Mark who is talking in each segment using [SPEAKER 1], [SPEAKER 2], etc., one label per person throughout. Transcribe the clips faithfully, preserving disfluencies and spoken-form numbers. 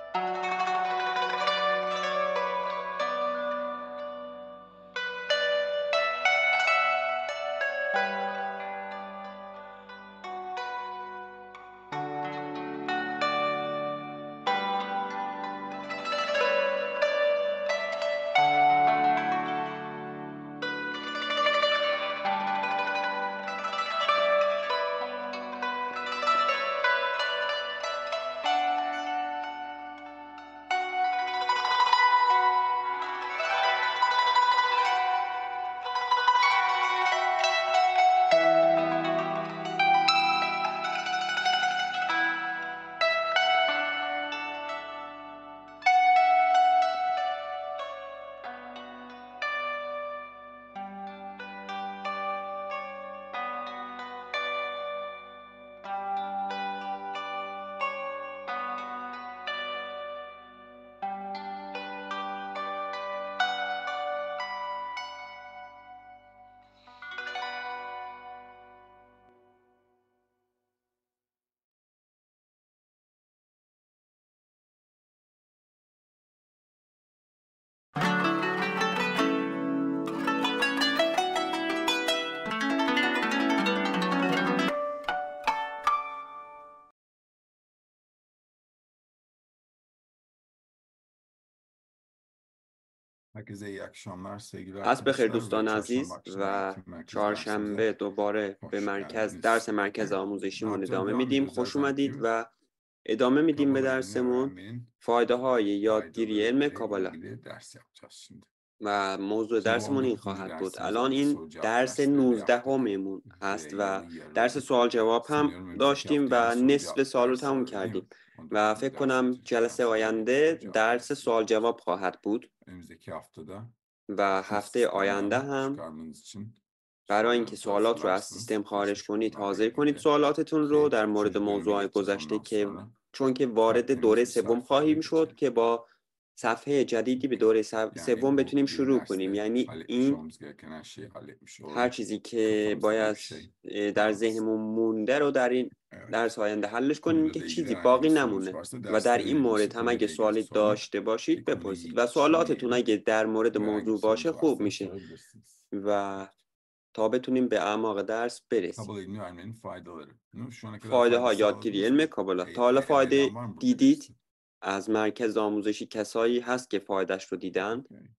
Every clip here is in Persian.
[SPEAKER 1] Herkese iyi akşamlar sevgili
[SPEAKER 2] عصر بخیر
[SPEAKER 1] arkadaşlar
[SPEAKER 2] دوستان
[SPEAKER 1] ve
[SPEAKER 2] عزیز
[SPEAKER 1] çarşamba akşamı
[SPEAKER 2] و
[SPEAKER 1] eğitim merkezi
[SPEAKER 2] چهارشنبه
[SPEAKER 1] dersimize
[SPEAKER 2] دوباره به
[SPEAKER 1] hoş
[SPEAKER 2] مرکز
[SPEAKER 1] geldiniz.
[SPEAKER 2] درس مرکز آموزشیمون
[SPEAKER 1] Artı
[SPEAKER 2] ادامه
[SPEAKER 1] devam
[SPEAKER 2] میدیم.
[SPEAKER 1] ediyoruz her
[SPEAKER 2] خوش
[SPEAKER 1] zamanki
[SPEAKER 2] اومدید
[SPEAKER 1] gibi.
[SPEAKER 2] و ادامه میدیم به
[SPEAKER 1] Kabala ilmi
[SPEAKER 2] درسمون.
[SPEAKER 1] öğrenmenin
[SPEAKER 2] فایده های یادگیری علم
[SPEAKER 1] faydalarıyla
[SPEAKER 2] کابالا
[SPEAKER 1] ilgili ders yapacağız şimdi.
[SPEAKER 2] و موضوع
[SPEAKER 1] Şimdi bu
[SPEAKER 2] درسمون این
[SPEAKER 1] on dokuzuncu
[SPEAKER 2] خواهد بود.
[SPEAKER 1] dersimiz
[SPEAKER 2] الان
[SPEAKER 1] oldu.
[SPEAKER 2] این
[SPEAKER 1] Soru cevap
[SPEAKER 2] درس
[SPEAKER 1] dersleriyle
[SPEAKER 2] نوزده
[SPEAKER 1] yaptık
[SPEAKER 2] هممون
[SPEAKER 1] ve
[SPEAKER 2] هست و
[SPEAKER 1] yarı
[SPEAKER 2] درس
[SPEAKER 1] yarıladık.
[SPEAKER 2] سوال جواب هم
[SPEAKER 1] Sanıyorum önümüzdeki
[SPEAKER 2] داشتیم
[SPEAKER 1] hafta yine
[SPEAKER 2] و
[SPEAKER 1] soru
[SPEAKER 2] نصف
[SPEAKER 1] cevap
[SPEAKER 2] سال رو
[SPEAKER 1] dersi
[SPEAKER 2] تموم
[SPEAKER 1] var öyle değil
[SPEAKER 2] کردیم
[SPEAKER 1] mi?
[SPEAKER 2] و
[SPEAKER 1] on dokuzuncu
[SPEAKER 2] فکر
[SPEAKER 1] ders
[SPEAKER 2] کنم
[SPEAKER 1] bitireceğiz.
[SPEAKER 2] جلسه
[SPEAKER 1] Sonra yeni bir
[SPEAKER 2] آینده
[SPEAKER 1] soru cevap
[SPEAKER 2] درس
[SPEAKER 1] dersi
[SPEAKER 2] سوال
[SPEAKER 1] yapacağız.
[SPEAKER 2] جواب خواهد بود
[SPEAKER 1] Önümüzdeki haftada
[SPEAKER 2] و
[SPEAKER 1] bu
[SPEAKER 2] هفته آینده
[SPEAKER 1] sistemden
[SPEAKER 2] هم
[SPEAKER 1] çıkarmanız için
[SPEAKER 2] برای اینکه
[SPEAKER 1] sorularınızı
[SPEAKER 2] سوالات رو از
[SPEAKER 1] hazırlarsınız.
[SPEAKER 2] سیستم خارج
[SPEAKER 1] Geçmiş
[SPEAKER 2] کنید
[SPEAKER 1] konularla
[SPEAKER 2] حاضر کنید
[SPEAKER 1] ilgili
[SPEAKER 2] سوالاتتون رو
[SPEAKER 1] ki
[SPEAKER 2] در مورد
[SPEAKER 1] üçüncü bölüme
[SPEAKER 2] موضوعهای
[SPEAKER 1] geçeceğiz
[SPEAKER 2] گذشته
[SPEAKER 1] ondan
[SPEAKER 2] که
[SPEAKER 1] sonra.
[SPEAKER 2] چون که وارد
[SPEAKER 1] Tertemiz
[SPEAKER 2] دوره
[SPEAKER 1] bir
[SPEAKER 2] سوم
[SPEAKER 1] sayfayla
[SPEAKER 2] خواهیم شد
[SPEAKER 1] bitirelim.
[SPEAKER 2] که با صفحه جدیدی به دوره سو-
[SPEAKER 1] Yani
[SPEAKER 2] سوم
[SPEAKER 1] bu
[SPEAKER 2] بتونیم
[SPEAKER 1] yirmi
[SPEAKER 2] شروع کنیم.
[SPEAKER 1] derste
[SPEAKER 2] یعنی
[SPEAKER 1] halletmiş
[SPEAKER 2] این
[SPEAKER 1] olmamız gereken her şeyi halletmiş
[SPEAKER 2] هر
[SPEAKER 1] olalım.
[SPEAKER 2] چیزی که
[SPEAKER 1] Kafamızda
[SPEAKER 2] باید
[SPEAKER 1] bir şey
[SPEAKER 2] اه، در
[SPEAKER 1] kalmasın.
[SPEAKER 2] ذهنمون مونده رو در این
[SPEAKER 1] Evet.
[SPEAKER 2] درس آینده حلش کنیم
[SPEAKER 1] Konuyla
[SPEAKER 2] که
[SPEAKER 1] da ilgili
[SPEAKER 2] چیزی
[SPEAKER 1] herhangi bir
[SPEAKER 2] باقی
[SPEAKER 1] sorunuz
[SPEAKER 2] نمونه
[SPEAKER 1] varsa
[SPEAKER 2] و در
[SPEAKER 1] derste
[SPEAKER 2] این مورد هم اگه
[SPEAKER 1] konuyla ilgili
[SPEAKER 2] سوالی
[SPEAKER 1] sorun
[SPEAKER 2] داشته
[SPEAKER 1] ki
[SPEAKER 2] باشید
[SPEAKER 1] konuyu
[SPEAKER 2] بپرسید
[SPEAKER 1] iyi
[SPEAKER 2] و سوالاتتون
[SPEAKER 1] çiğneyelim
[SPEAKER 2] اگه در مورد
[SPEAKER 1] ve herhangi bir
[SPEAKER 2] موضوع باشه
[SPEAKER 1] sorunuz
[SPEAKER 2] خوب
[SPEAKER 1] varsa
[SPEAKER 2] میشه
[SPEAKER 1] sorabilirsiniz.
[SPEAKER 2] و تا بتونیم به اعماق درس برسیم.
[SPEAKER 1] Kabala ilmi öğrenmenin faydaları. Değil mi? Şu ana kadar
[SPEAKER 2] فایده
[SPEAKER 1] fayda
[SPEAKER 2] ها یادگیری
[SPEAKER 1] sağladınız
[SPEAKER 2] علم
[SPEAKER 1] mı?
[SPEAKER 2] کابالا. تا حالا
[SPEAKER 1] Eğitime emek veren
[SPEAKER 2] فایده
[SPEAKER 1] var mı burada
[SPEAKER 2] دیدید؟
[SPEAKER 1] birisi?
[SPEAKER 2] از مرکز آموزشی کسایی هست که فایدهش رو دیدن؟
[SPEAKER 1] Okay.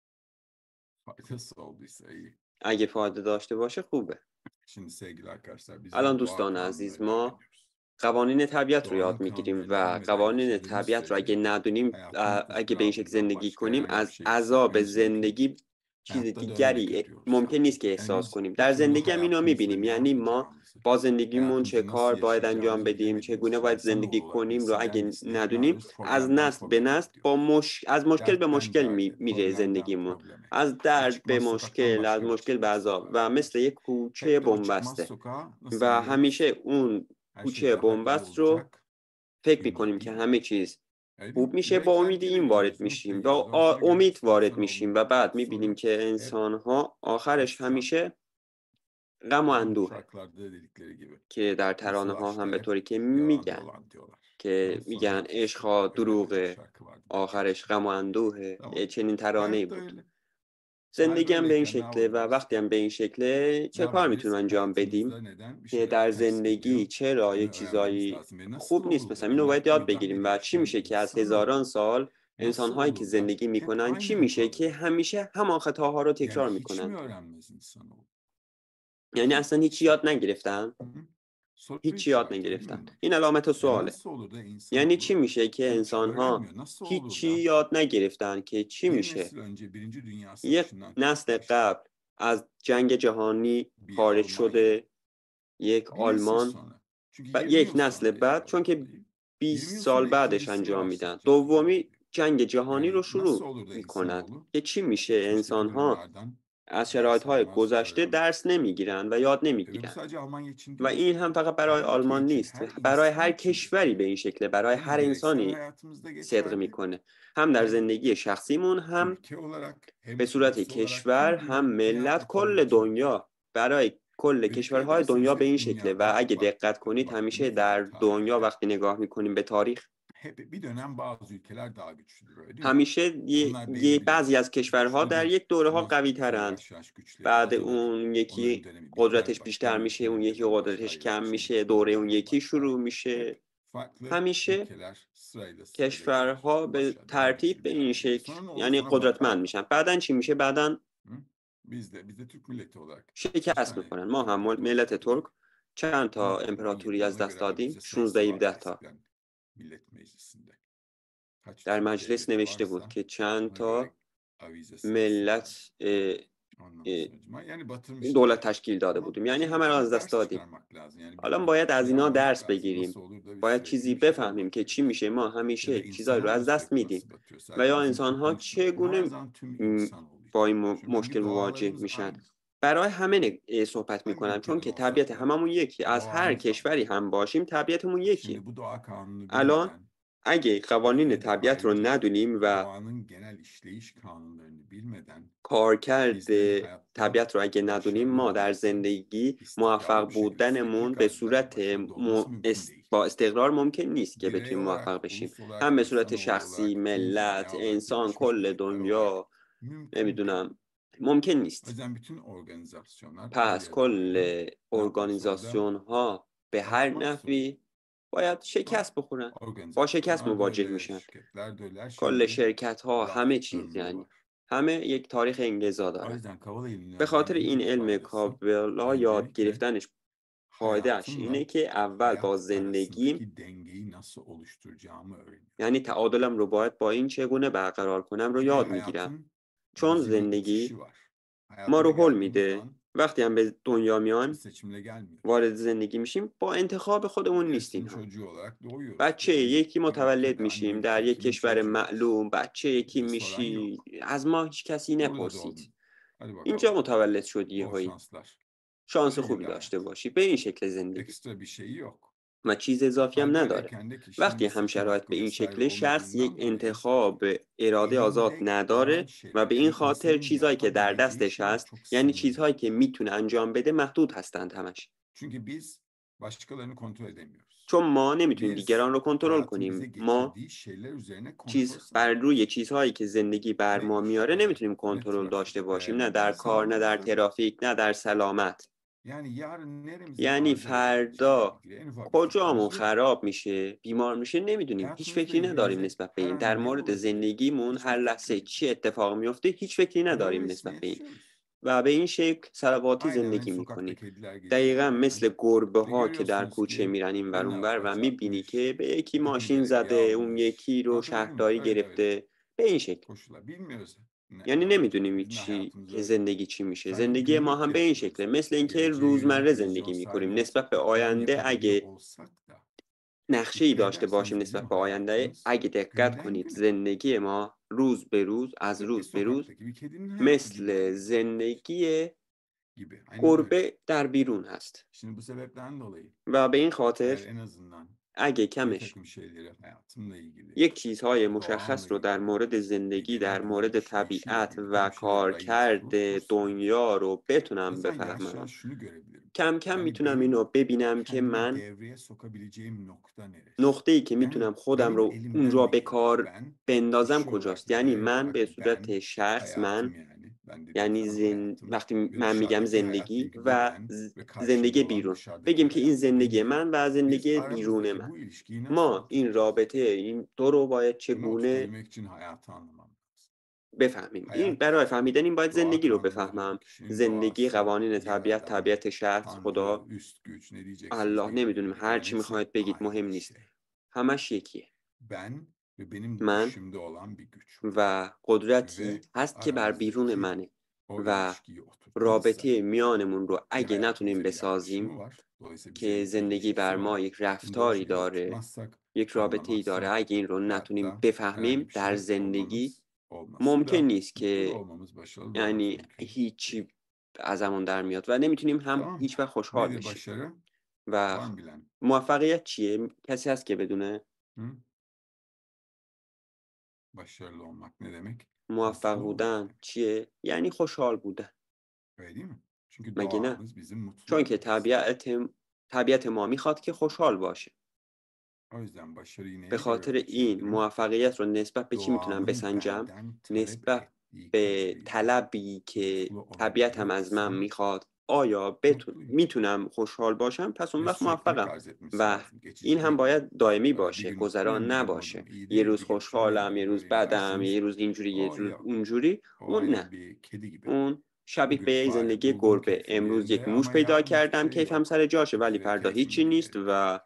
[SPEAKER 1] Faydası olduysa iyi.
[SPEAKER 2] اگه فایده داشته باشه خوبه.
[SPEAKER 1] Şimdi sevgili arkadaşlar biz
[SPEAKER 2] الان
[SPEAKER 1] yine doğa
[SPEAKER 2] دوستان عزیز
[SPEAKER 1] kanunlarını
[SPEAKER 2] ما
[SPEAKER 1] öğreniyoruz.
[SPEAKER 2] قوانین طبیعت رو
[SPEAKER 1] Doğanın
[SPEAKER 2] یاد میگیریم
[SPEAKER 1] kanunlarını
[SPEAKER 2] و
[SPEAKER 1] bilmeden
[SPEAKER 2] قوانین
[SPEAKER 1] yaşadığımız
[SPEAKER 2] طبیعت رو اگه
[SPEAKER 1] sürece
[SPEAKER 2] ندونیم
[SPEAKER 1] hayatın
[SPEAKER 2] اگه به این شکل
[SPEAKER 1] ızdırabından
[SPEAKER 2] زندگی
[SPEAKER 1] başka
[SPEAKER 2] کنیم
[SPEAKER 1] herhangi bir
[SPEAKER 2] از
[SPEAKER 1] şey
[SPEAKER 2] عذاب
[SPEAKER 1] hissetmemiz mümkün değil.
[SPEAKER 2] زندگی چیز
[SPEAKER 1] Hayatta da öyle
[SPEAKER 2] دیگری
[SPEAKER 1] görüyoruz.
[SPEAKER 2] ممکن نیست که
[SPEAKER 1] Yani
[SPEAKER 2] احساس
[SPEAKER 1] biz
[SPEAKER 2] کنیم. در
[SPEAKER 1] bütün bu
[SPEAKER 2] زندگی هم اینو
[SPEAKER 1] hayatımızda
[SPEAKER 2] میبینیم،
[SPEAKER 1] ne
[SPEAKER 2] یعنی ما
[SPEAKER 1] yapacağımızı,
[SPEAKER 2] با زندگیمون چه
[SPEAKER 1] hayatımızı nasıl
[SPEAKER 2] کار باید انجام
[SPEAKER 1] yaşayacağımızı
[SPEAKER 2] بدیم،
[SPEAKER 1] bilemediğimiz
[SPEAKER 2] چگونه
[SPEAKER 1] için
[SPEAKER 2] باید
[SPEAKER 1] insanoğlu
[SPEAKER 2] زندگی
[SPEAKER 1] olarak
[SPEAKER 2] کنیم رو
[SPEAKER 1] nesilden
[SPEAKER 2] اگه
[SPEAKER 1] nesile ne
[SPEAKER 2] ندونیم
[SPEAKER 1] yapıyoruz?
[SPEAKER 2] از
[SPEAKER 1] Problemden
[SPEAKER 2] نسل به
[SPEAKER 1] probleme
[SPEAKER 2] نسل با
[SPEAKER 1] gidiyoruz.
[SPEAKER 2] مش... از مشکل به
[SPEAKER 1] Dertten
[SPEAKER 2] مشکل می...
[SPEAKER 1] derde,
[SPEAKER 2] میره
[SPEAKER 1] problemden
[SPEAKER 2] زندگیمون،
[SPEAKER 1] probleme.
[SPEAKER 2] از
[SPEAKER 1] Hiç
[SPEAKER 2] درد به
[SPEAKER 1] çıkmaz sokaktan
[SPEAKER 2] مشکل، از
[SPEAKER 1] başka bir
[SPEAKER 2] مشکل به
[SPEAKER 1] çıkmaz
[SPEAKER 2] عذاب
[SPEAKER 1] sokağa
[SPEAKER 2] و مثل
[SPEAKER 1] gidiyoruz.
[SPEAKER 2] یک کوچه
[SPEAKER 1] Hep de o çıkmaz
[SPEAKER 2] بنبسته
[SPEAKER 1] sokağa nasıl
[SPEAKER 2] و
[SPEAKER 1] gidiyoruz?
[SPEAKER 2] همیشه اون
[SPEAKER 1] Her şey
[SPEAKER 2] کوچه
[SPEAKER 1] daha iyi
[SPEAKER 2] بنبست رو
[SPEAKER 1] olacak
[SPEAKER 2] فکر میکنیم که
[SPEAKER 1] ümidiyle.
[SPEAKER 2] همه چیز
[SPEAKER 1] Öyle değil
[SPEAKER 2] خوب
[SPEAKER 1] mi? Bir
[SPEAKER 2] میشه، با امید
[SPEAKER 1] beklentiyle
[SPEAKER 2] این وارد
[SPEAKER 1] gidiyoruz. Umutla
[SPEAKER 2] میشیم،
[SPEAKER 1] gidiyoruz.
[SPEAKER 2] با
[SPEAKER 1] Ama
[SPEAKER 2] آ-
[SPEAKER 1] sonra
[SPEAKER 2] امید
[SPEAKER 1] gerçekten
[SPEAKER 2] وارد میشیم و
[SPEAKER 1] insanoğlunun
[SPEAKER 2] بعد میبینیم
[SPEAKER 1] yapısı
[SPEAKER 2] که
[SPEAKER 1] hep
[SPEAKER 2] انسان ها آخرش
[SPEAKER 1] hüsran.
[SPEAKER 2] همیشه غم و
[SPEAKER 1] Değil mi?
[SPEAKER 2] اندوهه
[SPEAKER 1] Şarkılarda dedikleri gibi.
[SPEAKER 2] که در ترانه
[SPEAKER 1] Mutlular
[SPEAKER 2] ها هم
[SPEAKER 1] işte
[SPEAKER 2] به
[SPEAKER 1] hep
[SPEAKER 2] طوری که
[SPEAKER 1] yalan
[SPEAKER 2] میگن
[SPEAKER 1] dolan diyorlar.
[SPEAKER 2] که
[SPEAKER 1] Ama sonra
[SPEAKER 2] میگن
[SPEAKER 1] hep
[SPEAKER 2] عشق
[SPEAKER 1] hüsran.
[SPEAKER 2] ها
[SPEAKER 1] Öyle de bir
[SPEAKER 2] دروغه
[SPEAKER 1] şarkı vardı
[SPEAKER 2] آخرش
[SPEAKER 1] biliyorsunuz.
[SPEAKER 2] غم و اندوهه. یه
[SPEAKER 1] Tamam.
[SPEAKER 2] چنین ترانه ای
[SPEAKER 1] Hayat da
[SPEAKER 2] بود.
[SPEAKER 1] öyle. Hal
[SPEAKER 2] زندگی هم به این
[SPEAKER 1] böyleyken ne
[SPEAKER 2] شکله و
[SPEAKER 1] yapabiliriz?
[SPEAKER 2] وقتی هم به این شکله
[SPEAKER 1] Ne
[SPEAKER 2] چه کار
[SPEAKER 1] yapabiliriz?
[SPEAKER 2] میتونیم انجام بدیم
[SPEAKER 1] Hayatımızda neden bir
[SPEAKER 2] که
[SPEAKER 1] şeyler
[SPEAKER 2] در
[SPEAKER 1] ters
[SPEAKER 2] زندگی
[SPEAKER 1] gidiyor?
[SPEAKER 2] چرا یه
[SPEAKER 1] Bunu öğrenmemiz
[SPEAKER 2] چیزایی
[SPEAKER 1] lazım. Ve nasıl
[SPEAKER 2] خوب نیست.
[SPEAKER 1] olur
[SPEAKER 2] مثلا
[SPEAKER 1] da
[SPEAKER 2] اینو
[SPEAKER 1] bunlar
[SPEAKER 2] باید یاد
[SPEAKER 1] birdenbire
[SPEAKER 2] بگیریم و چی
[SPEAKER 1] değişen
[SPEAKER 2] میشه
[SPEAKER 1] bir
[SPEAKER 2] که از هزاران
[SPEAKER 1] insanoğlu
[SPEAKER 2] سال
[SPEAKER 1] nasıl
[SPEAKER 2] انسان‌هایی که
[SPEAKER 1] olur da
[SPEAKER 2] زندگی
[SPEAKER 1] hep
[SPEAKER 2] میکنن
[SPEAKER 1] aynı
[SPEAKER 2] چی میشه
[SPEAKER 1] hataları
[SPEAKER 2] که
[SPEAKER 1] yapar?
[SPEAKER 2] همیشه همان خطاها رو
[SPEAKER 1] Yani
[SPEAKER 2] تکرار
[SPEAKER 1] hiç mi
[SPEAKER 2] میکنن.
[SPEAKER 1] öğrenmez insanoğlu?
[SPEAKER 2] یعنی اصلا هیچی
[SPEAKER 1] İşte
[SPEAKER 2] یاد نگرفتن،
[SPEAKER 1] hı hı. soru
[SPEAKER 2] هیچی یاد
[SPEAKER 1] işareti değil mi
[SPEAKER 2] نگرفتن.
[SPEAKER 1] bunlar?
[SPEAKER 2] این علامت
[SPEAKER 1] E
[SPEAKER 2] سواله.
[SPEAKER 1] nasıl olur da
[SPEAKER 2] یعنی چی
[SPEAKER 1] insanoğlu
[SPEAKER 2] میشه که
[SPEAKER 1] hiç
[SPEAKER 2] انسان‌ها
[SPEAKER 1] öğrenmiyor? Nasıl olur
[SPEAKER 2] هیچی
[SPEAKER 1] da
[SPEAKER 2] یاد نگرفتن که چی
[SPEAKER 1] bir
[SPEAKER 2] میشه
[SPEAKER 1] nesil önce Birinci Dünya
[SPEAKER 2] یک
[SPEAKER 1] Savaşı'ndan
[SPEAKER 2] نسل
[SPEAKER 1] çıkmış
[SPEAKER 2] قبل از جنگ جهانی
[SPEAKER 1] bir
[SPEAKER 2] خارج
[SPEAKER 1] Almanya
[SPEAKER 2] شده، یک
[SPEAKER 1] bir nesil
[SPEAKER 2] آلمان
[SPEAKER 1] sonra. Çünkü
[SPEAKER 2] و
[SPEAKER 1] yirmi
[SPEAKER 2] یک
[SPEAKER 1] yıl
[SPEAKER 2] نسل
[SPEAKER 1] sonra
[SPEAKER 2] بعد، چون
[SPEAKER 1] yapıyorlar
[SPEAKER 2] که
[SPEAKER 1] olayı.
[SPEAKER 2] بیست
[SPEAKER 1] yirmi yıl
[SPEAKER 2] سال
[SPEAKER 1] sonra
[SPEAKER 2] بعدش
[SPEAKER 1] ikincisini
[SPEAKER 2] انجام میدن،
[SPEAKER 1] başlatacaklar
[SPEAKER 2] دومی
[SPEAKER 1] olayı.
[SPEAKER 2] جنگ جهانی رو
[SPEAKER 1] Yani nasıl
[SPEAKER 2] شروع
[SPEAKER 1] olur da
[SPEAKER 2] میکنند
[SPEAKER 1] insanoğlu
[SPEAKER 2] که چی میشه
[SPEAKER 1] geçmişteki
[SPEAKER 2] انسان‌ها
[SPEAKER 1] durumlardan
[SPEAKER 2] از
[SPEAKER 1] ders
[SPEAKER 2] شرایط‌های
[SPEAKER 1] almaz,
[SPEAKER 2] گذشته درس
[SPEAKER 1] öğrenmez.
[SPEAKER 2] نمیگیرن و یاد
[SPEAKER 1] E ve bu
[SPEAKER 2] نمیگیرن.
[SPEAKER 1] sadece Almanya için
[SPEAKER 2] و
[SPEAKER 1] değil.
[SPEAKER 2] این هم فقط برای
[SPEAKER 1] Her ülke
[SPEAKER 2] آلمان
[SPEAKER 1] için,
[SPEAKER 2] نیست،
[SPEAKER 1] her
[SPEAKER 2] برای
[SPEAKER 1] insan
[SPEAKER 2] هر
[SPEAKER 1] için
[SPEAKER 2] کشوری به
[SPEAKER 1] geçerli.
[SPEAKER 2] این شکله، برای
[SPEAKER 1] Değil mi?
[SPEAKER 2] هر
[SPEAKER 1] Bireysel
[SPEAKER 2] انسانی
[SPEAKER 1] hayatımızda
[SPEAKER 2] صدق
[SPEAKER 1] geçerli.
[SPEAKER 2] میکنه، هم در
[SPEAKER 1] Hem
[SPEAKER 2] زندگی شخصیمون، هم
[SPEAKER 1] ülke olarak
[SPEAKER 2] به
[SPEAKER 1] hem
[SPEAKER 2] صورت
[SPEAKER 1] birisi olarak
[SPEAKER 2] کشور،
[SPEAKER 1] tüm
[SPEAKER 2] هم
[SPEAKER 1] dünya
[SPEAKER 2] ملت،
[SPEAKER 1] ekonomi
[SPEAKER 2] کل
[SPEAKER 1] için.
[SPEAKER 2] دنیا، برای کل
[SPEAKER 1] Ve dikkat
[SPEAKER 2] کشورهای دنیا
[SPEAKER 1] ederseniz
[SPEAKER 2] به این
[SPEAKER 1] hep
[SPEAKER 2] شکله. و
[SPEAKER 1] dünyada
[SPEAKER 2] اگه
[SPEAKER 1] bak,
[SPEAKER 2] دقت کنید همیشه
[SPEAKER 1] baktığınız zaman
[SPEAKER 2] در دنیا
[SPEAKER 1] tarihe
[SPEAKER 2] وقتی نگاه میکنیم به تاریخ
[SPEAKER 1] hep bir dönem bazı ülkeler daha güçlüdür, öyle değil mi?
[SPEAKER 2] همیشه یه,
[SPEAKER 1] Onlar belli
[SPEAKER 2] یه
[SPEAKER 1] bir
[SPEAKER 2] بعضی
[SPEAKER 1] dönem
[SPEAKER 2] از کشورها در
[SPEAKER 1] güçlüdür
[SPEAKER 2] یک دوره ها
[SPEAKER 1] ama
[SPEAKER 2] قوی
[SPEAKER 1] sonra
[SPEAKER 2] ترند.
[SPEAKER 1] yavaş yavaş güçleri
[SPEAKER 2] بعد
[SPEAKER 1] azalır.
[SPEAKER 2] اون
[SPEAKER 1] Onların
[SPEAKER 2] یکی
[SPEAKER 1] dönemi
[SPEAKER 2] قدرتش
[SPEAKER 1] biter,
[SPEAKER 2] بیشتر
[SPEAKER 1] başka
[SPEAKER 2] میشه، اون یکی
[SPEAKER 1] ülkelerin de
[SPEAKER 2] قدرتش
[SPEAKER 1] başlar,
[SPEAKER 2] کم
[SPEAKER 1] yavaş
[SPEAKER 2] میشه،
[SPEAKER 1] yavaş
[SPEAKER 2] دوره اون
[SPEAKER 1] güçlenmeye
[SPEAKER 2] یکی
[SPEAKER 1] başlar.
[SPEAKER 2] شروع میشه.
[SPEAKER 1] Hep farklı
[SPEAKER 2] همیشه
[SPEAKER 1] ülkeler sırayla sırayla gelir
[SPEAKER 2] کشورها به
[SPEAKER 1] başlar, daha
[SPEAKER 2] ترتیب به این
[SPEAKER 1] güçlüyken gelir.
[SPEAKER 2] شکل
[SPEAKER 1] Sonra ne olur?
[SPEAKER 2] یعنی
[SPEAKER 1] Sonra
[SPEAKER 2] قدرتمند
[SPEAKER 1] batarlar.
[SPEAKER 2] میشن. بعدن چی میشه؟ بعدن
[SPEAKER 1] Hı? Biz de biz de Türk milleti olarak kaç
[SPEAKER 2] شکست
[SPEAKER 1] tane
[SPEAKER 2] میکنن. ما هم
[SPEAKER 1] imparatorluk
[SPEAKER 2] ملت ترک
[SPEAKER 1] kurduk?
[SPEAKER 2] چند تا
[SPEAKER 1] Mahvolduk
[SPEAKER 2] امپراتوری
[SPEAKER 1] gitti.
[SPEAKER 2] از
[SPEAKER 1] Ona
[SPEAKER 2] دست
[SPEAKER 1] göre
[SPEAKER 2] دادیم؟
[SPEAKER 1] avize sayısı
[SPEAKER 2] شانزده
[SPEAKER 1] vardı
[SPEAKER 2] هفده تا.
[SPEAKER 1] eskiden millet meclisinde. Kaç
[SPEAKER 2] در
[SPEAKER 1] Türk
[SPEAKER 2] مجلس
[SPEAKER 1] devleti
[SPEAKER 2] نوشته بود
[SPEAKER 1] varsa
[SPEAKER 2] که چند
[SPEAKER 1] ona göre
[SPEAKER 2] تا
[SPEAKER 1] avize sayısı vardı.
[SPEAKER 2] ملت اه، اه،
[SPEAKER 1] Anlamışsın hocam. Yani batırmışlar.
[SPEAKER 2] دولت تشکیل داده
[SPEAKER 1] Ama
[SPEAKER 2] بودیم، یعنی
[SPEAKER 1] şimdi
[SPEAKER 2] همه رو از
[SPEAKER 1] şimdi
[SPEAKER 2] دست
[SPEAKER 1] ders
[SPEAKER 2] دادیم.
[SPEAKER 1] çıkarmak lazım. Yani bir,
[SPEAKER 2] الان
[SPEAKER 1] bir,
[SPEAKER 2] باید
[SPEAKER 1] bir
[SPEAKER 2] از
[SPEAKER 1] şeyi
[SPEAKER 2] اینا
[SPEAKER 1] anlamak
[SPEAKER 2] درس
[SPEAKER 1] lazım.
[SPEAKER 2] بگیریم.
[SPEAKER 1] Nasıl olur da biz
[SPEAKER 2] باید
[SPEAKER 1] sürekli
[SPEAKER 2] چیزی
[SPEAKER 1] bir şeylere
[SPEAKER 2] بفهمیم که چی
[SPEAKER 1] batıyoruz.
[SPEAKER 2] میشه ما
[SPEAKER 1] Ya da
[SPEAKER 2] همیشه چیزایی رو
[SPEAKER 1] insanlar
[SPEAKER 2] از دست
[SPEAKER 1] sürekli
[SPEAKER 2] میدیم
[SPEAKER 1] nasıl batıyor?
[SPEAKER 2] و
[SPEAKER 1] Sadece
[SPEAKER 2] یا
[SPEAKER 1] bizim Türk
[SPEAKER 2] انسان‌ها
[SPEAKER 1] milleti batmıyor. Her
[SPEAKER 2] چگونه
[SPEAKER 1] zaman tüm
[SPEAKER 2] م،
[SPEAKER 1] insan
[SPEAKER 2] با
[SPEAKER 1] için.
[SPEAKER 2] این م-
[SPEAKER 1] Çünkü
[SPEAKER 2] مشکل
[SPEAKER 1] bir
[SPEAKER 2] مواجه
[SPEAKER 1] doğalarımız
[SPEAKER 2] میشن.
[SPEAKER 1] aynı.
[SPEAKER 2] برای همه اه، صحبت
[SPEAKER 1] Hangi
[SPEAKER 2] میکنم، چون
[SPEAKER 1] ülkeden
[SPEAKER 2] که
[SPEAKER 1] olsak
[SPEAKER 2] طبیعت
[SPEAKER 1] da
[SPEAKER 2] هممون یکی، از هر
[SPEAKER 1] doğamız aynı.
[SPEAKER 2] کشوری هم باشیم طبیعتمون یکیه.
[SPEAKER 1] Şimdi bu doğa kanunu
[SPEAKER 2] الان
[SPEAKER 1] bilmeden
[SPEAKER 2] اگه قوانین
[SPEAKER 1] ve de
[SPEAKER 2] طبیعت رو
[SPEAKER 1] ayrıca
[SPEAKER 2] ندونیم و
[SPEAKER 1] doğanın genel işleyiş kanunlarını bilmeden
[SPEAKER 2] کارکرد
[SPEAKER 1] biz de hayatta
[SPEAKER 2] طبیعت رو اگه ندونیم
[SPEAKER 1] başarılı
[SPEAKER 2] ما در
[SPEAKER 1] olmak için
[SPEAKER 2] زندگی
[SPEAKER 1] istikrarlı
[SPEAKER 2] موفق
[SPEAKER 1] bir şekilde sürekli
[SPEAKER 2] بودنمون به
[SPEAKER 1] gayret
[SPEAKER 2] صورت
[SPEAKER 1] başarılı
[SPEAKER 2] م...
[SPEAKER 1] olması mümkün
[SPEAKER 2] اس...
[SPEAKER 1] değil.
[SPEAKER 2] با استقرار ممکن نیست که
[SPEAKER 1] Birey
[SPEAKER 2] بتونیم موفق
[SPEAKER 1] olarak,
[SPEAKER 2] بشیم.
[SPEAKER 1] ulus olarak,
[SPEAKER 2] هم به صورت
[SPEAKER 1] insanoğlu
[SPEAKER 2] شخصی،
[SPEAKER 1] olarak, tüm
[SPEAKER 2] ملت،
[SPEAKER 1] dünya olarak,
[SPEAKER 2] انسان،
[SPEAKER 1] Birleşmiş
[SPEAKER 2] کل
[SPEAKER 1] Milletler olarak
[SPEAKER 2] دنیا،
[SPEAKER 1] mümkün değil.
[SPEAKER 2] نمیدونم، ممکن
[SPEAKER 1] O
[SPEAKER 2] نیست.
[SPEAKER 1] yüzden bütün organizasyonlar bir
[SPEAKER 2] پس
[SPEAKER 1] araya gelir.
[SPEAKER 2] کل
[SPEAKER 1] Ne yaparsa orada
[SPEAKER 2] ارگانیزاسیون ها به هر
[SPEAKER 1] batmak zorunda.
[SPEAKER 2] نحوی باید
[SPEAKER 1] Ama
[SPEAKER 2] شکست بخورن، با شکست
[SPEAKER 1] organizasyonlar da
[SPEAKER 2] مواجه
[SPEAKER 1] öyle,
[SPEAKER 2] میشن.
[SPEAKER 1] şirketler de öyle. Her şeyin
[SPEAKER 2] کل
[SPEAKER 1] bir
[SPEAKER 2] شرکت ها، همه
[SPEAKER 1] raf
[SPEAKER 2] چیز
[SPEAKER 1] ömrü
[SPEAKER 2] یعنی
[SPEAKER 1] var.
[SPEAKER 2] همه یک تاریخ انقضا
[SPEAKER 1] O
[SPEAKER 2] دارن.
[SPEAKER 1] yüzden Kavala ilmini
[SPEAKER 2] به خاطر
[SPEAKER 1] öğrenmenin
[SPEAKER 2] این
[SPEAKER 1] ilk
[SPEAKER 2] علم
[SPEAKER 1] faydası
[SPEAKER 2] کابلا یاد
[SPEAKER 1] öncelikle
[SPEAKER 2] گرفتنش فایدهش اینه
[SPEAKER 1] hayatımla
[SPEAKER 2] که اول با
[SPEAKER 1] hayat
[SPEAKER 2] زندگیم،
[SPEAKER 1] arasındaki dengeyi nasıl oluşturacağımı öğreniyorum.
[SPEAKER 2] یعنی تعادلم رو باید با این چگونه برقرار کنم رو
[SPEAKER 1] Çünkü
[SPEAKER 2] یاد میگیرم.
[SPEAKER 1] hayatın
[SPEAKER 2] چون
[SPEAKER 1] bizi bir itişi
[SPEAKER 2] زندگی
[SPEAKER 1] var.
[SPEAKER 2] ما
[SPEAKER 1] Hayata
[SPEAKER 2] رو
[SPEAKER 1] da
[SPEAKER 2] هل
[SPEAKER 1] geldiğimiz
[SPEAKER 2] میده.
[SPEAKER 1] zaman
[SPEAKER 2] وقتی هم به دنیا
[SPEAKER 1] bir
[SPEAKER 2] میایم
[SPEAKER 1] seçimle gelmiyoruz.
[SPEAKER 2] وارد زندگی میشیم، با انتخاب خودمون نیست
[SPEAKER 1] Birisinin
[SPEAKER 2] اینها.
[SPEAKER 1] çocuğu olarak doğuyoruz.
[SPEAKER 2] بچه
[SPEAKER 1] Doğduğumuz
[SPEAKER 2] یکی
[SPEAKER 1] bir
[SPEAKER 2] متولد
[SPEAKER 1] ülkede
[SPEAKER 2] میشیم،
[SPEAKER 1] annenin
[SPEAKER 2] در یک
[SPEAKER 1] fikrinin
[SPEAKER 2] کشور
[SPEAKER 1] çocuğuyuz.
[SPEAKER 2] معلوم. بچه یکی
[SPEAKER 1] Bize soran
[SPEAKER 2] میشی،
[SPEAKER 1] yok.
[SPEAKER 2] از ما هیچ کسی
[SPEAKER 1] Burada
[SPEAKER 2] نپرسید.
[SPEAKER 1] doğdun. Hadi
[SPEAKER 2] اینجا
[SPEAKER 1] bakalım.
[SPEAKER 2] متولد شدی
[SPEAKER 1] Bol
[SPEAKER 2] یهویی.
[SPEAKER 1] şanslar. Bu
[SPEAKER 2] شانس خوبی
[SPEAKER 1] şekilde
[SPEAKER 2] داشته
[SPEAKER 1] hayat.
[SPEAKER 2] باشی. به این شکل زندگی.
[SPEAKER 1] Ekstra bir şeyi yok.
[SPEAKER 2] و چیز اضافی
[SPEAKER 1] Hal
[SPEAKER 2] هم نداره.
[SPEAKER 1] böyleyken de kişinin
[SPEAKER 2] وقتی
[SPEAKER 1] bir
[SPEAKER 2] هم
[SPEAKER 1] seçim
[SPEAKER 2] شرایط
[SPEAKER 1] hakkı
[SPEAKER 2] به این
[SPEAKER 1] vesaire
[SPEAKER 2] شکل، شخص یک
[SPEAKER 1] olmadığından dolayı
[SPEAKER 2] انتخاب اراده آزاد
[SPEAKER 1] elinde olan
[SPEAKER 2] نداره و به
[SPEAKER 1] şeyler
[SPEAKER 2] این
[SPEAKER 1] yani
[SPEAKER 2] خاطر
[SPEAKER 1] insanın
[SPEAKER 2] چیزهایی که در
[SPEAKER 1] yapabileceği
[SPEAKER 2] دستش
[SPEAKER 1] şeyler
[SPEAKER 2] هست،
[SPEAKER 1] çok
[SPEAKER 2] یعنی
[SPEAKER 1] sınırlı.
[SPEAKER 2] چیزهایی که میتونه انجام بده، محدود هستند همش.
[SPEAKER 1] Çünkü biz başkalarını kontrol edemiyoruz.
[SPEAKER 2] چون ما نمیتونیم
[SPEAKER 1] Biz
[SPEAKER 2] دیگران رو کنترل
[SPEAKER 1] hayatın bize
[SPEAKER 2] کنیم. ما
[SPEAKER 1] getirdiği şeyler üzerine
[SPEAKER 2] چیز
[SPEAKER 1] kontrol
[SPEAKER 2] بر
[SPEAKER 1] sağlıyoruz.
[SPEAKER 2] روی چیزهایی که زندگی بر ما
[SPEAKER 1] Nedir?
[SPEAKER 2] میاره
[SPEAKER 1] Örnek
[SPEAKER 2] نمیتونیم
[SPEAKER 1] ne
[SPEAKER 2] کنترل داشته
[SPEAKER 1] trafik
[SPEAKER 2] باشیم.
[SPEAKER 1] veya
[SPEAKER 2] نه
[SPEAKER 1] ne de
[SPEAKER 2] در کار، نه در
[SPEAKER 1] sağlığımızı.
[SPEAKER 2] ترافیک، نه در سلامت.
[SPEAKER 1] Yani yarın neremizin
[SPEAKER 2] یعنی
[SPEAKER 1] arıza verebileceğiyle
[SPEAKER 2] فردا
[SPEAKER 1] ilgili en ufak bir
[SPEAKER 2] کجامون
[SPEAKER 1] fikrimiz yok.
[SPEAKER 2] خراب میشه، بیمار میشه نمیدونیم. هیچ
[SPEAKER 1] Hayatımızla
[SPEAKER 2] فکری
[SPEAKER 1] ilgili
[SPEAKER 2] نداریم
[SPEAKER 1] bize
[SPEAKER 2] نسبت به
[SPEAKER 1] her
[SPEAKER 2] این. در
[SPEAKER 1] an ne
[SPEAKER 2] مورد
[SPEAKER 1] olabilir?
[SPEAKER 2] زندگیمون هر
[SPEAKER 1] Hiçbir
[SPEAKER 2] لحظه
[SPEAKER 1] fikrimiz
[SPEAKER 2] چی
[SPEAKER 1] yok.
[SPEAKER 2] اتفاق میفته هیچ فکری
[SPEAKER 1] Ama
[SPEAKER 2] نداریم
[SPEAKER 1] öylesine
[SPEAKER 2] نسبت به این.
[SPEAKER 1] yaşıyoruz.
[SPEAKER 2] و به این شکل صلواتی
[SPEAKER 1] Aynen hani
[SPEAKER 2] زندگی
[SPEAKER 1] sokakta
[SPEAKER 2] میکنیم.
[SPEAKER 1] kediler geziyor
[SPEAKER 2] دقیقا
[SPEAKER 1] bazen.
[SPEAKER 2] مثل گربه
[SPEAKER 1] Ve
[SPEAKER 2] ها که در
[SPEAKER 1] görüyorsunuz
[SPEAKER 2] کوچه
[SPEAKER 1] ki
[SPEAKER 2] میرن این ور
[SPEAKER 1] birine
[SPEAKER 2] اون ور
[SPEAKER 1] araba
[SPEAKER 2] و میبینی
[SPEAKER 1] çarpmış,
[SPEAKER 2] که به یکی
[SPEAKER 1] bir takım
[SPEAKER 2] ماشین
[SPEAKER 1] gerekçeyi
[SPEAKER 2] زده، اون
[SPEAKER 1] almış.
[SPEAKER 2] یکی رو
[SPEAKER 1] Anlatabildim mi?
[SPEAKER 2] شهرداری
[SPEAKER 1] Öyle öyle.
[SPEAKER 2] گرفته. به این شکل.
[SPEAKER 1] Koşullar. Bilmiyoruz ne,
[SPEAKER 2] یعنی
[SPEAKER 1] ne olacak.
[SPEAKER 2] نمیدونیم
[SPEAKER 1] Bizim de
[SPEAKER 2] چی
[SPEAKER 1] hayatımız
[SPEAKER 2] که
[SPEAKER 1] öyle.
[SPEAKER 2] زندگی چی میشه.
[SPEAKER 1] Sanki
[SPEAKER 2] زندگی ما
[SPEAKER 1] günlük
[SPEAKER 2] هم به این
[SPEAKER 1] yaşıyoruz.
[SPEAKER 2] شکله. مثل اینکه
[SPEAKER 1] Geleceğe yönelik
[SPEAKER 2] روزمره
[SPEAKER 1] bir vizyon
[SPEAKER 2] زندگی
[SPEAKER 1] sahibi
[SPEAKER 2] میکنیم.
[SPEAKER 1] olsak
[SPEAKER 2] نسبت به
[SPEAKER 1] da, plan
[SPEAKER 2] آینده
[SPEAKER 1] yapabiliyor
[SPEAKER 2] اگه
[SPEAKER 1] olsak da
[SPEAKER 2] نقشه ای
[SPEAKER 1] dikkat
[SPEAKER 2] داشته
[SPEAKER 1] ederseniz
[SPEAKER 2] باشیم
[SPEAKER 1] bizim
[SPEAKER 2] نسبت به آینده،
[SPEAKER 1] hayatımız
[SPEAKER 2] اگه دقت
[SPEAKER 1] günden
[SPEAKER 2] کنید
[SPEAKER 1] güne
[SPEAKER 2] زندگی ما روز به روز، از
[SPEAKER 1] tıpkı
[SPEAKER 2] روز به روز
[SPEAKER 1] sokaktaki bir kedinin hayatı gibi
[SPEAKER 2] مثل
[SPEAKER 1] oluyor.
[SPEAKER 2] زندگی
[SPEAKER 1] Gibi. Aynen öyle.
[SPEAKER 2] گربه در بیرون هست.
[SPEAKER 1] Şimdi bu sebepten dolayı
[SPEAKER 2] و به این
[SPEAKER 1] eğer
[SPEAKER 2] خاطر
[SPEAKER 1] en azından
[SPEAKER 2] اگه
[SPEAKER 1] bir
[SPEAKER 2] کمش
[SPEAKER 1] takım şeyleri hayatımla ilgili,
[SPEAKER 2] یک چیزهای
[SPEAKER 1] doğamla
[SPEAKER 2] مشخص رو در
[SPEAKER 1] ilgili
[SPEAKER 2] مورد
[SPEAKER 1] ve
[SPEAKER 2] زندگی، در
[SPEAKER 1] genel dünya
[SPEAKER 2] مورد
[SPEAKER 1] işleyişiyle
[SPEAKER 2] طبیعت
[SPEAKER 1] ilgili bir
[SPEAKER 2] و
[SPEAKER 1] takım şeyleri rayımızda
[SPEAKER 2] کارکرد
[SPEAKER 1] tutup oturturuz.
[SPEAKER 2] دنیا رو بتونم
[SPEAKER 1] İnsan yavaş
[SPEAKER 2] بفهمم،
[SPEAKER 1] yavaş şunu görebilirim.
[SPEAKER 2] کم کم
[SPEAKER 1] Yani
[SPEAKER 2] میتونم
[SPEAKER 1] benim
[SPEAKER 2] اینو ببینم که
[SPEAKER 1] kendimi
[SPEAKER 2] من
[SPEAKER 1] devreye sokabileceğim nokta neresi?
[SPEAKER 2] نقطه‌ای که
[SPEAKER 1] Yani
[SPEAKER 2] میتونم خودم
[SPEAKER 1] benim
[SPEAKER 2] رو
[SPEAKER 1] elimden
[SPEAKER 2] اونجا
[SPEAKER 1] ne
[SPEAKER 2] به
[SPEAKER 1] gelir?
[SPEAKER 2] کار
[SPEAKER 1] Ben
[SPEAKER 2] بندازم
[SPEAKER 1] kişi olarak,
[SPEAKER 2] کجاست. یعنی
[SPEAKER 1] birey
[SPEAKER 2] من
[SPEAKER 1] olarak
[SPEAKER 2] به
[SPEAKER 1] ben,
[SPEAKER 2] صورت شخص، من،
[SPEAKER 1] hayatım yani. Ben dediğim
[SPEAKER 2] یعنی
[SPEAKER 1] zaman
[SPEAKER 2] زن...
[SPEAKER 1] hayatım
[SPEAKER 2] وقتی
[SPEAKER 1] ve
[SPEAKER 2] من میگم
[SPEAKER 1] dışarıdaki hayat
[SPEAKER 2] زندگی
[SPEAKER 1] çünkü
[SPEAKER 2] و
[SPEAKER 1] gelen
[SPEAKER 2] ز-
[SPEAKER 1] ve karşımda
[SPEAKER 2] زندگی
[SPEAKER 1] olan
[SPEAKER 2] بیرون،
[SPEAKER 1] dışarıdaki
[SPEAKER 2] بگیم که این
[SPEAKER 1] hayat
[SPEAKER 2] زندگی
[SPEAKER 1] benim.
[SPEAKER 2] من و
[SPEAKER 1] Biz
[SPEAKER 2] زندگی بیرون
[SPEAKER 1] aramızdaki
[SPEAKER 2] من.
[SPEAKER 1] bu ilişkiyi nasıl
[SPEAKER 2] ما این
[SPEAKER 1] oturtacağız?
[SPEAKER 2] رابطه، این دو رو باید
[SPEAKER 1] Bunu
[SPEAKER 2] چگونه
[SPEAKER 1] oturtabilmek için hayatı anlamam lazım.
[SPEAKER 2] بفهمیم. این
[SPEAKER 1] Hayat,
[SPEAKER 2] برای فهمیدن این باید
[SPEAKER 1] doğa
[SPEAKER 2] زندگی رو
[SPEAKER 1] kanunları,
[SPEAKER 2] بفهمم.
[SPEAKER 1] kişinin
[SPEAKER 2] زندگی،
[SPEAKER 1] doğası,
[SPEAKER 2] قوانین طبیعت،
[SPEAKER 1] yaradan,
[SPEAKER 2] طبیعت شخص،
[SPEAKER 1] tanrı,
[SPEAKER 2] خدا،
[SPEAKER 1] üst güç ne diyeceksiniz
[SPEAKER 2] الله، نمیدونیم،
[SPEAKER 1] bilmiyorum.
[SPEAKER 2] هر
[SPEAKER 1] Bunların
[SPEAKER 2] چی
[SPEAKER 1] hepsi
[SPEAKER 2] میخواید بگید
[SPEAKER 1] aynı
[SPEAKER 2] مهم نیست.
[SPEAKER 1] şey.
[SPEAKER 2] همش یکیه.
[SPEAKER 1] Ben ve benim
[SPEAKER 2] من
[SPEAKER 1] dışımda olan bir güç var.
[SPEAKER 2] و قدرتی
[SPEAKER 1] Ve
[SPEAKER 2] هست که بر بیرون
[SPEAKER 1] aramızdaki
[SPEAKER 2] منه
[SPEAKER 1] o
[SPEAKER 2] و
[SPEAKER 1] ilişkiyi oturtmazsak
[SPEAKER 2] رابطه میانمون رو
[SPEAKER 1] ki
[SPEAKER 2] اگه نتونیم
[SPEAKER 1] hayatımıza bir yaklaşımı
[SPEAKER 2] بسازیم،
[SPEAKER 1] var. Dolayısıyla
[SPEAKER 2] که
[SPEAKER 1] bizimle bir
[SPEAKER 2] زندگی بر
[SPEAKER 1] ilişkisi var.
[SPEAKER 2] ما یک
[SPEAKER 1] Bunu doğru
[SPEAKER 2] رفتاری
[SPEAKER 1] şekilde
[SPEAKER 2] داره،
[SPEAKER 1] oturtmazsak,
[SPEAKER 2] یک رابطه ای داره،
[SPEAKER 1] anlamazsak
[SPEAKER 2] اگه این رو نتونیم
[SPEAKER 1] hayatta herhangi
[SPEAKER 2] بفهمیم
[SPEAKER 1] bir
[SPEAKER 2] در
[SPEAKER 1] şey
[SPEAKER 2] زندگی،
[SPEAKER 1] olmamız olmaz. Bu
[SPEAKER 2] ممکن
[SPEAKER 1] da
[SPEAKER 2] نیست
[SPEAKER 1] mutlu da
[SPEAKER 2] که
[SPEAKER 1] olmamız, başarılı da olmamız
[SPEAKER 2] یعنی
[SPEAKER 1] mümkün
[SPEAKER 2] هیچی
[SPEAKER 1] değil.
[SPEAKER 2] ازمون در میاد و نمیتونیم هم
[SPEAKER 1] Tamam.
[SPEAKER 2] هیچ وقت خوشحال
[SPEAKER 1] Nedir
[SPEAKER 2] بشیم.
[SPEAKER 1] başarı?
[SPEAKER 2] و
[SPEAKER 1] Var mı bilen?
[SPEAKER 2] موفقیت چیه؟ کسی هست که بدونه؟
[SPEAKER 1] Hı? Başarılı olmak ne demek?
[SPEAKER 2] موفق
[SPEAKER 1] Mutlu olmak
[SPEAKER 2] بودن
[SPEAKER 1] demek.
[SPEAKER 2] چیه؟ یعنی خوشحال بودن.
[SPEAKER 1] Öyle değil mi? Çünkü
[SPEAKER 2] مگه نه؟
[SPEAKER 1] doğamız bizim mutlu
[SPEAKER 2] چون که
[SPEAKER 1] olmamızı ister.
[SPEAKER 2] طبیعت طبیعت ما میخواد که خوشحال باشه.
[SPEAKER 1] O yüzden başarıyı
[SPEAKER 2] به
[SPEAKER 1] neye göre
[SPEAKER 2] خاطر این
[SPEAKER 1] ölçebilirim?
[SPEAKER 2] موفقیت رو نسبت به چی میتونم
[SPEAKER 1] Doğanın
[SPEAKER 2] بسنجم؟
[SPEAKER 1] benden talep
[SPEAKER 2] نسبت
[SPEAKER 1] ettiği
[SPEAKER 2] به
[SPEAKER 1] kadarıyla
[SPEAKER 2] طلبی که
[SPEAKER 1] mutlu
[SPEAKER 2] طبیعتم از من
[SPEAKER 1] olabiliyorsam
[SPEAKER 2] میخواد. آیا بتون
[SPEAKER 1] mutluyum.
[SPEAKER 2] میتونم خوشحال باشم؟ پس اون
[SPEAKER 1] Ve
[SPEAKER 2] وقت
[SPEAKER 1] süreklilik
[SPEAKER 2] موفقم.
[SPEAKER 1] arz etmesi
[SPEAKER 2] و
[SPEAKER 1] lazım.
[SPEAKER 2] این
[SPEAKER 1] Geçici
[SPEAKER 2] هم
[SPEAKER 1] değil.
[SPEAKER 2] باید دائمی
[SPEAKER 1] Öyle bir
[SPEAKER 2] باشه،
[SPEAKER 1] gün mutluyum,
[SPEAKER 2] گذران
[SPEAKER 1] bir gün
[SPEAKER 2] نباشه.
[SPEAKER 1] modum iyi
[SPEAKER 2] یه
[SPEAKER 1] değil,
[SPEAKER 2] روز
[SPEAKER 1] bir gün şöyle,
[SPEAKER 2] خوشحالم،
[SPEAKER 1] bir
[SPEAKER 2] یه
[SPEAKER 1] gün
[SPEAKER 2] روز
[SPEAKER 1] böyle
[SPEAKER 2] بدم،
[SPEAKER 1] giderseniz
[SPEAKER 2] یه روز اینجوری، یه
[SPEAKER 1] o
[SPEAKER 2] روز
[SPEAKER 1] yok.
[SPEAKER 2] اونجوری.
[SPEAKER 1] O
[SPEAKER 2] اون
[SPEAKER 1] aynen
[SPEAKER 2] نه.
[SPEAKER 1] bir kedi gibi.
[SPEAKER 2] اون شبیه
[SPEAKER 1] Bugün
[SPEAKER 2] به
[SPEAKER 1] fare
[SPEAKER 2] زندگی
[SPEAKER 1] buldum
[SPEAKER 2] گربه.
[SPEAKER 1] keyfim
[SPEAKER 2] امروز یک
[SPEAKER 1] yerinde
[SPEAKER 2] موش
[SPEAKER 1] ama
[SPEAKER 2] پیدا
[SPEAKER 1] yarın hiçbir
[SPEAKER 2] کردم،
[SPEAKER 1] şey
[SPEAKER 2] کیفم
[SPEAKER 1] yok.
[SPEAKER 2] سر جاشه، ولی
[SPEAKER 1] Hiçbir
[SPEAKER 2] فردا
[SPEAKER 1] keyfim
[SPEAKER 2] هیچی نیست
[SPEAKER 1] yerinde.
[SPEAKER 2] و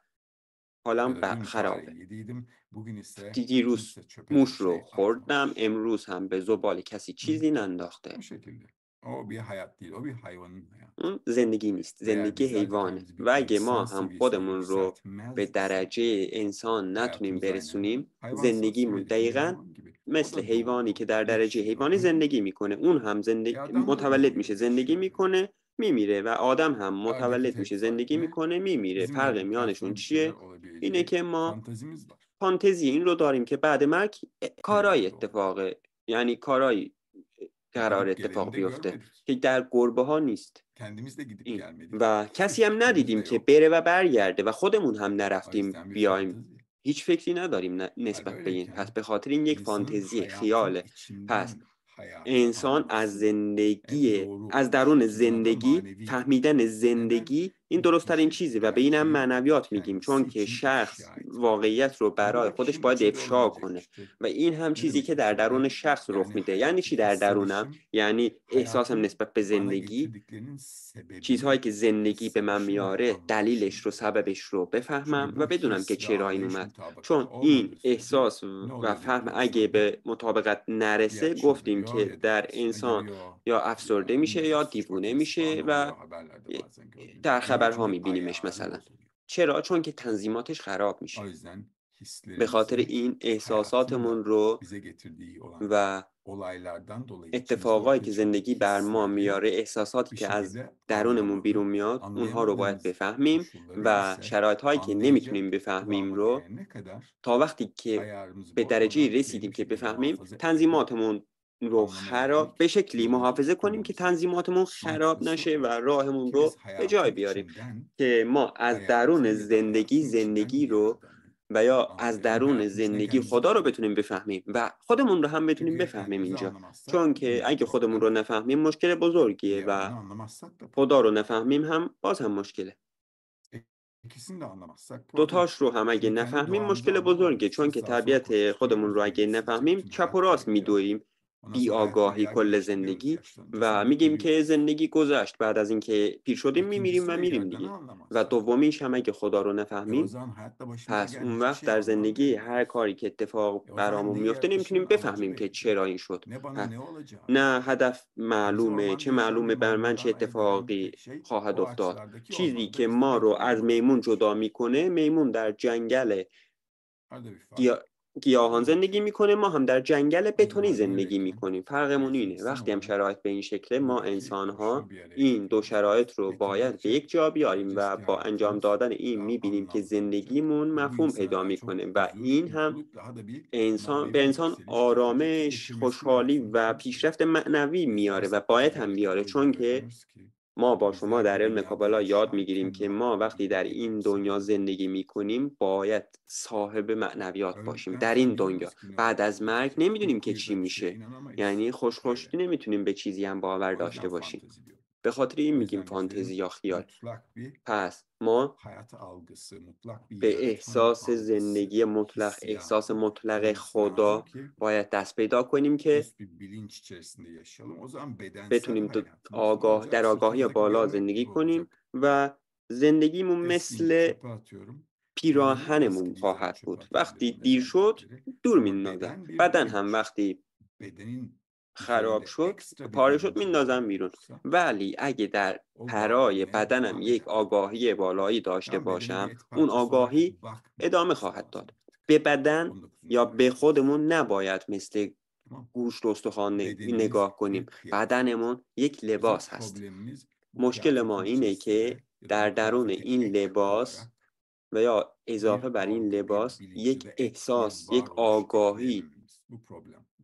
[SPEAKER 2] حالم
[SPEAKER 1] Ya da
[SPEAKER 2] ب-
[SPEAKER 1] dün
[SPEAKER 2] خرابه.
[SPEAKER 1] fareyi yediydim, bugün ise
[SPEAKER 2] دیروز
[SPEAKER 1] kimse çöpe de bir
[SPEAKER 2] موش رو
[SPEAKER 1] şey
[SPEAKER 2] خوردم،
[SPEAKER 1] atmamış.
[SPEAKER 2] امروز هم به زباله کسی
[SPEAKER 1] Hı?
[SPEAKER 2] چیزی ننداخته.
[SPEAKER 1] O şekilde. O bir hayat değil, o bir hayvanın hayatı.
[SPEAKER 2] اون زندگی نیست،
[SPEAKER 1] Ve eğer
[SPEAKER 2] زندگی
[SPEAKER 1] bizler de
[SPEAKER 2] حیوانه.
[SPEAKER 1] kendimizi
[SPEAKER 2] و
[SPEAKER 1] bir
[SPEAKER 2] اگه ما
[SPEAKER 1] insan
[SPEAKER 2] هم
[SPEAKER 1] seviyesine
[SPEAKER 2] خودمون رو به
[SPEAKER 1] yükseltmezsek
[SPEAKER 2] درجه انسان نتونیم
[SPEAKER 1] hayatımız aynen
[SPEAKER 2] برسونیم،
[SPEAKER 1] hayvansal
[SPEAKER 2] زندگیمون
[SPEAKER 1] seviyedeki bir
[SPEAKER 2] دقیقا
[SPEAKER 1] hayvan gibi. O
[SPEAKER 2] مثل
[SPEAKER 1] da
[SPEAKER 2] حیوانی که
[SPEAKER 1] doğuyor,
[SPEAKER 2] در درجه
[SPEAKER 1] yaşıyor,
[SPEAKER 2] حیوانی
[SPEAKER 1] ölüyor.
[SPEAKER 2] زندگی میکنه، اون هم
[SPEAKER 1] E
[SPEAKER 2] زندگی
[SPEAKER 1] adam da
[SPEAKER 2] متولد
[SPEAKER 1] doğuyor,
[SPEAKER 2] میشه، زندگی
[SPEAKER 1] yaşıyor, ölüyor.
[SPEAKER 2] میکنه، میمیره. و آدم هم
[SPEAKER 1] Aradaki
[SPEAKER 2] متولد میشه،
[SPEAKER 1] tek fark
[SPEAKER 2] زندگی
[SPEAKER 1] ne?
[SPEAKER 2] میکنه، میمیره.
[SPEAKER 1] Bizim de
[SPEAKER 2] فرق
[SPEAKER 1] bu
[SPEAKER 2] میانشون
[SPEAKER 1] taraftan bir şeyler
[SPEAKER 2] چیه؟ اینه
[SPEAKER 1] olabileceği
[SPEAKER 2] که ما
[SPEAKER 1] fantazimiz var.
[SPEAKER 2] فانتزی این رو داریم که بعد مرگ کارای
[SPEAKER 1] Nerede doğuyor?
[SPEAKER 2] اتفاقه، یعنی کارایی قرار
[SPEAKER 1] Gidip
[SPEAKER 2] اتفاق
[SPEAKER 1] geleni de
[SPEAKER 2] بیفته
[SPEAKER 1] görmedik.
[SPEAKER 2] که در گربه ها نیست.
[SPEAKER 1] Kendimiz de gidip
[SPEAKER 2] این
[SPEAKER 1] gelmedik.
[SPEAKER 2] و کسی هم
[SPEAKER 1] Fikrimiz
[SPEAKER 2] ندیدیم
[SPEAKER 1] de
[SPEAKER 2] که
[SPEAKER 1] yok.
[SPEAKER 2] بره و برگرده و خودمون هم
[SPEAKER 1] O
[SPEAKER 2] نرفتیم
[SPEAKER 1] yüzden bir
[SPEAKER 2] بیایم.
[SPEAKER 1] fantazi.
[SPEAKER 2] هیچ فکری نداریم ن-
[SPEAKER 1] Hal
[SPEAKER 2] نسبت به این. پس
[SPEAKER 1] böyleyken
[SPEAKER 2] به خاطر این یک
[SPEAKER 1] insanın
[SPEAKER 2] فانتزی،
[SPEAKER 1] hayatın
[SPEAKER 2] خیاله. پس
[SPEAKER 1] içinden hayatı
[SPEAKER 2] انسان از
[SPEAKER 1] anlaması en
[SPEAKER 2] زندگی،
[SPEAKER 1] doğru
[SPEAKER 2] از درون
[SPEAKER 1] şekil. Buna da
[SPEAKER 2] زندگی
[SPEAKER 1] manevi denir.
[SPEAKER 2] فهمیدن
[SPEAKER 1] Neden?
[SPEAKER 2] زندگی این درست ترین
[SPEAKER 1] Geçmişi,
[SPEAKER 2] چیزه و به این هم
[SPEAKER 1] gerçeği
[SPEAKER 2] معنویات میگیم،
[SPEAKER 1] kendisi
[SPEAKER 2] چون که
[SPEAKER 1] için
[SPEAKER 2] شخص
[SPEAKER 1] ifşa etmeli.
[SPEAKER 2] واقعیت رو
[SPEAKER 1] Bu
[SPEAKER 2] برای
[SPEAKER 1] da
[SPEAKER 2] خودش
[SPEAKER 1] kişinin
[SPEAKER 2] باید
[SPEAKER 1] içinde
[SPEAKER 2] افشا
[SPEAKER 1] olabilecek bir
[SPEAKER 2] کنه
[SPEAKER 1] şey.
[SPEAKER 2] و این هم
[SPEAKER 1] Ne
[SPEAKER 2] چیزی
[SPEAKER 1] demek
[SPEAKER 2] که در درون
[SPEAKER 1] içinde?
[SPEAKER 2] شخص رخ
[SPEAKER 1] Yani
[SPEAKER 2] میده. یعنی
[SPEAKER 1] hayatı
[SPEAKER 2] چی در درونم؟
[SPEAKER 1] hissedişim,
[SPEAKER 2] یعنی احساسم
[SPEAKER 1] hayatın
[SPEAKER 2] نسبت به
[SPEAKER 1] bana
[SPEAKER 2] زندگی،
[SPEAKER 1] getirdiklerinin sebebini
[SPEAKER 2] چیزهایی که زندگی به من
[SPEAKER 1] hissedişim ve
[SPEAKER 2] میاره، دلیلش رو،
[SPEAKER 1] anlayışım.
[SPEAKER 2] سببش رو بفهمم
[SPEAKER 1] Çünkü
[SPEAKER 2] و
[SPEAKER 1] bu
[SPEAKER 2] بدونم که
[SPEAKER 1] his ve
[SPEAKER 2] چرا این
[SPEAKER 1] anlayış
[SPEAKER 2] اومد.
[SPEAKER 1] mutabakatı
[SPEAKER 2] چون این
[SPEAKER 1] olmadığı sürece
[SPEAKER 2] احساس
[SPEAKER 1] ne
[SPEAKER 2] و
[SPEAKER 1] oluyor bir
[SPEAKER 2] فهم اگه
[SPEAKER 1] insanda?
[SPEAKER 2] به مطابقت نرسه،
[SPEAKER 1] Ya
[SPEAKER 2] گفتیم
[SPEAKER 1] çıldırıyor
[SPEAKER 2] که
[SPEAKER 1] ya
[SPEAKER 2] در
[SPEAKER 1] depresyona
[SPEAKER 2] انسان
[SPEAKER 1] giriyor
[SPEAKER 2] یا
[SPEAKER 1] ya
[SPEAKER 2] افسرده میشه یا
[SPEAKER 1] bilmiyorum suç
[SPEAKER 2] دیوونه
[SPEAKER 1] makinesi falan
[SPEAKER 2] میشه و
[SPEAKER 1] oluyor haberlerde bazen
[SPEAKER 2] در
[SPEAKER 1] gördüğünüz gibi.
[SPEAKER 2] خبرها
[SPEAKER 1] Çünkü
[SPEAKER 2] میبینیمش
[SPEAKER 1] ayarı
[SPEAKER 2] مثلا.
[SPEAKER 1] bozuluyor.
[SPEAKER 2] چرا؟ چون که تنظیماتش خراب
[SPEAKER 1] O
[SPEAKER 2] میشه.
[SPEAKER 1] yüzden
[SPEAKER 2] به خاطر
[SPEAKER 1] hislerimizi
[SPEAKER 2] این
[SPEAKER 1] hayatın
[SPEAKER 2] احساساتمون
[SPEAKER 1] da
[SPEAKER 2] رو
[SPEAKER 1] bize getirdiği olan
[SPEAKER 2] و
[SPEAKER 1] olaylardan dolayı içimizde
[SPEAKER 2] اتفاقایی
[SPEAKER 1] ortaya
[SPEAKER 2] که
[SPEAKER 1] çıkan
[SPEAKER 2] زندگی بر ما
[SPEAKER 1] hisleri
[SPEAKER 2] میاره، احساساتی
[SPEAKER 1] bir
[SPEAKER 2] که از
[SPEAKER 1] şekilde
[SPEAKER 2] درونمون
[SPEAKER 1] anlamalı.
[SPEAKER 2] بیرون میاد، اونها رو باید
[SPEAKER 1] Anlayamadığımız
[SPEAKER 2] بفهمیم
[SPEAKER 1] koşulları
[SPEAKER 2] و
[SPEAKER 1] ise
[SPEAKER 2] شرایط هایی که نمیتونیم
[SPEAKER 1] anlayacak
[SPEAKER 2] بفهمیم
[SPEAKER 1] kıvama
[SPEAKER 2] رو
[SPEAKER 1] gelene kadar
[SPEAKER 2] تا وقتی که
[SPEAKER 1] ayarımızı
[SPEAKER 2] به درجه
[SPEAKER 1] bozmadan
[SPEAKER 2] رسیدیم
[SPEAKER 1] belli bir
[SPEAKER 2] که
[SPEAKER 1] şekilde
[SPEAKER 2] بفهمیم،
[SPEAKER 1] muhafaza edip
[SPEAKER 2] تنظیماتمون رو
[SPEAKER 1] anlamaya
[SPEAKER 2] خراب
[SPEAKER 1] yönelik
[SPEAKER 2] به شکلی
[SPEAKER 1] yolumuzu
[SPEAKER 2] محافظه کنیم که
[SPEAKER 1] tutturmamız gerekir.
[SPEAKER 2] تنظیماتمون
[SPEAKER 1] Amaç da
[SPEAKER 2] خراب
[SPEAKER 1] şu
[SPEAKER 2] نشه و راهمون
[SPEAKER 1] ki biz
[SPEAKER 2] رو به جای
[SPEAKER 1] hayatın
[SPEAKER 2] بیاریم،
[SPEAKER 1] içinden
[SPEAKER 2] که ما از
[SPEAKER 1] hayatı
[SPEAKER 2] درون
[SPEAKER 1] ya da
[SPEAKER 2] زندگی
[SPEAKER 1] hayatın içinden
[SPEAKER 2] زندگی رو
[SPEAKER 1] yaradanı
[SPEAKER 2] و یا از
[SPEAKER 1] anlayalım.
[SPEAKER 2] درون
[SPEAKER 1] Hayatın içinden
[SPEAKER 2] زندگی
[SPEAKER 1] kendimizi
[SPEAKER 2] خدا رو
[SPEAKER 1] düşünelim.
[SPEAKER 2] بتونیم بفهمیم و خودمون رو هم بتونیم
[SPEAKER 1] Çünkü
[SPEAKER 2] بفهمیم
[SPEAKER 1] kendimizi
[SPEAKER 2] اینجا.
[SPEAKER 1] anlamazsak
[SPEAKER 2] چون که اگه
[SPEAKER 1] bilmiyoruz
[SPEAKER 2] خودمون رو
[SPEAKER 1] zaten.
[SPEAKER 2] نفهمیم مشکل بزرگیه و
[SPEAKER 1] Diğerlerini anlamazsak da
[SPEAKER 2] خدا
[SPEAKER 1] problem.
[SPEAKER 2] رو نفهمیم هم باز هم مشکله.
[SPEAKER 1] İkisini de anlamazsak problem.
[SPEAKER 2] دوتاش رو هم اگه
[SPEAKER 1] Çünkü kendi
[SPEAKER 2] نفهمیم
[SPEAKER 1] doğamızı
[SPEAKER 2] مشکل بزرگه،
[SPEAKER 1] anlamadığımız için
[SPEAKER 2] چون که
[SPEAKER 1] sağa sola
[SPEAKER 2] طبیعت خودمون
[SPEAKER 1] koşturuyoruz
[SPEAKER 2] رو اگه
[SPEAKER 1] bilinçsizce
[SPEAKER 2] نفهمیم
[SPEAKER 1] bütün
[SPEAKER 2] چپ و
[SPEAKER 1] hayat
[SPEAKER 2] راست
[SPEAKER 1] boyunca.
[SPEAKER 2] میدویم
[SPEAKER 1] Ondan
[SPEAKER 2] بی
[SPEAKER 1] sonra hayat
[SPEAKER 2] آگاهی
[SPEAKER 1] geliyor
[SPEAKER 2] کل
[SPEAKER 1] yaşlanıyoruz.
[SPEAKER 2] زندگی
[SPEAKER 1] Yaşlanınca
[SPEAKER 2] و
[SPEAKER 1] sonra
[SPEAKER 2] میگیم که
[SPEAKER 1] ölüyoruz.
[SPEAKER 2] زندگی گذشت، بعد از اینکه پیر شدیم میمیریم
[SPEAKER 1] İkincisi
[SPEAKER 2] و
[SPEAKER 1] de
[SPEAKER 2] میریم
[SPEAKER 1] yaradanı
[SPEAKER 2] دیگه. و
[SPEAKER 1] anlamazsak.
[SPEAKER 2] دومیش هم اگه خدا رو
[SPEAKER 1] E o
[SPEAKER 2] نفهمیم،
[SPEAKER 1] zaman hayatta başımıza
[SPEAKER 2] پس
[SPEAKER 1] gelen
[SPEAKER 2] اون
[SPEAKER 1] hiçbir
[SPEAKER 2] وقت
[SPEAKER 1] şeye
[SPEAKER 2] در
[SPEAKER 1] anlam
[SPEAKER 2] زندگی هر
[SPEAKER 1] veremiyoruz.
[SPEAKER 2] کاری که اتفاق
[SPEAKER 1] E o zaman
[SPEAKER 2] برامون
[SPEAKER 1] ne
[SPEAKER 2] میفته
[SPEAKER 1] yaklaşımın
[SPEAKER 2] نمیتونیم
[SPEAKER 1] amacı
[SPEAKER 2] بفهمیم که
[SPEAKER 1] belli.
[SPEAKER 2] چرا این شد.
[SPEAKER 1] Ne bana
[SPEAKER 2] پس
[SPEAKER 1] ne olacağı
[SPEAKER 2] نه
[SPEAKER 1] belli.
[SPEAKER 2] هدف
[SPEAKER 1] Bizi
[SPEAKER 2] معلومه،
[SPEAKER 1] ormanda
[SPEAKER 2] چه
[SPEAKER 1] yaşayan bir
[SPEAKER 2] معلومه بر من چه
[SPEAKER 1] maymundan ayırt eden
[SPEAKER 2] اتفاقی
[SPEAKER 1] tek şey
[SPEAKER 2] خواهد
[SPEAKER 1] o
[SPEAKER 2] افتاد.
[SPEAKER 1] ağaçlardaki
[SPEAKER 2] چیزی
[SPEAKER 1] ormanda
[SPEAKER 2] که ما رو
[SPEAKER 1] izlemekten
[SPEAKER 2] از
[SPEAKER 1] ibaret.
[SPEAKER 2] میمون جدا میکنه، میمون در جنگل
[SPEAKER 1] Arada bir fark.
[SPEAKER 2] گیا... گیاهان
[SPEAKER 1] Böyle bir
[SPEAKER 2] زندگی
[SPEAKER 1] şey.
[SPEAKER 2] میکنه، ما هم در جنگل
[SPEAKER 1] O
[SPEAKER 2] بتونی
[SPEAKER 1] yüzden
[SPEAKER 2] زندگی
[SPEAKER 1] böyleyken
[SPEAKER 2] میکنیم. فرقمون
[SPEAKER 1] biz
[SPEAKER 2] اینه.
[SPEAKER 1] insan
[SPEAKER 2] وقتی هم
[SPEAKER 1] olarak
[SPEAKER 2] شرایط به این شکله،
[SPEAKER 1] bu
[SPEAKER 2] ما
[SPEAKER 1] iki
[SPEAKER 2] انسان ها
[SPEAKER 1] koşulu bir araya
[SPEAKER 2] این دو
[SPEAKER 1] getirmeliyiz.
[SPEAKER 2] شرایط رو باید به
[SPEAKER 1] Getirdikçe
[SPEAKER 2] یک جا بیاریم
[SPEAKER 1] göreceğiz
[SPEAKER 2] و
[SPEAKER 1] ki
[SPEAKER 2] با انجام
[SPEAKER 1] hayatımız
[SPEAKER 2] دادن این
[SPEAKER 1] daha
[SPEAKER 2] میبینیم که
[SPEAKER 1] anlamlı olacak
[SPEAKER 2] زندگیمون
[SPEAKER 1] ve bu
[SPEAKER 2] مفهوم
[SPEAKER 1] insana
[SPEAKER 2] پیدا
[SPEAKER 1] daha çok
[SPEAKER 2] میکنه و
[SPEAKER 1] huzur,
[SPEAKER 2] این هم
[SPEAKER 1] mutluluk, daha da bir
[SPEAKER 2] انسان به
[SPEAKER 1] manevi
[SPEAKER 2] انسان
[SPEAKER 1] yükseliş getirecek ki
[SPEAKER 2] آرامش،
[SPEAKER 1] getirmesi
[SPEAKER 2] خوشحالی
[SPEAKER 1] lazım
[SPEAKER 2] و
[SPEAKER 1] çünkü
[SPEAKER 2] پیشرفت معنوی میاره
[SPEAKER 1] esas
[SPEAKER 2] و باید هم
[SPEAKER 1] itibariyle
[SPEAKER 2] بیاره،
[SPEAKER 1] o
[SPEAKER 2] چون
[SPEAKER 1] yüzden
[SPEAKER 2] که
[SPEAKER 1] öğreniyoruz ki
[SPEAKER 2] ما با شما
[SPEAKER 1] bizler
[SPEAKER 2] در
[SPEAKER 1] bu
[SPEAKER 2] علم
[SPEAKER 1] dünyada
[SPEAKER 2] کابالا یاد میگیریم
[SPEAKER 1] yaşarken
[SPEAKER 2] که
[SPEAKER 1] var
[SPEAKER 2] ما وقتی در
[SPEAKER 1] olabildiğimiz
[SPEAKER 2] این دنیا
[SPEAKER 1] zaman
[SPEAKER 2] زندگی میکنیم باید صاحب معنویات باشیم
[SPEAKER 1] öldükten
[SPEAKER 2] در
[SPEAKER 1] sonra
[SPEAKER 2] این دنیا.
[SPEAKER 1] bilmiyoruz ki ne
[SPEAKER 2] بعد از
[SPEAKER 1] olacak,
[SPEAKER 2] مرگ
[SPEAKER 1] bitecek.
[SPEAKER 2] نمیدونیم که
[SPEAKER 1] Uykuyu
[SPEAKER 2] چی
[SPEAKER 1] da bir şeye
[SPEAKER 2] میشه،
[SPEAKER 1] inanamayız.
[SPEAKER 2] یعنی خوش
[SPEAKER 1] Öyle.
[SPEAKER 2] خوش نمیتونیم به چیزی هم باور
[SPEAKER 1] O
[SPEAKER 2] داشته
[SPEAKER 1] yüzden
[SPEAKER 2] باشیم.
[SPEAKER 1] fantezi diyorum.
[SPEAKER 2] به خاطر این
[SPEAKER 1] O
[SPEAKER 2] میگیم
[SPEAKER 1] yüzden
[SPEAKER 2] فانتزی
[SPEAKER 1] bizlerin
[SPEAKER 2] یا خیال.
[SPEAKER 1] mutlak bir
[SPEAKER 2] پس ما
[SPEAKER 1] hayat algısı, mutlak bir
[SPEAKER 2] به
[SPEAKER 1] yaratan
[SPEAKER 2] احساس
[SPEAKER 1] algısı,
[SPEAKER 2] زندگی مطلق، احساس
[SPEAKER 1] hissiyatı
[SPEAKER 2] مطلق
[SPEAKER 1] olması lazım
[SPEAKER 2] خدا
[SPEAKER 1] ki
[SPEAKER 2] باید دست پیدا کنیم که
[SPEAKER 1] üst bir bilinç içerisinde yaşayalım. O zaman bedensel
[SPEAKER 2] بتونیم تو
[SPEAKER 1] hayatımız ne
[SPEAKER 2] آگاه
[SPEAKER 1] olacak?
[SPEAKER 2] در آگاهی
[SPEAKER 1] Sırtımızdaki bir
[SPEAKER 2] بالا
[SPEAKER 1] örnek
[SPEAKER 2] زندگی
[SPEAKER 1] gibi
[SPEAKER 2] کنیم
[SPEAKER 1] olacak.
[SPEAKER 2] و زندگیمون
[SPEAKER 1] Eskiyince
[SPEAKER 2] مثل
[SPEAKER 1] çöpe atıyorum. Bedenimi de
[SPEAKER 2] پیراهنمون
[SPEAKER 1] eskidiği zaman
[SPEAKER 2] خواهد
[SPEAKER 1] çöpe
[SPEAKER 2] بود. وقتی
[SPEAKER 1] atabilirim
[SPEAKER 2] دیر شد
[SPEAKER 1] nedenledikleri.
[SPEAKER 2] دور
[SPEAKER 1] Ama
[SPEAKER 2] میندازم.
[SPEAKER 1] beden bir
[SPEAKER 2] بدن هم
[SPEAKER 1] bütünmüş.
[SPEAKER 2] وقتی
[SPEAKER 1] Bedenin
[SPEAKER 2] خراب
[SPEAKER 1] üzerinde
[SPEAKER 2] شد،
[SPEAKER 1] ekstra bir
[SPEAKER 2] پاره شد،
[SPEAKER 1] bilincin
[SPEAKER 2] میندازم
[SPEAKER 1] varlığı
[SPEAKER 2] بیرون.
[SPEAKER 1] olursa
[SPEAKER 2] ولی اگه در
[SPEAKER 1] o
[SPEAKER 2] پرای
[SPEAKER 1] varlığına
[SPEAKER 2] بدنم
[SPEAKER 1] devam
[SPEAKER 2] یک
[SPEAKER 1] eder.
[SPEAKER 2] آگاهی بالایی داشته
[SPEAKER 1] Tam bedeni bir
[SPEAKER 2] باشم،
[SPEAKER 1] et
[SPEAKER 2] اون
[SPEAKER 1] parçası olarak
[SPEAKER 2] آگاهی ادامه
[SPEAKER 1] bakmamamız
[SPEAKER 2] خواهد
[SPEAKER 1] lazım
[SPEAKER 2] داد.
[SPEAKER 1] artık.
[SPEAKER 2] به بدن
[SPEAKER 1] on dokuzuncu
[SPEAKER 2] یا به
[SPEAKER 1] bölümdeyiz.
[SPEAKER 2] خودمون نباید مثل
[SPEAKER 1] Tamam.
[SPEAKER 2] گوشت و استخوان ن-
[SPEAKER 1] Bedenimiz
[SPEAKER 2] نگاه کنیم.
[SPEAKER 1] bir kıyafet.
[SPEAKER 2] بدنمون یک
[SPEAKER 1] Bizim
[SPEAKER 2] لباس هست.
[SPEAKER 1] problemimiz bu
[SPEAKER 2] مشکل ما
[SPEAKER 1] kıyafetin
[SPEAKER 2] اینه که
[SPEAKER 1] içerisinde ya da
[SPEAKER 2] در
[SPEAKER 1] bu
[SPEAKER 2] درون
[SPEAKER 1] kıyafete
[SPEAKER 2] این
[SPEAKER 1] ek
[SPEAKER 2] لباس
[SPEAKER 1] olarak
[SPEAKER 2] و یا اضافه
[SPEAKER 1] bir
[SPEAKER 2] بر این
[SPEAKER 1] algı, bir
[SPEAKER 2] لباس
[SPEAKER 1] bilinç ya
[SPEAKER 2] یک
[SPEAKER 1] da ek bir
[SPEAKER 2] احساس، یک
[SPEAKER 1] varoluş
[SPEAKER 2] آگاهی
[SPEAKER 1] ekleyemememiz. Bu problem.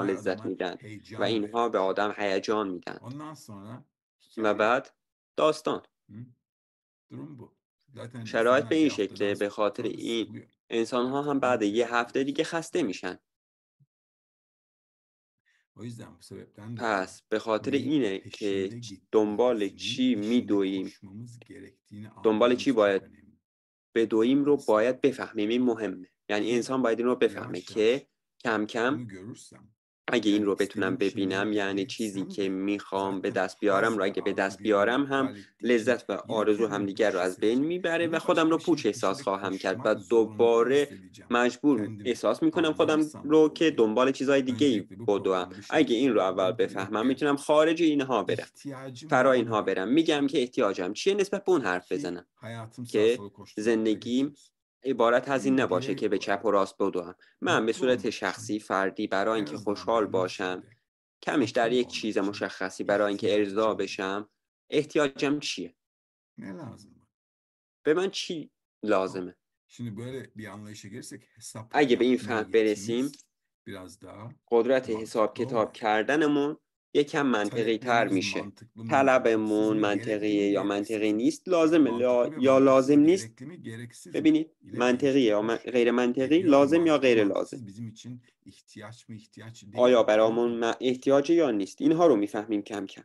[SPEAKER 2] اینها
[SPEAKER 1] Bunlar
[SPEAKER 2] لذت
[SPEAKER 1] adama
[SPEAKER 2] میدن و
[SPEAKER 1] heyecan
[SPEAKER 2] اینها به
[SPEAKER 1] verir.
[SPEAKER 2] آدم هیجان میدن.
[SPEAKER 1] Ondan sonra
[SPEAKER 2] و
[SPEAKER 1] hikaye.
[SPEAKER 2] بعد داستان.
[SPEAKER 1] Hı? Durum bu. Zaten
[SPEAKER 2] شرایط به
[SPEAKER 1] insanlar bir
[SPEAKER 2] این
[SPEAKER 1] haftadan
[SPEAKER 2] شکله، به خاطر
[SPEAKER 1] sonra
[SPEAKER 2] این
[SPEAKER 1] sıkılıyor.
[SPEAKER 2] انسان ها
[SPEAKER 1] Artık
[SPEAKER 2] هم بعد
[SPEAKER 1] unutmaya
[SPEAKER 2] یه هفته
[SPEAKER 1] başlıyor.
[SPEAKER 2] دیگه خسته میشن.
[SPEAKER 1] O yüzden bu sebepten dolayı
[SPEAKER 2] پس به خاطر
[SPEAKER 1] neyin
[SPEAKER 2] اینه که
[SPEAKER 1] peşinde
[SPEAKER 2] چ-
[SPEAKER 1] gittiğimiz,
[SPEAKER 2] دنبال
[SPEAKER 1] neyin
[SPEAKER 2] چی
[SPEAKER 1] peşinde
[SPEAKER 2] میدویم
[SPEAKER 1] koşmamız gerektiğini
[SPEAKER 2] دنبال
[SPEAKER 1] anlamamız
[SPEAKER 2] چی
[SPEAKER 1] çok
[SPEAKER 2] باید
[SPEAKER 1] önemli.
[SPEAKER 2] بدویم رو
[SPEAKER 1] İnsan
[SPEAKER 2] باید بفهمیم. این مهمه. یعنی
[SPEAKER 1] ki
[SPEAKER 2] انسان باید این رو بفهمه
[SPEAKER 1] yavaş
[SPEAKER 2] که
[SPEAKER 1] yavaş
[SPEAKER 2] کم کم
[SPEAKER 1] bunu görürsem,
[SPEAKER 2] اگه این
[SPEAKER 1] yani
[SPEAKER 2] رو بتونم
[SPEAKER 1] istediğim şeyleri
[SPEAKER 2] ببینم، یعنی
[SPEAKER 1] elde
[SPEAKER 2] چیزی
[SPEAKER 1] etsem
[SPEAKER 2] که
[SPEAKER 1] de
[SPEAKER 2] میخوام به
[SPEAKER 1] zaten
[SPEAKER 2] دست بیارم رو
[SPEAKER 1] haz ve
[SPEAKER 2] اگه به
[SPEAKER 1] arzu
[SPEAKER 2] دست
[SPEAKER 1] birbirini
[SPEAKER 2] بیارم هم
[SPEAKER 1] iptal ettiği için
[SPEAKER 2] لذت و
[SPEAKER 1] yine
[SPEAKER 2] آرزو
[SPEAKER 1] kendimi
[SPEAKER 2] همدیگر
[SPEAKER 1] boş
[SPEAKER 2] رو از بین
[SPEAKER 1] hissedeceğim.
[SPEAKER 2] میبره و
[SPEAKER 1] Yine
[SPEAKER 2] خودم
[SPEAKER 1] başka
[SPEAKER 2] رو
[SPEAKER 1] bir şeyin
[SPEAKER 2] پوچ احساس
[SPEAKER 1] peşinde
[SPEAKER 2] خواهم کرد
[SPEAKER 1] koşmak
[SPEAKER 2] و
[SPEAKER 1] zorunda
[SPEAKER 2] دوباره
[SPEAKER 1] hissedeceğim.
[SPEAKER 2] مجبور
[SPEAKER 1] Kendimi
[SPEAKER 2] احساس میکنم خودم
[SPEAKER 1] anlarsam bu
[SPEAKER 2] رو که
[SPEAKER 1] olayı,
[SPEAKER 2] دنبال چیزهای دیگه ای
[SPEAKER 1] öncelikle bu
[SPEAKER 2] بدوم.
[SPEAKER 1] programın
[SPEAKER 2] اگه
[SPEAKER 1] dışındaki
[SPEAKER 2] این رو
[SPEAKER 1] şeylerle
[SPEAKER 2] اول
[SPEAKER 1] ilgili
[SPEAKER 2] بفهمم
[SPEAKER 1] ve
[SPEAKER 2] میتونم خارج اینها برم،
[SPEAKER 1] ihtiyacım
[SPEAKER 2] فرا
[SPEAKER 1] ne onu
[SPEAKER 2] اینها برم. میگم که
[SPEAKER 1] belirleyeceğim
[SPEAKER 2] احتیاجم چیه، نسبت به اون حرف
[SPEAKER 1] ki
[SPEAKER 2] بزنم
[SPEAKER 1] hayatım sağa
[SPEAKER 2] که
[SPEAKER 1] sola koşturmakla
[SPEAKER 2] زندگیم
[SPEAKER 1] geçmesin.
[SPEAKER 2] عبارت از این
[SPEAKER 1] Bir
[SPEAKER 2] نباشه که
[SPEAKER 1] birey
[SPEAKER 2] به چپ
[SPEAKER 1] olarak
[SPEAKER 2] و راست بدوم. من به
[SPEAKER 1] mutlu
[SPEAKER 2] صورت
[SPEAKER 1] olmak
[SPEAKER 2] شخصی،
[SPEAKER 1] için
[SPEAKER 2] فردی، برای
[SPEAKER 1] en
[SPEAKER 2] اینکه
[SPEAKER 1] azından
[SPEAKER 2] خوشحال
[SPEAKER 1] belli bir
[SPEAKER 2] باشم،
[SPEAKER 1] sürede
[SPEAKER 2] کمش در
[SPEAKER 1] tatmin
[SPEAKER 2] یک
[SPEAKER 1] olmak
[SPEAKER 2] چیز
[SPEAKER 1] için
[SPEAKER 2] مشخصی برای اینکه ارضا
[SPEAKER 1] ihtiyacım
[SPEAKER 2] بشم، احتیاجم چیه؟
[SPEAKER 1] ne lazım?
[SPEAKER 2] به من چی لازمه؟
[SPEAKER 1] Şimdi böyle bir anlayışa gelirsek hesap
[SPEAKER 2] اگه به این
[SPEAKER 1] yapma
[SPEAKER 2] فهم برسیم،
[SPEAKER 1] yetimiz biraz daha
[SPEAKER 2] قدرت حساب
[SPEAKER 1] mantıklı
[SPEAKER 2] کتاب
[SPEAKER 1] olmaya başlar.
[SPEAKER 2] کردنمون یکم منطقی تر
[SPEAKER 1] Taleplerimiz
[SPEAKER 2] میشه.
[SPEAKER 1] mantıklı mı, mantıksız
[SPEAKER 2] طلبمون
[SPEAKER 1] mı, gerekli
[SPEAKER 2] منطقیه
[SPEAKER 1] mi,
[SPEAKER 2] یا
[SPEAKER 1] gereksiz
[SPEAKER 2] منطقی
[SPEAKER 1] mi?
[SPEAKER 2] نیست،
[SPEAKER 1] Yani
[SPEAKER 2] لازمه
[SPEAKER 1] mantıklı
[SPEAKER 2] لا-
[SPEAKER 1] ve
[SPEAKER 2] یا
[SPEAKER 1] mantıksız,
[SPEAKER 2] لازم نیست.
[SPEAKER 1] gerekli mi, gereksiz mi
[SPEAKER 2] ببینید
[SPEAKER 1] ile
[SPEAKER 2] منطقیه یا من-
[SPEAKER 1] değiştiriyor.
[SPEAKER 2] غیر منطقی،
[SPEAKER 1] Ediyor ve
[SPEAKER 2] لازم یا
[SPEAKER 1] mantıklı
[SPEAKER 2] غیر لازم.
[SPEAKER 1] mantıksız bizim için ihtiyaç mı, ihtiyaç değil
[SPEAKER 2] آیا
[SPEAKER 1] mi?
[SPEAKER 2] برامون
[SPEAKER 1] Anlamıyor.
[SPEAKER 2] م- احتیاجه یا نیست؟ اینها رو میفهمیم کم کم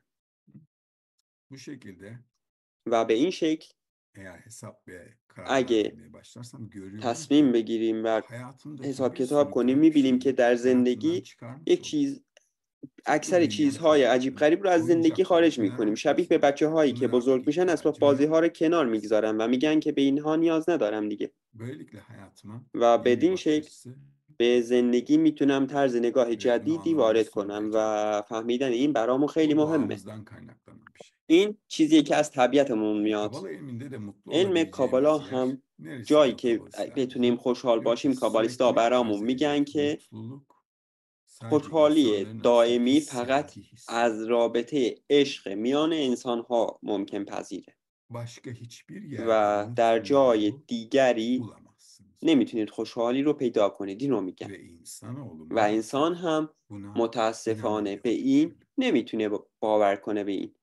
[SPEAKER 1] Bu şekilde
[SPEAKER 2] و به این شکل
[SPEAKER 1] eğer hesap ve kararlar
[SPEAKER 2] اگه
[SPEAKER 1] vermeye başlarsam görüyorum
[SPEAKER 2] تصمیم
[SPEAKER 1] ki
[SPEAKER 2] بگیریم و
[SPEAKER 1] hayatımdaki
[SPEAKER 2] حساب
[SPEAKER 1] bir
[SPEAKER 2] کتاب
[SPEAKER 1] sürü
[SPEAKER 2] کنیم،
[SPEAKER 1] garip
[SPEAKER 2] میبینیم که
[SPEAKER 1] şeyi
[SPEAKER 2] در
[SPEAKER 1] hayatımdan
[SPEAKER 2] زندگی
[SPEAKER 1] çıkarmış
[SPEAKER 2] یک
[SPEAKER 1] oluyorum.
[SPEAKER 2] چیز
[SPEAKER 1] Tıpkı
[SPEAKER 2] اکثر
[SPEAKER 1] büyüyen
[SPEAKER 2] چیزهای عجیب
[SPEAKER 1] çocukların
[SPEAKER 2] غریب رو از زندگی
[SPEAKER 1] oyuncakları
[SPEAKER 2] خارج
[SPEAKER 1] kenara
[SPEAKER 2] میکنیم. شبیه به
[SPEAKER 1] atıyorsa
[SPEAKER 2] بچه هایی که
[SPEAKER 1] bunlara
[SPEAKER 2] بزرگ
[SPEAKER 1] artık
[SPEAKER 2] میشن اسباب
[SPEAKER 1] ihtiyacım
[SPEAKER 2] بازی ها
[SPEAKER 1] yok
[SPEAKER 2] رو کنار
[SPEAKER 1] dersin.
[SPEAKER 2] میگذارن و میگن که به اینها نیاز ندارم دیگه.
[SPEAKER 1] Böylelikle hayatıma
[SPEAKER 2] و
[SPEAKER 1] yeni bir
[SPEAKER 2] بدین
[SPEAKER 1] bakış
[SPEAKER 2] شکل
[SPEAKER 1] açısı
[SPEAKER 2] به زندگی میتونم طرز نگاه
[SPEAKER 1] ve bunu
[SPEAKER 2] جدیدی
[SPEAKER 1] anlamamız
[SPEAKER 2] وارد
[SPEAKER 1] son
[SPEAKER 2] کنم
[SPEAKER 1] derece önemli.
[SPEAKER 2] و فهمیدن این برامون خیلی
[SPEAKER 1] Bu
[SPEAKER 2] مهمه.
[SPEAKER 1] doğamızdan kaynaklanan bir şey.
[SPEAKER 2] این چیزیه که از طبیعتمون میاد.
[SPEAKER 1] Kabala ilminde de mutlu
[SPEAKER 2] علم کابالا
[SPEAKER 1] olabileceğimiz yer
[SPEAKER 2] هم جایی
[SPEAKER 1] neresidir
[SPEAKER 2] که
[SPEAKER 1] kabalistler bize?
[SPEAKER 2] بتونیم خوشحال
[SPEAKER 1] Diyor ki
[SPEAKER 2] باشیم کابالیستا
[SPEAKER 1] sürekli
[SPEAKER 2] برامون
[SPEAKER 1] arz
[SPEAKER 2] میگن
[SPEAKER 1] edilecek
[SPEAKER 2] که
[SPEAKER 1] mutluluk sadece
[SPEAKER 2] خوشحالی
[SPEAKER 1] insanların arasındaki
[SPEAKER 2] دائمی فقط
[SPEAKER 1] sevgi hissidir.
[SPEAKER 2] از رابطه عشق میان انسان ها ممکن پذیره
[SPEAKER 1] Başka hiçbir yerde
[SPEAKER 2] و در جای
[SPEAKER 1] mutluluğu
[SPEAKER 2] دیگری
[SPEAKER 1] bulamazsınız.
[SPEAKER 2] نمیتونید خوشحالی رو پیدا کنید. این رو میگن.
[SPEAKER 1] Ve insanoğlu
[SPEAKER 2] و انسان
[SPEAKER 1] maalesef
[SPEAKER 2] هم
[SPEAKER 1] buna
[SPEAKER 2] متاسفانه به
[SPEAKER 1] inanamıyor bir
[SPEAKER 2] این
[SPEAKER 1] türlü.
[SPEAKER 2] نمیتونه باور کنه به این.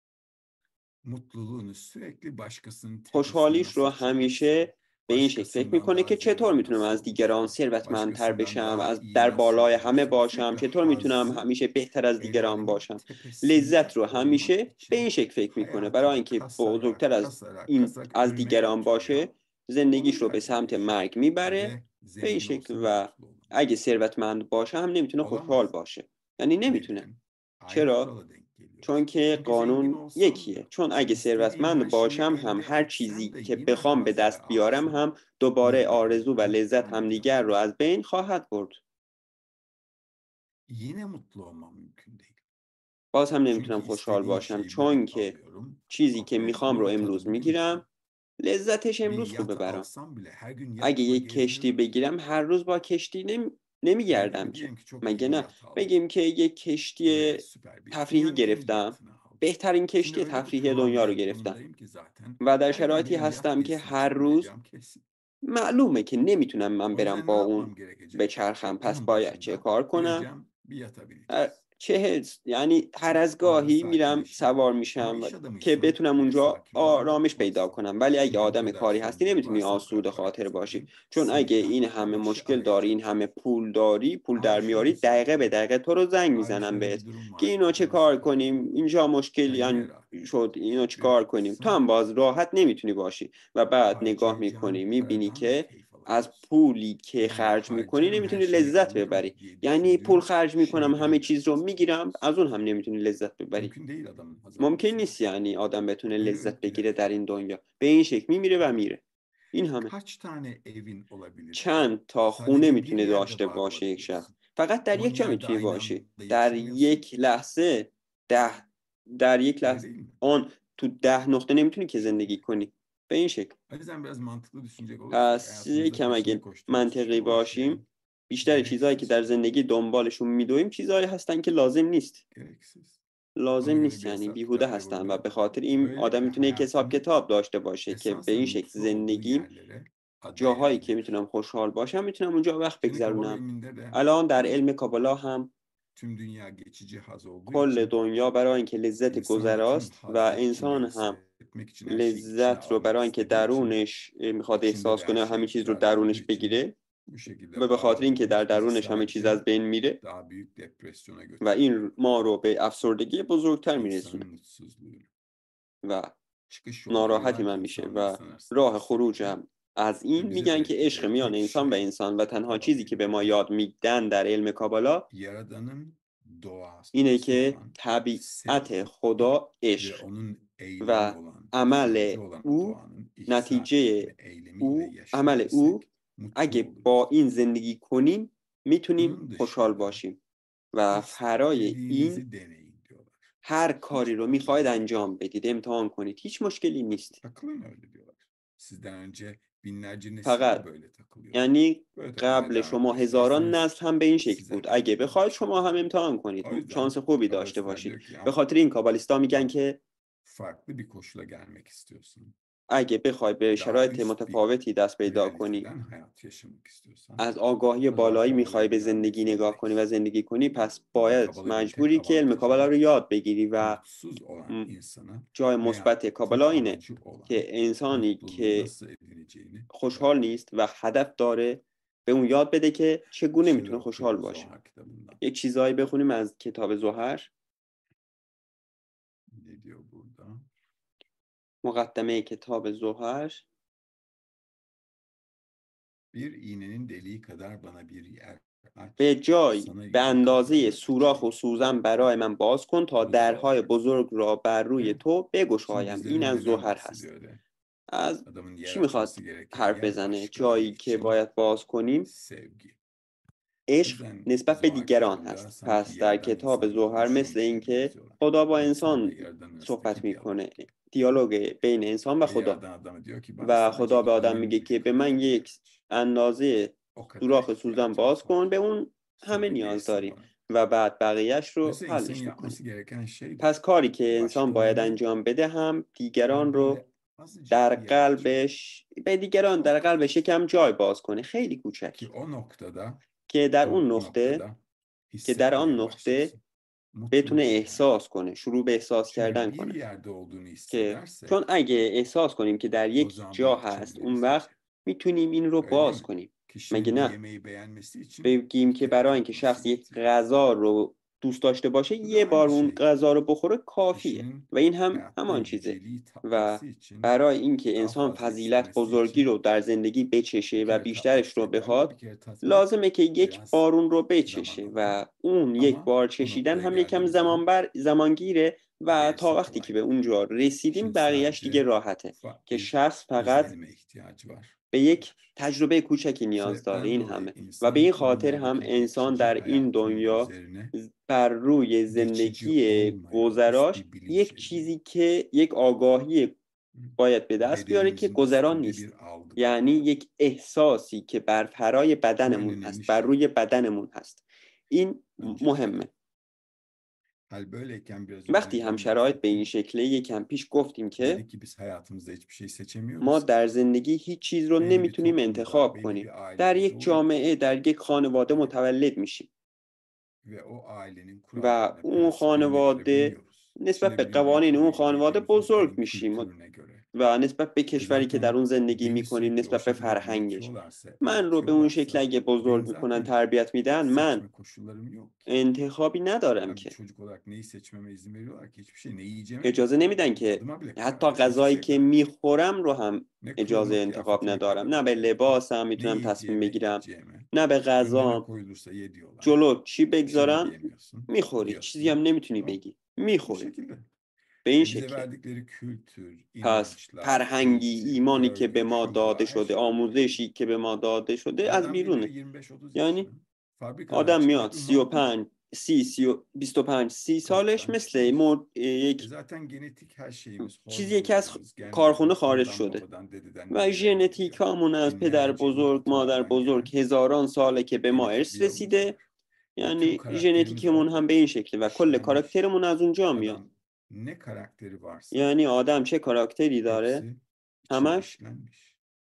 [SPEAKER 1] Mutluluğunu sürekli başkasının tepesine
[SPEAKER 2] خوشحالیش رو
[SPEAKER 1] nasıl çıkarsam,
[SPEAKER 2] همیشه به این شکل فکر
[SPEAKER 1] başkasından
[SPEAKER 2] میکنه
[SPEAKER 1] daha
[SPEAKER 2] که چطور
[SPEAKER 1] zengin
[SPEAKER 2] میتونم
[SPEAKER 1] nasıl
[SPEAKER 2] از دیگران
[SPEAKER 1] oluşurum,
[SPEAKER 2] ثروتمندتر
[SPEAKER 1] başkasından
[SPEAKER 2] بشم،
[SPEAKER 1] daha
[SPEAKER 2] از
[SPEAKER 1] iyi
[SPEAKER 2] در
[SPEAKER 1] nasıl
[SPEAKER 2] بالای همه
[SPEAKER 1] oluşurum,
[SPEAKER 2] باشم،
[SPEAKER 1] sürekli
[SPEAKER 2] چطور میتونم
[SPEAKER 1] hazzı
[SPEAKER 2] همیشه بهتر از
[SPEAKER 1] el
[SPEAKER 2] دیگران
[SPEAKER 1] alemin
[SPEAKER 2] باشم. لذت
[SPEAKER 1] tepesinde
[SPEAKER 2] رو
[SPEAKER 1] olmak
[SPEAKER 2] همیشه به این
[SPEAKER 1] için
[SPEAKER 2] شکل فکر میکنه. برای
[SPEAKER 1] hayatını
[SPEAKER 2] اینکه
[SPEAKER 1] kasarak
[SPEAKER 2] بزرگتر از
[SPEAKER 1] kasarak
[SPEAKER 2] این
[SPEAKER 1] kasarak
[SPEAKER 2] از
[SPEAKER 1] ölmeye
[SPEAKER 2] دیگران
[SPEAKER 1] götürüyor.
[SPEAKER 2] باشه،
[SPEAKER 1] Onu
[SPEAKER 2] زندگیش رو به
[SPEAKER 1] tercih
[SPEAKER 2] سمت
[SPEAKER 1] ediyor.
[SPEAKER 2] مرگ میبره
[SPEAKER 1] Ve
[SPEAKER 2] به این
[SPEAKER 1] zengin
[SPEAKER 2] شکل.
[SPEAKER 1] olsa da
[SPEAKER 2] و
[SPEAKER 1] mutlu olamaz.
[SPEAKER 2] اگه ثروتمند باشه هم نمیتونه خوشحال
[SPEAKER 1] Olamaz.
[SPEAKER 2] باشه. یعنی نمیتونه.
[SPEAKER 1] Neden? Aynı
[SPEAKER 2] چرا؟
[SPEAKER 1] kurala denk geliyoruz.
[SPEAKER 2] چون که
[SPEAKER 1] Çünkü zengin
[SPEAKER 2] قانون
[SPEAKER 1] olsam
[SPEAKER 2] یکیه.
[SPEAKER 1] da
[SPEAKER 2] چون اگه
[SPEAKER 1] istediğim
[SPEAKER 2] ثروتمند
[SPEAKER 1] her şeyi
[SPEAKER 2] باشم هم
[SPEAKER 1] elde
[SPEAKER 2] هر
[SPEAKER 1] etsem
[SPEAKER 2] چیزی
[SPEAKER 1] de
[SPEAKER 2] که
[SPEAKER 1] yine
[SPEAKER 2] بخوام به
[SPEAKER 1] haz ve
[SPEAKER 2] دست بیارم
[SPEAKER 1] arzu
[SPEAKER 2] هم دوباره
[SPEAKER 1] birbirini
[SPEAKER 2] آرزو و لذت
[SPEAKER 1] unutturmayacak
[SPEAKER 2] همدیگر رو
[SPEAKER 1] kadar
[SPEAKER 2] از بین خواهد برد.
[SPEAKER 1] yine mutlu olmam mümkün değil.
[SPEAKER 2] باز هم نمیتونم
[SPEAKER 1] Çünkü
[SPEAKER 2] خوشحال
[SPEAKER 1] istediğim
[SPEAKER 2] باشم،
[SPEAKER 1] şeyi
[SPEAKER 2] چون
[SPEAKER 1] bugün
[SPEAKER 2] که
[SPEAKER 1] alıyorum.
[SPEAKER 2] چیزی که
[SPEAKER 1] Okey,
[SPEAKER 2] میخوام رو
[SPEAKER 1] bunun
[SPEAKER 2] امروز
[SPEAKER 1] tadını yaşıyorum.
[SPEAKER 2] میگیرم، لذتش
[SPEAKER 1] Bir
[SPEAKER 2] امروز خوبه
[SPEAKER 1] yat
[SPEAKER 2] برام.
[SPEAKER 1] alsam bile her gün
[SPEAKER 2] اگه
[SPEAKER 1] yatla
[SPEAKER 2] یک کشتی
[SPEAKER 1] gezmiyorum ki.
[SPEAKER 2] بگیرم هر روز با کشتی نمی...
[SPEAKER 1] Öyle değil
[SPEAKER 2] نمیگردم
[SPEAKER 1] mi?
[SPEAKER 2] که.
[SPEAKER 1] Diyelim ki çok iyi
[SPEAKER 2] مگه
[SPEAKER 1] bir
[SPEAKER 2] نه؟
[SPEAKER 1] yat aldım.
[SPEAKER 2] بگیم که یک کشتی
[SPEAKER 1] Böyle süper bir yat.
[SPEAKER 2] تفریحی
[SPEAKER 1] Dünyanın en iyi
[SPEAKER 2] گرفتم،
[SPEAKER 1] yatını aldım.
[SPEAKER 2] بهترین
[SPEAKER 1] Şimdi
[SPEAKER 2] کشتی
[SPEAKER 1] öyle bir
[SPEAKER 2] تفریحی دنیا رو
[SPEAKER 1] kıvamdayım,
[SPEAKER 2] گرفتم
[SPEAKER 1] konumdayım ki zaten
[SPEAKER 2] و در
[SPEAKER 1] her gün
[SPEAKER 2] شرایطی
[SPEAKER 1] benim yat
[SPEAKER 2] هستم که
[SPEAKER 1] gezisine
[SPEAKER 2] هر روز
[SPEAKER 1] çıkamayacağım kesin.
[SPEAKER 2] معلومه که نمیتونم من
[SPEAKER 1] O
[SPEAKER 2] برم
[SPEAKER 1] yüzden ne
[SPEAKER 2] با اون
[SPEAKER 1] yapmam gerekecek?
[SPEAKER 2] بچرخم. پس
[SPEAKER 1] Onun
[SPEAKER 2] باید چه
[SPEAKER 1] başında
[SPEAKER 2] کار کنم؟
[SPEAKER 1] gireceğim, bir yata
[SPEAKER 2] هر-
[SPEAKER 1] bineceğiz.
[SPEAKER 2] چه یعنی هر از
[SPEAKER 1] Orada
[SPEAKER 2] گاهی میرم
[SPEAKER 1] sakinleşeceğim.
[SPEAKER 2] سوار
[SPEAKER 1] Ama
[SPEAKER 2] میشم و
[SPEAKER 1] iş
[SPEAKER 2] که
[SPEAKER 1] adamıysan
[SPEAKER 2] بتونم
[SPEAKER 1] bir de
[SPEAKER 2] اونجا
[SPEAKER 1] sakinliği
[SPEAKER 2] آرامش پیدا
[SPEAKER 1] unutmazsın.
[SPEAKER 2] کنم. ولی اگه
[SPEAKER 1] Çünkü
[SPEAKER 2] آدم
[SPEAKER 1] ne kadar
[SPEAKER 2] کاری هستی
[SPEAKER 1] sorunlar
[SPEAKER 2] نمیتونی
[SPEAKER 1] varsa o
[SPEAKER 2] آسوده
[SPEAKER 1] kadar
[SPEAKER 2] خاطر باشی،
[SPEAKER 1] herkesten
[SPEAKER 2] چون
[SPEAKER 1] seni
[SPEAKER 2] اگه این
[SPEAKER 1] yakıp
[SPEAKER 2] همه
[SPEAKER 1] o işi
[SPEAKER 2] مشکل داری، این
[SPEAKER 1] arayacaklar.
[SPEAKER 2] همه پول داری، پول
[SPEAKER 1] Ama
[SPEAKER 2] در
[SPEAKER 1] şöyle
[SPEAKER 2] میاری، دقیقه به
[SPEAKER 1] söyleyeyim.
[SPEAKER 2] دقیقه تو رو زنگ
[SPEAKER 1] Abi
[SPEAKER 2] میزنم
[SPEAKER 1] şöyle
[SPEAKER 2] بهت
[SPEAKER 1] bir durum
[SPEAKER 2] که
[SPEAKER 1] var
[SPEAKER 2] اینو چه
[SPEAKER 1] burada
[SPEAKER 2] کار
[SPEAKER 1] nasıl
[SPEAKER 2] کنیم،
[SPEAKER 1] yapalım?
[SPEAKER 2] اینجا مشکل
[SPEAKER 1] Kendine
[SPEAKER 2] یعنی
[SPEAKER 1] rahat ver.
[SPEAKER 2] شد، اینو چه
[SPEAKER 1] Ve
[SPEAKER 2] کار کنیم. تو هم
[SPEAKER 1] sen
[SPEAKER 2] باز راحت نمیتونی باشی و بعد نگاه
[SPEAKER 1] harcayacağın
[SPEAKER 2] میکنی میبینی
[SPEAKER 1] paradan da
[SPEAKER 2] که
[SPEAKER 1] keyif
[SPEAKER 2] از
[SPEAKER 1] alamıyorsun.
[SPEAKER 2] پولی که
[SPEAKER 1] Yani
[SPEAKER 2] خرج میکنی
[SPEAKER 1] harcarım her
[SPEAKER 2] نمیتونی
[SPEAKER 1] şeyi
[SPEAKER 2] لذت ببری.
[SPEAKER 1] alırım diye
[SPEAKER 2] یعنی پول
[SPEAKER 1] düşündüğün
[SPEAKER 2] خرج میکنم همه
[SPEAKER 1] şeyden de
[SPEAKER 2] چیز رو
[SPEAKER 1] rahatsız
[SPEAKER 2] میگیرم،
[SPEAKER 1] olamazsın.
[SPEAKER 2] از اون هم نمیتونی لذت ببری.
[SPEAKER 1] Mümkün değil adamın
[SPEAKER 2] ممکن
[SPEAKER 1] kazanması yani.
[SPEAKER 2] نیست یعنی آدم بتونه
[SPEAKER 1] Öyle
[SPEAKER 2] لذت
[SPEAKER 1] ölüp
[SPEAKER 2] بگیره
[SPEAKER 1] gider.
[SPEAKER 2] در این دنیا. به این شکل میمیره و میره. این همه.
[SPEAKER 1] Kaç tane evin olabilir ki?
[SPEAKER 2] چند تا خونه
[SPEAKER 1] Sadece bir
[SPEAKER 2] میتونه
[SPEAKER 1] yerde
[SPEAKER 2] داشته
[SPEAKER 1] var
[SPEAKER 2] باشه یک شخص؟
[SPEAKER 1] olabiliyorsun.
[SPEAKER 2] فقط در
[SPEAKER 1] On
[SPEAKER 2] یک جا
[SPEAKER 1] yerde
[SPEAKER 2] میتونی
[SPEAKER 1] aynı
[SPEAKER 2] باشی.
[SPEAKER 1] anda
[SPEAKER 2] در
[SPEAKER 1] yaşamıyorsun.
[SPEAKER 2] یک لحظه ده در یک
[SPEAKER 1] Öyle
[SPEAKER 2] لحظه
[SPEAKER 1] değil mi?
[SPEAKER 2] آن تو ده نقطه نمیتونی که
[SPEAKER 1] İşte.
[SPEAKER 2] زندگی کنی. به این شکل.
[SPEAKER 1] O yüzden biraz mantıklı düşünecek olursak
[SPEAKER 2] پس
[SPEAKER 1] hayatımızda
[SPEAKER 2] یکم
[SPEAKER 1] peşinde
[SPEAKER 2] اگه
[SPEAKER 1] koştuğumuz
[SPEAKER 2] منطقی
[SPEAKER 1] çoğu
[SPEAKER 2] باشیم،
[SPEAKER 1] şey
[SPEAKER 2] بیشتر چیزهایی که
[SPEAKER 1] gereksiz
[SPEAKER 2] در
[SPEAKER 1] şeyler.
[SPEAKER 2] زندگی دنبالشون میدویم چیزهایی هستن که لازم نیست.
[SPEAKER 1] Gereksiz.
[SPEAKER 2] لازم
[SPEAKER 1] Ona göre
[SPEAKER 2] نیست،
[SPEAKER 1] bir
[SPEAKER 2] یعنی
[SPEAKER 1] hesap
[SPEAKER 2] بیهوده
[SPEAKER 1] kitap
[SPEAKER 2] هستن و
[SPEAKER 1] yapabilir.
[SPEAKER 2] به خاطر این آدم
[SPEAKER 1] Böylelikle
[SPEAKER 2] میتونه یک حساب
[SPEAKER 1] hayatımın
[SPEAKER 2] کتاب داشته باشه که به
[SPEAKER 1] esasen
[SPEAKER 2] این شکل
[SPEAKER 1] mutlu olduğu
[SPEAKER 2] زندگیم
[SPEAKER 1] yerlere
[SPEAKER 2] جاهایی که
[SPEAKER 1] adayabilir.
[SPEAKER 2] میتونم خوشحال باشم میتونم اونجا وقت
[SPEAKER 1] Şimdi Kabala
[SPEAKER 2] بگذرونم.
[SPEAKER 1] ilminde de
[SPEAKER 2] الان در علم کابالا هم
[SPEAKER 1] tüm dünya geçici haz olduğu
[SPEAKER 2] کل
[SPEAKER 1] için
[SPEAKER 2] دنیا برای اینکه لذت
[SPEAKER 1] insan da tüm
[SPEAKER 2] گذراست و
[SPEAKER 1] hazzı içinde
[SPEAKER 2] انسان هم
[SPEAKER 1] hissetmek için her şeyi içine
[SPEAKER 2] لذت رو
[SPEAKER 1] almak
[SPEAKER 2] برای اینکه
[SPEAKER 1] istediği için
[SPEAKER 2] درونش میخواد
[SPEAKER 1] içinde
[SPEAKER 2] احساس
[SPEAKER 1] de her
[SPEAKER 2] کنه،
[SPEAKER 1] şey
[SPEAKER 2] همه چیز رو
[SPEAKER 1] güzel olduğu
[SPEAKER 2] درونش
[SPEAKER 1] için
[SPEAKER 2] بگیره،
[SPEAKER 1] Bu şekilde
[SPEAKER 2] و به خاطر اینکه در
[SPEAKER 1] bağladığımız bizi
[SPEAKER 2] درونش همه چیز از
[SPEAKER 1] sadece
[SPEAKER 2] بین میره
[SPEAKER 1] daha büyük depresyona
[SPEAKER 2] و
[SPEAKER 1] götürüyor.
[SPEAKER 2] این ما رو به افسردگی بزرگتر
[SPEAKER 1] İnsanın
[SPEAKER 2] میرسونه
[SPEAKER 1] mutsuzluğu.
[SPEAKER 2] و
[SPEAKER 1] Çıkış yolu
[SPEAKER 2] ناراحتی
[SPEAKER 1] arıyorlar
[SPEAKER 2] من
[SPEAKER 1] ki
[SPEAKER 2] میشه
[SPEAKER 1] insanla
[SPEAKER 2] و
[SPEAKER 1] insan arasında
[SPEAKER 2] راه
[SPEAKER 1] destek
[SPEAKER 2] خروج
[SPEAKER 1] olur.
[SPEAKER 2] هم از این
[SPEAKER 1] Ve bize
[SPEAKER 2] میگن که عشق
[SPEAKER 1] verdikleri
[SPEAKER 2] میان
[SPEAKER 1] tek
[SPEAKER 2] انسان و
[SPEAKER 1] şey
[SPEAKER 2] انسان و تنها
[SPEAKER 1] Baba
[SPEAKER 2] چیزی که به ما
[SPEAKER 1] filmidir.
[SPEAKER 2] یاد میدن در علم کابالا
[SPEAKER 1] Yaradanın doğası
[SPEAKER 2] اینه که
[SPEAKER 1] olan
[SPEAKER 2] طبیعت
[SPEAKER 1] sevgi
[SPEAKER 2] خدا
[SPEAKER 1] ve
[SPEAKER 2] عشق
[SPEAKER 1] onun eylemi
[SPEAKER 2] و
[SPEAKER 1] olan,
[SPEAKER 2] عمل
[SPEAKER 1] sonucu olan o
[SPEAKER 2] او
[SPEAKER 1] doğanın ihsan
[SPEAKER 2] نتیجه
[SPEAKER 1] ve eylemiyle
[SPEAKER 2] او عمل او
[SPEAKER 1] yaşayabilirsek mutlu
[SPEAKER 2] اگه با
[SPEAKER 1] oluruz.
[SPEAKER 2] این زندگی کنیم میتونیم
[SPEAKER 1] Bunun
[SPEAKER 2] خوشحال
[SPEAKER 1] dışında
[SPEAKER 2] باشیم و فرای این
[SPEAKER 1] istediğinizi deneyin diyorlar.
[SPEAKER 2] هر کاری
[SPEAKER 1] Hiç
[SPEAKER 2] رو میخواید
[SPEAKER 1] takılmayın.
[SPEAKER 2] انجام بدید امتحان کنید هیچ مشکلی نیست
[SPEAKER 1] Takılın öyle diyorlar. Sizden önce binlerce nesil de
[SPEAKER 2] فقط
[SPEAKER 1] böyle takılıyor.
[SPEAKER 2] یعنی
[SPEAKER 1] Böyle takılmaya
[SPEAKER 2] قبل
[SPEAKER 1] devam
[SPEAKER 2] شما هزاران
[SPEAKER 1] ederseniz
[SPEAKER 2] نسل هم به این شکل
[SPEAKER 1] size
[SPEAKER 2] بود
[SPEAKER 1] de
[SPEAKER 2] اگه
[SPEAKER 1] böyle
[SPEAKER 2] بخواید
[SPEAKER 1] bir şey
[SPEAKER 2] شما هم
[SPEAKER 1] olur.
[SPEAKER 2] امتحان کنید
[SPEAKER 1] O yüzden
[SPEAKER 2] شانس خوبی داشته
[SPEAKER 1] kabalistler
[SPEAKER 2] باشید
[SPEAKER 1] diyor ki
[SPEAKER 2] به
[SPEAKER 1] ama
[SPEAKER 2] خاطر این کابالیستا میگن
[SPEAKER 1] bak
[SPEAKER 2] که
[SPEAKER 1] farklı bir koşula gelmek istiyorsun.
[SPEAKER 2] اگه بخوای به
[SPEAKER 1] Daha
[SPEAKER 2] شرایط
[SPEAKER 1] üst bir
[SPEAKER 2] متفاوتی دست پیدا کنی
[SPEAKER 1] realiteden hayat yaşamak istiyorsan
[SPEAKER 2] از آگاهی
[SPEAKER 1] o zaman
[SPEAKER 2] بالایی میخوای
[SPEAKER 1] kabalaya
[SPEAKER 2] به
[SPEAKER 1] yönelmek
[SPEAKER 2] زندگی نگاه کنی و
[SPEAKER 1] zorundayız.
[SPEAKER 2] زندگی کنی پس
[SPEAKER 1] Burada
[SPEAKER 2] باید
[SPEAKER 1] kabalanın tek
[SPEAKER 2] مجبوری که علم کابالا رو
[SPEAKER 1] avantajı
[SPEAKER 2] یاد بگیری و
[SPEAKER 1] mutsuz olan
[SPEAKER 2] م،
[SPEAKER 1] insana
[SPEAKER 2] جای
[SPEAKER 1] ne
[SPEAKER 2] مثبت
[SPEAKER 1] yaptığın
[SPEAKER 2] کابالا اینه
[SPEAKER 1] amacı olan
[SPEAKER 2] که انسانی
[SPEAKER 1] mutluluğu
[SPEAKER 2] که
[SPEAKER 1] nasıl edineceğini
[SPEAKER 2] خوشحال
[SPEAKER 1] öğret.
[SPEAKER 2] نیست و هدف داره به اون یاد بده که
[SPEAKER 1] Bir
[SPEAKER 2] چگونه
[SPEAKER 1] şeyler
[SPEAKER 2] میتونه خوشحال
[SPEAKER 1] okuyalım
[SPEAKER 2] باشه
[SPEAKER 1] Zohar kitabından.
[SPEAKER 2] یک چیزایی بخونیم از کتاب زحر
[SPEAKER 1] Ne diyor burada?
[SPEAKER 2] مقدمه کتاب زحر
[SPEAKER 1] Bir iğnenin deliği kadar bana bir yer aç.
[SPEAKER 2] به جای
[SPEAKER 1] Sana
[SPEAKER 2] به
[SPEAKER 1] yüce
[SPEAKER 2] اندازه
[SPEAKER 1] kapıları
[SPEAKER 2] سوراخ و
[SPEAKER 1] açayım.
[SPEAKER 2] سوزن برای من باز کن تا
[SPEAKER 1] Bu
[SPEAKER 2] درهای
[SPEAKER 1] Zohar.
[SPEAKER 2] بزرگ را بر روی
[SPEAKER 1] Hı?
[SPEAKER 2] تو
[SPEAKER 1] Şimdi
[SPEAKER 2] بگشایم
[SPEAKER 1] bizden
[SPEAKER 2] این از
[SPEAKER 1] neden
[SPEAKER 2] زحر هست
[SPEAKER 1] bahsediyor öyle?
[SPEAKER 2] از
[SPEAKER 1] Adamın
[SPEAKER 2] چی
[SPEAKER 1] yer
[SPEAKER 2] میخواد
[SPEAKER 1] açması gereken
[SPEAKER 2] حرف
[SPEAKER 1] yer
[SPEAKER 2] بزنه
[SPEAKER 1] başkaları
[SPEAKER 2] جایی که
[SPEAKER 1] için
[SPEAKER 2] باید باز کنیم
[SPEAKER 1] sevgi. O
[SPEAKER 2] عشق
[SPEAKER 1] yüzden
[SPEAKER 2] نسبت به
[SPEAKER 1] Zohar
[SPEAKER 2] دیگران
[SPEAKER 1] kitabında
[SPEAKER 2] هست
[SPEAKER 1] sanki
[SPEAKER 2] پس در
[SPEAKER 1] yaradan
[SPEAKER 2] کتاب
[SPEAKER 1] insanla
[SPEAKER 2] زحر مثل
[SPEAKER 1] konuşuyormuş
[SPEAKER 2] این
[SPEAKER 1] gibi
[SPEAKER 2] که
[SPEAKER 1] yazıyorlar.
[SPEAKER 2] خدا با
[SPEAKER 1] İnsanla
[SPEAKER 2] انسان
[SPEAKER 1] yaradan
[SPEAKER 2] صحبت
[SPEAKER 1] arasındaki
[SPEAKER 2] میکنه
[SPEAKER 1] diyalog gibi.
[SPEAKER 2] دیالوگ بین انسان و
[SPEAKER 1] Ve
[SPEAKER 2] خدا
[SPEAKER 1] yaradan adama diyor ki bana
[SPEAKER 2] و
[SPEAKER 1] sadece
[SPEAKER 2] خدا
[SPEAKER 1] bir
[SPEAKER 2] به آدم
[SPEAKER 1] iğnenin
[SPEAKER 2] میگه که
[SPEAKER 1] ucu
[SPEAKER 2] به
[SPEAKER 1] kadar
[SPEAKER 2] من
[SPEAKER 1] bir yer
[SPEAKER 2] یک
[SPEAKER 1] aç.
[SPEAKER 2] اندازه
[SPEAKER 1] O kadar
[SPEAKER 2] سوراخ سوزن باز
[SPEAKER 1] ihtiyacımız
[SPEAKER 2] کن
[SPEAKER 1] var.
[SPEAKER 2] به اون همه
[SPEAKER 1] Sonra
[SPEAKER 2] نیاز
[SPEAKER 1] gerisi
[SPEAKER 2] داریم
[SPEAKER 1] bana.
[SPEAKER 2] و بعد بقیهش رو
[SPEAKER 1] Dolayısıyla insanın
[SPEAKER 2] حلش میکنیم
[SPEAKER 1] yapması gereken şey de
[SPEAKER 2] پس کاری که انسان باید
[SPEAKER 1] başkalarını
[SPEAKER 2] انجام بده هم دیگران
[SPEAKER 1] ona
[SPEAKER 2] رو
[SPEAKER 1] böyle azıcık
[SPEAKER 2] در
[SPEAKER 1] bir yer açmak.
[SPEAKER 2] قلبش به دیگران در
[SPEAKER 1] Çok
[SPEAKER 2] قلبش
[SPEAKER 1] az.
[SPEAKER 2] یکم جای باز کنه خیلی کوچک
[SPEAKER 1] Ki o noktada
[SPEAKER 2] که در
[SPEAKER 1] o
[SPEAKER 2] اون نقطه
[SPEAKER 1] noktada
[SPEAKER 2] که در آن
[SPEAKER 1] hissetmeye
[SPEAKER 2] نقطه
[SPEAKER 1] başlasın. Mutlu
[SPEAKER 2] بتونه
[SPEAKER 1] hissetmeye
[SPEAKER 2] احساس
[SPEAKER 1] başlasın.
[SPEAKER 2] کنه شروع به احساس کردن
[SPEAKER 1] Çünkü bir
[SPEAKER 2] کنه
[SPEAKER 1] yerde olduğunu
[SPEAKER 2] که
[SPEAKER 1] hissedersek
[SPEAKER 2] چون اگه احساس کنیم که در
[SPEAKER 1] o
[SPEAKER 2] یک
[SPEAKER 1] zaman bunu
[SPEAKER 2] جا هست اون
[SPEAKER 1] açabiliriz
[SPEAKER 2] وقت
[SPEAKER 1] iyice.
[SPEAKER 2] میتونیم این رو
[SPEAKER 1] Öyle değil
[SPEAKER 2] باز
[SPEAKER 1] mi?
[SPEAKER 2] کنیم مگه
[SPEAKER 1] Kişinin bir
[SPEAKER 2] نه
[SPEAKER 1] yemeği beğenmesi için
[SPEAKER 2] بگیم
[SPEAKER 1] bir
[SPEAKER 2] که
[SPEAKER 1] kere
[SPEAKER 2] برای اینکه
[SPEAKER 1] tatması
[SPEAKER 2] شخص یک
[SPEAKER 1] yetiyor.
[SPEAKER 2] غذا رو دوست داشته باشه
[SPEAKER 1] Bu da
[SPEAKER 2] یه بار
[SPEAKER 1] aynı
[SPEAKER 2] اون
[SPEAKER 1] şey.
[SPEAKER 2] غذا رو بخوره کافیه
[SPEAKER 1] Kişinin
[SPEAKER 2] و این هم
[SPEAKER 1] hayatta
[SPEAKER 2] همان چیزه
[SPEAKER 1] yüceliği
[SPEAKER 2] و
[SPEAKER 1] tatması için
[SPEAKER 2] برای اینکه
[SPEAKER 1] daha
[SPEAKER 2] انسان
[SPEAKER 1] fazla
[SPEAKER 2] فضیلت
[SPEAKER 1] istemesi
[SPEAKER 2] بزرگی رو
[SPEAKER 1] için
[SPEAKER 2] در زندگی بچشه
[SPEAKER 1] bir
[SPEAKER 2] و
[SPEAKER 1] kere tatması
[SPEAKER 2] بیشترش رو
[SPEAKER 1] yeterli ama bir
[SPEAKER 2] بخواد
[SPEAKER 1] kere tatmak
[SPEAKER 2] لازمه که یک
[SPEAKER 1] biraz
[SPEAKER 2] بارون رو
[SPEAKER 1] zaman
[SPEAKER 2] بچشه
[SPEAKER 1] alıyor.
[SPEAKER 2] و اون یک
[SPEAKER 1] Ama
[SPEAKER 2] بار
[SPEAKER 1] o
[SPEAKER 2] چشیدن
[SPEAKER 1] noktaya
[SPEAKER 2] هم یکم
[SPEAKER 1] geldiğimiz
[SPEAKER 2] زمان
[SPEAKER 1] zaman
[SPEAKER 2] بر زمانگیره و تا
[SPEAKER 1] gerisi
[SPEAKER 2] وقتی که
[SPEAKER 1] kolay.
[SPEAKER 2] به اونجا رسیدیم
[SPEAKER 1] Şimdi
[SPEAKER 2] بقیهش دیگه
[SPEAKER 1] sadece
[SPEAKER 2] راحته
[SPEAKER 1] ufak
[SPEAKER 2] که
[SPEAKER 1] bir
[SPEAKER 2] شخص فقط
[SPEAKER 1] izlenime ihtiyacı var.
[SPEAKER 2] به
[SPEAKER 1] Bu
[SPEAKER 2] یک
[SPEAKER 1] kadar.
[SPEAKER 2] تجربه کوچکی
[SPEAKER 1] Bu
[SPEAKER 2] نیاز داره
[SPEAKER 1] sebepten
[SPEAKER 2] این
[SPEAKER 1] dolayı
[SPEAKER 2] همه و به این
[SPEAKER 1] insan bu
[SPEAKER 2] خاطر هم
[SPEAKER 1] dünyadaki
[SPEAKER 2] انسان
[SPEAKER 1] geçici
[SPEAKER 2] در این
[SPEAKER 1] hayatının
[SPEAKER 2] دنیا
[SPEAKER 1] üzerine
[SPEAKER 2] بر روی
[SPEAKER 1] geçici
[SPEAKER 2] زندگی
[SPEAKER 1] olmayan üst
[SPEAKER 2] گذراش
[SPEAKER 1] bir bilinç
[SPEAKER 2] یک
[SPEAKER 1] ediniyor.
[SPEAKER 2] چیزی که یک آگاهی باید به دست بیاره که
[SPEAKER 1] Bedenimizin
[SPEAKER 2] گذران
[SPEAKER 1] üstünde
[SPEAKER 2] نیست
[SPEAKER 1] bir algı
[SPEAKER 2] یعنی
[SPEAKER 1] kuruyor.
[SPEAKER 2] یک احساسی که بر فرای
[SPEAKER 1] Bu en
[SPEAKER 2] بدنمون
[SPEAKER 1] önemli
[SPEAKER 2] هست بر
[SPEAKER 1] şey.
[SPEAKER 2] روی بدنمون هست این
[SPEAKER 1] Öncelikle.
[SPEAKER 2] مهمه
[SPEAKER 1] Hal böyleyken biraz önce
[SPEAKER 2] وقتی هم
[SPEAKER 1] neden
[SPEAKER 2] شرایط به این
[SPEAKER 1] bahsettim?
[SPEAKER 2] شکله یکم پیش گفتیم که
[SPEAKER 1] Dedik ki biz hayatımızda hiçbir şey seçemiyoruz
[SPEAKER 2] ما
[SPEAKER 1] ki.
[SPEAKER 2] در زندگی هیچ چیز رو
[SPEAKER 1] Belli bir
[SPEAKER 2] نمیتونیم
[SPEAKER 1] toplumda,
[SPEAKER 2] انتخاب
[SPEAKER 1] belli
[SPEAKER 2] کنیم
[SPEAKER 1] bir
[SPEAKER 2] در
[SPEAKER 1] ailede
[SPEAKER 2] یک
[SPEAKER 1] doğuyoruz
[SPEAKER 2] جامعه در یک خانواده متولد میشیم
[SPEAKER 1] ve o ailenin
[SPEAKER 2] و
[SPEAKER 1] kurallarına,
[SPEAKER 2] اون
[SPEAKER 1] prensiplerine göre
[SPEAKER 2] خانواده
[SPEAKER 1] büyüyoruz.
[SPEAKER 2] نسبت به
[SPEAKER 1] İçine büyüdüğümüz,
[SPEAKER 2] قوانین اون خانواده
[SPEAKER 1] büyüdüğümüz
[SPEAKER 2] بزرگ
[SPEAKER 1] ülkenin
[SPEAKER 2] میشیم
[SPEAKER 1] kültürüne göre.
[SPEAKER 2] و نسبت به
[SPEAKER 1] Ve
[SPEAKER 2] کشوری که در
[SPEAKER 1] zaten
[SPEAKER 2] اون زندگی
[SPEAKER 1] beni
[SPEAKER 2] میکنیم
[SPEAKER 1] sürekli o
[SPEAKER 2] نسبت به
[SPEAKER 1] şekilde
[SPEAKER 2] فرهنگش
[SPEAKER 1] büyütüyorlarsa,
[SPEAKER 2] من رو به اون شکل
[SPEAKER 1] eğitiyorlarsa
[SPEAKER 2] اگه
[SPEAKER 1] benim
[SPEAKER 2] بزرگ میکنن
[SPEAKER 1] zaten
[SPEAKER 2] تربیت میدن من
[SPEAKER 1] seçme koşullarım yok ki.
[SPEAKER 2] انتخابی ندارم
[SPEAKER 1] Ben bir
[SPEAKER 2] که
[SPEAKER 1] çocuk olarak neyi seçmeme izin veriyorlar ki? Hiçbir şey. Ne yiyeceğime bile
[SPEAKER 2] اجازه
[SPEAKER 1] karar
[SPEAKER 2] نمیدن
[SPEAKER 1] veremiyorum.
[SPEAKER 2] که
[SPEAKER 1] Adıma bile karar
[SPEAKER 2] حتی
[SPEAKER 1] veremiyorum. Hiçbir
[SPEAKER 2] غذایی
[SPEAKER 1] şeye
[SPEAKER 2] که
[SPEAKER 1] karar veremiyorum.
[SPEAKER 2] میخورم رو هم
[SPEAKER 1] Ne
[SPEAKER 2] اجازه
[SPEAKER 1] kılığıma,
[SPEAKER 2] انتخاب
[SPEAKER 1] kıyafetime karar
[SPEAKER 2] ندارم نه به
[SPEAKER 1] verebiliyorum.
[SPEAKER 2] لباسم
[SPEAKER 1] Ne
[SPEAKER 2] میتونم تصمیم
[SPEAKER 1] yiyeceğime,
[SPEAKER 2] بگیرم
[SPEAKER 1] içeceğime.
[SPEAKER 2] نه به
[SPEAKER 1] Önüne ne
[SPEAKER 2] غذام
[SPEAKER 1] koyulursa ye diyorlar.
[SPEAKER 2] جلو چی
[SPEAKER 1] Bir şey de
[SPEAKER 2] بگذارن
[SPEAKER 1] diyemiyorsun.
[SPEAKER 2] میخوری چیزی
[SPEAKER 1] Yiyorsun.
[SPEAKER 2] هم نمیتونی
[SPEAKER 1] Tamam.
[SPEAKER 2] بگی
[SPEAKER 1] Bu
[SPEAKER 2] میخوری
[SPEAKER 1] şekilde.
[SPEAKER 2] به این
[SPEAKER 1] E bize
[SPEAKER 2] شکله
[SPEAKER 1] verdikleri kültür,
[SPEAKER 2] پس
[SPEAKER 1] inançlar,
[SPEAKER 2] فرهنگی
[SPEAKER 1] eğitim,
[SPEAKER 2] ایمانی که به
[SPEAKER 1] görgü,
[SPEAKER 2] ما
[SPEAKER 1] şu bu
[SPEAKER 2] داده
[SPEAKER 1] her
[SPEAKER 2] شده
[SPEAKER 1] şey aynı değil mi?
[SPEAKER 2] آموزشی که به ما داده شده
[SPEAKER 1] Bir
[SPEAKER 2] از
[SPEAKER 1] adam geliyor
[SPEAKER 2] بیرونه
[SPEAKER 1] yirmi beş otuz
[SPEAKER 2] یعنی
[SPEAKER 1] yaşına. Fabrikadan
[SPEAKER 2] آدم
[SPEAKER 1] çıkmış
[SPEAKER 2] میاد
[SPEAKER 1] bir
[SPEAKER 2] سی و
[SPEAKER 1] mamut
[SPEAKER 2] پنج سی سی و بیست و پنج سی سالش
[SPEAKER 1] kabuktan
[SPEAKER 2] مثل
[SPEAKER 1] çıkmış.
[SPEAKER 2] مر...
[SPEAKER 1] E
[SPEAKER 2] یک
[SPEAKER 1] zaten genetik her şeyimiz,
[SPEAKER 2] چیزی که از
[SPEAKER 1] hormonlarımız,
[SPEAKER 2] کارخونه
[SPEAKER 1] genlerimiz
[SPEAKER 2] خارج
[SPEAKER 1] anadan
[SPEAKER 2] شده
[SPEAKER 1] babadan dededen
[SPEAKER 2] و
[SPEAKER 1] nineden
[SPEAKER 2] ژنتیک
[SPEAKER 1] geliyor.
[SPEAKER 2] هامون از پدر
[SPEAKER 1] Binlerce yıllık
[SPEAKER 2] بزرگ مادر
[SPEAKER 1] atalardan
[SPEAKER 2] بزرگ
[SPEAKER 1] gelen
[SPEAKER 2] هزاران ساله که به ما
[SPEAKER 1] genetik bir
[SPEAKER 2] ارث
[SPEAKER 1] yapımız
[SPEAKER 2] رسیده
[SPEAKER 1] var. Ve tüm
[SPEAKER 2] یعنی
[SPEAKER 1] karakterimiz
[SPEAKER 2] ژنتیکمون هم
[SPEAKER 1] orada
[SPEAKER 2] به این şekli و کل
[SPEAKER 1] işlenmiş.
[SPEAKER 2] کاراکترمون از اونجا میاد
[SPEAKER 1] Adam ne karakteri varsa
[SPEAKER 2] یعنی آدم چه کاراکتری داره
[SPEAKER 1] hepsi içine
[SPEAKER 2] همش
[SPEAKER 1] işlenmiş.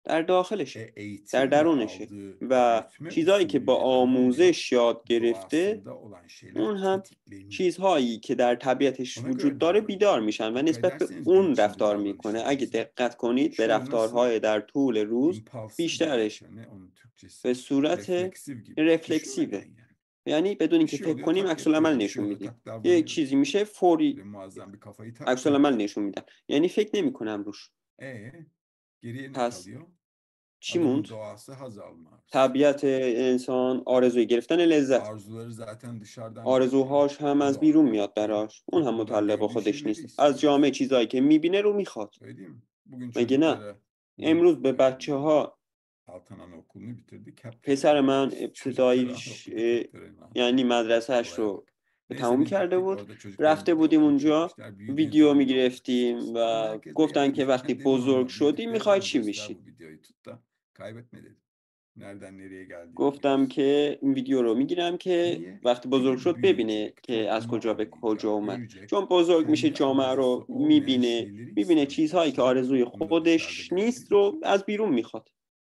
[SPEAKER 2] در داخلشه،
[SPEAKER 1] E,
[SPEAKER 2] در
[SPEAKER 1] eğitimle
[SPEAKER 2] درونشه
[SPEAKER 1] aldığı
[SPEAKER 2] و
[SPEAKER 1] öğretme
[SPEAKER 2] چیزهایی که با
[SPEAKER 1] usulüyle de ne oluyor?
[SPEAKER 2] آموزش یاد گرفته
[SPEAKER 1] Doğasında olan şeyler
[SPEAKER 2] اون هم
[SPEAKER 1] tetikleniyor.
[SPEAKER 2] چیزهایی که در طبیعتش
[SPEAKER 1] Ona
[SPEAKER 2] وجود
[SPEAKER 1] göre
[SPEAKER 2] داره
[SPEAKER 1] davranıyor.
[SPEAKER 2] بیدار میشن و
[SPEAKER 1] Dikkat
[SPEAKER 2] نسبت به
[SPEAKER 1] ederseniz gün
[SPEAKER 2] اون
[SPEAKER 1] içinde
[SPEAKER 2] رفتار میکنه. اگه
[SPEAKER 1] davranışlarımıza
[SPEAKER 2] دقت کنید به
[SPEAKER 1] şöyle nasıl
[SPEAKER 2] رفتارهای در طول روز
[SPEAKER 1] impulsive diye
[SPEAKER 2] بیشترش
[SPEAKER 1] geçiyor. Ne onun Türkçesi?
[SPEAKER 2] به صورت
[SPEAKER 1] Refleksif gibi.
[SPEAKER 2] رفلکسیوه،
[SPEAKER 1] Düşünmeden yani.
[SPEAKER 2] یعنی بدون
[SPEAKER 1] Bir
[SPEAKER 2] اینکه
[SPEAKER 1] şey
[SPEAKER 2] فکر
[SPEAKER 1] oluyor
[SPEAKER 2] کنیم
[SPEAKER 1] tak
[SPEAKER 2] عکس العمل
[SPEAKER 1] yapıyoruz. Bir şey
[SPEAKER 2] نشون
[SPEAKER 1] oluyor
[SPEAKER 2] میدیم.
[SPEAKER 1] tak
[SPEAKER 2] یه
[SPEAKER 1] davranıyoruz.
[SPEAKER 2] چیزی میشه فوری
[SPEAKER 1] Böyle muazzam bir kafayı
[SPEAKER 2] عکس العمل
[SPEAKER 1] takmıyoruz.
[SPEAKER 2] نشون میدن، یعنی فکر نمیکنم روش.
[SPEAKER 1] E geriye ne
[SPEAKER 2] پس
[SPEAKER 1] kalıyor?
[SPEAKER 2] چی
[SPEAKER 1] Adamın
[SPEAKER 2] موند؟
[SPEAKER 1] doğası haz alma arzusu.
[SPEAKER 2] طبیعت انسان آرزوی گرفتن لذت،
[SPEAKER 1] Arzuları zaten dışarıdan geliyor.
[SPEAKER 2] آرزوهاش هم
[SPEAKER 1] O
[SPEAKER 2] از
[SPEAKER 1] da
[SPEAKER 2] بیرون
[SPEAKER 1] ona
[SPEAKER 2] میاد
[SPEAKER 1] bakıyor.
[SPEAKER 2] براش، اون هم
[SPEAKER 1] Toplumdan
[SPEAKER 2] متعلق به
[SPEAKER 1] gördüğü
[SPEAKER 2] خودش
[SPEAKER 1] şeyleri
[SPEAKER 2] نیست، از
[SPEAKER 1] istiyor.
[SPEAKER 2] جامعه چیزایی که میبینه رو میخواد.
[SPEAKER 1] Öyle değil mi? Bugün
[SPEAKER 2] مگه نه؟
[SPEAKER 1] çocuklara
[SPEAKER 2] امروز به
[SPEAKER 1] benim
[SPEAKER 2] بچه
[SPEAKER 1] e,
[SPEAKER 2] ها،
[SPEAKER 1] Altan Anaokulu'nu bitirdi. Kepler
[SPEAKER 2] پسر من
[SPEAKER 1] giymiş. Çocukları
[SPEAKER 2] ابتداییش
[SPEAKER 1] anaokulda
[SPEAKER 2] اه،
[SPEAKER 1] Kepler'ini aldı.
[SPEAKER 2] یعنی مدرسهش
[SPEAKER 1] Olaya
[SPEAKER 2] رو
[SPEAKER 1] bak. Neyse
[SPEAKER 2] تموم
[SPEAKER 1] biz
[SPEAKER 2] کرده
[SPEAKER 1] gittik
[SPEAKER 2] بود،
[SPEAKER 1] orada çocukların
[SPEAKER 2] رفته بودیم
[SPEAKER 1] videolarını
[SPEAKER 2] اونجا
[SPEAKER 1] çekmişler. Büyüdüğün
[SPEAKER 2] ویدیو
[SPEAKER 1] zaman ne olmak
[SPEAKER 2] میگرفتیم
[SPEAKER 1] istiyorsun?
[SPEAKER 2] و
[SPEAKER 1] Ama herkes de
[SPEAKER 2] گفتن که
[SPEAKER 1] yazmış.
[SPEAKER 2] وقتی
[SPEAKER 1] Kendini o
[SPEAKER 2] بزرگ
[SPEAKER 1] anlar.
[SPEAKER 2] شدی
[SPEAKER 1] Büyüdükleri
[SPEAKER 2] میخوای
[SPEAKER 1] zaman
[SPEAKER 2] چی
[SPEAKER 1] göster
[SPEAKER 2] بشی.
[SPEAKER 1] bu videoyu tut da kaybetme dedim. Nereden nereye geldiğini
[SPEAKER 2] گفتم
[SPEAKER 1] biliyorsun.
[SPEAKER 2] که این ویدیو رو میگیرم که
[SPEAKER 1] Niye?
[SPEAKER 2] وقتی بزرگ
[SPEAKER 1] Çünkü
[SPEAKER 2] شد ببینه
[SPEAKER 1] büyüyecek,
[SPEAKER 2] که از
[SPEAKER 1] toplumu
[SPEAKER 2] کجا به کجا
[SPEAKER 1] anlayacak,
[SPEAKER 2] اومد.
[SPEAKER 1] görecek.
[SPEAKER 2] چون بزرگ میشه
[SPEAKER 1] Kendi
[SPEAKER 2] جامعه
[SPEAKER 1] arzusu
[SPEAKER 2] رو
[SPEAKER 1] olmayan
[SPEAKER 2] میبینه،
[SPEAKER 1] şeyleri
[SPEAKER 2] میبینه
[SPEAKER 1] istemeye
[SPEAKER 2] چیزهایی که
[SPEAKER 1] başlar.
[SPEAKER 2] آرزوی
[SPEAKER 1] Onu da dışarıda
[SPEAKER 2] خودش
[SPEAKER 1] gördüğü
[SPEAKER 2] نیست
[SPEAKER 1] için.
[SPEAKER 2] رو از بیرون میخواد،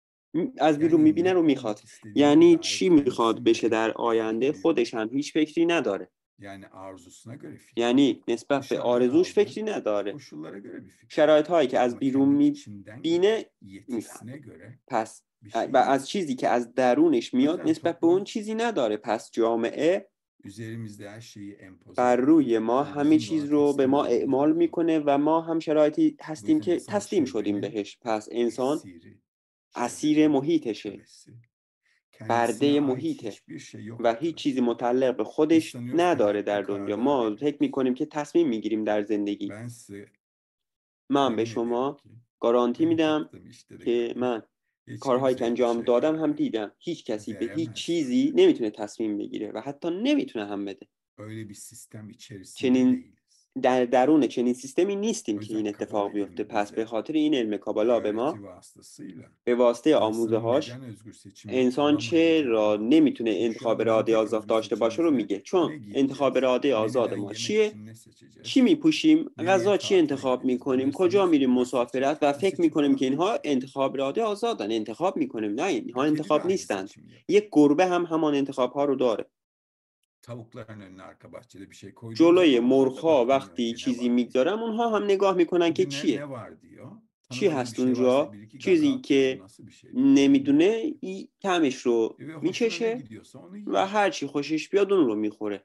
[SPEAKER 2] از بیرون
[SPEAKER 1] Yani
[SPEAKER 2] میبینه
[SPEAKER 1] ne
[SPEAKER 2] رو میخواد.
[SPEAKER 1] olmak istediğine
[SPEAKER 2] یعنی
[SPEAKER 1] dair
[SPEAKER 2] چی میخواد
[SPEAKER 1] kendisinde
[SPEAKER 2] بشه در
[SPEAKER 1] bir, bir
[SPEAKER 2] آینده
[SPEAKER 1] fikri yok.
[SPEAKER 2] خودش هم هیچ فکری نداره،
[SPEAKER 1] Yani arzusuna göre fikri
[SPEAKER 2] یعنی
[SPEAKER 1] yok.
[SPEAKER 2] نسبت به
[SPEAKER 1] Dışarıdan
[SPEAKER 2] آرزوش
[SPEAKER 1] aldığı
[SPEAKER 2] فکری نداره،
[SPEAKER 1] koşullara göre bir fikri var.
[SPEAKER 2] شرایط هایی که از
[SPEAKER 1] Ama
[SPEAKER 2] بیرون
[SPEAKER 1] kendi içinden gelen
[SPEAKER 2] میبینه میفهمه.
[SPEAKER 1] yetisine göre
[SPEAKER 2] پس
[SPEAKER 1] bir
[SPEAKER 2] و
[SPEAKER 1] şey yok.
[SPEAKER 2] از چیزی که از درونش
[SPEAKER 1] O
[SPEAKER 2] میاد
[SPEAKER 1] yüzden
[SPEAKER 2] نسبت به اون
[SPEAKER 1] toplum
[SPEAKER 2] چیزی نداره. پس جامعه
[SPEAKER 1] üzerimizde her şeyi empoze
[SPEAKER 2] بر
[SPEAKER 1] ediyor.
[SPEAKER 2] روی ما
[SPEAKER 1] Ve
[SPEAKER 2] همه
[SPEAKER 1] bizim de ona
[SPEAKER 2] چیز رو به
[SPEAKER 1] teslim
[SPEAKER 2] ما
[SPEAKER 1] olmamız
[SPEAKER 2] اعمال
[SPEAKER 1] lazım.
[SPEAKER 2] میکنه و ما هم شرایطی
[SPEAKER 1] Bu
[SPEAKER 2] هستیم
[SPEAKER 1] yüzden
[SPEAKER 2] که
[SPEAKER 1] insan
[SPEAKER 2] تسلیم شدیم
[SPEAKER 1] çevrenin
[SPEAKER 2] بهش. پس انسان
[SPEAKER 1] esiri,
[SPEAKER 2] اسیر
[SPEAKER 1] çevrenin
[SPEAKER 2] محیطشه،
[SPEAKER 1] kölesi. Kendisine
[SPEAKER 2] برده
[SPEAKER 1] ait
[SPEAKER 2] محیطه
[SPEAKER 1] hiçbir şey yok
[SPEAKER 2] و هیچ چیزی
[SPEAKER 1] arkadaşlar.
[SPEAKER 2] متعلق به
[SPEAKER 1] Biz
[SPEAKER 2] خودش
[SPEAKER 1] sanıyoruz ki
[SPEAKER 2] نداره
[SPEAKER 1] hayatta
[SPEAKER 2] در دنیا.
[SPEAKER 1] kararlar
[SPEAKER 2] ما فکر
[SPEAKER 1] veriyoruz.
[SPEAKER 2] میکنیم که تصمیم میگیریم در زندگی.
[SPEAKER 1] Ben size
[SPEAKER 2] من به
[SPEAKER 1] yemin ediyorum
[SPEAKER 2] شما
[SPEAKER 1] ki
[SPEAKER 2] گارانتی
[SPEAKER 1] benim
[SPEAKER 2] میدم
[SPEAKER 1] yaptığım işte de
[SPEAKER 2] که
[SPEAKER 1] gördüm.
[SPEAKER 2] من
[SPEAKER 1] Hiç
[SPEAKER 2] کارهایی که
[SPEAKER 1] kimse hiçbir
[SPEAKER 2] انجام
[SPEAKER 1] şeye
[SPEAKER 2] دادم
[SPEAKER 1] karar
[SPEAKER 2] هم
[SPEAKER 1] veremez.
[SPEAKER 2] دیدم هیچ کسی به هیچ
[SPEAKER 1] Veremez.
[SPEAKER 2] چیزی نمیتونه تصمیم بگیره و حتی نمیتونه هم بده.
[SPEAKER 1] Öyle bir sistem içerisinde
[SPEAKER 2] چنین
[SPEAKER 1] değiliz.
[SPEAKER 2] در درون چنین سیستمی نیستیم
[SPEAKER 1] O
[SPEAKER 2] که
[SPEAKER 1] yüzden
[SPEAKER 2] این
[SPEAKER 1] Kabala
[SPEAKER 2] اتفاق بیفته.
[SPEAKER 1] ilmi
[SPEAKER 2] پس به
[SPEAKER 1] bize
[SPEAKER 2] خاطر این علم کابالا به ما
[SPEAKER 1] öğreti vasıtasıyla
[SPEAKER 2] به واسطه آموزه
[SPEAKER 1] insanın
[SPEAKER 2] هاش
[SPEAKER 1] neden özgür seçim
[SPEAKER 2] انسان چرا
[SPEAKER 1] yapamayacağını,
[SPEAKER 2] نمیتونه
[SPEAKER 1] çünkü
[SPEAKER 2] انتخاب
[SPEAKER 1] adamın
[SPEAKER 2] ارادی
[SPEAKER 1] tek
[SPEAKER 2] آزاد
[SPEAKER 1] özgür
[SPEAKER 2] داشته باشه رو
[SPEAKER 1] seçimimiz ne?
[SPEAKER 2] میگه. چون
[SPEAKER 1] Ne
[SPEAKER 2] انتخاب
[SPEAKER 1] giyeceğiz?
[SPEAKER 2] ارادی آزاد
[SPEAKER 1] Menüden
[SPEAKER 2] ما
[SPEAKER 1] yemek
[SPEAKER 2] چیه؟
[SPEAKER 1] için ne
[SPEAKER 2] چی
[SPEAKER 1] seçeceğiz?
[SPEAKER 2] میپوشیم؟
[SPEAKER 1] Nereye
[SPEAKER 2] غذا چی
[SPEAKER 1] tatile
[SPEAKER 2] انتخاب
[SPEAKER 1] gideceğiz?
[SPEAKER 2] میکنیم؟
[SPEAKER 1] Bunları
[SPEAKER 2] کجا
[SPEAKER 1] sanıyorsun ki
[SPEAKER 2] میریم
[SPEAKER 1] bunlar seçim.
[SPEAKER 2] مسافرت و
[SPEAKER 1] Bu
[SPEAKER 2] فکر
[SPEAKER 1] seçim
[SPEAKER 2] میکنیم
[SPEAKER 1] falan
[SPEAKER 2] که اینها
[SPEAKER 1] değil.
[SPEAKER 2] انتخاب ارادی آزادن، انتخاب میکنیم. نه، اینها
[SPEAKER 1] Bir kedi de
[SPEAKER 2] انتخاب
[SPEAKER 1] aynı
[SPEAKER 2] نیستند.
[SPEAKER 1] seçimi yapıyor.
[SPEAKER 2] یک گربه هم همان انتخاب ها رو داره.
[SPEAKER 1] Tavukların önüne arka bahçede bir şey koyduğun
[SPEAKER 2] جلوی
[SPEAKER 1] zaman onlar da
[SPEAKER 2] مرغ‌ها
[SPEAKER 1] bakınıyor
[SPEAKER 2] وقتی
[SPEAKER 1] önce ne
[SPEAKER 2] چیزی
[SPEAKER 1] var diye.
[SPEAKER 2] میگذارم اونها هم نگاه میکنن که
[SPEAKER 1] Bugün ne,
[SPEAKER 2] چیه،
[SPEAKER 1] ne var diyor.
[SPEAKER 2] چی
[SPEAKER 1] Tanımadığı bir
[SPEAKER 2] هست
[SPEAKER 1] şey varsa
[SPEAKER 2] اونجا.
[SPEAKER 1] bir iki gaga
[SPEAKER 2] چیزی
[SPEAKER 1] atıyor. Bu
[SPEAKER 2] که
[SPEAKER 1] nasıl bir şey diyor. Bilmiyorum
[SPEAKER 2] نمیدونه
[SPEAKER 1] diyor.
[SPEAKER 2] ای- طعمش رو
[SPEAKER 1] E ve hoşuna ne
[SPEAKER 2] میچشه
[SPEAKER 1] gidiyorsa onu
[SPEAKER 2] و
[SPEAKER 1] yiyor.
[SPEAKER 2] هر چی خوشش بیاد اون رو میخوره.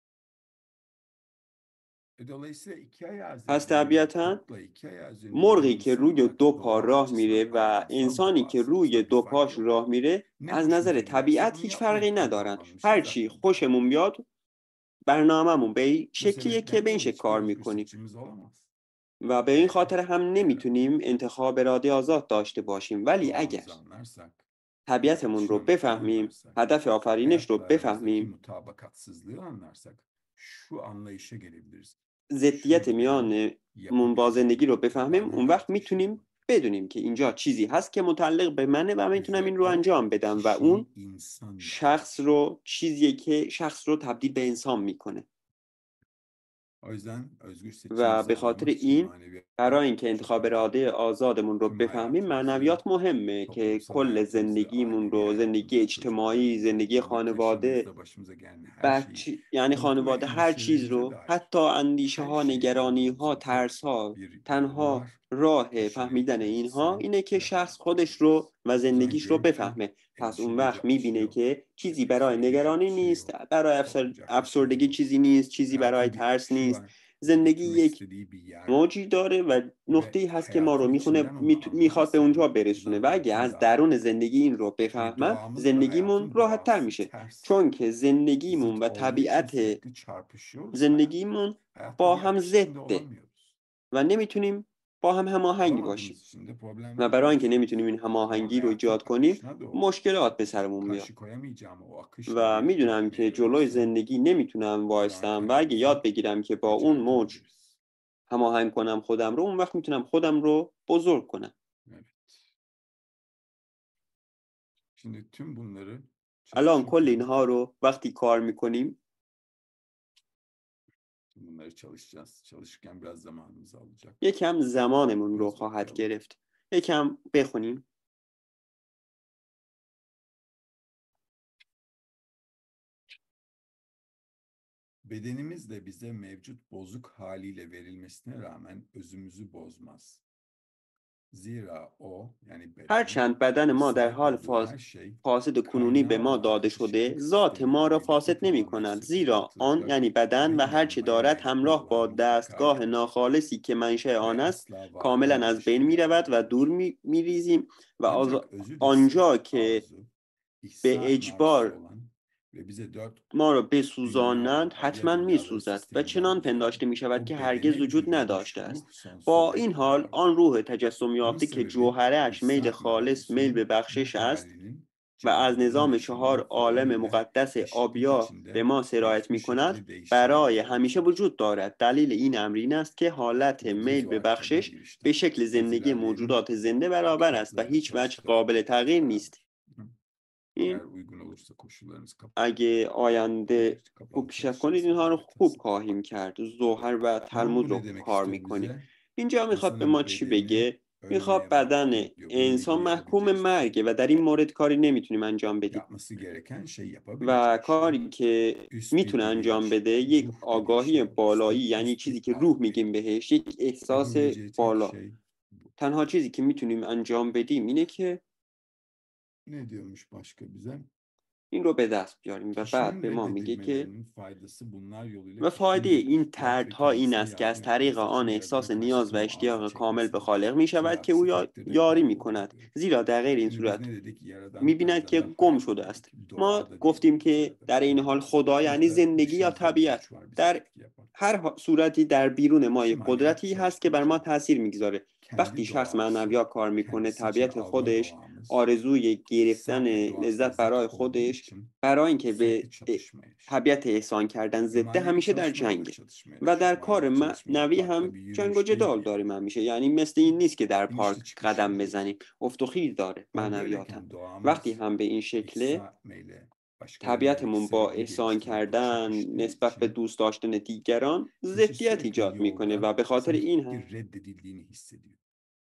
[SPEAKER 1] E dolayısıyla iki ayağı
[SPEAKER 2] پس
[SPEAKER 1] üzerinde yürüyen
[SPEAKER 2] طبیعتا
[SPEAKER 1] tavukla iki ayağı üzerinde yürüyen
[SPEAKER 2] مرغی که
[SPEAKER 1] insan
[SPEAKER 2] روی
[SPEAKER 1] olarak
[SPEAKER 2] دو پا
[SPEAKER 1] doğa
[SPEAKER 2] راه میره
[SPEAKER 1] açısından,
[SPEAKER 2] و
[SPEAKER 1] hayvansal
[SPEAKER 2] انسانی که
[SPEAKER 1] doğa
[SPEAKER 2] روی
[SPEAKER 1] açısından bir
[SPEAKER 2] دو
[SPEAKER 1] fark
[SPEAKER 2] پاش
[SPEAKER 1] yok.
[SPEAKER 2] راه میره
[SPEAKER 1] Ne
[SPEAKER 2] از نظر
[SPEAKER 1] hoşumuza giderse
[SPEAKER 2] طبیعت
[SPEAKER 1] onu
[SPEAKER 2] هیچ
[SPEAKER 1] yapmaya
[SPEAKER 2] فرقی ندارن.
[SPEAKER 1] programlanmışız
[SPEAKER 2] هر چی
[SPEAKER 1] zaten doğada.
[SPEAKER 2] خوشمون بیاد برنامه‌مون به این
[SPEAKER 1] Bu
[SPEAKER 2] شکلیه که
[SPEAKER 1] sebepten
[SPEAKER 2] به این
[SPEAKER 1] dolayı
[SPEAKER 2] شکل
[SPEAKER 1] hiçbir
[SPEAKER 2] کار
[SPEAKER 1] özgür
[SPEAKER 2] میکنیم
[SPEAKER 1] seçimimiz olamaz.
[SPEAKER 2] و به این خاطر
[SPEAKER 1] Eğer,
[SPEAKER 2] هم
[SPEAKER 1] eğer
[SPEAKER 2] نمیتونیم انتخاب ارادی آزاد داشته باشیم. ولی اگر
[SPEAKER 1] doğamızı anlarsak,
[SPEAKER 2] طبیعتمون رو
[SPEAKER 1] yaratılışını
[SPEAKER 2] بفهمیم،
[SPEAKER 1] anlarsak,
[SPEAKER 2] هدف آفرینش رو
[SPEAKER 1] hayatla aramızdaki
[SPEAKER 2] بفهمیم،
[SPEAKER 1] mutabakatsızlığı anlarsak şu anlayışa gelebiliriz.
[SPEAKER 2] ضدیت
[SPEAKER 1] Şurada benim
[SPEAKER 2] میانمون با
[SPEAKER 1] yapabileceğim,
[SPEAKER 2] زندگی رو بفهمیم، اون
[SPEAKER 1] bana
[SPEAKER 2] وقت
[SPEAKER 1] ait bir şey
[SPEAKER 2] میتونیم
[SPEAKER 1] var.
[SPEAKER 2] بدونیم که اینجا چیزی هست که متعلق به منه و میتونم این
[SPEAKER 1] Ve
[SPEAKER 2] رو
[SPEAKER 1] o
[SPEAKER 2] انجام بدم و اون
[SPEAKER 1] kişiyi insan yapan
[SPEAKER 2] شخص
[SPEAKER 1] şey.
[SPEAKER 2] رو چیزیه که شخص رو تبدیل به انسان میکنه.
[SPEAKER 1] O yüzden özgür
[SPEAKER 2] و
[SPEAKER 1] seçimimizi
[SPEAKER 2] به خاطر
[SPEAKER 1] anlamak için
[SPEAKER 2] این
[SPEAKER 1] maneviyat
[SPEAKER 2] برای اینکه
[SPEAKER 1] çok
[SPEAKER 2] انتخاب
[SPEAKER 1] önemli.
[SPEAKER 2] اراده آزادمون رو
[SPEAKER 1] Tüm
[SPEAKER 2] بفهمیم،
[SPEAKER 1] hayatımızı,
[SPEAKER 2] معنویات مهمه که
[SPEAKER 1] toplumsal
[SPEAKER 2] کل
[SPEAKER 1] hayatımızı,
[SPEAKER 2] زندگیمون
[SPEAKER 1] ailevi
[SPEAKER 2] رو، زندگی
[SPEAKER 1] hayatımızı,
[SPEAKER 2] اجتماعی،
[SPEAKER 1] çocuklarımızı,
[SPEAKER 2] زندگی
[SPEAKER 1] günlük
[SPEAKER 2] خانواده،
[SPEAKER 1] yaşamımızda başımıza gelen her şeyi,
[SPEAKER 2] بچه یعنی
[SPEAKER 1] korku ve
[SPEAKER 2] خانواده، هر چیز
[SPEAKER 1] endişelerimize
[SPEAKER 2] رو،
[SPEAKER 1] dair
[SPEAKER 2] حتی اندیشه
[SPEAKER 1] her
[SPEAKER 2] ها،
[SPEAKER 1] şeyi
[SPEAKER 2] نگرانی ها،
[SPEAKER 1] anlamamızın tek
[SPEAKER 2] ترس ها،
[SPEAKER 1] bir yolu
[SPEAKER 2] تنها
[SPEAKER 1] var.
[SPEAKER 2] راه
[SPEAKER 1] Aşırı
[SPEAKER 2] فهمیدن اینها
[SPEAKER 1] kendisini
[SPEAKER 2] اینه که
[SPEAKER 1] ve
[SPEAKER 2] شخص خودش
[SPEAKER 1] hayatını.
[SPEAKER 2] رو و
[SPEAKER 1] O zaman
[SPEAKER 2] زندگیش رو
[SPEAKER 1] görür ki
[SPEAKER 2] بفهمه. پس اون
[SPEAKER 1] endişeleri
[SPEAKER 2] وقت میبینه
[SPEAKER 1] açıyor,
[SPEAKER 2] که چیزی برای
[SPEAKER 1] depresyonu
[SPEAKER 2] نگرانی نیست،
[SPEAKER 1] açıyor,
[SPEAKER 2] برای افسر...
[SPEAKER 1] korkacak bir şey
[SPEAKER 2] افسردگی
[SPEAKER 1] yok.
[SPEAKER 2] چیزی نیست، چیزی برای
[SPEAKER 1] Hayatın bir
[SPEAKER 2] ترس
[SPEAKER 1] akışı
[SPEAKER 2] نیست.
[SPEAKER 1] var,
[SPEAKER 2] زندگی
[SPEAKER 1] gitmek
[SPEAKER 2] یک
[SPEAKER 1] istediği bir yer var
[SPEAKER 2] موجی داره و
[SPEAKER 1] ve
[SPEAKER 2] نقطه‌ای هست که ما رو
[SPEAKER 1] hayatın
[SPEAKER 2] میخونه
[SPEAKER 1] içinden onu
[SPEAKER 2] میخواد به اونجا
[SPEAKER 1] anlarsan
[SPEAKER 2] برسونه و اگه از
[SPEAKER 1] inandığında
[SPEAKER 2] درون زندگی این رو
[SPEAKER 1] ve
[SPEAKER 2] بفهمم،
[SPEAKER 1] doğamızla
[SPEAKER 2] زندگیمون
[SPEAKER 1] hayatın
[SPEAKER 2] راحت تر
[SPEAKER 1] doğası
[SPEAKER 2] میشه.
[SPEAKER 1] ters,
[SPEAKER 2] چون که زندگیمون
[SPEAKER 1] zıt
[SPEAKER 2] و
[SPEAKER 1] olduğu için
[SPEAKER 2] طبیعت
[SPEAKER 1] sürekli çarpışıyorsa
[SPEAKER 2] زندگیمون
[SPEAKER 1] hayatta
[SPEAKER 2] با
[SPEAKER 1] bir
[SPEAKER 2] هم
[SPEAKER 1] akış içinde
[SPEAKER 2] ضده
[SPEAKER 1] olamıyoruz.
[SPEAKER 2] و نمیتونیم با هم هماهنگ
[SPEAKER 1] Olamadığımız
[SPEAKER 2] باشیم
[SPEAKER 1] için de problem
[SPEAKER 2] و برای اینکه
[SPEAKER 1] büyür.
[SPEAKER 2] نمیتونیم این
[SPEAKER 1] O zaman
[SPEAKER 2] هماهنگی رو
[SPEAKER 1] hayatın
[SPEAKER 2] ایجاد کنیم،
[SPEAKER 1] akışına doğru
[SPEAKER 2] مشکلات به سرمون میاد.
[SPEAKER 1] karşı koyamayacağım o akışla
[SPEAKER 2] و
[SPEAKER 1] birlikte
[SPEAKER 2] میدونم
[SPEAKER 1] gitmeyi
[SPEAKER 2] که جلوی
[SPEAKER 1] öğrenirsem
[SPEAKER 2] زندگی نمیتونم
[SPEAKER 1] o zaman
[SPEAKER 2] وایستم و اگه
[SPEAKER 1] kendimizi
[SPEAKER 2] یاد بگیرم که با اون موج
[SPEAKER 1] yüceltebiliriz.
[SPEAKER 2] هماهنگ کنم خودم رو، اون وقت میتونم خودم رو بزرگ کنم.
[SPEAKER 1] Evet. Şimdi tüm bunları
[SPEAKER 2] الان کل
[SPEAKER 1] çalışırken
[SPEAKER 2] اینها رو وقتی کار میکنیم،
[SPEAKER 1] bunları çalışacağız. Çalışırken biraz zamanımızı alacak.
[SPEAKER 2] یکم زمانمون رو
[SPEAKER 1] Biraz
[SPEAKER 2] خواهد
[SPEAKER 1] okuyalım.
[SPEAKER 2] گرفت. یکم بخونیم.
[SPEAKER 1] Bedenimiz de bize mevcut bozuk haliyle verilmesine rağmen özümüzü bozmaz. Zira o, yani beden,
[SPEAKER 2] هرچند بدن ما در
[SPEAKER 1] sahip
[SPEAKER 2] حال
[SPEAKER 1] olduğu
[SPEAKER 2] فاس-
[SPEAKER 1] her şey
[SPEAKER 2] فاسد کنونی به ما
[SPEAKER 1] kaynağı ve
[SPEAKER 2] داده شده
[SPEAKER 1] akışıcılık
[SPEAKER 2] ذات ما را
[SPEAKER 1] sistemiyle
[SPEAKER 2] فاسد
[SPEAKER 1] birlikte
[SPEAKER 2] نمی
[SPEAKER 1] tamamen
[SPEAKER 2] کند،
[SPEAKER 1] sıfır
[SPEAKER 2] زیرا آن
[SPEAKER 1] yaratılıp
[SPEAKER 2] یعنی بدن و
[SPEAKER 1] aynı
[SPEAKER 2] هرچه
[SPEAKER 1] anlamaya
[SPEAKER 2] دارد
[SPEAKER 1] layık
[SPEAKER 2] همراه با
[SPEAKER 1] olan mutlaka
[SPEAKER 2] دستگاه
[SPEAKER 1] yok
[SPEAKER 2] ناخالصی که منشأ آن
[SPEAKER 1] ve
[SPEAKER 2] است
[SPEAKER 1] asla var
[SPEAKER 2] کاملا از
[SPEAKER 1] olmamış
[SPEAKER 2] بین می رود و
[SPEAKER 1] demektedir.
[SPEAKER 2] دور می می ریزیم و آز-
[SPEAKER 1] Ancak özü de
[SPEAKER 2] آنجا
[SPEAKER 1] sırf
[SPEAKER 2] که
[SPEAKER 1] arzu,
[SPEAKER 2] به
[SPEAKER 1] ihsan nafsi
[SPEAKER 2] اجبار
[SPEAKER 1] olan ve bize dört
[SPEAKER 2] ما را
[SPEAKER 1] dünya
[SPEAKER 2] بسوزانند
[SPEAKER 1] ve
[SPEAKER 2] حتما
[SPEAKER 1] adya
[SPEAKER 2] می
[SPEAKER 1] dünyaları
[SPEAKER 2] سوزد و چنان
[SPEAKER 1] sisteminden
[SPEAKER 2] پنداشته
[SPEAKER 1] türeyen
[SPEAKER 2] می شود
[SPEAKER 1] o
[SPEAKER 2] که هرگز
[SPEAKER 1] bedene
[SPEAKER 2] وجود
[SPEAKER 1] bürünmüş
[SPEAKER 2] نداشته است.
[SPEAKER 1] ruh sonsuz
[SPEAKER 2] با
[SPEAKER 1] bir
[SPEAKER 2] این حال
[SPEAKER 1] vardır.
[SPEAKER 2] آن روح تجسم
[SPEAKER 1] Bunun
[SPEAKER 2] یافته که
[SPEAKER 1] sebebi
[SPEAKER 2] جوهرش میل
[SPEAKER 1] ihsan
[SPEAKER 2] خالص میل به
[SPEAKER 1] arzusunun bu
[SPEAKER 2] بخشش است
[SPEAKER 1] halinin
[SPEAKER 2] و از
[SPEAKER 1] cevabının
[SPEAKER 2] نظام
[SPEAKER 1] yaşamının
[SPEAKER 2] چهار عالم
[SPEAKER 1] formiyle
[SPEAKER 2] مقدس
[SPEAKER 1] eşitlik
[SPEAKER 2] آبیا به
[SPEAKER 1] içinde
[SPEAKER 2] ما سرایت
[SPEAKER 1] hiçbir
[SPEAKER 2] می کند
[SPEAKER 1] şekilde
[SPEAKER 2] برای
[SPEAKER 1] değiştirilmez
[SPEAKER 2] همیشه
[SPEAKER 1] olacaktır.
[SPEAKER 2] وجود دارد. دلیل این امر این است که حالت
[SPEAKER 1] Bu
[SPEAKER 2] میل به
[SPEAKER 1] mevzuat kitabına
[SPEAKER 2] بخشش
[SPEAKER 1] girişte.
[SPEAKER 2] به شکل زندگی
[SPEAKER 1] Ezilal Bey'in
[SPEAKER 2] موجودات زنده
[SPEAKER 1] bu
[SPEAKER 2] برابر است و
[SPEAKER 1] kitaplarını
[SPEAKER 2] هیچ وجه
[SPEAKER 1] çalıştık.
[SPEAKER 2] قابل تغییر نیست.
[SPEAKER 1] Eğer
[SPEAKER 2] این
[SPEAKER 1] uygun olursa koşullarınız kapalı.
[SPEAKER 2] اگه آینده خوب
[SPEAKER 1] Kapalı
[SPEAKER 2] پیشرفت کنید
[SPEAKER 1] çalışacağız
[SPEAKER 2] اینها رو
[SPEAKER 1] elbette.
[SPEAKER 2] خوب خواهیم کرد. ظهر و
[SPEAKER 1] Tamam,
[SPEAKER 2] تلمود
[SPEAKER 1] bu
[SPEAKER 2] رو
[SPEAKER 1] ne demek
[SPEAKER 2] کار
[SPEAKER 1] istiyor
[SPEAKER 2] میکنیم.
[SPEAKER 1] bize?
[SPEAKER 2] اینجا میخواد به
[SPEAKER 1] İnsanın
[SPEAKER 2] ما چی
[SPEAKER 1] bedeni
[SPEAKER 2] بگه؟ میخواد
[SPEAKER 1] ölmeye
[SPEAKER 2] بدن
[SPEAKER 1] mahkum diyor. Bunun
[SPEAKER 2] انسان
[SPEAKER 1] ilgili
[SPEAKER 2] محکوم
[SPEAKER 1] yapabileceği hiçbir şey
[SPEAKER 2] مرگه
[SPEAKER 1] yok.
[SPEAKER 2] و در این مورد کاری نمیتونیم انجام بدیم
[SPEAKER 1] Yapması gereken şey
[SPEAKER 2] و
[SPEAKER 1] yapabileceği şey
[SPEAKER 2] کاری که
[SPEAKER 1] üst
[SPEAKER 2] میتونه
[SPEAKER 1] bir
[SPEAKER 2] انجام
[SPEAKER 1] bilinç,
[SPEAKER 2] بده یک
[SPEAKER 1] ruh
[SPEAKER 2] آگاهی
[SPEAKER 1] bilinci,
[SPEAKER 2] بالایی،
[SPEAKER 1] üst,
[SPEAKER 2] یعنی
[SPEAKER 1] üst
[SPEAKER 2] چیزی
[SPEAKER 1] bir
[SPEAKER 2] که روح
[SPEAKER 1] algı.
[SPEAKER 2] میگیم بهش، یک احساس
[SPEAKER 1] Yapabileceği tek
[SPEAKER 2] بالا.
[SPEAKER 1] şey bu.
[SPEAKER 2] تنها چیزی که میتونیم انجام بدیم اینه که
[SPEAKER 1] Ne diyormuş başka bize?
[SPEAKER 2] این رو به دست بیاریم و بعد
[SPEAKER 1] Kişinin
[SPEAKER 2] به ما میگه که
[SPEAKER 1] reddedilmelerinin faydası bunlar yoluyla
[SPEAKER 2] و فایده
[SPEAKER 1] kişinin
[SPEAKER 2] این
[SPEAKER 1] ihtiyaç ve
[SPEAKER 2] طردها این
[SPEAKER 1] kendisine
[SPEAKER 2] است که از
[SPEAKER 1] yardım
[SPEAKER 2] طریق
[SPEAKER 1] etmesi
[SPEAKER 2] آن
[SPEAKER 1] için
[SPEAKER 2] احساس
[SPEAKER 1] Yaradan'ın
[SPEAKER 2] نیاز و
[SPEAKER 1] karşı tüm arzu
[SPEAKER 2] اشتیاق کامل به
[SPEAKER 1] çekmesidir.
[SPEAKER 2] خالق می شود که
[SPEAKER 1] Zira
[SPEAKER 2] او
[SPEAKER 1] aksi
[SPEAKER 2] یا-
[SPEAKER 1] takdirde
[SPEAKER 2] یاری می
[SPEAKER 1] kaybolur
[SPEAKER 2] کند،
[SPEAKER 1] diyor.
[SPEAKER 2] زیرا در غیر این
[SPEAKER 1] Şimdi biz
[SPEAKER 2] صورت
[SPEAKER 1] ne dedik? Yaradan
[SPEAKER 2] می
[SPEAKER 1] aynı
[SPEAKER 2] بیند که
[SPEAKER 1] zamanda
[SPEAKER 2] گم شده
[SPEAKER 1] hayat
[SPEAKER 2] است.
[SPEAKER 1] dedik.
[SPEAKER 2] ما
[SPEAKER 1] Doğa da
[SPEAKER 2] گفتیم
[SPEAKER 1] diyebiliriz
[SPEAKER 2] که
[SPEAKER 1] Yaradan.
[SPEAKER 2] در این حال خدا یعنی
[SPEAKER 1] Sonuçta
[SPEAKER 2] زندگی یا
[SPEAKER 1] dışımızda bir
[SPEAKER 2] طبیعت.
[SPEAKER 1] güç var bize
[SPEAKER 2] در
[SPEAKER 1] etki yapan.
[SPEAKER 2] هر ح- صورتی در بیرون ما یک
[SPEAKER 1] Şu manevi
[SPEAKER 2] قدرتی هست که بر ما
[SPEAKER 1] çalışmacı
[SPEAKER 2] تاثیر میگذاره. وقتی
[SPEAKER 1] kendi
[SPEAKER 2] شخص
[SPEAKER 1] doğası,
[SPEAKER 2] معنویات کار میکنه
[SPEAKER 1] kendisi için
[SPEAKER 2] طبیعت
[SPEAKER 1] alma
[SPEAKER 2] خودش
[SPEAKER 1] doğamız
[SPEAKER 2] آرزوی گرفتن
[SPEAKER 1] ihsan ve doğasına
[SPEAKER 2] لذت
[SPEAKER 1] zıt
[SPEAKER 2] برای
[SPEAKER 1] olduğu
[SPEAKER 2] خودش
[SPEAKER 1] için
[SPEAKER 2] برای اینکه
[SPEAKER 1] sürekli
[SPEAKER 2] به
[SPEAKER 1] çatışma yaşıyor.
[SPEAKER 2] طبیعت احسان کردن
[SPEAKER 1] Ve
[SPEAKER 2] ضده
[SPEAKER 1] manevi
[SPEAKER 2] همیشه در
[SPEAKER 1] çalışma da
[SPEAKER 2] جنگه
[SPEAKER 1] çatışma
[SPEAKER 2] و
[SPEAKER 1] yaşıyor.
[SPEAKER 2] در کار
[SPEAKER 1] Manevi çalışma
[SPEAKER 2] معنوی
[SPEAKER 1] yapmak da
[SPEAKER 2] هم
[SPEAKER 1] bir
[SPEAKER 2] جنگ و
[SPEAKER 1] yürüyüş değil
[SPEAKER 2] جدال
[SPEAKER 1] yani.
[SPEAKER 2] داریم همیشه. یعنی مثل این نیست که در پارک
[SPEAKER 1] İnişli çıkışlı
[SPEAKER 2] قدم
[SPEAKER 1] değil.
[SPEAKER 2] بزنیم، افت و خیز داره
[SPEAKER 1] Ama
[SPEAKER 2] معنویات هم.
[SPEAKER 1] böyleyken
[SPEAKER 2] وقتی
[SPEAKER 1] doğamız
[SPEAKER 2] هم به این شکله
[SPEAKER 1] ihsan etmeyle başkalarına
[SPEAKER 2] طبیعتمون با
[SPEAKER 1] sevgi
[SPEAKER 2] احسان
[SPEAKER 1] geliştirmekle
[SPEAKER 2] کردن
[SPEAKER 1] çakıştığı
[SPEAKER 2] نسبت به
[SPEAKER 1] için
[SPEAKER 2] دوست داشتن دیگران
[SPEAKER 1] kişi
[SPEAKER 2] ضدیت
[SPEAKER 1] sürekli
[SPEAKER 2] ایجاد میکنه
[SPEAKER 1] yolda
[SPEAKER 2] و به خاطر
[SPEAKER 1] sanki
[SPEAKER 2] این هم
[SPEAKER 1] reddedildiğini hissediyor.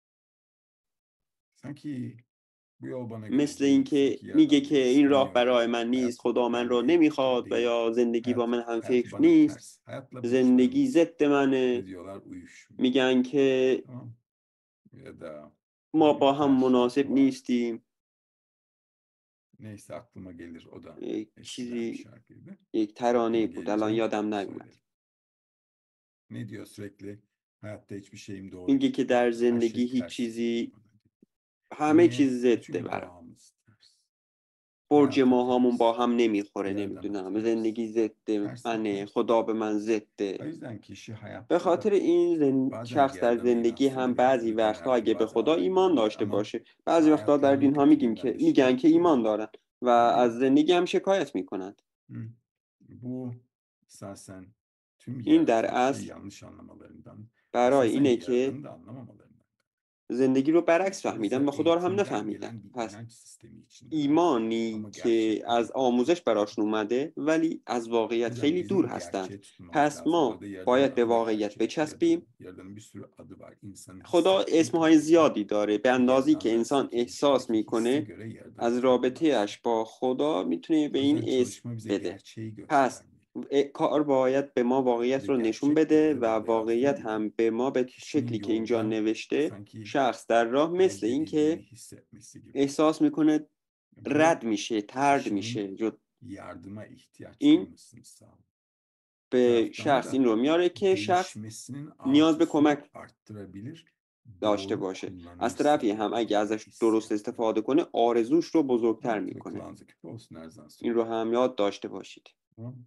[SPEAKER 1] Sanki bu yol bana göre
[SPEAKER 2] مثل
[SPEAKER 1] değil,
[SPEAKER 2] اینکه
[SPEAKER 1] sanki
[SPEAKER 2] میگه
[SPEAKER 1] Yaradan
[SPEAKER 2] که
[SPEAKER 1] beni
[SPEAKER 2] این راه
[SPEAKER 1] istemiyor,
[SPEAKER 2] برای من نیست،
[SPEAKER 1] hayat
[SPEAKER 2] خدا من رو
[SPEAKER 1] benimle ilişkili
[SPEAKER 2] نمیخواد و
[SPEAKER 1] değil,
[SPEAKER 2] یا زندگی با
[SPEAKER 1] hayat,
[SPEAKER 2] من هم
[SPEAKER 1] hayat
[SPEAKER 2] فکر
[SPEAKER 1] bana
[SPEAKER 2] نیست،
[SPEAKER 1] ters, hayatla
[SPEAKER 2] زندگی
[SPEAKER 1] burçlarımız
[SPEAKER 2] ضد منه.
[SPEAKER 1] ne diyorlar uyuşmuyor.
[SPEAKER 2] میگن که
[SPEAKER 1] Tamam. Ya da
[SPEAKER 2] ما
[SPEAKER 1] böyle
[SPEAKER 2] با هم
[SPEAKER 1] birkaç
[SPEAKER 2] مناسب
[SPEAKER 1] şarkı var.
[SPEAKER 2] نیستیم.
[SPEAKER 1] Neyse aklıma gelir o da
[SPEAKER 2] یک
[SPEAKER 1] eskiden bir
[SPEAKER 2] چیزی
[SPEAKER 1] şarkıydı.
[SPEAKER 2] یک
[SPEAKER 1] Aklıma
[SPEAKER 2] ترانه بود الان
[SPEAKER 1] gelince
[SPEAKER 2] یادم نیومد.
[SPEAKER 1] söylerim. Ne diyor sürekli? Hayatta hiçbir şeyim doğru
[SPEAKER 2] میگه که در
[SPEAKER 1] gitmiyor. Her
[SPEAKER 2] زندگی
[SPEAKER 1] şey
[SPEAKER 2] هیچ
[SPEAKER 1] ters gidiyor
[SPEAKER 2] چیزی
[SPEAKER 1] bana diyor.
[SPEAKER 2] همه
[SPEAKER 1] Niye?
[SPEAKER 2] چیز ضده
[SPEAKER 1] Çünkü
[SPEAKER 2] برام.
[SPEAKER 1] doğamız ters.
[SPEAKER 2] برج
[SPEAKER 1] Hayata
[SPEAKER 2] ما همون با
[SPEAKER 1] ters.
[SPEAKER 2] هم نمیخوره،
[SPEAKER 1] Yaradana
[SPEAKER 2] نمیدونم،
[SPEAKER 1] ters.
[SPEAKER 2] زندگی ضد
[SPEAKER 1] Terslik
[SPEAKER 2] منه،
[SPEAKER 1] ters.
[SPEAKER 2] خدا به من ضده.
[SPEAKER 1] O yüzden kişi
[SPEAKER 2] به
[SPEAKER 1] hayatta
[SPEAKER 2] خاطر
[SPEAKER 1] da
[SPEAKER 2] این زن...
[SPEAKER 1] bazen
[SPEAKER 2] شخص در
[SPEAKER 1] Yaradan'a
[SPEAKER 2] زندگی
[SPEAKER 1] inansın
[SPEAKER 2] هم
[SPEAKER 1] diye
[SPEAKER 2] بعضی
[SPEAKER 1] bazı
[SPEAKER 2] وقتها
[SPEAKER 1] dinlerde
[SPEAKER 2] اگه به
[SPEAKER 1] bazı
[SPEAKER 2] خدا ایمان
[SPEAKER 1] ayetlerde
[SPEAKER 2] داشته
[SPEAKER 1] ama
[SPEAKER 2] باشه،
[SPEAKER 1] bu
[SPEAKER 2] بعضی وقتها در
[SPEAKER 1] ayetlerin en
[SPEAKER 2] دینها
[SPEAKER 1] kötü
[SPEAKER 2] میگیم که میگن
[SPEAKER 1] yanlışlığı
[SPEAKER 2] که
[SPEAKER 1] şu
[SPEAKER 2] ایمان
[SPEAKER 1] oluyor.
[SPEAKER 2] دارن و
[SPEAKER 1] Yani
[SPEAKER 2] از زندگی هم شکایت میکنند.
[SPEAKER 1] hı, bu esasen tüm
[SPEAKER 2] این در
[SPEAKER 1] yaratılışı
[SPEAKER 2] اصل
[SPEAKER 1] yanlış anlamalarından,
[SPEAKER 2] برای
[SPEAKER 1] esasen
[SPEAKER 2] اینه که
[SPEAKER 1] Yaradan'ı da anlamamalarından.
[SPEAKER 2] زندگی رو برعکس فهمیدن
[SPEAKER 1] Dolayısıyla
[SPEAKER 2] و خدا رو هم
[SPEAKER 1] eğitimden
[SPEAKER 2] نفهمیدن.
[SPEAKER 1] gelen bir
[SPEAKER 2] پس
[SPEAKER 1] inanç sistemi içindeler.
[SPEAKER 2] ایمانی
[SPEAKER 1] Ama
[SPEAKER 2] که
[SPEAKER 1] gerçekten
[SPEAKER 2] از آموزش براشون اومده ولی از
[SPEAKER 1] o
[SPEAKER 2] واقعیت
[SPEAKER 1] yüzden
[SPEAKER 2] خیلی دور
[SPEAKER 1] bizim
[SPEAKER 2] هستند.
[SPEAKER 1] gerçeğe tutunmamız
[SPEAKER 2] پس
[SPEAKER 1] lazım. Bu
[SPEAKER 2] ما
[SPEAKER 1] arada Yaradan'ın
[SPEAKER 2] باید به
[SPEAKER 1] adı da
[SPEAKER 2] واقعیت
[SPEAKER 1] gerçek. Yaradan'ın,
[SPEAKER 2] بچسبیم.
[SPEAKER 1] Yaradan'ın bir sürü adı var. İnsanın
[SPEAKER 2] خدا
[SPEAKER 1] hissettiği
[SPEAKER 2] اسمهای
[SPEAKER 1] kadarıyla
[SPEAKER 2] زیادی داره. به
[SPEAKER 1] ki
[SPEAKER 2] اندازی که
[SPEAKER 1] Yaradan da
[SPEAKER 2] انسان
[SPEAKER 1] sekiz
[SPEAKER 2] احساس
[SPEAKER 1] yaşındaki hisse
[SPEAKER 2] میکنه
[SPEAKER 1] göre Yaradan'ı
[SPEAKER 2] از
[SPEAKER 1] tanımaya
[SPEAKER 2] رابطه‌اش
[SPEAKER 1] başlıyor.
[SPEAKER 2] با خدا میتونه به
[SPEAKER 1] O
[SPEAKER 2] این
[SPEAKER 1] yüzden
[SPEAKER 2] اسم
[SPEAKER 1] çalışma bize
[SPEAKER 2] بده.
[SPEAKER 1] gerçeği
[SPEAKER 2] پس
[SPEAKER 1] göstermeli.
[SPEAKER 2] ا- کار باید به ما واقعیت
[SPEAKER 1] Bize
[SPEAKER 2] رو نشون
[SPEAKER 1] gerçek de
[SPEAKER 2] بده و
[SPEAKER 1] bize burada yazdığı
[SPEAKER 2] واقعیت
[SPEAKER 1] gibi
[SPEAKER 2] هم به ما به
[SPEAKER 1] kişinin
[SPEAKER 2] شکلی که اینجا
[SPEAKER 1] yolda
[SPEAKER 2] نوشته
[SPEAKER 1] sanki
[SPEAKER 2] شخص در راه مثل این
[SPEAKER 1] reddedildiğini
[SPEAKER 2] که
[SPEAKER 1] hissetmesi gibi.
[SPEAKER 2] احساس میکنه
[SPEAKER 1] Bu
[SPEAKER 2] رد میشه، ترد میشه.
[SPEAKER 1] kişinin
[SPEAKER 2] جو-
[SPEAKER 1] yardıma ihtiyaç
[SPEAKER 2] این
[SPEAKER 1] duymasını sağlıyor. Bir
[SPEAKER 2] به
[SPEAKER 1] taraftan
[SPEAKER 2] شخص این
[SPEAKER 1] da
[SPEAKER 2] رو میاره که شخص
[SPEAKER 1] gelişmesinin
[SPEAKER 2] نیاز به
[SPEAKER 1] arzusunu
[SPEAKER 2] کمک
[SPEAKER 1] arttırabilir,
[SPEAKER 2] داشته
[SPEAKER 1] doğru
[SPEAKER 2] باشه. از طرفی
[SPEAKER 1] kullanırsa
[SPEAKER 2] هم
[SPEAKER 1] bu
[SPEAKER 2] اگه
[SPEAKER 1] duygu
[SPEAKER 2] ازش درست
[SPEAKER 1] hissiyatını.
[SPEAKER 2] استفاده کنه آرزوش رو بزرگتر
[SPEAKER 1] Tamam, tabii
[SPEAKER 2] میکنه.
[SPEAKER 1] kulağınıza küpe olsun her zaman
[SPEAKER 2] این رو
[SPEAKER 1] söylüyorum.
[SPEAKER 2] هم یاد داشته باشید.
[SPEAKER 1] Tamam.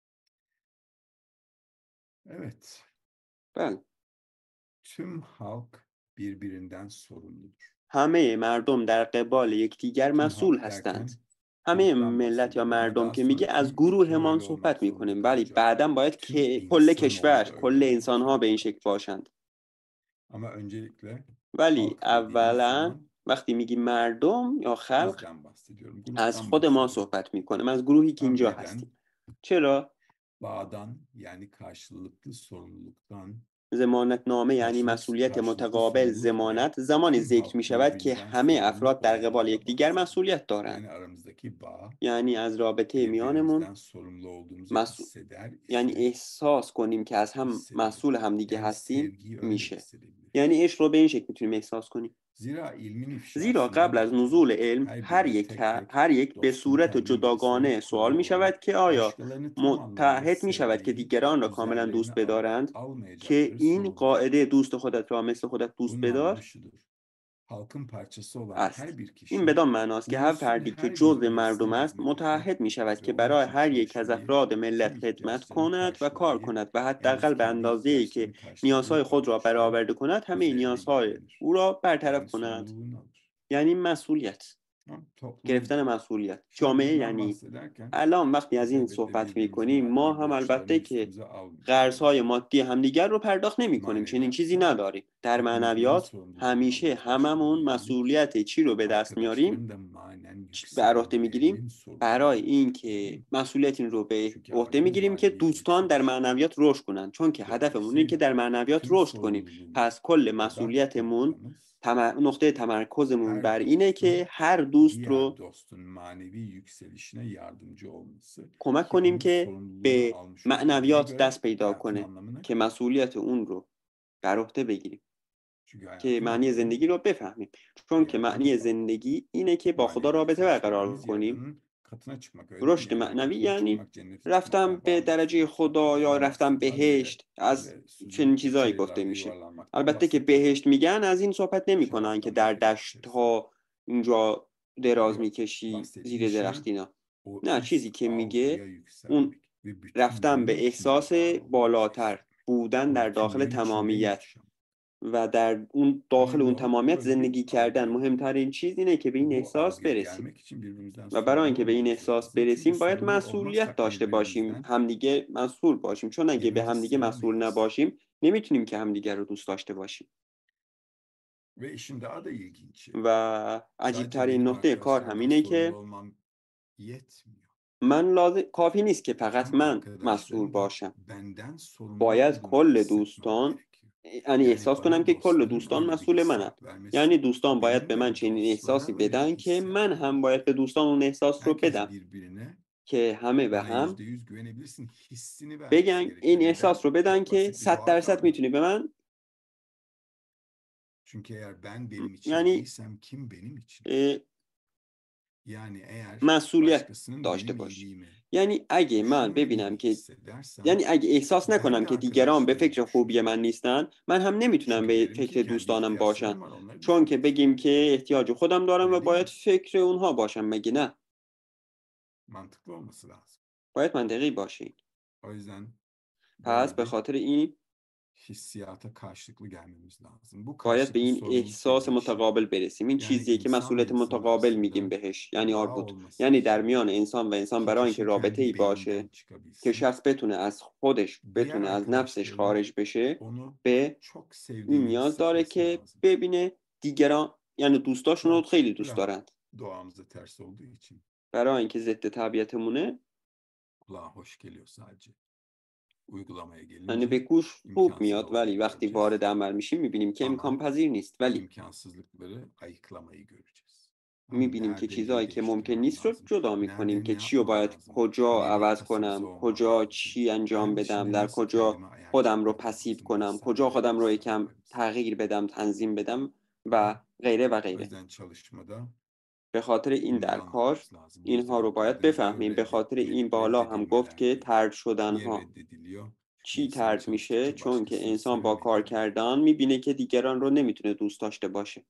[SPEAKER 1] Evet,
[SPEAKER 2] بله.
[SPEAKER 1] tüm halk birbirinden sorumludur.
[SPEAKER 2] همه مردم در قبال یکدیگر
[SPEAKER 1] Tüm
[SPEAKER 2] مسئول
[SPEAKER 1] halk
[SPEAKER 2] هستند.
[SPEAKER 1] derken
[SPEAKER 2] همه
[SPEAKER 1] halktan
[SPEAKER 2] ملت یا
[SPEAKER 1] bahsediyorum ama
[SPEAKER 2] مردم
[SPEAKER 1] daha
[SPEAKER 2] که میگه
[SPEAKER 1] sonra
[SPEAKER 2] از
[SPEAKER 1] tüm ülke
[SPEAKER 2] گروهمان
[SPEAKER 1] öyle olmak
[SPEAKER 2] صحبت
[SPEAKER 1] zorunda
[SPEAKER 2] میکنیم، ولی
[SPEAKER 1] kalacak.
[SPEAKER 2] بعدا باید
[SPEAKER 1] Tüm
[SPEAKER 2] که کل
[SPEAKER 1] insanoğlu
[SPEAKER 2] کشور،
[SPEAKER 1] da öyle
[SPEAKER 2] کل
[SPEAKER 1] olmak
[SPEAKER 2] انسان ها به این
[SPEAKER 1] zorunda
[SPEAKER 2] شکل
[SPEAKER 1] kalacak.
[SPEAKER 2] باشند.
[SPEAKER 1] Ama öncelikle
[SPEAKER 2] ولی
[SPEAKER 1] halk dediğimiz
[SPEAKER 2] اولا
[SPEAKER 1] zaman
[SPEAKER 2] وقتی میگی مردم یا خلق
[SPEAKER 1] bizden bahsediyorum,
[SPEAKER 2] از
[SPEAKER 1] gruptan
[SPEAKER 2] خود ما
[SPEAKER 1] bahsediyorum.
[SPEAKER 2] صحبت میکنم، از گروهی که
[SPEAKER 1] Ama
[SPEAKER 2] اینجا
[SPEAKER 1] beden
[SPEAKER 2] هستیم. چرا؟
[SPEAKER 1] bağdan yani karşılıklı sorumluluktan
[SPEAKER 2] ضمانت نامه یعنی
[SPEAKER 1] karşılıksız-
[SPEAKER 2] مسئولیت
[SPEAKER 1] karşılıklı
[SPEAKER 2] متقابل
[SPEAKER 1] sorumluluk ile
[SPEAKER 2] ضمانت زمانی
[SPEAKER 1] tüm
[SPEAKER 2] ذکر
[SPEAKER 1] halk
[SPEAKER 2] می شود که
[SPEAKER 1] birbirinden
[SPEAKER 2] همه
[SPEAKER 1] sorumlu
[SPEAKER 2] افراد در قبال
[SPEAKER 1] olduğundan
[SPEAKER 2] یکدیگر
[SPEAKER 1] bahsediyor.
[SPEAKER 2] مسئولیت دارند.
[SPEAKER 1] Yani aramızdaki bağ
[SPEAKER 2] یعنی از رابطه میانمون
[SPEAKER 1] birbirimizden sorumlu olduğumuzu
[SPEAKER 2] مسئول
[SPEAKER 1] hisseder
[SPEAKER 2] یعنی
[SPEAKER 1] ise
[SPEAKER 2] احساس کنیم که از هم
[SPEAKER 1] hissedebiliriz.
[SPEAKER 2] مسئول همدیگه
[SPEAKER 1] Yani
[SPEAKER 2] هستیم
[SPEAKER 1] sevgiyi öyle
[SPEAKER 2] میشه.
[SPEAKER 1] hissedebiliriz.
[SPEAKER 2] یعنی عشق رو به این شکل میتونیم احساس کنیم.
[SPEAKER 1] Zira ilmin
[SPEAKER 2] زیرا
[SPEAKER 1] ifşasından
[SPEAKER 2] قبل از
[SPEAKER 1] önce
[SPEAKER 2] نزول علم
[SPEAKER 1] her
[SPEAKER 2] هر
[SPEAKER 1] biri
[SPEAKER 2] یک
[SPEAKER 1] tek tek
[SPEAKER 2] هر یک به
[SPEAKER 1] dostun
[SPEAKER 2] صورت
[SPEAKER 1] kendi
[SPEAKER 2] جداگانه
[SPEAKER 1] yüzdesini
[SPEAKER 2] سوال می
[SPEAKER 1] koruyor
[SPEAKER 2] شود که آیا
[SPEAKER 1] başkalarını tam anlamıyla
[SPEAKER 2] متعهد می شود که
[SPEAKER 1] sevmeyi,
[SPEAKER 2] دیگران را کاملا
[SPEAKER 1] üzerlerine
[SPEAKER 2] دوست
[SPEAKER 1] alıp
[SPEAKER 2] بدارند که
[SPEAKER 1] almayacakları
[SPEAKER 2] این
[SPEAKER 1] sorulur.
[SPEAKER 2] قاعده دوست خودت را مثل خودت دوست
[SPEAKER 1] Bunun anlamı
[SPEAKER 2] بدار
[SPEAKER 1] şudur. Halkın parçası olan
[SPEAKER 2] است.
[SPEAKER 1] her bir
[SPEAKER 2] این
[SPEAKER 1] kişi
[SPEAKER 2] بدان معناست که
[SPEAKER 1] bu
[SPEAKER 2] هر
[SPEAKER 1] usul
[SPEAKER 2] فردی که
[SPEAKER 1] her bir
[SPEAKER 2] جزء
[SPEAKER 1] üyesine
[SPEAKER 2] مردم است
[SPEAKER 1] hizmet edecek
[SPEAKER 2] متعهد می شود
[SPEAKER 1] ve
[SPEAKER 2] که
[SPEAKER 1] onun
[SPEAKER 2] برای
[SPEAKER 1] için
[SPEAKER 2] هر یک از
[SPEAKER 1] çalışmayı,
[SPEAKER 2] افراد
[SPEAKER 1] tüm
[SPEAKER 2] ملت خدمت
[SPEAKER 1] ihtiyaçlarını
[SPEAKER 2] کند و کار
[SPEAKER 1] karşılamayı,
[SPEAKER 2] کند و
[SPEAKER 1] en az
[SPEAKER 2] حداقل به
[SPEAKER 1] kendi
[SPEAKER 2] اندازه‌ای که
[SPEAKER 1] ihtiyaçlarını
[SPEAKER 2] نیازهای
[SPEAKER 1] karşıladığı
[SPEAKER 2] خود را
[SPEAKER 1] ölçüde
[SPEAKER 2] برآورده کند همه
[SPEAKER 1] üzerine
[SPEAKER 2] نیازهای
[SPEAKER 1] yüklenir.
[SPEAKER 2] او را برطرف
[SPEAKER 1] Yani
[SPEAKER 2] کند.
[SPEAKER 1] sorumluluğunu alır.
[SPEAKER 2] یعنی مسئولیت،
[SPEAKER 1] Tamam, toplum
[SPEAKER 2] گرفتن
[SPEAKER 1] diyor.
[SPEAKER 2] مسئولیت.
[SPEAKER 1] Şimdi
[SPEAKER 2] جامعه
[SPEAKER 1] bundan
[SPEAKER 2] یعنی
[SPEAKER 1] bahsederken
[SPEAKER 2] الان وقتی از
[SPEAKER 1] biz
[SPEAKER 2] این
[SPEAKER 1] elbette
[SPEAKER 2] صحبت می
[SPEAKER 1] birbirimizin
[SPEAKER 2] کنیم ما
[SPEAKER 1] maddi
[SPEAKER 2] هم
[SPEAKER 1] borçlarını
[SPEAKER 2] البته که
[SPEAKER 1] üstümüze almıyoruz.
[SPEAKER 2] قرض‌های مادی همدیگر رو پرداخت نمی کنیم، چنین
[SPEAKER 1] Maneviyat
[SPEAKER 2] چیزی
[SPEAKER 1] da
[SPEAKER 2] نداریم. در
[SPEAKER 1] hepimiz onun
[SPEAKER 2] معنویات
[SPEAKER 1] sorumluluğunu
[SPEAKER 2] همیشه
[SPEAKER 1] almaya
[SPEAKER 2] هممون
[SPEAKER 1] çalışmaya yönelik
[SPEAKER 2] مسئولیت چی رو به دست میاریم،
[SPEAKER 1] arkadaşların da manen
[SPEAKER 2] به عهده
[SPEAKER 1] yükselmelerinin
[SPEAKER 2] میگیریم
[SPEAKER 1] sorumluluğu.
[SPEAKER 2] برای این
[SPEAKER 1] Tamam
[SPEAKER 2] که
[SPEAKER 1] mı?
[SPEAKER 2] مسئولیت این رو به
[SPEAKER 1] Çünkü
[SPEAKER 2] عهده
[SPEAKER 1] amacımız
[SPEAKER 2] میگیریم که
[SPEAKER 1] manevi
[SPEAKER 2] دوستان در
[SPEAKER 1] yükseliş.
[SPEAKER 2] معنویات رشد کنن، چون که هدفمون اینه که در معنویات
[SPEAKER 1] Tüm
[SPEAKER 2] رشد کنیم.
[SPEAKER 1] sorumluluğumuz,
[SPEAKER 2] پس کل
[SPEAKER 1] odak
[SPEAKER 2] مسئولیتمون
[SPEAKER 1] noktamız
[SPEAKER 2] تم- نقطه تمرکزمون
[SPEAKER 1] her
[SPEAKER 2] بر اینه که
[SPEAKER 1] dostun
[SPEAKER 2] هر دوست
[SPEAKER 1] diğer
[SPEAKER 2] رو
[SPEAKER 1] dostun manevi yükselişine yardımcı olması
[SPEAKER 2] کمک
[SPEAKER 1] ki
[SPEAKER 2] کنیم
[SPEAKER 1] onun
[SPEAKER 2] که
[SPEAKER 1] sorumluluğunu
[SPEAKER 2] به
[SPEAKER 1] almış olduğuna
[SPEAKER 2] معنویات
[SPEAKER 1] göre
[SPEAKER 2] دست پیدا
[SPEAKER 1] hayatın
[SPEAKER 2] کنه،
[SPEAKER 1] anlamını
[SPEAKER 2] که مسئولیت اون رو بر عهده بگیریم،
[SPEAKER 1] çünkü
[SPEAKER 2] که
[SPEAKER 1] hayatın
[SPEAKER 2] معنی
[SPEAKER 1] anlamı
[SPEAKER 2] زندگی رو بفهمیم. چون که
[SPEAKER 1] Yaradan'a
[SPEAKER 2] معنی
[SPEAKER 1] bağlı.
[SPEAKER 2] زندگی اینه که با خدا
[SPEAKER 1] Manevi
[SPEAKER 2] رابطه
[SPEAKER 1] yükseliş
[SPEAKER 2] برقرار
[SPEAKER 1] dediğimiz
[SPEAKER 2] کنیم.
[SPEAKER 1] Yaradan'ın katına çıkmak öyle değil mi?
[SPEAKER 2] رشد
[SPEAKER 1] Yani
[SPEAKER 2] معنوی
[SPEAKER 1] gökyüzüne
[SPEAKER 2] یعنی
[SPEAKER 1] çıkmak, cennete
[SPEAKER 2] رفتم
[SPEAKER 1] çıkmaktan
[SPEAKER 2] به درجه
[SPEAKER 1] bahsetmiyoruz.
[SPEAKER 2] خدا یا
[SPEAKER 1] Ondan
[SPEAKER 2] رفتم
[SPEAKER 1] bahsediyor. Öyle
[SPEAKER 2] بهشت، از
[SPEAKER 1] öyle
[SPEAKER 2] چنین
[SPEAKER 1] süzülüp
[SPEAKER 2] چیزایی
[SPEAKER 1] geçer
[SPEAKER 2] گفته
[SPEAKER 1] yıllarda
[SPEAKER 2] میشه.
[SPEAKER 1] yuvarlanmaktan
[SPEAKER 2] البته که
[SPEAKER 1] bahsetmiyoruz.
[SPEAKER 2] بهشت میگن از این صحبت نمی کنن که
[SPEAKER 1] Şaraptan
[SPEAKER 2] در
[SPEAKER 1] bahsediyor
[SPEAKER 2] دشت
[SPEAKER 1] içerisinde.
[SPEAKER 2] ها اینجا دراز
[SPEAKER 1] Yok.
[SPEAKER 2] میکشی
[SPEAKER 1] Bahsettiği
[SPEAKER 2] زیر
[SPEAKER 1] şey
[SPEAKER 2] درخت اینا.
[SPEAKER 1] o
[SPEAKER 2] نه، چیزی
[SPEAKER 1] üst
[SPEAKER 2] که
[SPEAKER 1] algıya
[SPEAKER 2] میگه اون
[SPEAKER 1] yükselmek ve bütün
[SPEAKER 2] رفتن به
[SPEAKER 1] gücünle
[SPEAKER 2] احساس
[SPEAKER 1] var olmayı
[SPEAKER 2] بالاتر
[SPEAKER 1] hissetmek.
[SPEAKER 2] بودن
[SPEAKER 1] O
[SPEAKER 2] در داخل
[SPEAKER 1] bütünlüğün içinde
[SPEAKER 2] تمامیت
[SPEAKER 1] yaşamak.
[SPEAKER 2] و در اون داخل اون
[SPEAKER 1] Önemli olan
[SPEAKER 2] تمامیت
[SPEAKER 1] böyle bir
[SPEAKER 2] زندگی کردن.
[SPEAKER 1] algıya,
[SPEAKER 2] مهمترین چیز اینه که به این
[SPEAKER 1] bu
[SPEAKER 2] احساس
[SPEAKER 1] algıya
[SPEAKER 2] برسیم
[SPEAKER 1] gelmek için birbirimizden
[SPEAKER 2] و برای
[SPEAKER 1] sorumlu
[SPEAKER 2] اینکه به این
[SPEAKER 1] olmamız
[SPEAKER 2] احساس
[SPEAKER 1] lazım. Çünkü
[SPEAKER 2] برسیم باید
[SPEAKER 1] sorumlu
[SPEAKER 2] مسئولیت
[SPEAKER 1] olmazsak
[SPEAKER 2] داشته باشیم،
[SPEAKER 1] birbirimizden
[SPEAKER 2] همدیگه مسئول باشیم. چون اگه به
[SPEAKER 1] birbirimizi
[SPEAKER 2] همدیگه مسئول
[SPEAKER 1] sevmeyiz.
[SPEAKER 2] نباشیم نمیتونیم که همدیگه رو دوست داشته باشیم.
[SPEAKER 1] Ve işin daha da ilginci.
[SPEAKER 2] و عجیب
[SPEAKER 1] Sadece
[SPEAKER 2] ترین
[SPEAKER 1] benim
[SPEAKER 2] نقطه کار
[SPEAKER 1] arkadaşlarımdan
[SPEAKER 2] همینه
[SPEAKER 1] sorumlu
[SPEAKER 2] که
[SPEAKER 1] olmam yetmiyor.
[SPEAKER 2] من لازم کافی نیست که فقط
[SPEAKER 1] Tüm
[SPEAKER 2] من مسئول
[SPEAKER 1] arkadaşlarım da
[SPEAKER 2] باشم.
[SPEAKER 1] benden sorumlu
[SPEAKER 2] باید
[SPEAKER 1] olduğunu
[SPEAKER 2] کل
[SPEAKER 1] hissetmem
[SPEAKER 2] دوستان
[SPEAKER 1] gerekiyor.
[SPEAKER 2] یعنی
[SPEAKER 1] Yani
[SPEAKER 2] احساس کنم
[SPEAKER 1] bana
[SPEAKER 2] که کل
[SPEAKER 1] dostların
[SPEAKER 2] دوستان
[SPEAKER 1] öyle bir
[SPEAKER 2] مسئول منن.
[SPEAKER 1] hissiyat vermesi,
[SPEAKER 2] یعنی دوستان باید به
[SPEAKER 1] benim
[SPEAKER 2] من
[SPEAKER 1] de
[SPEAKER 2] چنین احساسی
[SPEAKER 1] dostlara öyle bir
[SPEAKER 2] بدن که
[SPEAKER 1] hissiyat
[SPEAKER 2] من هم
[SPEAKER 1] vermem.
[SPEAKER 2] باید به دوستان اون احساس رو
[SPEAKER 1] Herkes
[SPEAKER 2] بدم
[SPEAKER 1] birbirine
[SPEAKER 2] که همه به
[SPEAKER 1] bana
[SPEAKER 2] هم
[SPEAKER 1] yüzde yüz güvenebilirsin hissini vermesi
[SPEAKER 2] بگن،
[SPEAKER 1] gerekiyor.
[SPEAKER 2] این احساس
[SPEAKER 1] Neden?
[SPEAKER 2] رو بدن
[SPEAKER 1] Çok
[SPEAKER 2] که
[SPEAKER 1] basit bir
[SPEAKER 2] صد
[SPEAKER 1] doğa
[SPEAKER 2] درصد
[SPEAKER 1] kanunu.
[SPEAKER 2] میتونی به من.
[SPEAKER 1] Çünkü eğer ben benim için
[SPEAKER 2] یعنی
[SPEAKER 1] iyiysem kim benim için?
[SPEAKER 2] اه،
[SPEAKER 1] Yani eğer
[SPEAKER 2] مسئولیت
[SPEAKER 1] başkasının
[SPEAKER 2] داشته
[SPEAKER 1] benim
[SPEAKER 2] باشی.
[SPEAKER 1] iyiliğimi
[SPEAKER 2] یعنی اگه من ببینم
[SPEAKER 1] düşünmediğini
[SPEAKER 2] که
[SPEAKER 1] hissedersem
[SPEAKER 2] یعنی اگه احساس
[SPEAKER 1] ben
[SPEAKER 2] نکنم
[SPEAKER 1] de
[SPEAKER 2] که دیگران به فکر
[SPEAKER 1] arkadaşlarımı
[SPEAKER 2] خوبی
[SPEAKER 1] düşünmem.
[SPEAKER 2] من نیستن، من هم نمیتونم
[SPEAKER 1] Çünkü
[SPEAKER 2] به
[SPEAKER 1] derim ki
[SPEAKER 2] فکر
[SPEAKER 1] kendi
[SPEAKER 2] دوستانم باشم.
[SPEAKER 1] ihtiyaçlarım var onları
[SPEAKER 2] چون که
[SPEAKER 1] düşünmek
[SPEAKER 2] بگیم
[SPEAKER 1] zorundayım.
[SPEAKER 2] که احتیاج خودم دارم و
[SPEAKER 1] Öyle değil
[SPEAKER 2] باید
[SPEAKER 1] mi?
[SPEAKER 2] فکر اونها باشم، مگه نه؟
[SPEAKER 1] Mantıklı olması lazım.
[SPEAKER 2] باید منطقی باشین.
[SPEAKER 1] O yüzden
[SPEAKER 2] پس
[SPEAKER 1] böyle
[SPEAKER 2] به
[SPEAKER 1] bir
[SPEAKER 2] خاطر این
[SPEAKER 1] hissiyata karşılıklı gelmemiz lazım. Bu
[SPEAKER 2] باید به
[SPEAKER 1] karşılıklı
[SPEAKER 2] این
[SPEAKER 1] sorumluluk
[SPEAKER 2] احساس
[SPEAKER 1] dediğimiz şey.
[SPEAKER 2] متقابل برسیم. این
[SPEAKER 1] Yani
[SPEAKER 2] چیزیه که
[SPEAKER 1] insan ve
[SPEAKER 2] مسئولیت
[SPEAKER 1] insan
[SPEAKER 2] متقابل میگیم
[SPEAKER 1] arasında
[SPEAKER 2] بهش، یعنی
[SPEAKER 1] bir bağ
[SPEAKER 2] آربوت.
[SPEAKER 1] olması
[SPEAKER 2] یعنی در
[SPEAKER 1] gerekiyor.
[SPEAKER 2] میان انسان و انسان
[SPEAKER 1] Ki
[SPEAKER 2] برای اینکه
[SPEAKER 1] kişi
[SPEAKER 2] رابطه ای
[SPEAKER 1] kendi
[SPEAKER 2] باشه،
[SPEAKER 1] beyinden
[SPEAKER 2] که
[SPEAKER 1] çıkabilsin.
[SPEAKER 2] شخص بتونه از خودش
[SPEAKER 1] Diğer
[SPEAKER 2] بتونه از نفسش
[SPEAKER 1] arkadaşlarının
[SPEAKER 2] خارج بشه،
[SPEAKER 1] onu
[SPEAKER 2] به
[SPEAKER 1] çok
[SPEAKER 2] این
[SPEAKER 1] sevdiğini
[SPEAKER 2] نیاز داره
[SPEAKER 1] hissetmesi
[SPEAKER 2] که
[SPEAKER 1] lazım.
[SPEAKER 2] ببینه دیگران یعنی دوستاشون رو
[SPEAKER 1] Bu
[SPEAKER 2] خیلی دوست
[SPEAKER 1] biraz
[SPEAKER 2] دارند.
[SPEAKER 1] doğamıza ters olduğu için
[SPEAKER 2] برای اینکه ضد طبیعتمونه،
[SPEAKER 1] kulağa hoş geliyor sadece. Uygulamaya
[SPEAKER 2] یعنی به
[SPEAKER 1] gelince
[SPEAKER 2] گوش خوب
[SPEAKER 1] imkansız
[SPEAKER 2] میاد ولی
[SPEAKER 1] olduğunu
[SPEAKER 2] وقتی
[SPEAKER 1] göreceğiz.
[SPEAKER 2] وارد عمل میشیم میبینیم که امکان
[SPEAKER 1] Ama
[SPEAKER 2] پذیر نیست. ولی
[SPEAKER 1] imkansızlıkları ayıklamayı göreceğiz. Tamam mı?
[SPEAKER 2] میبینیم که
[SPEAKER 1] Nerede
[SPEAKER 2] چیزهایی
[SPEAKER 1] neyi
[SPEAKER 2] که ممکن
[SPEAKER 1] değiştirmem
[SPEAKER 2] نیست رو
[SPEAKER 1] lazım?
[SPEAKER 2] جدا میکنیم
[SPEAKER 1] Nerede ne
[SPEAKER 2] که چی رو
[SPEAKER 1] yapmam
[SPEAKER 2] باید
[SPEAKER 1] lazım?
[SPEAKER 2] کجا
[SPEAKER 1] Neyle
[SPEAKER 2] عوض
[SPEAKER 1] pasif
[SPEAKER 2] کنم،
[SPEAKER 1] olmam
[SPEAKER 2] کجا
[SPEAKER 1] lazım?
[SPEAKER 2] چی انجام
[SPEAKER 1] Ben
[SPEAKER 2] بدم،
[SPEAKER 1] dışında
[SPEAKER 2] در
[SPEAKER 1] nasıl
[SPEAKER 2] کجا
[SPEAKER 1] kendime ayar
[SPEAKER 2] خودم رو
[SPEAKER 1] çekmem
[SPEAKER 2] پسیو
[SPEAKER 1] lazım
[SPEAKER 2] کنم، کجا
[SPEAKER 1] vesaire
[SPEAKER 2] خودم رو یکم
[SPEAKER 1] vesaire vesaire.
[SPEAKER 2] تغییر بدم، تنظیم بدم و
[SPEAKER 1] Tamam.
[SPEAKER 2] غیره و
[SPEAKER 1] O
[SPEAKER 2] غیره.
[SPEAKER 1] yüzden çalışmada
[SPEAKER 2] به خاطر این
[SPEAKER 1] bunları
[SPEAKER 2] در کار
[SPEAKER 1] anlamamız lazım. Bir
[SPEAKER 2] اینها رو باید
[SPEAKER 1] taraflarda diyor
[SPEAKER 2] بفهمیم. به
[SPEAKER 1] reddet,
[SPEAKER 2] خاطر این
[SPEAKER 1] red-
[SPEAKER 2] بالا هم گفت
[SPEAKER 1] reddedilmeler
[SPEAKER 2] که
[SPEAKER 1] diyor.
[SPEAKER 2] طرد شدن
[SPEAKER 1] Niye
[SPEAKER 2] ها.
[SPEAKER 1] reddediliyor? Çünkü
[SPEAKER 2] چی
[SPEAKER 1] insan
[SPEAKER 2] طرد میشه؟
[SPEAKER 1] çalıştıkça
[SPEAKER 2] چون که
[SPEAKER 1] başkasını
[SPEAKER 2] انسان با کار
[SPEAKER 1] sevemediğini,
[SPEAKER 2] کردن میبینه که دیگران رو نمیتونه دوست داشته باشه.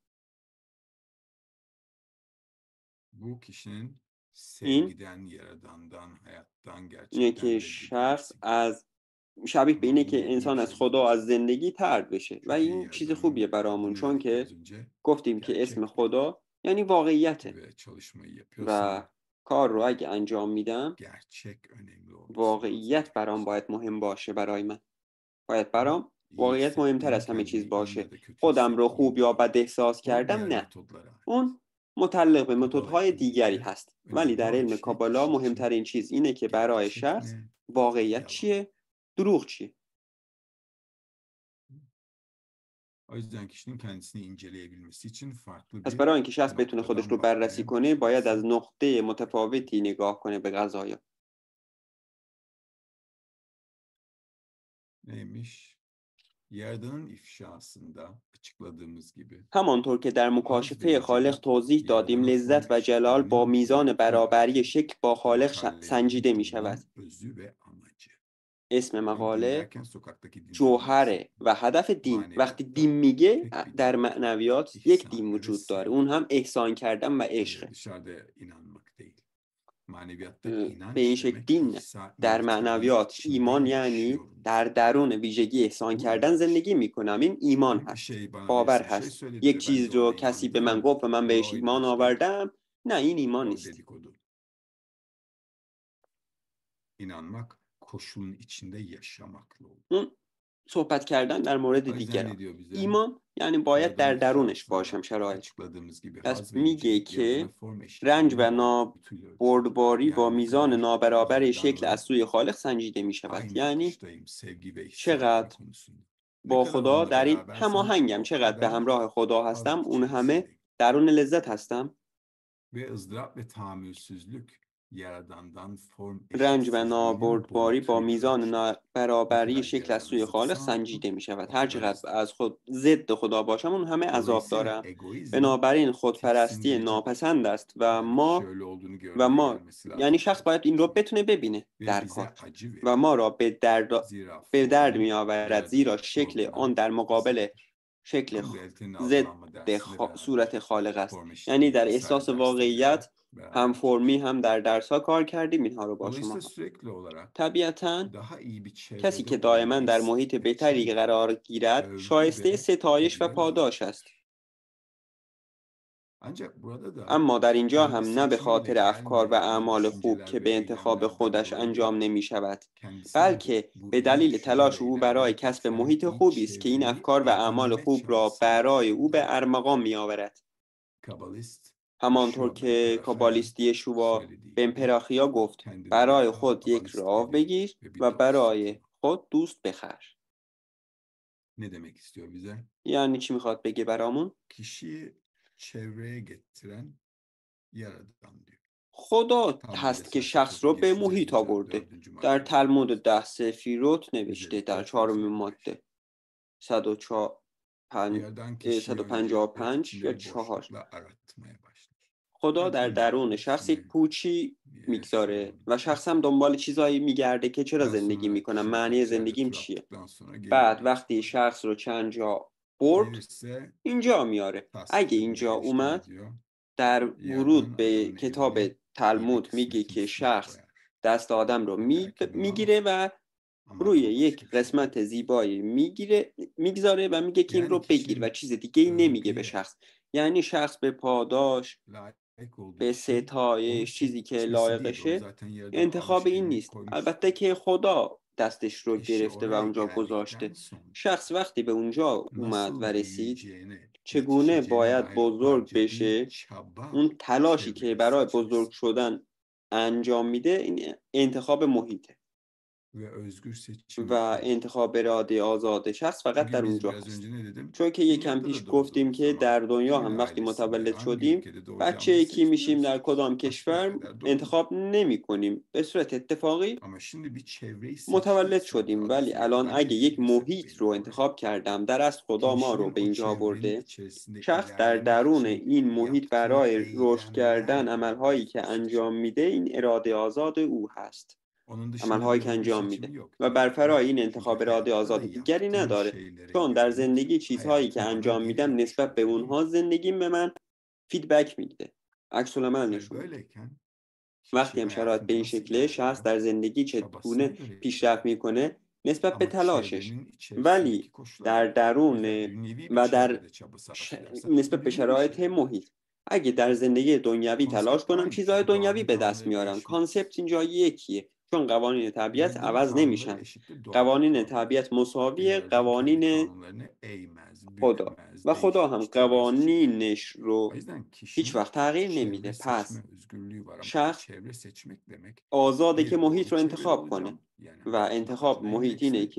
[SPEAKER 1] bu kişinin
[SPEAKER 2] این
[SPEAKER 1] sevgiden, yaradandan, hayattan
[SPEAKER 2] اینه
[SPEAKER 1] gerçekten
[SPEAKER 2] که شخص
[SPEAKER 1] reddedilmesi.
[SPEAKER 2] از شبیه به
[SPEAKER 1] Ama
[SPEAKER 2] اینه
[SPEAKER 1] bu
[SPEAKER 2] که
[SPEAKER 1] iyi
[SPEAKER 2] انسان
[SPEAKER 1] bir
[SPEAKER 2] از
[SPEAKER 1] şey
[SPEAKER 2] خدا
[SPEAKER 1] değil.
[SPEAKER 2] از زندگی طرد بشه و
[SPEAKER 1] Çünkü
[SPEAKER 2] این چیز خوبیه
[SPEAKER 1] yaradanın
[SPEAKER 2] برامون،
[SPEAKER 1] adını
[SPEAKER 2] چون
[SPEAKER 1] verdik
[SPEAKER 2] که
[SPEAKER 1] az önce.
[SPEAKER 2] گفتیم که اسم
[SPEAKER 1] Gerçek diyor.
[SPEAKER 2] خدا یعنی واقعیته
[SPEAKER 1] Ve çalışmayı
[SPEAKER 2] و
[SPEAKER 1] yapıyorsam
[SPEAKER 2] کار رو اگه انجام میدم
[SPEAKER 1] gerçek önemli olması lazım
[SPEAKER 2] واقعیت برام
[SPEAKER 1] arkadaşlar.
[SPEAKER 2] باید مهم باشه. برای من باید
[SPEAKER 1] Tamam.
[SPEAKER 2] برام
[SPEAKER 1] İyi
[SPEAKER 2] واقعیت مهمتر
[SPEAKER 1] hissettiğim,
[SPEAKER 2] از همه چیز
[SPEAKER 1] kendimi iyi
[SPEAKER 2] باشه.
[SPEAKER 1] ya da kötü
[SPEAKER 2] خودم رو
[SPEAKER 1] hissettiğim
[SPEAKER 2] خوب یا
[SPEAKER 1] değil.
[SPEAKER 2] بد احساس
[SPEAKER 1] O
[SPEAKER 2] کردم
[SPEAKER 1] diğer
[SPEAKER 2] نه،
[SPEAKER 1] metodlara ait.
[SPEAKER 2] اون متعلق به
[SPEAKER 1] Kabala
[SPEAKER 2] متدهای دیگری
[SPEAKER 1] ekolünde
[SPEAKER 2] هست. ولی
[SPEAKER 1] önemli
[SPEAKER 2] در
[SPEAKER 1] olan
[SPEAKER 2] علم
[SPEAKER 1] şey
[SPEAKER 2] کابالا
[SPEAKER 1] kişi için
[SPEAKER 2] مهمترین چیز اینه که برای
[SPEAKER 1] gerçek
[SPEAKER 2] شخص
[SPEAKER 1] ne,
[SPEAKER 2] واقعیت
[SPEAKER 1] yalan.
[SPEAKER 2] چیه، دروغ چیه.
[SPEAKER 1] O yüzden kişinin kendisini inceleyebilmesi için farklı
[SPEAKER 2] پس
[SPEAKER 1] bir
[SPEAKER 2] برای اینکه شخص بتونه خودش
[SPEAKER 1] noktadan
[SPEAKER 2] رو بررسی
[SPEAKER 1] bakmaya
[SPEAKER 2] کنه باید از
[SPEAKER 1] başlaması.
[SPEAKER 2] نقطه متفاوتی نگاه کنه به قضایا.
[SPEAKER 1] Neymiş? Yaradan'ın ifşasında açıkladığımız gibi
[SPEAKER 2] همانطور که در
[SPEAKER 1] haz
[SPEAKER 2] مکاشفه خالق
[SPEAKER 1] vericilik
[SPEAKER 2] توضیح دادیم
[SPEAKER 1] Yaradan'a
[SPEAKER 2] لذت
[SPEAKER 1] form
[SPEAKER 2] و جلال با
[SPEAKER 1] eşitliğinin
[SPEAKER 2] میزان
[SPEAKER 1] boyutu
[SPEAKER 2] برابری
[SPEAKER 1] ölçü,
[SPEAKER 2] شکل با خالق ش-
[SPEAKER 1] makalelerin
[SPEAKER 2] سنجیده می شود.
[SPEAKER 1] dilin özü ve amacı.
[SPEAKER 2] اسم
[SPEAKER 1] Yani din
[SPEAKER 2] مقاله
[SPEAKER 1] derken sokaktaki dinden
[SPEAKER 2] جوهره
[SPEAKER 1] bahsetmiyor.
[SPEAKER 2] و هدف دین. وقتی
[SPEAKER 1] Maneviyatta
[SPEAKER 2] دین میگه
[SPEAKER 1] tek bir
[SPEAKER 2] در
[SPEAKER 1] din var.
[SPEAKER 2] معنویات یک دین
[SPEAKER 1] İhsan ve
[SPEAKER 2] وجود داره.
[SPEAKER 1] sevgi.
[SPEAKER 2] اون هم احسان کردن و
[SPEAKER 1] Ee,
[SPEAKER 2] عشقه.
[SPEAKER 1] dışarıda inanmak değil. Maneviyatta
[SPEAKER 2] اه، به این
[SPEAKER 1] inanç
[SPEAKER 2] شکل
[SPEAKER 1] demek
[SPEAKER 2] دین
[SPEAKER 1] ihsa
[SPEAKER 2] در
[SPEAKER 1] nitelik
[SPEAKER 2] معنویات
[SPEAKER 1] içinde
[SPEAKER 2] ایمان یعنی
[SPEAKER 1] yaşıyoruz.
[SPEAKER 2] در درون ویژگی احسان
[SPEAKER 1] Bu
[SPEAKER 2] کردن
[SPEAKER 1] inanç.
[SPEAKER 2] زندگی میکنم. این ایمان
[SPEAKER 1] Yani bir
[SPEAKER 2] هست.
[SPEAKER 1] şey bana
[SPEAKER 2] باور
[SPEAKER 1] birisi bir şey
[SPEAKER 2] هست.
[SPEAKER 1] söyledi
[SPEAKER 2] یک
[SPEAKER 1] ve ben de
[SPEAKER 2] چیز
[SPEAKER 1] ona
[SPEAKER 2] رو کسی به من
[SPEAKER 1] inandım.
[SPEAKER 2] گفت و من
[SPEAKER 1] Bu
[SPEAKER 2] بهش
[SPEAKER 1] o
[SPEAKER 2] ایمان
[SPEAKER 1] inanç değil.
[SPEAKER 2] آوردم. نه این ایمان
[SPEAKER 1] O
[SPEAKER 2] نیست.
[SPEAKER 1] dedikodu. İnanmak koşulun içinde yaşamakla olur.
[SPEAKER 2] اون صحبت کردن در مورد
[SPEAKER 1] O yüzden
[SPEAKER 2] دیگران.
[SPEAKER 1] ne diyor bize?
[SPEAKER 2] ایمان یعنی باید در
[SPEAKER 1] Yaradan'ın
[SPEAKER 2] درونش
[SPEAKER 1] ifşasında
[SPEAKER 2] باشم شرایط.
[SPEAKER 1] açıkladığımız gibi
[SPEAKER 2] پس
[SPEAKER 1] haz
[SPEAKER 2] میگه
[SPEAKER 1] vericilik Yaradan'a
[SPEAKER 2] که
[SPEAKER 1] form
[SPEAKER 2] رنج و
[SPEAKER 1] eşitliğinin boyutuyla ölçülür.
[SPEAKER 2] نابردباری با
[SPEAKER 1] Yani ne
[SPEAKER 2] میزان
[SPEAKER 1] kadar
[SPEAKER 2] نابرابر شکل از
[SPEAKER 1] Yaradan'la
[SPEAKER 2] سوی خالق سنجیده می شود.
[SPEAKER 1] aynı
[SPEAKER 2] یعنی
[SPEAKER 1] akıştayım sevgi ve hissetme
[SPEAKER 2] چقدر
[SPEAKER 1] konusunda. Ne
[SPEAKER 2] با
[SPEAKER 1] kadar
[SPEAKER 2] خدا
[SPEAKER 1] onunla
[SPEAKER 2] در این
[SPEAKER 1] berabersem
[SPEAKER 2] هماهنگم،
[SPEAKER 1] o
[SPEAKER 2] چقدر به
[SPEAKER 1] kadar
[SPEAKER 2] همراه خدا
[SPEAKER 1] haz
[SPEAKER 2] هستم اون همه
[SPEAKER 1] içerisindeyim.
[SPEAKER 2] درون لذت هستم.
[SPEAKER 1] Ve ızdırap ve tahammülsüzlük Yaradan'dan form
[SPEAKER 2] رنج و
[SPEAKER 1] eşitsizliğinin
[SPEAKER 2] نابردباری با
[SPEAKER 1] boyutuyla
[SPEAKER 2] میزان
[SPEAKER 1] ölçülür. Ne
[SPEAKER 2] نابرابری
[SPEAKER 1] kadar
[SPEAKER 2] شکل از
[SPEAKER 1] Yaradan'a
[SPEAKER 2] سوی خالق
[SPEAKER 1] zıtsam
[SPEAKER 2] سنجیده می شود.
[SPEAKER 1] o
[SPEAKER 2] هر
[SPEAKER 1] kadar
[SPEAKER 2] چقدر
[SPEAKER 1] ızdırap.
[SPEAKER 2] از خود ضد خدا باشم اون همه عذاب
[SPEAKER 1] Dolayısıyla
[SPEAKER 2] دارم.
[SPEAKER 1] egoizm
[SPEAKER 2] بنابراین خودپرستی
[SPEAKER 1] tiksindirecek.
[SPEAKER 2] ناپسند است و
[SPEAKER 1] Yani
[SPEAKER 2] ما
[SPEAKER 1] şöyle olduğunu
[SPEAKER 2] و
[SPEAKER 1] görmeye
[SPEAKER 2] ما
[SPEAKER 1] gelmesi
[SPEAKER 2] یعنی
[SPEAKER 1] lazım
[SPEAKER 2] شخص باید این رو
[SPEAKER 1] karşımızdakinin.
[SPEAKER 2] بتونه ببینه
[SPEAKER 1] Ve
[SPEAKER 2] در
[SPEAKER 1] bize
[SPEAKER 2] کار
[SPEAKER 1] acı
[SPEAKER 2] و
[SPEAKER 1] verir.
[SPEAKER 2] ما را به درد
[SPEAKER 1] Zira
[SPEAKER 2] به درد
[SPEAKER 1] formu
[SPEAKER 2] می آورد، زیرا
[SPEAKER 1] Yaradan'ı
[SPEAKER 2] شکل آن
[SPEAKER 1] sorgulayan
[SPEAKER 2] در مقابل
[SPEAKER 1] bizlerdir.
[SPEAKER 2] شکل
[SPEAKER 1] Ama realitenin
[SPEAKER 2] ضد
[SPEAKER 1] algılanma dersinde
[SPEAKER 2] خا- صورت
[SPEAKER 1] beraber
[SPEAKER 2] خالق است.
[SPEAKER 1] form
[SPEAKER 2] یعنی
[SPEAKER 1] eşitliği
[SPEAKER 2] در
[SPEAKER 1] vesaire
[SPEAKER 2] احساس واقعیت
[SPEAKER 1] derslerinde
[SPEAKER 2] هم
[SPEAKER 1] beraber
[SPEAKER 2] فرمی
[SPEAKER 1] çalıştık.
[SPEAKER 2] هم در درس ها کار کردیم. اینها رو با شما
[SPEAKER 1] Dolayısıyla
[SPEAKER 2] هم.
[SPEAKER 1] sürekli olarak
[SPEAKER 2] طبیعتاً
[SPEAKER 1] daha iyi bir
[SPEAKER 2] کسی
[SPEAKER 1] çevrede
[SPEAKER 2] که دائما
[SPEAKER 1] olmayı
[SPEAKER 2] در محیط بهتری
[SPEAKER 1] seçen
[SPEAKER 2] قرار گیرد
[SPEAKER 1] övgü
[SPEAKER 2] شایسته
[SPEAKER 1] ve
[SPEAKER 2] ستایش و
[SPEAKER 1] ödüle
[SPEAKER 2] پاداش است.
[SPEAKER 1] layıktır. Ancak burada da
[SPEAKER 2] اما در اینجا
[SPEAKER 1] kendi
[SPEAKER 2] هم نه به
[SPEAKER 1] seçimiyle
[SPEAKER 2] خاطر افکار و
[SPEAKER 1] gelmeyen
[SPEAKER 2] اعمال خوب
[SPEAKER 1] düşünceler
[SPEAKER 2] که
[SPEAKER 1] ve
[SPEAKER 2] به انتخاب
[SPEAKER 1] eylemlerden
[SPEAKER 2] خودش
[SPEAKER 1] dolayı değil,
[SPEAKER 2] انجام نمی شود،
[SPEAKER 1] kendisini
[SPEAKER 2] بلکه
[SPEAKER 1] bu
[SPEAKER 2] به
[SPEAKER 1] iyi
[SPEAKER 2] دلیل
[SPEAKER 1] düşünce ve
[SPEAKER 2] تلاش او برای
[SPEAKER 1] eylemleri
[SPEAKER 2] کسب
[SPEAKER 1] kapsayan
[SPEAKER 2] محیط
[SPEAKER 1] iyi
[SPEAKER 2] خوبی است که این
[SPEAKER 1] çevreyi
[SPEAKER 2] افکار و اعمال
[SPEAKER 1] edinme
[SPEAKER 2] خوب را
[SPEAKER 1] çabası
[SPEAKER 2] برای او به
[SPEAKER 1] içerisindedir.
[SPEAKER 2] ارمغان می آورد.
[SPEAKER 1] Kabalist
[SPEAKER 2] همانطور
[SPEAKER 1] Yeshua ben
[SPEAKER 2] که
[SPEAKER 1] Peracha'ya
[SPEAKER 2] کابالیستی شوا
[SPEAKER 1] söylediği
[SPEAKER 2] به
[SPEAKER 1] gibi
[SPEAKER 2] امپراخیا گفت
[SPEAKER 1] kendine bir
[SPEAKER 2] برای خود یک
[SPEAKER 1] kabalist
[SPEAKER 2] راه
[SPEAKER 1] edin
[SPEAKER 2] بگیر
[SPEAKER 1] ve bir
[SPEAKER 2] و
[SPEAKER 1] dost
[SPEAKER 2] برای
[SPEAKER 1] satın.
[SPEAKER 2] خود دوست بخر.
[SPEAKER 1] Ne demek istiyor bize?
[SPEAKER 2] یعنی چی میخواد بگه برامون؟
[SPEAKER 1] Kişiyi çevreye getiren Yaradan diyor.
[SPEAKER 2] خدا
[SPEAKER 1] Talmud
[SPEAKER 2] هست که
[SPEAKER 1] Eser
[SPEAKER 2] شخص رو
[SPEAKER 1] Seferi
[SPEAKER 2] به
[SPEAKER 1] beşinci
[SPEAKER 2] محیط
[SPEAKER 1] cilt
[SPEAKER 2] آورده.
[SPEAKER 1] dördüncü
[SPEAKER 2] در
[SPEAKER 1] madde.
[SPEAKER 2] تلمود ده سفیروت نوشته در
[SPEAKER 1] Özellikle
[SPEAKER 2] چهارمین
[SPEAKER 1] yüz elli beş.
[SPEAKER 2] ماده صد و چهار پن-
[SPEAKER 1] Yaradan
[SPEAKER 2] اه،
[SPEAKER 1] kişiyi önce öz
[SPEAKER 2] صد و پنجاه و پنج
[SPEAKER 1] içinde
[SPEAKER 2] یا
[SPEAKER 1] bir
[SPEAKER 2] چهار.
[SPEAKER 1] boşlukla aratmaya başlar.
[SPEAKER 2] خدا در
[SPEAKER 1] Aratma
[SPEAKER 2] درون
[SPEAKER 1] nedir?
[SPEAKER 2] شخص یک
[SPEAKER 1] Şimdi
[SPEAKER 2] پوچی
[SPEAKER 1] e,
[SPEAKER 2] میگذاره
[SPEAKER 1] soralım.
[SPEAKER 2] و شخص هم دنبال چیزایی میگرده که چرا
[SPEAKER 1] Daha
[SPEAKER 2] زندگی
[SPEAKER 1] sonra
[SPEAKER 2] میکنم،
[SPEAKER 1] kişi
[SPEAKER 2] معنی
[SPEAKER 1] birkaç yerde
[SPEAKER 2] زندگیم
[SPEAKER 1] tur
[SPEAKER 2] چیه.
[SPEAKER 1] attıktan sonra geliyor
[SPEAKER 2] بعد
[SPEAKER 1] diye
[SPEAKER 2] وقتی
[SPEAKER 1] söylüyor.
[SPEAKER 2] شخص رو چند جا برد
[SPEAKER 1] Gelirse
[SPEAKER 2] اینجا میاره. اگه
[SPEAKER 1] tasdik ediyor.
[SPEAKER 2] اینجا
[SPEAKER 1] İşte ne
[SPEAKER 2] اومد
[SPEAKER 1] diyor?
[SPEAKER 2] در
[SPEAKER 1] Yaradan
[SPEAKER 2] ورود به
[SPEAKER 1] adamın
[SPEAKER 2] کتاب
[SPEAKER 1] eline
[SPEAKER 2] تلمود
[SPEAKER 1] iyilik
[SPEAKER 2] میگه
[SPEAKER 1] kısmetini
[SPEAKER 2] که
[SPEAKER 1] üstüne
[SPEAKER 2] شخص
[SPEAKER 1] koyar.
[SPEAKER 2] دست آدم رو
[SPEAKER 1] Ve der
[SPEAKER 2] می...
[SPEAKER 1] ki buna
[SPEAKER 2] میگیره و
[SPEAKER 1] aman
[SPEAKER 2] روی
[SPEAKER 1] ama başka
[SPEAKER 2] یک
[SPEAKER 1] bir şey
[SPEAKER 2] قسمت
[SPEAKER 1] değil.
[SPEAKER 2] زیبایی میگیره میگذاره و میگه که این رو
[SPEAKER 1] Yani
[SPEAKER 2] بگیر و
[SPEAKER 1] kişinin
[SPEAKER 2] چیز دیگه ای نمیگه به
[SPEAKER 1] övgüye
[SPEAKER 2] شخص. یعنی شخص به پاداش،
[SPEAKER 1] layık olduğu
[SPEAKER 2] به
[SPEAKER 1] için onu
[SPEAKER 2] ستایش، چیزی که
[SPEAKER 1] seçmesi değil. Onu
[SPEAKER 2] لایقشه
[SPEAKER 1] zaten Yaradan
[SPEAKER 2] انتخاب
[SPEAKER 1] almış
[SPEAKER 2] این
[SPEAKER 1] eline
[SPEAKER 2] نیست.
[SPEAKER 1] koymuş
[SPEAKER 2] البته
[SPEAKER 1] zaten.
[SPEAKER 2] که خدا دستش رو
[SPEAKER 1] Kişi
[SPEAKER 2] گرفته و
[SPEAKER 1] oraya
[SPEAKER 2] اونجا
[SPEAKER 1] geldikten
[SPEAKER 2] گذاشته.
[SPEAKER 1] sonra
[SPEAKER 2] شخص وقتی به اونجا اومد و
[SPEAKER 1] nasıl
[SPEAKER 2] رسید
[SPEAKER 1] büyüyeceğine,
[SPEAKER 2] چگونه
[SPEAKER 1] yetişeceğine
[SPEAKER 2] باید
[SPEAKER 1] dair
[SPEAKER 2] بزرگ
[SPEAKER 1] harcadığı
[SPEAKER 2] بشه،
[SPEAKER 1] çaba
[SPEAKER 2] اون تلاشی که برای بزرگ
[SPEAKER 1] çevresi
[SPEAKER 2] شدن انجام میده این انتخاب محیطه
[SPEAKER 1] ve özgür seçim
[SPEAKER 2] و
[SPEAKER 1] içindir.
[SPEAKER 2] انتخاب اراده آزاد شخص فقط در
[SPEAKER 1] Bugün biz
[SPEAKER 2] اونجا
[SPEAKER 1] biraz
[SPEAKER 2] هست.
[SPEAKER 1] önce ne dedim?
[SPEAKER 2] چون که یکم
[SPEAKER 1] Dünyada
[SPEAKER 2] پیش
[SPEAKER 1] da
[SPEAKER 2] گفتیم
[SPEAKER 1] doğduğumuz
[SPEAKER 2] که
[SPEAKER 1] zaman
[SPEAKER 2] در دنیا
[SPEAKER 1] kimin
[SPEAKER 2] هم وقتی
[SPEAKER 1] ailesinde,
[SPEAKER 2] متولد
[SPEAKER 1] hangi
[SPEAKER 2] شدیم
[SPEAKER 1] ülkede
[SPEAKER 2] بچه
[SPEAKER 1] doğacağımızı
[SPEAKER 2] کی میشیم، در
[SPEAKER 1] seçmiyoruz.
[SPEAKER 2] کدام کشور
[SPEAKER 1] Hasbelkader doğduk.
[SPEAKER 2] انتخاب نمی کنیم. به صورت اتفاقی
[SPEAKER 1] Ama şimdi bir çevreyi
[SPEAKER 2] متولد
[SPEAKER 1] seçtiysen
[SPEAKER 2] شدیم. ولی
[SPEAKER 1] adresi
[SPEAKER 2] الان
[SPEAKER 1] getiren
[SPEAKER 2] اگه یک
[SPEAKER 1] kişiyse
[SPEAKER 2] محیط رو
[SPEAKER 1] beni oraya.
[SPEAKER 2] انتخاب کردم، در از خدا ما رو
[SPEAKER 1] Kişinin
[SPEAKER 2] به
[SPEAKER 1] o
[SPEAKER 2] اینجا
[SPEAKER 1] çevrenin
[SPEAKER 2] برده،
[SPEAKER 1] içerisinde
[SPEAKER 2] شخص در
[SPEAKER 1] ilerlemek
[SPEAKER 2] درون
[SPEAKER 1] için
[SPEAKER 2] این محیط
[SPEAKER 1] yaptığı
[SPEAKER 2] برای رشد کردن
[SPEAKER 1] eylemlerle
[SPEAKER 2] عملهایی که
[SPEAKER 1] manifestedir.
[SPEAKER 2] انجام میده این اراده آزاد او هست.
[SPEAKER 1] Onun dışında
[SPEAKER 2] عملهایی
[SPEAKER 1] bir
[SPEAKER 2] که
[SPEAKER 1] özgür
[SPEAKER 2] انجام
[SPEAKER 1] seçimi
[SPEAKER 2] میده
[SPEAKER 1] yok
[SPEAKER 2] و بر
[SPEAKER 1] dünyada.
[SPEAKER 2] فرای این
[SPEAKER 1] Çünkü
[SPEAKER 2] انتخاب اراده
[SPEAKER 1] hayatta da
[SPEAKER 2] آزاد دیگری
[SPEAKER 1] yaptığı
[SPEAKER 2] نداره.
[SPEAKER 1] şeylere
[SPEAKER 2] چون در
[SPEAKER 1] yönelik
[SPEAKER 2] زندگی چیزهایی که
[SPEAKER 1] hayatım bana
[SPEAKER 2] انجام
[SPEAKER 1] geri
[SPEAKER 2] میدم
[SPEAKER 1] dönüş
[SPEAKER 2] نسبت به
[SPEAKER 1] var, öyle değil mi?
[SPEAKER 2] اونها زندگیم به من فیدبک میده، عکس العمل
[SPEAKER 1] Hal
[SPEAKER 2] نشون میده.
[SPEAKER 1] böyleyken
[SPEAKER 2] وقتی
[SPEAKER 1] kişi
[SPEAKER 2] هم شرایط به
[SPEAKER 1] hayatında
[SPEAKER 2] این
[SPEAKER 1] nasıl
[SPEAKER 2] شکله، شخص
[SPEAKER 1] ilerliyor?
[SPEAKER 2] در زندگی
[SPEAKER 1] Çabasına
[SPEAKER 2] چگونه
[SPEAKER 1] göre
[SPEAKER 2] پیشرفت
[SPEAKER 1] ilerliyor.
[SPEAKER 2] میکنه نسبت به
[SPEAKER 1] Ama
[SPEAKER 2] تلاشش.
[SPEAKER 1] çevrenin içerisindeki
[SPEAKER 2] ولی
[SPEAKER 1] koşullar
[SPEAKER 2] در
[SPEAKER 1] var. O yüzden
[SPEAKER 2] درون
[SPEAKER 1] dünyevi bir
[SPEAKER 2] و در
[SPEAKER 1] çevrede çaba sarf
[SPEAKER 2] ش...
[SPEAKER 1] edersem
[SPEAKER 2] نسبت
[SPEAKER 1] bu
[SPEAKER 2] به
[SPEAKER 1] dünyevi
[SPEAKER 2] شرایط
[SPEAKER 1] şeyler elde
[SPEAKER 2] محیط،
[SPEAKER 1] edeceğim.
[SPEAKER 2] اگه در زندگی دنیوی تلاش
[SPEAKER 1] Konsept
[SPEAKER 2] کنم
[SPEAKER 1] aynı
[SPEAKER 2] چیزهای
[SPEAKER 1] çünkü
[SPEAKER 2] دنیوی
[SPEAKER 1] doğanın
[SPEAKER 2] به دست
[SPEAKER 1] kanunları
[SPEAKER 2] میارم. کانسپت
[SPEAKER 1] değişmez.
[SPEAKER 2] اینجا یکیه، چون قوانین طبیعت
[SPEAKER 1] Yaradan'ın
[SPEAKER 2] عوض
[SPEAKER 1] kanunları
[SPEAKER 2] نمیشن.
[SPEAKER 1] eşittir doğanın
[SPEAKER 2] قوانین
[SPEAKER 1] kanunları.
[SPEAKER 2] طبیعت
[SPEAKER 1] Ve
[SPEAKER 2] مساوی
[SPEAKER 1] Yaradan kendi
[SPEAKER 2] قوانین
[SPEAKER 1] kanunlarını eğmez,
[SPEAKER 2] خدا
[SPEAKER 1] bükmez,
[SPEAKER 2] و خدا هم
[SPEAKER 1] değiştirmez ve hiçbir şekilde.
[SPEAKER 2] قوانینش
[SPEAKER 1] O
[SPEAKER 2] رو
[SPEAKER 1] yüzden
[SPEAKER 2] هیچ
[SPEAKER 1] kişinin
[SPEAKER 2] وقت تغییر نمیده.
[SPEAKER 1] çevre
[SPEAKER 2] پس
[SPEAKER 1] seçme özgürlüğü var ama
[SPEAKER 2] شخص
[SPEAKER 1] çevre seçmek demek
[SPEAKER 2] آزاده که
[SPEAKER 1] bir
[SPEAKER 2] محیط
[SPEAKER 1] doğru
[SPEAKER 2] رو
[SPEAKER 1] çevrede
[SPEAKER 2] انتخاب کنه
[SPEAKER 1] olacağım. Yani
[SPEAKER 2] و
[SPEAKER 1] hayatımı
[SPEAKER 2] انتخاب محیط اینه
[SPEAKER 1] adrenalin
[SPEAKER 2] که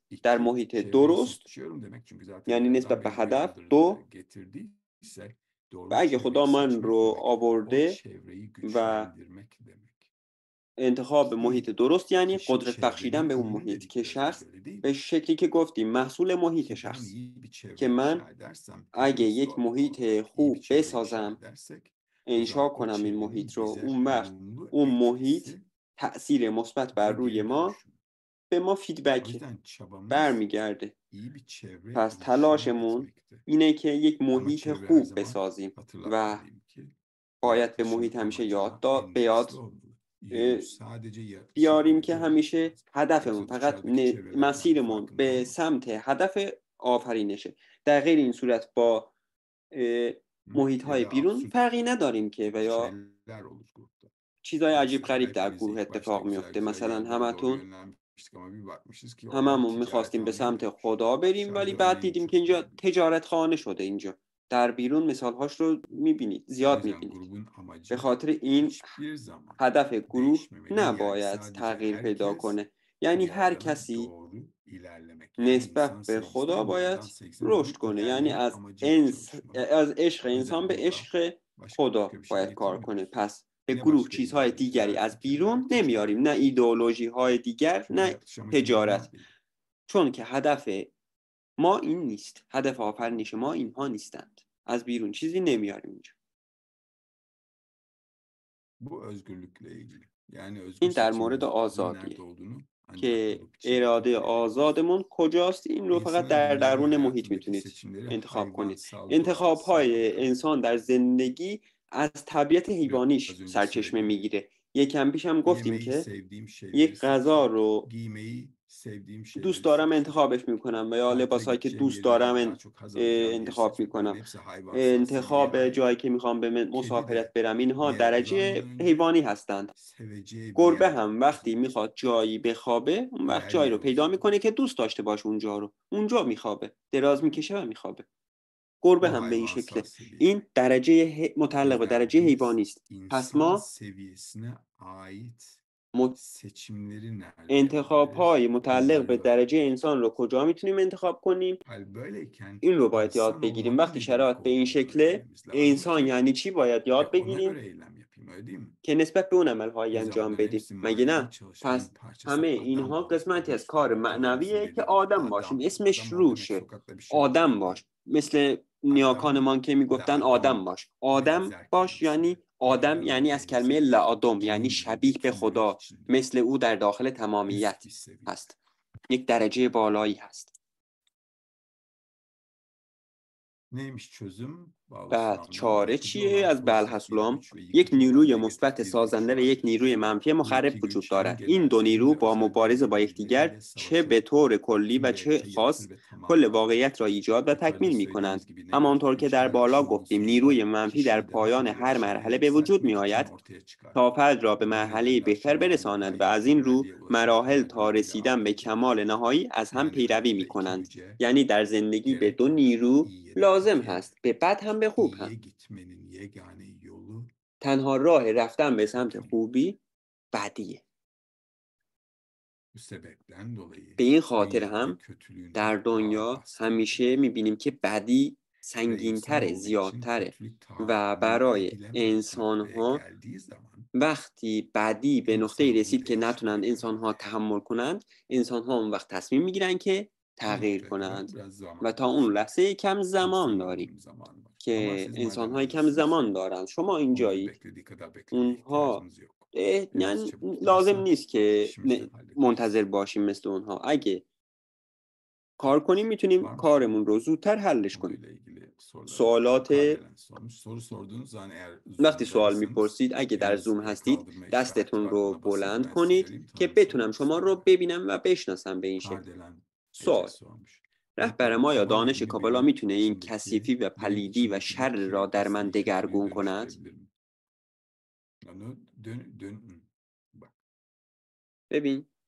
[SPEAKER 2] در
[SPEAKER 1] İki,
[SPEAKER 2] محیط
[SPEAKER 1] çevreyi
[SPEAKER 2] درست
[SPEAKER 1] seçiyorum demek. Çünkü zaten
[SPEAKER 2] یعنی
[SPEAKER 1] yaradan
[SPEAKER 2] نسبت به
[SPEAKER 1] beni bu
[SPEAKER 2] هدف،
[SPEAKER 1] yardırdı,
[SPEAKER 2] دو
[SPEAKER 1] getirdiyse
[SPEAKER 2] و
[SPEAKER 1] doğru
[SPEAKER 2] اگه خدا
[SPEAKER 1] çevreyi
[SPEAKER 2] من
[SPEAKER 1] seçmek
[SPEAKER 2] رو
[SPEAKER 1] demek o
[SPEAKER 2] آورده
[SPEAKER 1] çevreyi
[SPEAKER 2] و
[SPEAKER 1] güçlendirmek demek.
[SPEAKER 2] انتخاب محیط
[SPEAKER 1] Ki
[SPEAKER 2] درست یعنی
[SPEAKER 1] kişi
[SPEAKER 2] قدرت بخشیدن
[SPEAKER 1] çevrenin
[SPEAKER 2] به اون
[SPEAKER 1] ürünü
[SPEAKER 2] محیط
[SPEAKER 1] dedik
[SPEAKER 2] که
[SPEAKER 1] biraz önce
[SPEAKER 2] شخص
[SPEAKER 1] öyle değil
[SPEAKER 2] به
[SPEAKER 1] mi?
[SPEAKER 2] شکلی که گفتیم محصول محیط
[SPEAKER 1] Ki ben
[SPEAKER 2] شخص
[SPEAKER 1] iyi bir
[SPEAKER 2] که
[SPEAKER 1] çevre
[SPEAKER 2] من
[SPEAKER 1] inşa edersem,
[SPEAKER 2] اگه
[SPEAKER 1] hepimiz
[SPEAKER 2] یک
[SPEAKER 1] doğal
[SPEAKER 2] محیط
[SPEAKER 1] olarak iyi bir
[SPEAKER 2] خوب
[SPEAKER 1] çevre inşa
[SPEAKER 2] بسازم،
[SPEAKER 1] edersek o
[SPEAKER 2] انشا
[SPEAKER 1] zaman o
[SPEAKER 2] کنم این
[SPEAKER 1] çevrenin
[SPEAKER 2] محیط رو،
[SPEAKER 1] bize
[SPEAKER 2] اون وقت
[SPEAKER 1] olumlu
[SPEAKER 2] اون محیط
[SPEAKER 1] etkisi
[SPEAKER 2] تأثیر مثبت بر
[SPEAKER 1] bize
[SPEAKER 2] روی
[SPEAKER 1] geri
[SPEAKER 2] ما
[SPEAKER 1] dönüşüm.
[SPEAKER 2] به ما
[SPEAKER 1] O
[SPEAKER 2] فیدبک
[SPEAKER 1] yüzden çabamız
[SPEAKER 2] برمیگرده.
[SPEAKER 1] iyi bir çevre
[SPEAKER 2] پس
[SPEAKER 1] inşa
[SPEAKER 2] تلاشمون
[SPEAKER 1] etmekte.
[SPEAKER 2] اینه که یک
[SPEAKER 1] Ama
[SPEAKER 2] محیط
[SPEAKER 1] çevre her
[SPEAKER 2] خوب
[SPEAKER 1] zaman
[SPEAKER 2] بسازیم و
[SPEAKER 1] hatırlatmalıyım ki
[SPEAKER 2] باید به
[SPEAKER 1] yaklaşım
[SPEAKER 2] محیط همیشه یاد
[SPEAKER 1] amacına
[SPEAKER 2] دا... به یاد
[SPEAKER 1] endeksli olmalı.
[SPEAKER 2] اه،
[SPEAKER 1] Yolu sadece yaklaşım
[SPEAKER 2] بیاریم که
[SPEAKER 1] amacı olması
[SPEAKER 2] همیشه
[SPEAKER 1] lazım.
[SPEAKER 2] هدفمون
[SPEAKER 1] Yoksa
[SPEAKER 2] فقط
[SPEAKER 1] dışarıdaki
[SPEAKER 2] ن-
[SPEAKER 1] çevrelerden bir
[SPEAKER 2] مسیرمون
[SPEAKER 1] farkımız
[SPEAKER 2] به
[SPEAKER 1] olmaz.
[SPEAKER 2] سمت هدف آفرینشه. در غیر این صورت با
[SPEAKER 1] Hı?
[SPEAKER 2] محیط
[SPEAKER 1] Ya
[SPEAKER 2] های
[SPEAKER 1] da
[SPEAKER 2] بیرون
[SPEAKER 1] absürt
[SPEAKER 2] فرقی نداریم که و یا
[SPEAKER 1] şeyler olur grupta.
[SPEAKER 2] چیزای عجیب
[SPEAKER 1] Mesela
[SPEAKER 2] غریب در
[SPEAKER 1] hepimiz
[SPEAKER 2] گروه
[SPEAKER 1] ilk başta
[SPEAKER 2] اتفاق
[SPEAKER 1] güzel
[SPEAKER 2] میفته.
[SPEAKER 1] güzel
[SPEAKER 2] مثلا
[SPEAKER 1] yerlere doğru
[SPEAKER 2] همتون
[SPEAKER 1] yönlenmiştik ama bir bakmışız ki oralar
[SPEAKER 2] هممون میخواستیم به
[SPEAKER 1] ticarethaneye
[SPEAKER 2] سمت
[SPEAKER 1] dönmüş.
[SPEAKER 2] خدا بریم ولی
[SPEAKER 1] Dışarıda
[SPEAKER 2] بعد
[SPEAKER 1] örneğin
[SPEAKER 2] دیدیم که
[SPEAKER 1] çok
[SPEAKER 2] اینجا
[SPEAKER 1] gördük.
[SPEAKER 2] تجارت خانه شده. اینجا در بیرون مثالهاش رو میبینید،
[SPEAKER 1] O
[SPEAKER 2] زیاد
[SPEAKER 1] yüzden
[SPEAKER 2] میبینید.
[SPEAKER 1] grubun
[SPEAKER 2] به
[SPEAKER 1] amacı
[SPEAKER 2] خاطر این
[SPEAKER 1] hiçbir zaman
[SPEAKER 2] هدف گروه
[SPEAKER 1] değişmemeli. Yani
[SPEAKER 2] نباید
[SPEAKER 1] sadece
[SPEAKER 2] تغییر پیدا
[SPEAKER 1] herkes
[SPEAKER 2] کنه. یعنی هر
[SPEAKER 1] yardana
[SPEAKER 2] کسی
[SPEAKER 1] doğru ilerlemek. Yani insan
[SPEAKER 2] نسبت به خدا
[SPEAKER 1] sevgisinden
[SPEAKER 2] باید
[SPEAKER 1] yaradan sevgisine
[SPEAKER 2] رشد
[SPEAKER 1] doğru
[SPEAKER 2] کنه، یعنی
[SPEAKER 1] ilerleme
[SPEAKER 2] از
[SPEAKER 1] amacıyla
[SPEAKER 2] انس...
[SPEAKER 1] çalışmalı.
[SPEAKER 2] از عشق
[SPEAKER 1] O
[SPEAKER 2] انسان
[SPEAKER 1] yüzden
[SPEAKER 2] به
[SPEAKER 1] burada
[SPEAKER 2] عشق
[SPEAKER 1] başka
[SPEAKER 2] خدا
[SPEAKER 1] bir şey
[SPEAKER 2] باید کار کنه.
[SPEAKER 1] getirmiyoruz.
[SPEAKER 2] پس به
[SPEAKER 1] Yine
[SPEAKER 2] گروه
[SPEAKER 1] başka
[SPEAKER 2] چیزهای دیگری
[SPEAKER 1] ideolojiler,
[SPEAKER 2] از
[SPEAKER 1] fikirler,
[SPEAKER 2] بیرون نمیاریم، نه
[SPEAKER 1] ticaret.
[SPEAKER 2] ایدئولوژی های دیگر،
[SPEAKER 1] Çünkü
[SPEAKER 2] نه
[SPEAKER 1] yaratış amacı
[SPEAKER 2] تجارت.
[SPEAKER 1] bunlar değil.
[SPEAKER 2] چون که هدف ما این نیست، هدف آفرینش ما اینها نیستند. از بیرون چیزی نمیاریم اینجا.
[SPEAKER 1] Bu özgürlükle ilgili. Yani özgür
[SPEAKER 2] این در مورد
[SPEAKER 1] seçimimizin
[SPEAKER 2] آزادیه
[SPEAKER 1] nerede olduğunu ancak
[SPEAKER 2] که
[SPEAKER 1] grup içinde
[SPEAKER 2] اراده
[SPEAKER 1] tanımlayabiliriz.
[SPEAKER 2] آزادمون کجاست. این رو فقط
[SPEAKER 1] İnsanın
[SPEAKER 2] در
[SPEAKER 1] gündelik
[SPEAKER 2] درون محیط
[SPEAKER 1] hayatındaki
[SPEAKER 2] میتونید
[SPEAKER 1] seçimleri
[SPEAKER 2] انتخاب کنید.
[SPEAKER 1] hayvansal
[SPEAKER 2] انتخاب
[SPEAKER 1] doğasından
[SPEAKER 2] های انسان در
[SPEAKER 1] kaynaklanır.
[SPEAKER 2] زندگی از طبیعت حیوانیش
[SPEAKER 1] Biraz önce
[SPEAKER 2] سرچشمه
[SPEAKER 1] söylediğim gibi.
[SPEAKER 2] میگیره. یکم پیش هم گفتیم
[SPEAKER 1] Yemeği
[SPEAKER 2] که
[SPEAKER 1] sevdiğim şeyleri
[SPEAKER 2] یک غذا
[SPEAKER 1] seçiyorum.
[SPEAKER 2] رو
[SPEAKER 1] Giymeyi sevdiğim
[SPEAKER 2] دوست
[SPEAKER 1] şeyleri
[SPEAKER 2] دارم
[SPEAKER 1] seçiyorum.
[SPEAKER 2] انتخابش میکنم و یا
[SPEAKER 1] Tatile
[SPEAKER 2] لباسهایی که
[SPEAKER 1] gideceğim
[SPEAKER 2] دوست
[SPEAKER 1] yeri veya
[SPEAKER 2] دارم
[SPEAKER 1] daha
[SPEAKER 2] ان-
[SPEAKER 1] çok haz
[SPEAKER 2] اه،
[SPEAKER 1] alacağım yeri
[SPEAKER 2] انتخاب
[SPEAKER 1] seçmek. Bunların
[SPEAKER 2] میکنم.
[SPEAKER 1] hepsi hayvansal sevgiye
[SPEAKER 2] انتخاب
[SPEAKER 1] ait.
[SPEAKER 2] جایی که میخوام به
[SPEAKER 1] Kedi
[SPEAKER 2] مسافرت
[SPEAKER 1] de
[SPEAKER 2] برم، اینها
[SPEAKER 1] bir yere
[SPEAKER 2] درجه
[SPEAKER 1] uzanmadan önce
[SPEAKER 2] حیوانی هستند.
[SPEAKER 1] seveceği bir
[SPEAKER 2] گربه
[SPEAKER 1] yer
[SPEAKER 2] هم
[SPEAKER 1] bulmak
[SPEAKER 2] وقتی
[SPEAKER 1] zorunda.
[SPEAKER 2] میخواد جایی بخوابه، اون وقت
[SPEAKER 1] Yer
[SPEAKER 2] جایی رو
[SPEAKER 1] yer
[SPEAKER 2] پیدا
[SPEAKER 1] uzanıyor.
[SPEAKER 2] میکنه که دوست داشته باشه اونجا رو، اونجا میخوابه، دراز میکشه و میخوابه. گربه
[SPEAKER 1] Bu
[SPEAKER 2] هم به این
[SPEAKER 1] hayvansal
[SPEAKER 2] شکله.
[SPEAKER 1] seviye.
[SPEAKER 2] این درجه ه-
[SPEAKER 1] O
[SPEAKER 2] متعلق به
[SPEAKER 1] yüzden
[SPEAKER 2] درجه
[SPEAKER 1] biz
[SPEAKER 2] حیوانی است. پس
[SPEAKER 1] insan
[SPEAKER 2] ما
[SPEAKER 1] seviyesine ait
[SPEAKER 2] م-
[SPEAKER 1] seçimleri nerede
[SPEAKER 2] انتخاب
[SPEAKER 1] yapabiliriz?
[SPEAKER 2] های متعلق
[SPEAKER 1] Bunları
[SPEAKER 2] به درجه
[SPEAKER 1] öğrenmek
[SPEAKER 2] انسان رو
[SPEAKER 1] gerekiyor.
[SPEAKER 2] کجا میتونیم انتخاب کنیم؟
[SPEAKER 1] Hal böyleyken
[SPEAKER 2] این رو باید یاد
[SPEAKER 1] insan
[SPEAKER 2] بگیریم.
[SPEAKER 1] olmanın
[SPEAKER 2] وقتی
[SPEAKER 1] ne demek
[SPEAKER 2] شرایط به این
[SPEAKER 1] olduğunu
[SPEAKER 2] شکله،
[SPEAKER 1] öğrenmemiz lazım
[SPEAKER 2] انسان
[SPEAKER 1] ki
[SPEAKER 2] یعنی چی باید
[SPEAKER 1] ve
[SPEAKER 2] یاد
[SPEAKER 1] ona
[SPEAKER 2] بگیریم
[SPEAKER 1] göre eylem yapayım, öyle değil mi?
[SPEAKER 2] که نسبت به اون عملهایی
[SPEAKER 1] O zaman
[SPEAKER 2] انجام
[SPEAKER 1] bunların
[SPEAKER 2] بدیم.
[SPEAKER 1] hepsi
[SPEAKER 2] مگه
[SPEAKER 1] manevi
[SPEAKER 2] نه؟
[SPEAKER 1] çalışmanın
[SPEAKER 2] پس
[SPEAKER 1] parçası
[SPEAKER 2] همه
[SPEAKER 1] adam
[SPEAKER 2] اینها
[SPEAKER 1] olmak
[SPEAKER 2] قسمتی از
[SPEAKER 1] demek.
[SPEAKER 2] کار
[SPEAKER 1] Atalarımızın
[SPEAKER 2] معنویه که
[SPEAKER 1] dediği gibi
[SPEAKER 2] آدم باشیم.
[SPEAKER 1] adam ol.
[SPEAKER 2] اسمش
[SPEAKER 1] Adam ol demek
[SPEAKER 2] روشه.
[SPEAKER 1] sokakta bir şey
[SPEAKER 2] آدم
[SPEAKER 1] yapmak
[SPEAKER 2] باش.
[SPEAKER 1] değil.
[SPEAKER 2] مثل
[SPEAKER 1] Adam
[SPEAKER 2] نیاکانمان که میگفتن آدم
[SPEAKER 1] لعدم
[SPEAKER 2] باش. آدم
[SPEAKER 1] benzer
[SPEAKER 2] باش یعنی
[SPEAKER 1] kelimesinden.
[SPEAKER 2] آدم
[SPEAKER 1] La'damın
[SPEAKER 2] یعنی از کلمه
[SPEAKER 1] kelimesi
[SPEAKER 2] لعادم، یعنی
[SPEAKER 1] cümleyi
[SPEAKER 2] شبیه به
[SPEAKER 1] bütünlemek
[SPEAKER 2] خدا،
[SPEAKER 1] içindir.
[SPEAKER 2] مثل او در داخل
[SPEAKER 1] Üst
[SPEAKER 2] تمامیت
[SPEAKER 1] bir seviye.
[SPEAKER 2] هست. یک درجه بالایی هست.
[SPEAKER 1] Neymiş çözüm? Bağlı
[SPEAKER 2] بعد
[SPEAKER 1] sulamda
[SPEAKER 2] چاره
[SPEAKER 1] yıkıcı
[SPEAKER 2] چیه؟
[SPEAKER 1] olan
[SPEAKER 2] از
[SPEAKER 1] pozitif bir
[SPEAKER 2] بلحسلام
[SPEAKER 1] güç ve
[SPEAKER 2] یک
[SPEAKER 1] yıkıcı olan
[SPEAKER 2] نیروی
[SPEAKER 1] negatif
[SPEAKER 2] مثبت
[SPEAKER 1] bir güç
[SPEAKER 2] سازنده و یک
[SPEAKER 1] vardır.
[SPEAKER 2] نیروی منفی
[SPEAKER 1] Bu
[SPEAKER 2] مخرب
[SPEAKER 1] iki
[SPEAKER 2] وجود
[SPEAKER 1] güç hem
[SPEAKER 2] دارد. این
[SPEAKER 1] genel
[SPEAKER 2] دو
[SPEAKER 1] hem
[SPEAKER 2] نیرو
[SPEAKER 1] de
[SPEAKER 2] با
[SPEAKER 1] özel
[SPEAKER 2] مبارزه با
[SPEAKER 1] değerleri
[SPEAKER 2] یکدیگر
[SPEAKER 1] nedeniyle
[SPEAKER 2] چه به
[SPEAKER 1] savaşır.
[SPEAKER 2] طور کلی و
[SPEAKER 1] Tüm
[SPEAKER 2] چه
[SPEAKER 1] realite
[SPEAKER 2] خاص
[SPEAKER 1] yaratır ve
[SPEAKER 2] کل
[SPEAKER 1] tamamlar.
[SPEAKER 2] واقعیت را ایجاد و
[SPEAKER 1] Yukarıda
[SPEAKER 2] تکمیل می کنند.
[SPEAKER 1] söylediğimiz gibi
[SPEAKER 2] همانطور
[SPEAKER 1] negatif
[SPEAKER 2] که در
[SPEAKER 1] güçler
[SPEAKER 2] بالا
[SPEAKER 1] kişinin
[SPEAKER 2] گفتیم نیروی
[SPEAKER 1] unsuzca
[SPEAKER 2] منفی در
[SPEAKER 1] kişiyi daha
[SPEAKER 2] پایان
[SPEAKER 1] iyi
[SPEAKER 2] هر
[SPEAKER 1] yaşamaya
[SPEAKER 2] مرحله به وجود می
[SPEAKER 1] yükseltmek için
[SPEAKER 2] آید
[SPEAKER 1] ortaya çıkar.
[SPEAKER 2] تا فرد را به
[SPEAKER 1] Bu
[SPEAKER 2] مرحله
[SPEAKER 1] nedenler
[SPEAKER 2] بهتر
[SPEAKER 1] tamamının
[SPEAKER 2] برساند و از
[SPEAKER 1] gayesi
[SPEAKER 2] این رو
[SPEAKER 1] güzelliğe ulaşana
[SPEAKER 2] مراحل
[SPEAKER 1] kadar
[SPEAKER 2] تا
[SPEAKER 1] birbiriyle
[SPEAKER 2] رسیدن به کمال
[SPEAKER 1] arttırılır.
[SPEAKER 2] نهایی از هم
[SPEAKER 1] Yani
[SPEAKER 2] پیروی
[SPEAKER 1] hayatta
[SPEAKER 2] می
[SPEAKER 1] iki
[SPEAKER 2] کنند.
[SPEAKER 1] güce
[SPEAKER 2] یعنی در زندگی به
[SPEAKER 1] gerek
[SPEAKER 2] دو
[SPEAKER 1] var.
[SPEAKER 2] نیرو
[SPEAKER 1] İyi ya da
[SPEAKER 2] لازم
[SPEAKER 1] kötüye
[SPEAKER 2] هست، به بد هم به خوب هم.
[SPEAKER 1] iyiye gitmenin yegane yolu
[SPEAKER 2] تنها راه رفتن به سمت
[SPEAKER 1] kötülük.
[SPEAKER 2] خوبی بدیه.
[SPEAKER 1] Bu sebepten dolayı
[SPEAKER 2] به این خاطر
[SPEAKER 1] dünyada
[SPEAKER 2] هم
[SPEAKER 1] kötülüğün
[SPEAKER 2] در
[SPEAKER 1] hep ağır
[SPEAKER 2] دنیا
[SPEAKER 1] bastığını
[SPEAKER 2] همیشه
[SPEAKER 1] görüyoruz.
[SPEAKER 2] میبینیم که بدی
[SPEAKER 1] Ve
[SPEAKER 2] سنگینتره،
[SPEAKER 1] insanoğlu için
[SPEAKER 2] زیادتره
[SPEAKER 1] kötülük
[SPEAKER 2] و
[SPEAKER 1] tahammül
[SPEAKER 2] برای
[SPEAKER 1] edilemez noktaya
[SPEAKER 2] انسانها
[SPEAKER 1] geldiği zaman
[SPEAKER 2] وقتی بدی به نقطه
[SPEAKER 1] insanoğlu
[SPEAKER 2] رسید که نتونن
[SPEAKER 1] değişmeye karar
[SPEAKER 2] انسانها
[SPEAKER 1] verir.
[SPEAKER 2] تحمل کنند، انسانها اون وقت تصمیم میگیرن که
[SPEAKER 1] O
[SPEAKER 2] تغییر
[SPEAKER 1] noktaya kadar
[SPEAKER 2] کنند
[SPEAKER 1] biraz
[SPEAKER 2] و
[SPEAKER 1] zaman
[SPEAKER 2] تا
[SPEAKER 1] var.
[SPEAKER 2] اون لحظه کم زمان داریم
[SPEAKER 1] İnsanoğlunun zamanı var. Ama
[SPEAKER 2] که
[SPEAKER 1] siz madem
[SPEAKER 2] انسانهای کم
[SPEAKER 1] buradasınız
[SPEAKER 2] زمان دارند. شما
[SPEAKER 1] onların
[SPEAKER 2] اینجایید،
[SPEAKER 1] beklediği kadar beklemeye
[SPEAKER 2] اونها
[SPEAKER 1] ihtiyacımız yok.
[SPEAKER 2] اه،
[SPEAKER 1] Biraz
[SPEAKER 2] یعنی
[SPEAKER 1] çabuk
[SPEAKER 2] لازم
[SPEAKER 1] gidersem
[SPEAKER 2] نیست که
[SPEAKER 1] işimizi de
[SPEAKER 2] نه-
[SPEAKER 1] hallederiz.
[SPEAKER 2] منتظر باشیم مثل اونها. اگه کار کنیم میتونیم
[SPEAKER 1] Var mı soru?
[SPEAKER 2] کارمون رو زودتر حلش کنیم.
[SPEAKER 1] Konuyla ilgili soruları var mı?
[SPEAKER 2] سوالات
[SPEAKER 1] Kardelen sormuş. Soru sorduğunuz zaman eğer
[SPEAKER 2] وقتی سوال
[SPEAKER 1] Zoom'daysanız
[SPEAKER 2] میپرسید اگه در
[SPEAKER 1] elinizi
[SPEAKER 2] زوم
[SPEAKER 1] el
[SPEAKER 2] هستید
[SPEAKER 1] kaldırma işareti
[SPEAKER 2] دستتون
[SPEAKER 1] var.
[SPEAKER 2] رو
[SPEAKER 1] Ona basınız.
[SPEAKER 2] بلند
[SPEAKER 1] Ben sizi
[SPEAKER 2] کنید
[SPEAKER 1] göreyim
[SPEAKER 2] که
[SPEAKER 1] tanımsam
[SPEAKER 2] بتونم شما رو
[SPEAKER 1] isterim.
[SPEAKER 2] ببینم و بشناسم به این شکل.
[SPEAKER 1] Kardelen Ece
[SPEAKER 2] سوال:
[SPEAKER 1] sormuş.
[SPEAKER 2] رهبر
[SPEAKER 1] Rehberim
[SPEAKER 2] ما یا
[SPEAKER 1] şövalye
[SPEAKER 2] دانش
[SPEAKER 1] ilmi
[SPEAKER 2] کابالا
[SPEAKER 1] benim
[SPEAKER 2] میتونه این
[SPEAKER 1] içimdeki,
[SPEAKER 2] کثیفی و
[SPEAKER 1] benim
[SPEAKER 2] پلیدی و
[SPEAKER 1] içimdeki
[SPEAKER 2] شر
[SPEAKER 1] bu
[SPEAKER 2] را در من
[SPEAKER 1] keratasıyı kötülüğe
[SPEAKER 2] دگرگون کند؟
[SPEAKER 1] dönüştürebilir mi? Yani dön, dön, hı. Bak
[SPEAKER 2] ببین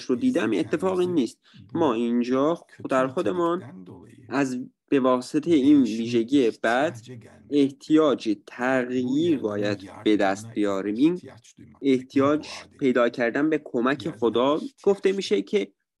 [SPEAKER 2] خودش رو دیدم
[SPEAKER 1] Bizim
[SPEAKER 2] اتفاقی
[SPEAKER 1] kendimizi
[SPEAKER 2] نیست. ما
[SPEAKER 1] bu
[SPEAKER 2] اینجا
[SPEAKER 1] kötü
[SPEAKER 2] در خودمان
[SPEAKER 1] nitelikten dolayı
[SPEAKER 2] از به واسطه این
[SPEAKER 1] değişime
[SPEAKER 2] ویژگی بد
[SPEAKER 1] ihtiyaca gelmek,
[SPEAKER 2] احتیاج
[SPEAKER 1] bu
[SPEAKER 2] تغییر
[SPEAKER 1] Yaradan'ın
[SPEAKER 2] باید به دست
[SPEAKER 1] yardımına
[SPEAKER 2] بیاریم. این
[SPEAKER 1] ihtiyaç duymaktayız. Buna
[SPEAKER 2] احتیاج
[SPEAKER 1] dua deniyor.
[SPEAKER 2] پیدا کردن به کمک
[SPEAKER 1] Yaradan'a
[SPEAKER 2] خدا گفته
[SPEAKER 1] ihtiyaç
[SPEAKER 2] میشه
[SPEAKER 1] duymak.
[SPEAKER 2] که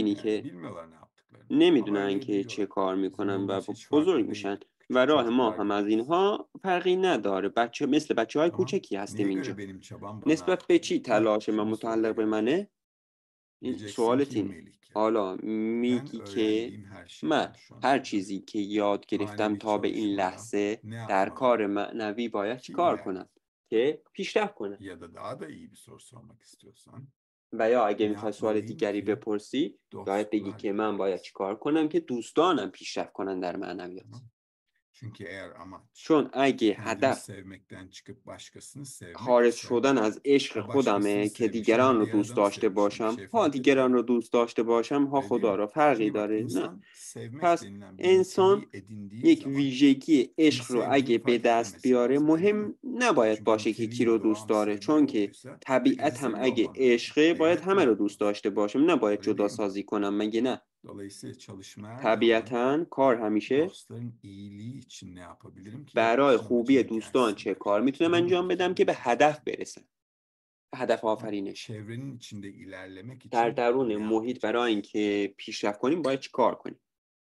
[SPEAKER 2] میبینی
[SPEAKER 1] Yani
[SPEAKER 2] که
[SPEAKER 1] bilmiyorlar ne yaptıklarını. Ama
[SPEAKER 2] نمیدونن
[SPEAKER 1] öyle
[SPEAKER 2] که چه
[SPEAKER 1] geliyorlar.
[SPEAKER 2] کار
[SPEAKER 1] Bizim
[SPEAKER 2] میکنن و
[SPEAKER 1] yolumuz
[SPEAKER 2] ب-
[SPEAKER 1] hiç farklı
[SPEAKER 2] بزرگ
[SPEAKER 1] değil.
[SPEAKER 2] میشن و راه ما
[SPEAKER 1] çocuklar
[SPEAKER 2] هم از
[SPEAKER 1] gibiyiz.
[SPEAKER 2] اینها فرقی نداره. بچه مثل بچه های
[SPEAKER 1] Tamam.
[SPEAKER 2] کوچکی هستیم
[SPEAKER 1] Neye
[SPEAKER 2] اینجا.
[SPEAKER 1] göre benim çabam bana
[SPEAKER 2] نسبت به چی
[SPEAKER 1] ne
[SPEAKER 2] تلاش من
[SPEAKER 1] yapacağımı
[SPEAKER 2] متعلق به
[SPEAKER 1] söyle.
[SPEAKER 2] منه؟ این
[SPEAKER 1] Diyeceksin
[SPEAKER 2] سوالت
[SPEAKER 1] ki
[SPEAKER 2] اینه.
[SPEAKER 1] Melike,
[SPEAKER 2] حالا
[SPEAKER 1] ben
[SPEAKER 2] میگی که
[SPEAKER 1] öğrendiğim her
[SPEAKER 2] من
[SPEAKER 1] şeyden şu ana
[SPEAKER 2] هر
[SPEAKER 1] kadar
[SPEAKER 2] چیزی که یاد گرفتم
[SPEAKER 1] manevi
[SPEAKER 2] تا به این
[SPEAKER 1] çalışmada
[SPEAKER 2] لحظه
[SPEAKER 1] ne
[SPEAKER 2] در
[SPEAKER 1] yapmalıyım?
[SPEAKER 2] کار معنوی باید
[SPEAKER 1] Ki
[SPEAKER 2] چیکار
[SPEAKER 1] ileride
[SPEAKER 2] کنم که پیشرفت کنم.
[SPEAKER 1] ya da daha da iyi bir soru sormak istiyorsan
[SPEAKER 2] و یا اگه
[SPEAKER 1] ne
[SPEAKER 2] میخوای سوال
[SPEAKER 1] yapmalıyım
[SPEAKER 2] دیگری
[SPEAKER 1] ki
[SPEAKER 2] بپرسی باید بگی
[SPEAKER 1] dostlar
[SPEAKER 2] که
[SPEAKER 1] gibi
[SPEAKER 2] من باید
[SPEAKER 1] olsun.
[SPEAKER 2] چیکار کنم که دوستانم پیشرفت کنن در معنویات.
[SPEAKER 1] Tamam. Çünkü eğer amaç
[SPEAKER 2] چون اگه
[SPEAKER 1] kendini
[SPEAKER 2] هدف
[SPEAKER 1] sevmekten çıkıp başkasını sevmek
[SPEAKER 2] خارج
[SPEAKER 1] ise
[SPEAKER 2] شدن از عشق
[SPEAKER 1] o başkasını
[SPEAKER 2] خودمه که
[SPEAKER 1] sevmişim
[SPEAKER 2] دیگران
[SPEAKER 1] bir
[SPEAKER 2] رو
[SPEAKER 1] diğer
[SPEAKER 2] دوست
[SPEAKER 1] adamı
[SPEAKER 2] داشته
[SPEAKER 1] sevmişim. Bir
[SPEAKER 2] باشم
[SPEAKER 1] şey
[SPEAKER 2] ها
[SPEAKER 1] fark ediyor
[SPEAKER 2] دیگران
[SPEAKER 1] mu?
[SPEAKER 2] رو دوست داشته باشم ها
[SPEAKER 1] Öyle değil
[SPEAKER 2] خدا
[SPEAKER 1] mi?
[SPEAKER 2] را فرقی
[SPEAKER 1] Şimdi bak
[SPEAKER 2] داره. نه.
[SPEAKER 1] insan sevmek
[SPEAKER 2] پس
[SPEAKER 1] denilen bir
[SPEAKER 2] انسان
[SPEAKER 1] niteliği edindiği
[SPEAKER 2] یک
[SPEAKER 1] zaman
[SPEAKER 2] ویژگی
[SPEAKER 1] kimi
[SPEAKER 2] عشق رو
[SPEAKER 1] sevdiğini
[SPEAKER 2] اگه به
[SPEAKER 1] fark
[SPEAKER 2] دست
[SPEAKER 1] etmemesi
[SPEAKER 2] بیاره
[SPEAKER 1] lazım değil mi?
[SPEAKER 2] مهم نباید
[SPEAKER 1] Çünkü
[SPEAKER 2] باشه که کی
[SPEAKER 1] niteliğin
[SPEAKER 2] رو دوست
[SPEAKER 1] devamı
[SPEAKER 2] داره،
[SPEAKER 1] sevmek
[SPEAKER 2] چون که
[SPEAKER 1] olduysa herkesi
[SPEAKER 2] طبیعت هم
[SPEAKER 1] seviyor
[SPEAKER 2] اگه
[SPEAKER 1] olmam lazım.
[SPEAKER 2] عشقه باید
[SPEAKER 1] Değmek
[SPEAKER 2] همه
[SPEAKER 1] bu
[SPEAKER 2] رو
[SPEAKER 1] olmam
[SPEAKER 2] دوست
[SPEAKER 1] lazım.
[SPEAKER 2] داشته باشم، نباید
[SPEAKER 1] Öyle
[SPEAKER 2] جدا
[SPEAKER 1] değil mi?
[SPEAKER 2] سازی کنم، مگه نه؟
[SPEAKER 1] Dolayısıyla çalışma her zaman
[SPEAKER 2] طبیعتا کار همیشه
[SPEAKER 1] dostların iyiliği için ne yapabilirim ki
[SPEAKER 2] برای
[SPEAKER 1] işin
[SPEAKER 2] خوبی
[SPEAKER 1] amacına
[SPEAKER 2] دوستان چه
[SPEAKER 1] gelsinler.
[SPEAKER 2] کار میتونم
[SPEAKER 1] Bununla
[SPEAKER 2] انجام بدم
[SPEAKER 1] ilgili
[SPEAKER 2] که به
[SPEAKER 1] bir
[SPEAKER 2] هدف برسم، به هدف
[SPEAKER 1] Tamam.
[SPEAKER 2] آفرینش.
[SPEAKER 1] Çevrenin içinde ilerlemek
[SPEAKER 2] در
[SPEAKER 1] için
[SPEAKER 2] درون
[SPEAKER 1] ne
[SPEAKER 2] محیط برای
[SPEAKER 1] yapacağız?
[SPEAKER 2] اینکه پیشرفت کنیم باید چی کار کنیم؟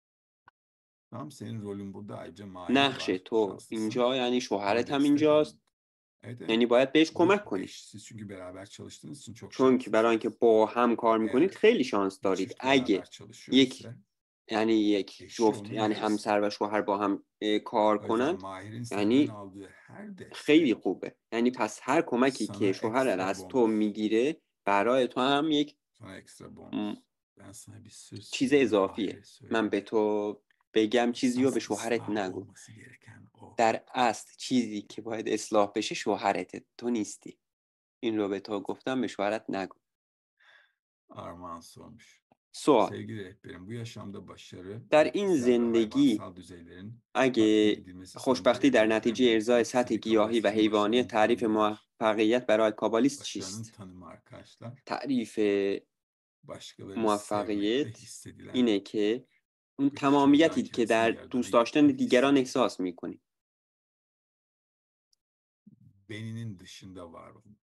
[SPEAKER 1] Tamam, senin rolün burada ayrıca mahir
[SPEAKER 2] نقش
[SPEAKER 1] var.
[SPEAKER 2] تو
[SPEAKER 1] Şanslısın.
[SPEAKER 2] اینجا یعنی
[SPEAKER 1] Ona
[SPEAKER 2] شوهرت هم
[SPEAKER 1] destek
[SPEAKER 2] اینجاست،
[SPEAKER 1] olmak. Evet, evet.
[SPEAKER 2] یعنی باید بهش
[SPEAKER 1] Bu
[SPEAKER 2] کمک
[SPEAKER 1] bir
[SPEAKER 2] کنی،
[SPEAKER 1] eş. Siz çünkü beraber çalıştığınız için çok
[SPEAKER 2] چون که برای اینکه
[SPEAKER 1] şanslısınız.
[SPEAKER 2] با هم کار میکنید
[SPEAKER 1] Eğer
[SPEAKER 2] خیلی شانس
[SPEAKER 1] bir
[SPEAKER 2] دارید.
[SPEAKER 1] çift
[SPEAKER 2] اگه
[SPEAKER 1] beraber çalışıyor
[SPEAKER 2] یک
[SPEAKER 1] ise
[SPEAKER 2] یعنی یک
[SPEAKER 1] eşi
[SPEAKER 2] جفت
[SPEAKER 1] onun
[SPEAKER 2] یعنی
[SPEAKER 1] yarısı.
[SPEAKER 2] همسر و شوهر با هم اه، کار
[SPEAKER 1] O yüzden
[SPEAKER 2] کنند
[SPEAKER 1] Mahir'in senden
[SPEAKER 2] یعنی
[SPEAKER 1] aldığı her
[SPEAKER 2] خیلی
[SPEAKER 1] destek
[SPEAKER 2] خوبه. یعنی پس هر کمکی که
[SPEAKER 1] sana
[SPEAKER 2] شوهرت
[SPEAKER 1] ekstra
[SPEAKER 2] از تو
[SPEAKER 1] bonus.
[SPEAKER 2] میگیره برای تو هم یک
[SPEAKER 1] Sana ekstra
[SPEAKER 2] م،
[SPEAKER 1] bonus. Ben sana bir söz
[SPEAKER 2] چیز
[SPEAKER 1] söyleyeyim,
[SPEAKER 2] اضافیه.
[SPEAKER 1] Mahir'e
[SPEAKER 2] من به
[SPEAKER 1] söyleme.
[SPEAKER 2] تو بگم چیزی رو به
[SPEAKER 1] Esas
[SPEAKER 2] شوهرت
[SPEAKER 1] ıslah
[SPEAKER 2] نگو.
[SPEAKER 1] olması gereken o.
[SPEAKER 2] در اصل چیزی که باید اصلاح بشه شوهرته، تو نیستی. این رو به تو گفتم، به شوهرت نگو.
[SPEAKER 1] Armağan sormuş.
[SPEAKER 2] سوال:
[SPEAKER 1] Sevgili rehberim, bu yaşamda başarı,
[SPEAKER 2] در این
[SPEAKER 1] bitkisel ve
[SPEAKER 2] زندگی
[SPEAKER 1] hayvansal düzeylerin tatmin
[SPEAKER 2] اگه
[SPEAKER 1] edilmesi sonucu
[SPEAKER 2] خوشبختی در
[SPEAKER 1] elde edilen
[SPEAKER 2] نتیجه ارضای
[SPEAKER 1] mutluluk
[SPEAKER 2] سطح
[SPEAKER 1] sizce
[SPEAKER 2] گیاهی و
[SPEAKER 1] kabalistlerin
[SPEAKER 2] حیوانی
[SPEAKER 1] başarının
[SPEAKER 2] تعریف
[SPEAKER 1] tanımı nedir?
[SPEAKER 2] موفقیت برای کابالیست
[SPEAKER 1] Başarının
[SPEAKER 2] چیست؟
[SPEAKER 1] tanımı arkadaşlar,
[SPEAKER 2] تعریف
[SPEAKER 1] başkalarını sevmek ve
[SPEAKER 2] موفقیت
[SPEAKER 1] hissedilen
[SPEAKER 2] اینه که اون
[SPEAKER 1] ve kişimizden
[SPEAKER 2] تمامیتی که
[SPEAKER 1] kendisini
[SPEAKER 2] در
[SPEAKER 1] yaratan
[SPEAKER 2] دوست
[SPEAKER 1] iyi
[SPEAKER 2] داشتن
[SPEAKER 1] bir
[SPEAKER 2] دیگران
[SPEAKER 1] hissetmek.
[SPEAKER 2] احساس میکنی.
[SPEAKER 1] Beninin dışında var olmak.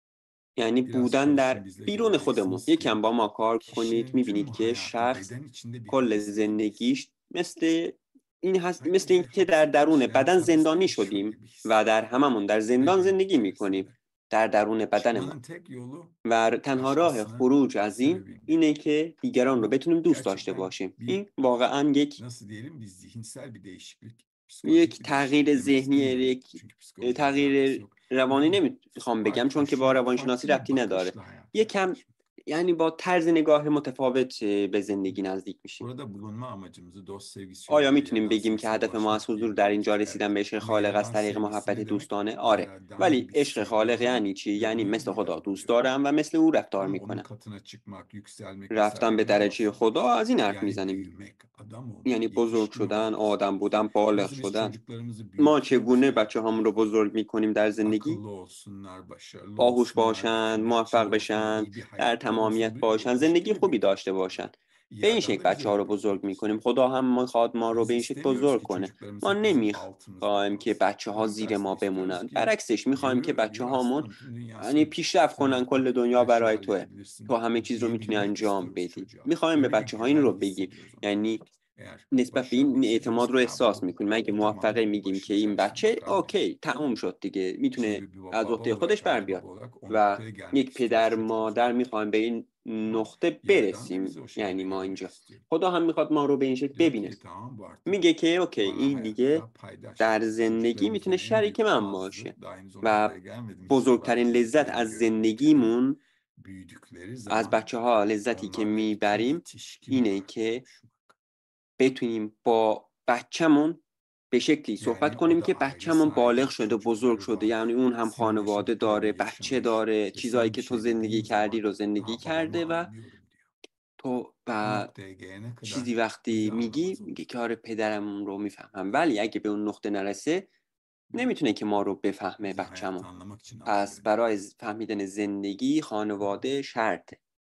[SPEAKER 2] یعنی
[SPEAKER 1] Biraz
[SPEAKER 2] بودن
[SPEAKER 1] çalışın,
[SPEAKER 2] در
[SPEAKER 1] bizle
[SPEAKER 2] بیرون خودمون.
[SPEAKER 1] göreceksiniz ki
[SPEAKER 2] یکم با ما کار کنید
[SPEAKER 1] kişinin tüm
[SPEAKER 2] میبینید که
[SPEAKER 1] hayatı
[SPEAKER 2] شخص
[SPEAKER 1] beden içinde bir
[SPEAKER 2] کل
[SPEAKER 1] hapis gibiyiz.
[SPEAKER 2] زندگیش مثل این هست، مثل این
[SPEAKER 1] Herkesi
[SPEAKER 2] که در درون
[SPEAKER 1] hapsetmiş.
[SPEAKER 2] بدن
[SPEAKER 1] Yalnız
[SPEAKER 2] زندانی
[SPEAKER 1] hapisteymiş
[SPEAKER 2] شدیم
[SPEAKER 1] gibi
[SPEAKER 2] و در
[SPEAKER 1] hissediyor.
[SPEAKER 2] هممون در
[SPEAKER 1] Ve
[SPEAKER 2] زندان
[SPEAKER 1] gün
[SPEAKER 2] زندگی
[SPEAKER 1] içerisinde
[SPEAKER 2] میکنیم در درون بدن ما.
[SPEAKER 1] çıkmanın tek yolu
[SPEAKER 2] و تنها راه
[SPEAKER 1] başkasını
[SPEAKER 2] خروج از این
[SPEAKER 1] sevebilmek.
[SPEAKER 2] اینه که دیگران رو
[SPEAKER 1] Bu
[SPEAKER 2] بتونیم دوست داشته
[SPEAKER 1] gerçekten
[SPEAKER 2] باشیم.
[SPEAKER 1] bir
[SPEAKER 2] این واقعا یک
[SPEAKER 1] nasıl diyelim bir zihinsel bir değişiklik, psikolojik
[SPEAKER 2] یک
[SPEAKER 1] bir
[SPEAKER 2] تغییر
[SPEAKER 1] değişiklik demek
[SPEAKER 2] ذهنی،
[SPEAKER 1] istemiyorum.
[SPEAKER 2] یک
[SPEAKER 1] Çünkü psikolojiyle bir alakası
[SPEAKER 2] تغییر
[SPEAKER 1] yok.
[SPEAKER 2] روانی
[SPEAKER 1] Bir
[SPEAKER 2] نمیخوام بگم
[SPEAKER 1] fark,
[SPEAKER 2] چون که با
[SPEAKER 1] aşırı
[SPEAKER 2] روانشناسی
[SPEAKER 1] farklı bir
[SPEAKER 2] ربطی نداره.
[SPEAKER 1] bakışla hayata
[SPEAKER 2] یکم
[SPEAKER 1] yaklaşmak.
[SPEAKER 2] یعنی با طرز نگاه متفاوت به زندگی نزدیک میشیم.
[SPEAKER 1] Burada bulunma amacımızı dost sevgisi
[SPEAKER 2] آیا
[SPEAKER 1] yoluyla
[SPEAKER 2] میتونیم
[SPEAKER 1] yaradan
[SPEAKER 2] بگیم که
[SPEAKER 1] sevgisine
[SPEAKER 2] هدف ما از
[SPEAKER 1] ulaşmak diye
[SPEAKER 2] حضور در اینجا
[SPEAKER 1] bilebiliriz.
[SPEAKER 2] رسیدن
[SPEAKER 1] Evet.
[SPEAKER 2] به عشق
[SPEAKER 1] Ama
[SPEAKER 2] خالق از
[SPEAKER 1] yaradan
[SPEAKER 2] طریق
[SPEAKER 1] sevgisi
[SPEAKER 2] محبت
[SPEAKER 1] ne demek?
[SPEAKER 2] دوستانه؟ آره.
[SPEAKER 1] Yaradanı
[SPEAKER 2] ولی
[SPEAKER 1] bir
[SPEAKER 2] عشق خالق
[SPEAKER 1] seviyorum
[SPEAKER 2] یعنی چی؟
[SPEAKER 1] ve
[SPEAKER 2] یعنی
[SPEAKER 1] onun
[SPEAKER 2] مثل
[SPEAKER 1] gibi
[SPEAKER 2] خدا دوست
[SPEAKER 1] davranıyorum.
[SPEAKER 2] دارم و مثل او رفتار
[SPEAKER 1] Ama onun
[SPEAKER 2] میکنم.
[SPEAKER 1] katına çıkmak, yükselmek
[SPEAKER 2] رفتن به
[SPEAKER 1] vesaire bundan
[SPEAKER 2] درجه خدا
[SPEAKER 1] bahsediyoruz.
[SPEAKER 2] از این حرف
[SPEAKER 1] Yani
[SPEAKER 2] میزنیم.
[SPEAKER 1] büyümek, adam
[SPEAKER 2] یعنی
[SPEAKER 1] olmak,
[SPEAKER 2] بزرگ
[SPEAKER 1] yetişkin
[SPEAKER 2] شدن،
[SPEAKER 1] olmak
[SPEAKER 2] آدم
[SPEAKER 1] istiyoruz.
[SPEAKER 2] بودن، بالغ
[SPEAKER 1] Nasıl biz
[SPEAKER 2] شدن.
[SPEAKER 1] çocuklarımızı
[SPEAKER 2] ما
[SPEAKER 1] büyütüyoruz
[SPEAKER 2] چگونه
[SPEAKER 1] ki
[SPEAKER 2] بچه هامون رو
[SPEAKER 1] hayatımızda?
[SPEAKER 2] بزرگ میکنیم در زندگی؟
[SPEAKER 1] Akıllı olsunlar, başarılı
[SPEAKER 2] باهوش
[SPEAKER 1] olsunlar,
[SPEAKER 2] باشن،
[SPEAKER 1] mükemmeliyetçi
[SPEAKER 2] موفق
[SPEAKER 1] olsunlar,
[SPEAKER 2] بشن،
[SPEAKER 1] iyi bir
[SPEAKER 2] در
[SPEAKER 1] hayatları olsun.
[SPEAKER 2] تمامیت
[SPEAKER 1] Böyle
[SPEAKER 2] باشن،
[SPEAKER 1] uğraşıp
[SPEAKER 2] زندگی
[SPEAKER 1] öyle
[SPEAKER 2] خوبی
[SPEAKER 1] büyütmek
[SPEAKER 2] داشته
[SPEAKER 1] istiyoruz.
[SPEAKER 2] باشن. به این
[SPEAKER 1] Yaradan
[SPEAKER 2] شکل
[SPEAKER 1] da bizi
[SPEAKER 2] بچه ها
[SPEAKER 1] öyle
[SPEAKER 2] رو بزرگ
[SPEAKER 1] büyütmek
[SPEAKER 2] میکنیم.
[SPEAKER 1] istiyor.
[SPEAKER 2] خدا هم میخواد ما رو
[SPEAKER 1] Biz
[SPEAKER 2] به این شکل
[SPEAKER 1] istemiyoruz
[SPEAKER 2] بزرگ
[SPEAKER 1] ki
[SPEAKER 2] کنه.
[SPEAKER 1] çocuklarımız
[SPEAKER 2] ما
[SPEAKER 1] hep bizim altımızda
[SPEAKER 2] نمیخوایم که
[SPEAKER 1] kalsın.
[SPEAKER 2] بچه ها
[SPEAKER 1] Tam
[SPEAKER 2] زیر ما
[SPEAKER 1] tersine istiyoruz
[SPEAKER 2] بمونن.
[SPEAKER 1] ki
[SPEAKER 2] برعکسش میخوایم که
[SPEAKER 1] gör,
[SPEAKER 2] بچه
[SPEAKER 1] gör
[SPEAKER 2] هامون
[SPEAKER 1] aslanım tüm
[SPEAKER 2] یعنی
[SPEAKER 1] dünyasını
[SPEAKER 2] پیشرفت
[SPEAKER 1] sen
[SPEAKER 2] کنن. کل
[SPEAKER 1] artık
[SPEAKER 2] دنیا
[SPEAKER 1] her şeyi
[SPEAKER 2] برای توه، تو
[SPEAKER 1] halledebilirsin
[SPEAKER 2] همه چیز رو میتونی
[SPEAKER 1] diyebilmek
[SPEAKER 2] انجام
[SPEAKER 1] istiyoruz
[SPEAKER 2] بدی.
[SPEAKER 1] çocuğa.
[SPEAKER 2] میخوایم به
[SPEAKER 1] Öyle bir
[SPEAKER 2] بچه ها این رو
[SPEAKER 1] güven
[SPEAKER 2] بگیم.
[SPEAKER 1] hissediyoruz ondan.
[SPEAKER 2] یعنی
[SPEAKER 1] Eğer
[SPEAKER 2] نسبت به این
[SPEAKER 1] başarılıysa
[SPEAKER 2] اعتماد
[SPEAKER 1] diyoruz
[SPEAKER 2] رو
[SPEAKER 1] ki ya
[SPEAKER 2] احساس
[SPEAKER 1] bu
[SPEAKER 2] میکنیم. اگه
[SPEAKER 1] bu
[SPEAKER 2] موفقه
[SPEAKER 1] tamam bu
[SPEAKER 2] میگیم
[SPEAKER 1] başın
[SPEAKER 2] که این
[SPEAKER 1] içerisinde
[SPEAKER 2] بچه
[SPEAKER 1] bakan bir
[SPEAKER 2] اوکی تموم شد دیگه، میتونه
[SPEAKER 1] şimdi bir
[SPEAKER 2] از
[SPEAKER 1] baba
[SPEAKER 2] عهده خودش
[SPEAKER 1] olarak
[SPEAKER 2] بر
[SPEAKER 1] anne
[SPEAKER 2] بیاد.
[SPEAKER 1] baba olarak o
[SPEAKER 2] و
[SPEAKER 1] noktaya gelmek
[SPEAKER 2] یک
[SPEAKER 1] istiyoruz
[SPEAKER 2] پدر مادر
[SPEAKER 1] çocuğumuzla.
[SPEAKER 2] میخوایم به این
[SPEAKER 1] Ama
[SPEAKER 2] نقطه
[SPEAKER 1] yaradan da
[SPEAKER 2] برسیم.
[SPEAKER 1] bizi o
[SPEAKER 2] یعنی
[SPEAKER 1] şekilde
[SPEAKER 2] ما
[SPEAKER 1] görmek
[SPEAKER 2] اینجا
[SPEAKER 1] istiyor.
[SPEAKER 2] خدا هم میخواد ما رو به این شکل
[SPEAKER 1] Diyor
[SPEAKER 2] ببینه.
[SPEAKER 1] ki tamam bu artık
[SPEAKER 2] میگه که اوکی
[SPEAKER 1] bana
[SPEAKER 2] این دیگه
[SPEAKER 1] hayatta paydaş.
[SPEAKER 2] در زندگی میتونه
[SPEAKER 1] Çocuklarımızın en
[SPEAKER 2] شریک
[SPEAKER 1] büyük
[SPEAKER 2] من باشه
[SPEAKER 1] hazzı, daha henüz o
[SPEAKER 2] و
[SPEAKER 1] noktaya gelmedim inşallah,
[SPEAKER 2] بزرگترین لذت
[SPEAKER 1] çocuklarımı
[SPEAKER 2] از
[SPEAKER 1] görebileceğim.
[SPEAKER 2] زندگیمون،
[SPEAKER 1] Büyüdükleri
[SPEAKER 2] از
[SPEAKER 1] zaman
[SPEAKER 2] بچه ها لذتی که
[SPEAKER 1] onlarla iki
[SPEAKER 2] میبریم
[SPEAKER 1] yetişkin
[SPEAKER 2] اینه
[SPEAKER 1] olarak
[SPEAKER 2] که
[SPEAKER 1] konuşmak.
[SPEAKER 2] بتونیم با بچه‌مون به شکلی صحبت
[SPEAKER 1] Yani o
[SPEAKER 2] کنیم
[SPEAKER 1] da
[SPEAKER 2] که
[SPEAKER 1] aile
[SPEAKER 2] بچه‌مون بالغ
[SPEAKER 1] sahibi,
[SPEAKER 2] شده، بزرگ
[SPEAKER 1] çocukları
[SPEAKER 2] شده،
[SPEAKER 1] var.
[SPEAKER 2] یعنی اون هم
[SPEAKER 1] Senin
[SPEAKER 2] خانواده
[SPEAKER 1] yaşadıklarını
[SPEAKER 2] داره، بچه
[SPEAKER 1] yaşamış
[SPEAKER 2] داره،
[SPEAKER 1] ve
[SPEAKER 2] چیزایی
[SPEAKER 1] sen bir
[SPEAKER 2] که تو
[SPEAKER 1] şey
[SPEAKER 2] زندگی
[SPEAKER 1] dediğin
[SPEAKER 2] کردی
[SPEAKER 1] zaman
[SPEAKER 2] رو زندگی
[SPEAKER 1] ha babamı
[SPEAKER 2] کرده و
[SPEAKER 1] anlıyorum diyor.
[SPEAKER 2] تو
[SPEAKER 1] O
[SPEAKER 2] و
[SPEAKER 1] noktaya gelene
[SPEAKER 2] چیزی
[SPEAKER 1] kadar
[SPEAKER 2] وقتی
[SPEAKER 1] bizi
[SPEAKER 2] میگی
[SPEAKER 1] anlamaz
[SPEAKER 2] میگه
[SPEAKER 1] olur.
[SPEAKER 2] که آره پدرم رو میفهمم. ولی اگه به اون نقطه نرسه نمیتونه که ما رو بفهمه
[SPEAKER 1] Bizi hayatta
[SPEAKER 2] بچه‌مون.
[SPEAKER 1] anlamak için
[SPEAKER 2] پس
[SPEAKER 1] aile.
[SPEAKER 2] برای فهمیدن زندگی خانواده شرطه.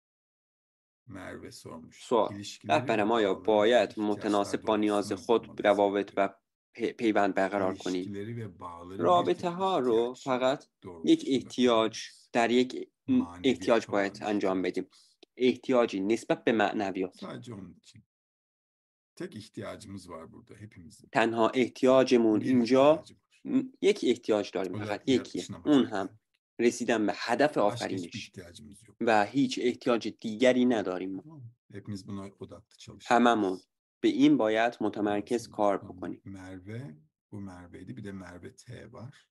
[SPEAKER 1] Merve sormuş.
[SPEAKER 2] سوال:
[SPEAKER 1] İlişkileri
[SPEAKER 2] رهبرم
[SPEAKER 1] ve
[SPEAKER 2] آیا
[SPEAKER 1] bağları
[SPEAKER 2] باید
[SPEAKER 1] ihtiyaçlar
[SPEAKER 2] متناسب با نیاز
[SPEAKER 1] doğrultusunda mı
[SPEAKER 2] خود
[SPEAKER 1] kurmalıyız
[SPEAKER 2] روابط
[SPEAKER 1] rehberim?
[SPEAKER 2] و پی- پیوند برقرار کنیم؟
[SPEAKER 1] İlişkileri ve bağları bir
[SPEAKER 2] رابطه
[SPEAKER 1] tek
[SPEAKER 2] ها رو
[SPEAKER 1] ihtiyaç
[SPEAKER 2] فقط یک
[SPEAKER 1] doğrultusunda
[SPEAKER 2] احتیاج
[SPEAKER 1] kurmalıyız.
[SPEAKER 2] در یک احتیاج
[SPEAKER 1] Maneviyata olan
[SPEAKER 2] باید انجام
[SPEAKER 1] ilişkiler.
[SPEAKER 2] بدیم. احتیاجی نسبت به معنویات.
[SPEAKER 1] Sadece onun için. Tek ihtiyacımız var burada hepimizin.
[SPEAKER 2] تنها احتیاجمون
[SPEAKER 1] Bir
[SPEAKER 2] اینجا
[SPEAKER 1] ihtiyacı var.
[SPEAKER 2] م، یک احتیاج داریم،
[SPEAKER 1] O da
[SPEAKER 2] فقط یکیه،
[SPEAKER 1] yaratılışın
[SPEAKER 2] اون
[SPEAKER 1] amacına
[SPEAKER 2] هم
[SPEAKER 1] gelmek.
[SPEAKER 2] رسیدن به هدف
[SPEAKER 1] Başka hiçbir
[SPEAKER 2] آفرینش
[SPEAKER 1] ihtiyacımız yok.
[SPEAKER 2] و هیچ احتیاج دیگری نداریم ما.
[SPEAKER 1] Tamam mı? Hepimiz buna odaklı çalışmalıyız.
[SPEAKER 2] هممون به این باید متمرکز
[SPEAKER 1] Şimdi,
[SPEAKER 2] کار
[SPEAKER 1] tamam.
[SPEAKER 2] بکنیم.
[SPEAKER 1] Merve, bu Merve'ydi. Bir de Merve T var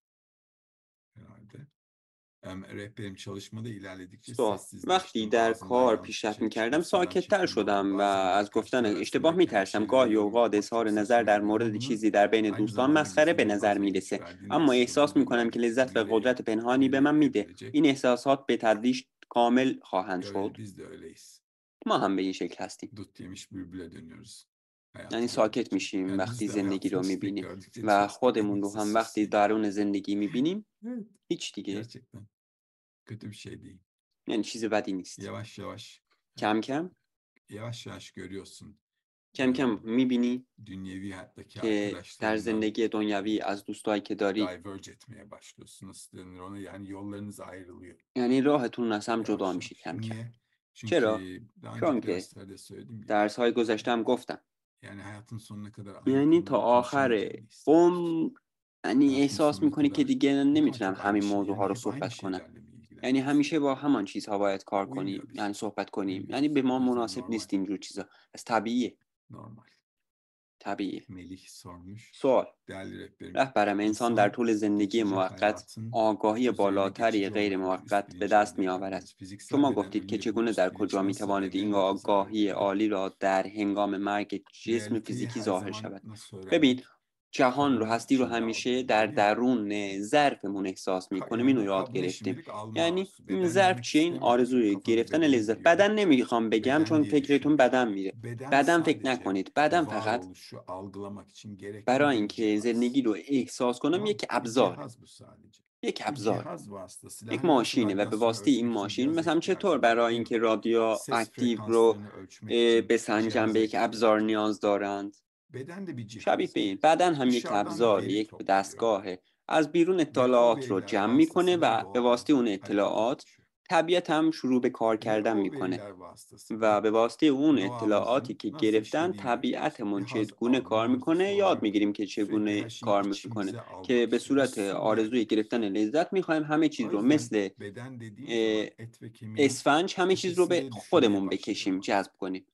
[SPEAKER 1] herhalde. Em, Rehberim çalışmada ilerledikçe
[SPEAKER 2] سوال: وقتی
[SPEAKER 1] sessizleştim.
[SPEAKER 2] در
[SPEAKER 1] Ağzımdan
[SPEAKER 2] کار
[SPEAKER 1] yanlış bir
[SPEAKER 2] پیشرفت
[SPEAKER 1] şey
[SPEAKER 2] میکردم
[SPEAKER 1] çıkmasından
[SPEAKER 2] ساکتتر
[SPEAKER 1] çekindim ama
[SPEAKER 2] شدم و
[SPEAKER 1] bazen
[SPEAKER 2] از گفتن
[SPEAKER 1] arkadaşlar
[SPEAKER 2] اشتباه
[SPEAKER 1] arasında kendi
[SPEAKER 2] میترسم. گاهی
[SPEAKER 1] şeyleri
[SPEAKER 2] اوقات
[SPEAKER 1] yorumlamak
[SPEAKER 2] اظهار
[SPEAKER 1] çok
[SPEAKER 2] نظر
[SPEAKER 1] saçma
[SPEAKER 2] در
[SPEAKER 1] geliyor ama
[SPEAKER 2] مورد
[SPEAKER 1] bunun
[SPEAKER 2] چیزی در بین
[SPEAKER 1] aynı
[SPEAKER 2] دوستان
[SPEAKER 1] zamanda
[SPEAKER 2] مسخره به
[SPEAKER 1] gizliliğe
[SPEAKER 2] نظر
[SPEAKER 1] fazla güç
[SPEAKER 2] میرسه،
[SPEAKER 1] verdiğini
[SPEAKER 2] اما
[SPEAKER 1] hissediyorum.
[SPEAKER 2] احساس
[SPEAKER 1] Bu
[SPEAKER 2] میکنم
[SPEAKER 1] beni
[SPEAKER 2] که لذت و
[SPEAKER 1] nereye,
[SPEAKER 2] قدرت پنهانی به
[SPEAKER 1] nereye
[SPEAKER 2] من میده.
[SPEAKER 1] götürecek?
[SPEAKER 2] این احساسات به تدریج کامل خواهند شد.
[SPEAKER 1] Öyle, biz de öyleyiz.
[SPEAKER 2] ما هم به این şekل هستیم.
[SPEAKER 1] Dut yemiş bülbüle dönüyoruz. Hayatı
[SPEAKER 2] یعنی ساکت
[SPEAKER 1] gördükçe.
[SPEAKER 2] میشیم
[SPEAKER 1] Kendimizi
[SPEAKER 2] وقتی
[SPEAKER 1] de
[SPEAKER 2] زندگی رو
[SPEAKER 1] hayatın içinde
[SPEAKER 2] میبینیم
[SPEAKER 1] gördükçe
[SPEAKER 2] و
[SPEAKER 1] çok
[SPEAKER 2] خودمون رو هم وقتی
[SPEAKER 1] güvenimsizlik.
[SPEAKER 2] درون زندگی میبینیم
[SPEAKER 1] Evet,
[SPEAKER 2] هیچ دیگه،
[SPEAKER 1] gerçekten kötü bir şey değil.
[SPEAKER 2] یعنی چیز بدی نیست.
[SPEAKER 1] Yavaş yavaş,
[SPEAKER 2] کم کم
[SPEAKER 1] yavaş yavaş görüyorsun.
[SPEAKER 2] کم کم میبینی
[SPEAKER 1] Dünyevi hayattaki
[SPEAKER 2] که در
[SPEAKER 1] arkadaşlarından
[SPEAKER 2] زندگی دنیوی از دوستایی که داری
[SPEAKER 1] diverge etmeye başlıyorsun. Nasıl denir ona? Yani yollarınız ayrılıyor.
[SPEAKER 2] یعنی راهتون از هم جدا
[SPEAKER 1] Yavaş
[SPEAKER 2] میشه
[SPEAKER 1] yavaş.
[SPEAKER 2] کم کم.
[SPEAKER 1] Niye?
[SPEAKER 2] چرا؟
[SPEAKER 1] Çünkü daha
[SPEAKER 2] چون
[SPEAKER 1] önceki
[SPEAKER 2] که
[SPEAKER 1] derslerde söyledim ya.
[SPEAKER 2] درس های گذشتم گفتم،
[SPEAKER 1] Yani hayatın sonuna kadar aynı
[SPEAKER 2] یعنی تا
[SPEAKER 1] konuları
[SPEAKER 2] آخر
[SPEAKER 1] konuşamayacağını hissediyorsun.
[SPEAKER 2] عمر یعنی
[SPEAKER 1] Hayatın
[SPEAKER 2] احساس
[SPEAKER 1] sonuna
[SPEAKER 2] میکنی که
[SPEAKER 1] kadar
[SPEAKER 2] دیگه
[SPEAKER 1] ne kadar
[SPEAKER 2] نمیتونم
[SPEAKER 1] çok
[SPEAKER 2] همین
[SPEAKER 1] aynı şey,
[SPEAKER 2] موضوع ها
[SPEAKER 1] yani
[SPEAKER 2] رو
[SPEAKER 1] hep aynı
[SPEAKER 2] صحبت کنم.
[SPEAKER 1] şeylerle mi
[SPEAKER 2] یعنی
[SPEAKER 1] ilgileniyorsun?
[SPEAKER 2] همیشه با همان چیزها باید کار
[SPEAKER 1] Uymuyor
[SPEAKER 2] کنیم،
[SPEAKER 1] bize.
[SPEAKER 2] یعنی صحبت کنیم.
[SPEAKER 1] Uymuyor
[SPEAKER 2] یعنی
[SPEAKER 1] bize.
[SPEAKER 2] به ما
[SPEAKER 1] O yüzden
[SPEAKER 2] مناسب
[SPEAKER 1] normal.
[SPEAKER 2] نیست اینجور چیزا. از طبیعیه.
[SPEAKER 1] Normal.
[SPEAKER 2] طبیعیه.
[SPEAKER 1] Melih sormuş.
[SPEAKER 2] سوال:
[SPEAKER 1] Değerli rehberim.
[SPEAKER 2] رهبرم، انسان در
[SPEAKER 1] İnsan
[SPEAKER 2] طول زندگی
[SPEAKER 1] geçici
[SPEAKER 2] موقت
[SPEAKER 1] hayatın
[SPEAKER 2] آگاهی
[SPEAKER 1] üzerine
[SPEAKER 2] بالاتری
[SPEAKER 1] geçici
[SPEAKER 2] غیر
[SPEAKER 1] olarak bir üst
[SPEAKER 2] موقت به
[SPEAKER 1] bilinç
[SPEAKER 2] دست
[SPEAKER 1] elde
[SPEAKER 2] می
[SPEAKER 1] eder
[SPEAKER 2] آورد.
[SPEAKER 1] deriz. Fiziksel
[SPEAKER 2] شما
[SPEAKER 1] beden
[SPEAKER 2] گفتید که
[SPEAKER 1] ölünce bu
[SPEAKER 2] چگونه
[SPEAKER 1] üst
[SPEAKER 2] در
[SPEAKER 1] bilinç
[SPEAKER 2] کجا می
[SPEAKER 1] nasıl
[SPEAKER 2] توانید این
[SPEAKER 1] evrenle tezahür
[SPEAKER 2] آگاهی
[SPEAKER 1] eder?
[SPEAKER 2] عالی را در هنگام مرگ جسم
[SPEAKER 1] Realiteyi
[SPEAKER 2] فیزیکی
[SPEAKER 1] her
[SPEAKER 2] ظاهر
[SPEAKER 1] zaman
[SPEAKER 2] شود؟
[SPEAKER 1] nasıl
[SPEAKER 2] ببین،
[SPEAKER 1] öğrendik?
[SPEAKER 2] جهان رو،
[SPEAKER 1] Kabul
[SPEAKER 2] هستی رو
[SPEAKER 1] içinde
[SPEAKER 2] همیشه
[SPEAKER 1] algıladık
[SPEAKER 2] در
[SPEAKER 1] öyle ya.
[SPEAKER 2] درون ظرفمون احساس
[SPEAKER 1] Ka-
[SPEAKER 2] میکنیم.
[SPEAKER 1] yani
[SPEAKER 2] اینو
[SPEAKER 1] bu
[SPEAKER 2] یاد
[SPEAKER 1] kabule
[SPEAKER 2] گرفتیم.
[SPEAKER 1] şimdilik alma
[SPEAKER 2] یعنی
[SPEAKER 1] arzusu.
[SPEAKER 2] این
[SPEAKER 1] Beden
[SPEAKER 2] ظرف
[SPEAKER 1] demek
[SPEAKER 2] چیه؟ این
[SPEAKER 1] istemiyorum. Çok
[SPEAKER 2] آرزوی
[SPEAKER 1] kafa ve
[SPEAKER 2] گرفتن
[SPEAKER 1] bedeni
[SPEAKER 2] لذت.
[SPEAKER 1] biliyorum.
[SPEAKER 2] بدن نمیخوام بگم
[SPEAKER 1] Beden
[SPEAKER 2] چون
[SPEAKER 1] diye
[SPEAKER 2] فکرتون
[SPEAKER 1] düşünürken
[SPEAKER 2] بدن میره.
[SPEAKER 1] beden
[SPEAKER 2] بدن فکر
[SPEAKER 1] sadece
[SPEAKER 2] نکنید. بدن فقط
[SPEAKER 1] varoluşu algılamak için gerekli
[SPEAKER 2] برای
[SPEAKER 1] bir
[SPEAKER 2] اینکه
[SPEAKER 1] cihaz.
[SPEAKER 2] زندگی رو احساس کنم
[SPEAKER 1] Tamam mı?
[SPEAKER 2] یک
[SPEAKER 1] Bir
[SPEAKER 2] ابزاره.
[SPEAKER 1] cihaz bu sadece.
[SPEAKER 2] یک
[SPEAKER 1] Bu
[SPEAKER 2] ابزار،
[SPEAKER 1] cihaz vasıtasıyla
[SPEAKER 2] یک
[SPEAKER 1] hani nasıl
[SPEAKER 2] ماشینه و به
[SPEAKER 1] radyasyonu
[SPEAKER 2] واسطه این
[SPEAKER 1] ölçmek için
[SPEAKER 2] ماشین،
[SPEAKER 1] cihaza
[SPEAKER 2] مثلا چطور
[SPEAKER 1] ihtiyacım var
[SPEAKER 2] برای
[SPEAKER 1] değil mi?
[SPEAKER 2] اینکه رادیو
[SPEAKER 1] Ses
[SPEAKER 2] اکتیو رو
[SPEAKER 1] frekanslarını ölçmek
[SPEAKER 2] اه،
[SPEAKER 1] için
[SPEAKER 2] بسنجن به
[SPEAKER 1] cihaza
[SPEAKER 2] یک ابزار
[SPEAKER 1] ihtiyacım var.
[SPEAKER 2] نیاز دارند.
[SPEAKER 1] Beden de bir
[SPEAKER 2] شبیه
[SPEAKER 1] cihaz
[SPEAKER 2] به این
[SPEAKER 1] yani.
[SPEAKER 2] بدن هم یک
[SPEAKER 1] Dışarıdan bir
[SPEAKER 2] ابزار،
[SPEAKER 1] veri
[SPEAKER 2] یک
[SPEAKER 1] topluyor
[SPEAKER 2] دستگاهه. از بیرون
[SPEAKER 1] ve o
[SPEAKER 2] اطلاعات رو
[SPEAKER 1] veriler
[SPEAKER 2] جمع میکنه
[SPEAKER 1] vasıtasıyla
[SPEAKER 2] و به
[SPEAKER 1] doğada
[SPEAKER 2] واسطه اون
[SPEAKER 1] hayata
[SPEAKER 2] اطلاعات
[SPEAKER 1] geçiyor.
[SPEAKER 2] طبیعت هم شروع به کار
[SPEAKER 1] Ve
[SPEAKER 2] کردن
[SPEAKER 1] o
[SPEAKER 2] میکنه
[SPEAKER 1] veriler
[SPEAKER 2] و
[SPEAKER 1] vasıtasıyla
[SPEAKER 2] به واسطه اون اطلاعاتی
[SPEAKER 1] doğamızın
[SPEAKER 2] که
[SPEAKER 1] nasıl
[SPEAKER 2] گرفتن
[SPEAKER 1] işlediğini öğreniyoruz. Bir
[SPEAKER 2] طبیعتمون
[SPEAKER 1] haz
[SPEAKER 2] چگونه کار
[SPEAKER 1] alma arzusu
[SPEAKER 2] میکنه یاد
[SPEAKER 1] olarak
[SPEAKER 2] میگیریم که
[SPEAKER 1] sürekli
[SPEAKER 2] چگونه
[SPEAKER 1] her şeyi
[SPEAKER 2] کار میکنه،
[SPEAKER 1] içimize almak
[SPEAKER 2] که به
[SPEAKER 1] istiyoruz.
[SPEAKER 2] صورت
[SPEAKER 1] Sığ bir yer
[SPEAKER 2] آرزوی
[SPEAKER 1] gibi.
[SPEAKER 2] گرفتن لذت میخوایم همه چیز
[SPEAKER 1] O
[SPEAKER 2] رو
[SPEAKER 1] yüzden
[SPEAKER 2] مثل
[SPEAKER 1] beden dediğim
[SPEAKER 2] اه،
[SPEAKER 1] zaman et ve kemiğin
[SPEAKER 2] اسفنج همه چیز رو به
[SPEAKER 1] ötesinde düşünmeye
[SPEAKER 2] خودمون
[SPEAKER 1] başlıyorum
[SPEAKER 2] بکشیم،
[SPEAKER 1] artık.
[SPEAKER 2] جذب کنیم.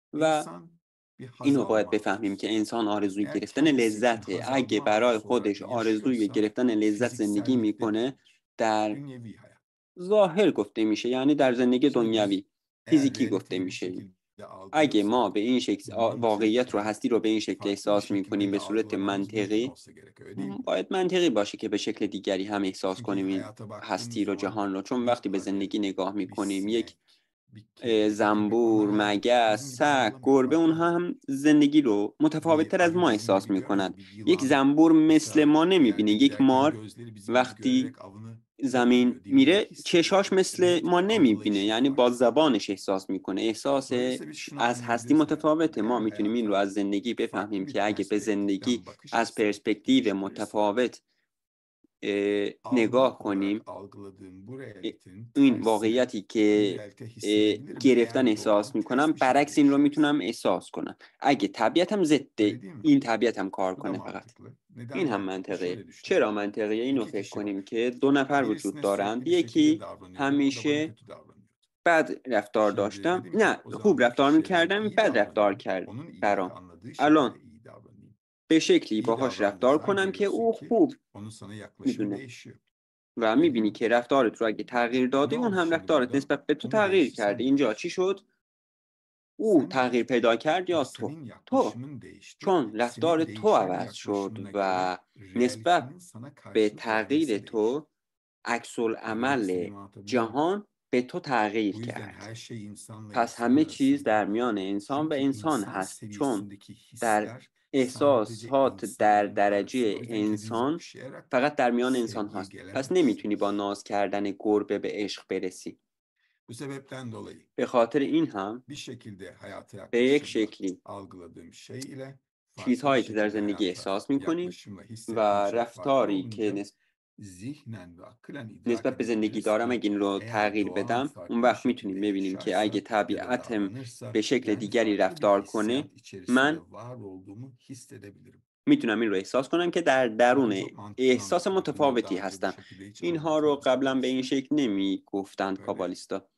[SPEAKER 2] و
[SPEAKER 1] İnsan bir haz
[SPEAKER 2] اینو باید
[SPEAKER 1] alma
[SPEAKER 2] بفهمیم که
[SPEAKER 1] arzusudur.
[SPEAKER 2] انسان آرزوی
[SPEAKER 1] Eğer
[SPEAKER 2] گرفتن
[SPEAKER 1] kendisi için
[SPEAKER 2] لذته.
[SPEAKER 1] haz
[SPEAKER 2] اگه
[SPEAKER 1] alma
[SPEAKER 2] برای
[SPEAKER 1] arzusu olarak
[SPEAKER 2] خودش آرزوی
[SPEAKER 1] yaşıyorsa
[SPEAKER 2] گرفتن لذت زندگی
[SPEAKER 1] fiziksellikte
[SPEAKER 2] میکنه،
[SPEAKER 1] değildir.
[SPEAKER 2] در
[SPEAKER 1] Dünyevi hayat.
[SPEAKER 2] ظاهر گفته میشه، یعنی در زندگی
[SPEAKER 1] Şimdi biz
[SPEAKER 2] دنیوی
[SPEAKER 1] eğer
[SPEAKER 2] فیزیکی گفته
[SPEAKER 1] realiteyi bu
[SPEAKER 2] میشه.
[SPEAKER 1] şekilde
[SPEAKER 2] اگه ما
[SPEAKER 1] algılıyorsak
[SPEAKER 2] به این شکل آ-
[SPEAKER 1] mümkün
[SPEAKER 2] واقعیت رو،
[SPEAKER 1] ki
[SPEAKER 2] هستی رو به این شکل
[SPEAKER 1] farklı bir
[SPEAKER 2] احساس
[SPEAKER 1] şekilde
[SPEAKER 2] میکنیم به
[SPEAKER 1] de
[SPEAKER 2] صورت
[SPEAKER 1] algılamamız mümkün
[SPEAKER 2] منطقی،
[SPEAKER 1] olsa gerek öyle değil mi?
[SPEAKER 2] باید منطقی باشه که به شکل دیگری هم احساس
[SPEAKER 1] Çünkü
[SPEAKER 2] کنیم این
[SPEAKER 1] hayata baktığımız
[SPEAKER 2] هستی رو،
[SPEAKER 1] zaman
[SPEAKER 2] جهان رو. چون
[SPEAKER 1] bir
[SPEAKER 2] وقتی به
[SPEAKER 1] arı,
[SPEAKER 2] زندگی نگاه
[SPEAKER 1] bir
[SPEAKER 2] میکنیم، یک
[SPEAKER 1] sinek, bir
[SPEAKER 2] اه،
[SPEAKER 1] kedi, bir köpek
[SPEAKER 2] زنبور،
[SPEAKER 1] onlar her
[SPEAKER 2] مگس،
[SPEAKER 1] bizim gibi
[SPEAKER 2] سگ،
[SPEAKER 1] algılamıyor.
[SPEAKER 2] گربه،
[SPEAKER 1] Farklı
[SPEAKER 2] اونها
[SPEAKER 1] algılıyor.
[SPEAKER 2] هم زندگی رو متفاوت
[SPEAKER 1] Bir
[SPEAKER 2] تر از
[SPEAKER 1] arı
[SPEAKER 2] ما
[SPEAKER 1] bizim
[SPEAKER 2] احساس
[SPEAKER 1] gibi görmüyor.
[SPEAKER 2] میکنند.
[SPEAKER 1] Bir
[SPEAKER 2] یک
[SPEAKER 1] yılan
[SPEAKER 2] زنبور مثل
[SPEAKER 1] mesela
[SPEAKER 2] ما
[SPEAKER 1] bir
[SPEAKER 2] نمیبینه.
[SPEAKER 1] yerde
[SPEAKER 2] یک
[SPEAKER 1] giderken
[SPEAKER 2] مار
[SPEAKER 1] gözleri bizim gibi
[SPEAKER 2] وقتی
[SPEAKER 1] görerek avını
[SPEAKER 2] زمین
[SPEAKER 1] yakalamıyor. Diliyle
[SPEAKER 2] میره
[SPEAKER 1] hissediyor
[SPEAKER 2] چشاش
[SPEAKER 1] bunu.
[SPEAKER 2] مثل ما
[SPEAKER 1] Realitenin
[SPEAKER 2] نمیبینه،
[SPEAKER 1] algılayışı
[SPEAKER 2] یعنی با
[SPEAKER 1] farklı.
[SPEAKER 2] زبانش احساس میکنه. احساس
[SPEAKER 1] Dolayısıyla biz
[SPEAKER 2] ش-
[SPEAKER 1] şunu
[SPEAKER 2] از هستی
[SPEAKER 1] anlayabiliriz hayatta.
[SPEAKER 2] متفاوته. ما
[SPEAKER 1] Eğer
[SPEAKER 2] میتونیم این رو
[SPEAKER 1] hayata
[SPEAKER 2] از زندگی
[SPEAKER 1] farklı
[SPEAKER 2] بفهمیم
[SPEAKER 1] bir
[SPEAKER 2] که اگه به زندگی
[SPEAKER 1] perspektiften bakış
[SPEAKER 2] از
[SPEAKER 1] açısı
[SPEAKER 2] پرسپکتیو
[SPEAKER 1] geliştirirsek
[SPEAKER 2] متفاوت اه، نگاه
[SPEAKER 1] algı
[SPEAKER 2] کنیم،
[SPEAKER 1] olarak algıladığım bu
[SPEAKER 2] اه،
[SPEAKER 1] realitenin
[SPEAKER 2] این
[SPEAKER 1] tersine
[SPEAKER 2] واقعیتی
[SPEAKER 1] bir
[SPEAKER 2] که
[SPEAKER 1] realite
[SPEAKER 2] اه،
[SPEAKER 1] hissedebilirim
[SPEAKER 2] گرفتن
[SPEAKER 1] eğer
[SPEAKER 2] احساس
[SPEAKER 1] doğam
[SPEAKER 2] میکنم،
[SPEAKER 1] ters bir şekilde
[SPEAKER 2] برعکس این رو
[SPEAKER 1] işliyorsa.
[SPEAKER 2] میتونم احساس کنم. اگه طبیعتم ضد
[SPEAKER 1] Öyle değil mi?
[SPEAKER 2] این طبیعتم کار
[SPEAKER 1] Bu da
[SPEAKER 2] کنه فقط.
[SPEAKER 1] mantıklı. Neden
[SPEAKER 2] این هم
[SPEAKER 1] mantıklı?
[SPEAKER 2] منطقیه.
[SPEAKER 1] Şöyle düşünelim.
[SPEAKER 2] چرا منطقیه؟ اینو
[SPEAKER 1] İki
[SPEAKER 2] فکر
[SPEAKER 1] kişi var.
[SPEAKER 2] کنیم که دو نفر وجود
[SPEAKER 1] Birisine
[SPEAKER 2] دارند.
[SPEAKER 1] sürekli bir şekilde
[SPEAKER 2] یکی
[SPEAKER 1] davranıyordum. O da bana
[SPEAKER 2] همیشه
[SPEAKER 1] kötü davranıyordu.
[SPEAKER 2] بد رفتار
[SPEAKER 1] Şimdi
[SPEAKER 2] داشتم،
[SPEAKER 1] dedim ki
[SPEAKER 2] نه
[SPEAKER 1] o
[SPEAKER 2] خوب
[SPEAKER 1] zaman bu
[SPEAKER 2] رفتار
[SPEAKER 1] kişiye ben
[SPEAKER 2] میکردم،
[SPEAKER 1] iyi
[SPEAKER 2] بد رفتار
[SPEAKER 1] davranayım.
[SPEAKER 2] کرد
[SPEAKER 1] Onun iyi
[SPEAKER 2] برام.
[SPEAKER 1] anladığı
[SPEAKER 2] الان
[SPEAKER 1] şekilde iyi davranayım.
[SPEAKER 2] به شکلی
[SPEAKER 1] İyi
[SPEAKER 2] باهاش
[SPEAKER 1] davrandığın
[SPEAKER 2] رفتار
[SPEAKER 1] zaman
[SPEAKER 2] کنم که
[SPEAKER 1] görüyorsun
[SPEAKER 2] او
[SPEAKER 1] ki
[SPEAKER 2] خوب
[SPEAKER 1] onun sana yaklaşımı
[SPEAKER 2] میدونه
[SPEAKER 1] değişiyor.
[SPEAKER 2] و
[SPEAKER 1] Öyle değil
[SPEAKER 2] میبینی
[SPEAKER 1] mi?
[SPEAKER 2] که رفتارت رو اگه تغییر
[SPEAKER 1] Ne
[SPEAKER 2] دادی، اون
[SPEAKER 1] oldu
[SPEAKER 2] هم
[SPEAKER 1] şimdi
[SPEAKER 2] رفتارت
[SPEAKER 1] burada?
[SPEAKER 2] نسبت به تو
[SPEAKER 1] O mu
[SPEAKER 2] تغییر
[SPEAKER 1] değişti,
[SPEAKER 2] کرده.
[SPEAKER 1] sen mi
[SPEAKER 2] اینجا چی
[SPEAKER 1] değiştin?
[SPEAKER 2] شد؟ او
[SPEAKER 1] Sen
[SPEAKER 2] تغییر
[SPEAKER 1] değiştin.
[SPEAKER 2] پیدا کرد یا
[SPEAKER 1] Çünkü
[SPEAKER 2] تو؟
[SPEAKER 1] senin
[SPEAKER 2] تو،
[SPEAKER 1] yaklaşımın değişti.
[SPEAKER 2] چون رفتار
[SPEAKER 1] Senin
[SPEAKER 2] تو
[SPEAKER 1] değişen
[SPEAKER 2] عوض شد
[SPEAKER 1] yaklaşımına göre
[SPEAKER 2] و نسبت
[SPEAKER 1] realitenin sana
[SPEAKER 2] به
[SPEAKER 1] karşılık
[SPEAKER 2] تغییر
[SPEAKER 1] vermesi değişti.
[SPEAKER 2] تو عکس
[SPEAKER 1] Anlamak
[SPEAKER 2] العمل
[SPEAKER 1] istediğimi anlatabiliyor muyum?
[SPEAKER 2] جهان به تو تغییر
[SPEAKER 1] Bu yüzden
[SPEAKER 2] کرد.
[SPEAKER 1] her şey insanla
[SPEAKER 2] پس
[SPEAKER 1] insan
[SPEAKER 2] همه چیز
[SPEAKER 1] arasında.
[SPEAKER 2] در میان انسان و
[SPEAKER 1] Çünkü
[SPEAKER 2] انسان
[SPEAKER 1] insan
[SPEAKER 2] هست، چون
[SPEAKER 1] seviyesindeki
[SPEAKER 2] در
[SPEAKER 1] hisler sadece
[SPEAKER 2] احساسات در
[SPEAKER 1] insanın arasında. O
[SPEAKER 2] درجه
[SPEAKER 1] yüzden kendinizi
[SPEAKER 2] انسان
[SPEAKER 1] okşayarak
[SPEAKER 2] فقط در میان انسان
[SPEAKER 1] sevgiye
[SPEAKER 2] هست. پس نمیتونی با
[SPEAKER 1] gelemezsiniz.
[SPEAKER 2] ناز کردن گربه به عشق برسی.
[SPEAKER 1] Bu sebepten dolayı
[SPEAKER 2] به خاطر این هم
[SPEAKER 1] bir şekilde hayata
[SPEAKER 2] به یک
[SPEAKER 1] yaklaşımla
[SPEAKER 2] شکلی
[SPEAKER 1] algıladığım şey ile farklı bir
[SPEAKER 2] چیزهایی که در
[SPEAKER 1] şekilde
[SPEAKER 2] زندگی
[SPEAKER 1] hayata
[SPEAKER 2] احساس میکنیم
[SPEAKER 1] yaklaşımla
[SPEAKER 2] و
[SPEAKER 1] hissettiğim şey farklı
[SPEAKER 2] رفتاری که
[SPEAKER 1] olunca
[SPEAKER 2] نس...
[SPEAKER 1] zihnen ve aklen idrak
[SPEAKER 2] نسبت به زندگی
[SPEAKER 1] edebiliriz
[SPEAKER 2] دارم
[SPEAKER 1] ki
[SPEAKER 2] اگه این رو
[SPEAKER 1] eğer
[SPEAKER 2] تغییر
[SPEAKER 1] doğan
[SPEAKER 2] بدم
[SPEAKER 1] farklı
[SPEAKER 2] اون
[SPEAKER 1] bir
[SPEAKER 2] وقت میتونیم
[SPEAKER 1] şekilde
[SPEAKER 2] ببینیم که اگه
[SPEAKER 1] yaşarsa ya da
[SPEAKER 2] طبیعتم
[SPEAKER 1] davranırsa
[SPEAKER 2] به شکل
[SPEAKER 1] yani
[SPEAKER 2] دیگری
[SPEAKER 1] farklı bir
[SPEAKER 2] رفتار کنه
[SPEAKER 1] hissiyat içerisinde
[SPEAKER 2] من
[SPEAKER 1] var olduğumu hissedebilirim.
[SPEAKER 2] میتونم این رو احساس کنم که در
[SPEAKER 1] Bunları
[SPEAKER 2] درون
[SPEAKER 1] çok mantıklı
[SPEAKER 2] احساس
[SPEAKER 1] anlatılıyor. Bunları
[SPEAKER 2] متفاوتی
[SPEAKER 1] daha önce bu
[SPEAKER 2] هستم.
[SPEAKER 1] şekilde hiç
[SPEAKER 2] اینها رو
[SPEAKER 1] anlatmamışlar
[SPEAKER 2] قبلا به این
[SPEAKER 1] aslında.
[SPEAKER 2] شکل نمی گفتند
[SPEAKER 1] Böyle
[SPEAKER 2] کابالیستا.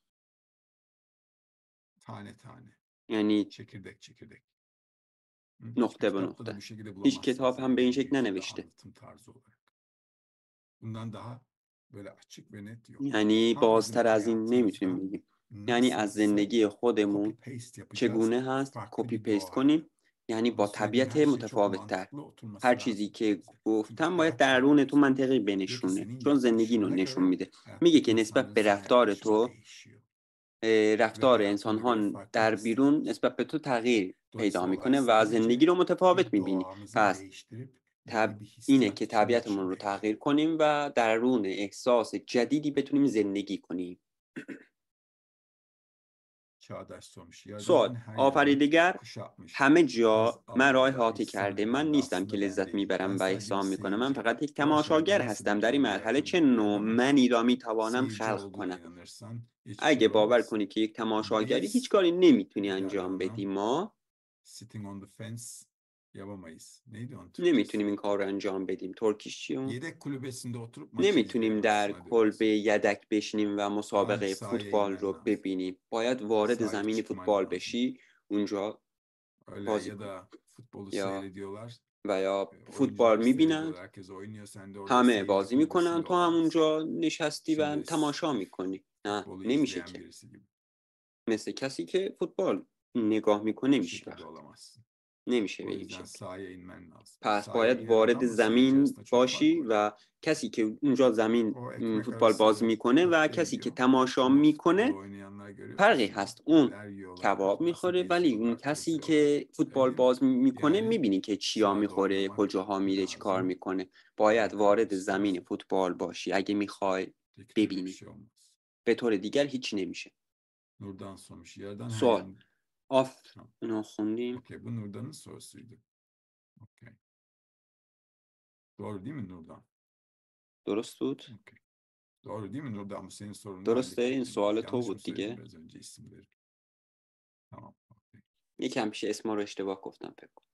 [SPEAKER 1] tane tane,
[SPEAKER 2] یعنی
[SPEAKER 1] çekirdek çekirdek. Hı? Hiçbir
[SPEAKER 2] نقطه به
[SPEAKER 1] kitapta da
[SPEAKER 2] نقطه.
[SPEAKER 1] bu şekilde
[SPEAKER 2] هیچ
[SPEAKER 1] bulamazsınız
[SPEAKER 2] کتاب هم
[SPEAKER 1] yani
[SPEAKER 2] به این
[SPEAKER 1] belli
[SPEAKER 2] شکل
[SPEAKER 1] bir işte
[SPEAKER 2] ننوشته.
[SPEAKER 1] anlatım tarzı olarak. Bundan daha böyle açık ve net yok.
[SPEAKER 2] یعنی
[SPEAKER 1] Tam bizim
[SPEAKER 2] بازتر از این نمیتونیم
[SPEAKER 1] hayatımızda
[SPEAKER 2] بگیم. یعنی از
[SPEAKER 1] nasılsa
[SPEAKER 2] زندگی
[SPEAKER 1] copy
[SPEAKER 2] خودمون
[SPEAKER 1] paste yapacağız.
[SPEAKER 2] چگونه هست
[SPEAKER 1] Farklı
[SPEAKER 2] کپی
[SPEAKER 1] bir
[SPEAKER 2] پیست
[SPEAKER 1] doğayla.
[SPEAKER 2] کنیم، یعنی
[SPEAKER 1] Bu
[SPEAKER 2] با
[SPEAKER 1] söylediğim
[SPEAKER 2] طبیعت
[SPEAKER 1] her şey çok
[SPEAKER 2] متفاوت تر.
[SPEAKER 1] mantıklı oturması
[SPEAKER 2] هر چیزی
[SPEAKER 1] lazım
[SPEAKER 2] که
[SPEAKER 1] size. Çünkü
[SPEAKER 2] گفتم باید
[SPEAKER 1] hayat
[SPEAKER 2] درونتون
[SPEAKER 1] böyledir.
[SPEAKER 2] منطقی
[SPEAKER 1] Diyor ki
[SPEAKER 2] بنشونه،
[SPEAKER 1] senin
[SPEAKER 2] چون زندگی رو
[SPEAKER 1] yaklaşımına
[SPEAKER 2] نشون
[SPEAKER 1] göre
[SPEAKER 2] میده. میگه
[SPEAKER 1] hayattaki
[SPEAKER 2] که نسبت
[SPEAKER 1] insanların
[SPEAKER 2] به
[SPEAKER 1] sana
[SPEAKER 2] رفتار
[SPEAKER 1] yaklaşımı
[SPEAKER 2] تو
[SPEAKER 1] değişiyor.
[SPEAKER 2] اه،
[SPEAKER 1] Ve
[SPEAKER 2] رفتار
[SPEAKER 1] hayatına göre
[SPEAKER 2] انسان‌ها
[SPEAKER 1] farklı
[SPEAKER 2] در بیرون
[SPEAKER 1] hissediyorsun.
[SPEAKER 2] نسبت به تو تغییر پیدا
[SPEAKER 1] Dolayısıyla olay
[SPEAKER 2] میکنه و زندگی
[SPEAKER 1] sadece
[SPEAKER 2] رو متفاوت
[SPEAKER 1] bir
[SPEAKER 2] میبینی.
[SPEAKER 1] doğamızı
[SPEAKER 2] پس
[SPEAKER 1] değiştirip
[SPEAKER 2] طب
[SPEAKER 1] yeni bir
[SPEAKER 2] اینه
[SPEAKER 1] hissiyat
[SPEAKER 2] که
[SPEAKER 1] içine
[SPEAKER 2] طبیعتمون رو
[SPEAKER 1] geçirmekte.
[SPEAKER 2] تغییر کنیم و درون احساس جدیدی بتونیم زندگی کنیم.
[SPEAKER 1] Çağdaş sormuş. Yaradanın
[SPEAKER 2] سوال:
[SPEAKER 1] her yerini
[SPEAKER 2] آفریدگر
[SPEAKER 1] kuşatmış.
[SPEAKER 2] همه
[SPEAKER 1] Haz
[SPEAKER 2] جا مرا
[SPEAKER 1] almak ve
[SPEAKER 2] احاطه
[SPEAKER 1] ihsan
[SPEAKER 2] کرده. من
[SPEAKER 1] eden de
[SPEAKER 2] نیستم که
[SPEAKER 1] aslında ben
[SPEAKER 2] لذت
[SPEAKER 1] değilim. Ben
[SPEAKER 2] میبرم و
[SPEAKER 1] sadece bir
[SPEAKER 2] احسان میکنم. من
[SPEAKER 1] seyirciyim.
[SPEAKER 2] فقط یک
[SPEAKER 1] Bu aşamada
[SPEAKER 2] تماشاگر
[SPEAKER 1] nasıl
[SPEAKER 2] هستم.
[SPEAKER 1] bir
[SPEAKER 2] در این
[SPEAKER 1] kendi
[SPEAKER 2] مرحله
[SPEAKER 1] hayatını
[SPEAKER 2] چه
[SPEAKER 1] bulup
[SPEAKER 2] نوع
[SPEAKER 1] bulamazsın.
[SPEAKER 2] منی را میتوانم
[SPEAKER 1] Seyirci
[SPEAKER 2] خلق
[SPEAKER 1] olduğuna
[SPEAKER 2] کنم؟
[SPEAKER 1] inanırsan hiçbir şey
[SPEAKER 2] اگه باور
[SPEAKER 1] olamazsın.
[SPEAKER 2] کنی که یک تماشاگری هیچ
[SPEAKER 1] Biz
[SPEAKER 2] کاری نمیتونی
[SPEAKER 1] bir
[SPEAKER 2] انجام
[SPEAKER 1] ara
[SPEAKER 2] بدی. ما
[SPEAKER 1] sitting on the fence yapamayız. Neydi onun
[SPEAKER 2] نمیتونیم
[SPEAKER 1] Türkçesi?
[SPEAKER 2] این کار رو انجام بدیم. ترکیش چیه؟
[SPEAKER 1] Yedek kulübesinde oturup maçı
[SPEAKER 2] نمیتونیم در
[SPEAKER 1] izleyemezsin. Hadi öyle
[SPEAKER 2] کلبه
[SPEAKER 1] söyleyeyim.
[SPEAKER 2] یدک بشینیم و
[SPEAKER 1] Önce
[SPEAKER 2] مسابقه
[SPEAKER 1] sahaya
[SPEAKER 2] فوتبال
[SPEAKER 1] inmen
[SPEAKER 2] رو
[SPEAKER 1] lazım.
[SPEAKER 2] ببینیم. باید وارد
[SPEAKER 1] Sahaya
[SPEAKER 2] زمین
[SPEAKER 1] çıkman
[SPEAKER 2] فوتبال
[SPEAKER 1] lazım.
[SPEAKER 2] بشی، اونجا
[SPEAKER 1] Öyle
[SPEAKER 2] بازی
[SPEAKER 1] ya
[SPEAKER 2] کنی.
[SPEAKER 1] da futbolu
[SPEAKER 2] یا
[SPEAKER 1] seyrediyorlar.
[SPEAKER 2] و یا
[SPEAKER 1] E,
[SPEAKER 2] فوتبال
[SPEAKER 1] Oyuncuları
[SPEAKER 2] میبینن،
[SPEAKER 1] seyrediyorlar. Herkes oynuyor. Sen de orada
[SPEAKER 2] همه
[SPEAKER 1] seyirci
[SPEAKER 2] بازی میکنن،
[SPEAKER 1] kulübesinde
[SPEAKER 2] تو
[SPEAKER 1] olansın.
[SPEAKER 2] همونجا نشستی و
[SPEAKER 1] İçinde s-
[SPEAKER 2] تماشا میکنی. نه
[SPEAKER 1] futbolu
[SPEAKER 2] نمیشه
[SPEAKER 1] izleyen
[SPEAKER 2] که.
[SPEAKER 1] birisi gibi.
[SPEAKER 2] مثل کسی که فوتبال نگاه میکنه
[SPEAKER 1] O
[SPEAKER 2] میشی
[SPEAKER 1] şekilde
[SPEAKER 2] وقت.
[SPEAKER 1] olamazsın.
[SPEAKER 2] نمیشه به
[SPEAKER 1] O
[SPEAKER 2] این
[SPEAKER 1] yüzden
[SPEAKER 2] شکل.
[SPEAKER 1] sahaya inmen lazım.
[SPEAKER 2] پس
[SPEAKER 1] Sahaya
[SPEAKER 2] باید
[SPEAKER 1] inen
[SPEAKER 2] وارد
[SPEAKER 1] adamla seyirci
[SPEAKER 2] زمین
[SPEAKER 1] arasında çok fark
[SPEAKER 2] باشی
[SPEAKER 1] var.
[SPEAKER 2] و کسی که اونجا زمین
[SPEAKER 1] O
[SPEAKER 2] م،
[SPEAKER 1] ekmek
[SPEAKER 2] فوتبال بازی
[SPEAKER 1] arası
[SPEAKER 2] میکنه و
[SPEAKER 1] köfte
[SPEAKER 2] کسی که
[SPEAKER 1] yiyor.
[SPEAKER 2] تماشا
[SPEAKER 1] Ama futbol
[SPEAKER 2] میکنه
[SPEAKER 1] oynayanlar görüyor
[SPEAKER 2] فرقی
[SPEAKER 1] musun?
[SPEAKER 2] هست. اون
[SPEAKER 1] Neler yiyorlar,
[SPEAKER 2] کباب
[SPEAKER 1] nasıl
[SPEAKER 2] میخوره ولی اون
[SPEAKER 1] geziyorlar,
[SPEAKER 2] کسی
[SPEAKER 1] tozuyorlar.
[SPEAKER 2] که
[SPEAKER 1] Öyle
[SPEAKER 2] فوتبال
[SPEAKER 1] değil mi?
[SPEAKER 2] باز میکنه
[SPEAKER 1] Yani
[SPEAKER 2] میبینی که چیا
[SPEAKER 1] sahada
[SPEAKER 2] میخوره،
[SPEAKER 1] oynamak
[SPEAKER 2] کجاها میره، چی کار
[SPEAKER 1] lazım.
[SPEAKER 2] میکنه. باید
[SPEAKER 1] Öyle kalmak
[SPEAKER 2] وارد زمین
[SPEAKER 1] istiyorsan
[SPEAKER 2] فوتبال باشی اگه میخوای
[SPEAKER 1] öteki türlü bir
[SPEAKER 2] ببینی.
[SPEAKER 1] şey olmaz.
[SPEAKER 2] به طور دیگر هیچی نمیشه.
[SPEAKER 1] Nurdan sormuş. Yerden her
[SPEAKER 2] سوال:
[SPEAKER 1] yerin...
[SPEAKER 2] آف
[SPEAKER 1] Tamam.
[SPEAKER 2] اینو خوندیم.
[SPEAKER 1] Okey. Bu Nurdan'ın sorusuydu. Okey. Doğru değil mi Nurdan?
[SPEAKER 2] درست بود؟
[SPEAKER 1] Okey. Doğru değil mi Nurdan? Bu senin sorunu
[SPEAKER 2] درسته، این
[SPEAKER 1] hallettik.
[SPEAKER 2] سوال تو
[SPEAKER 1] Yanlış mı
[SPEAKER 2] بود
[SPEAKER 1] söyledim
[SPEAKER 2] دیگه.
[SPEAKER 1] biraz önce isimleri? Tamam. Okey.
[SPEAKER 2] یکم پیش اسما رو اشتباه گفتم فکر کنم.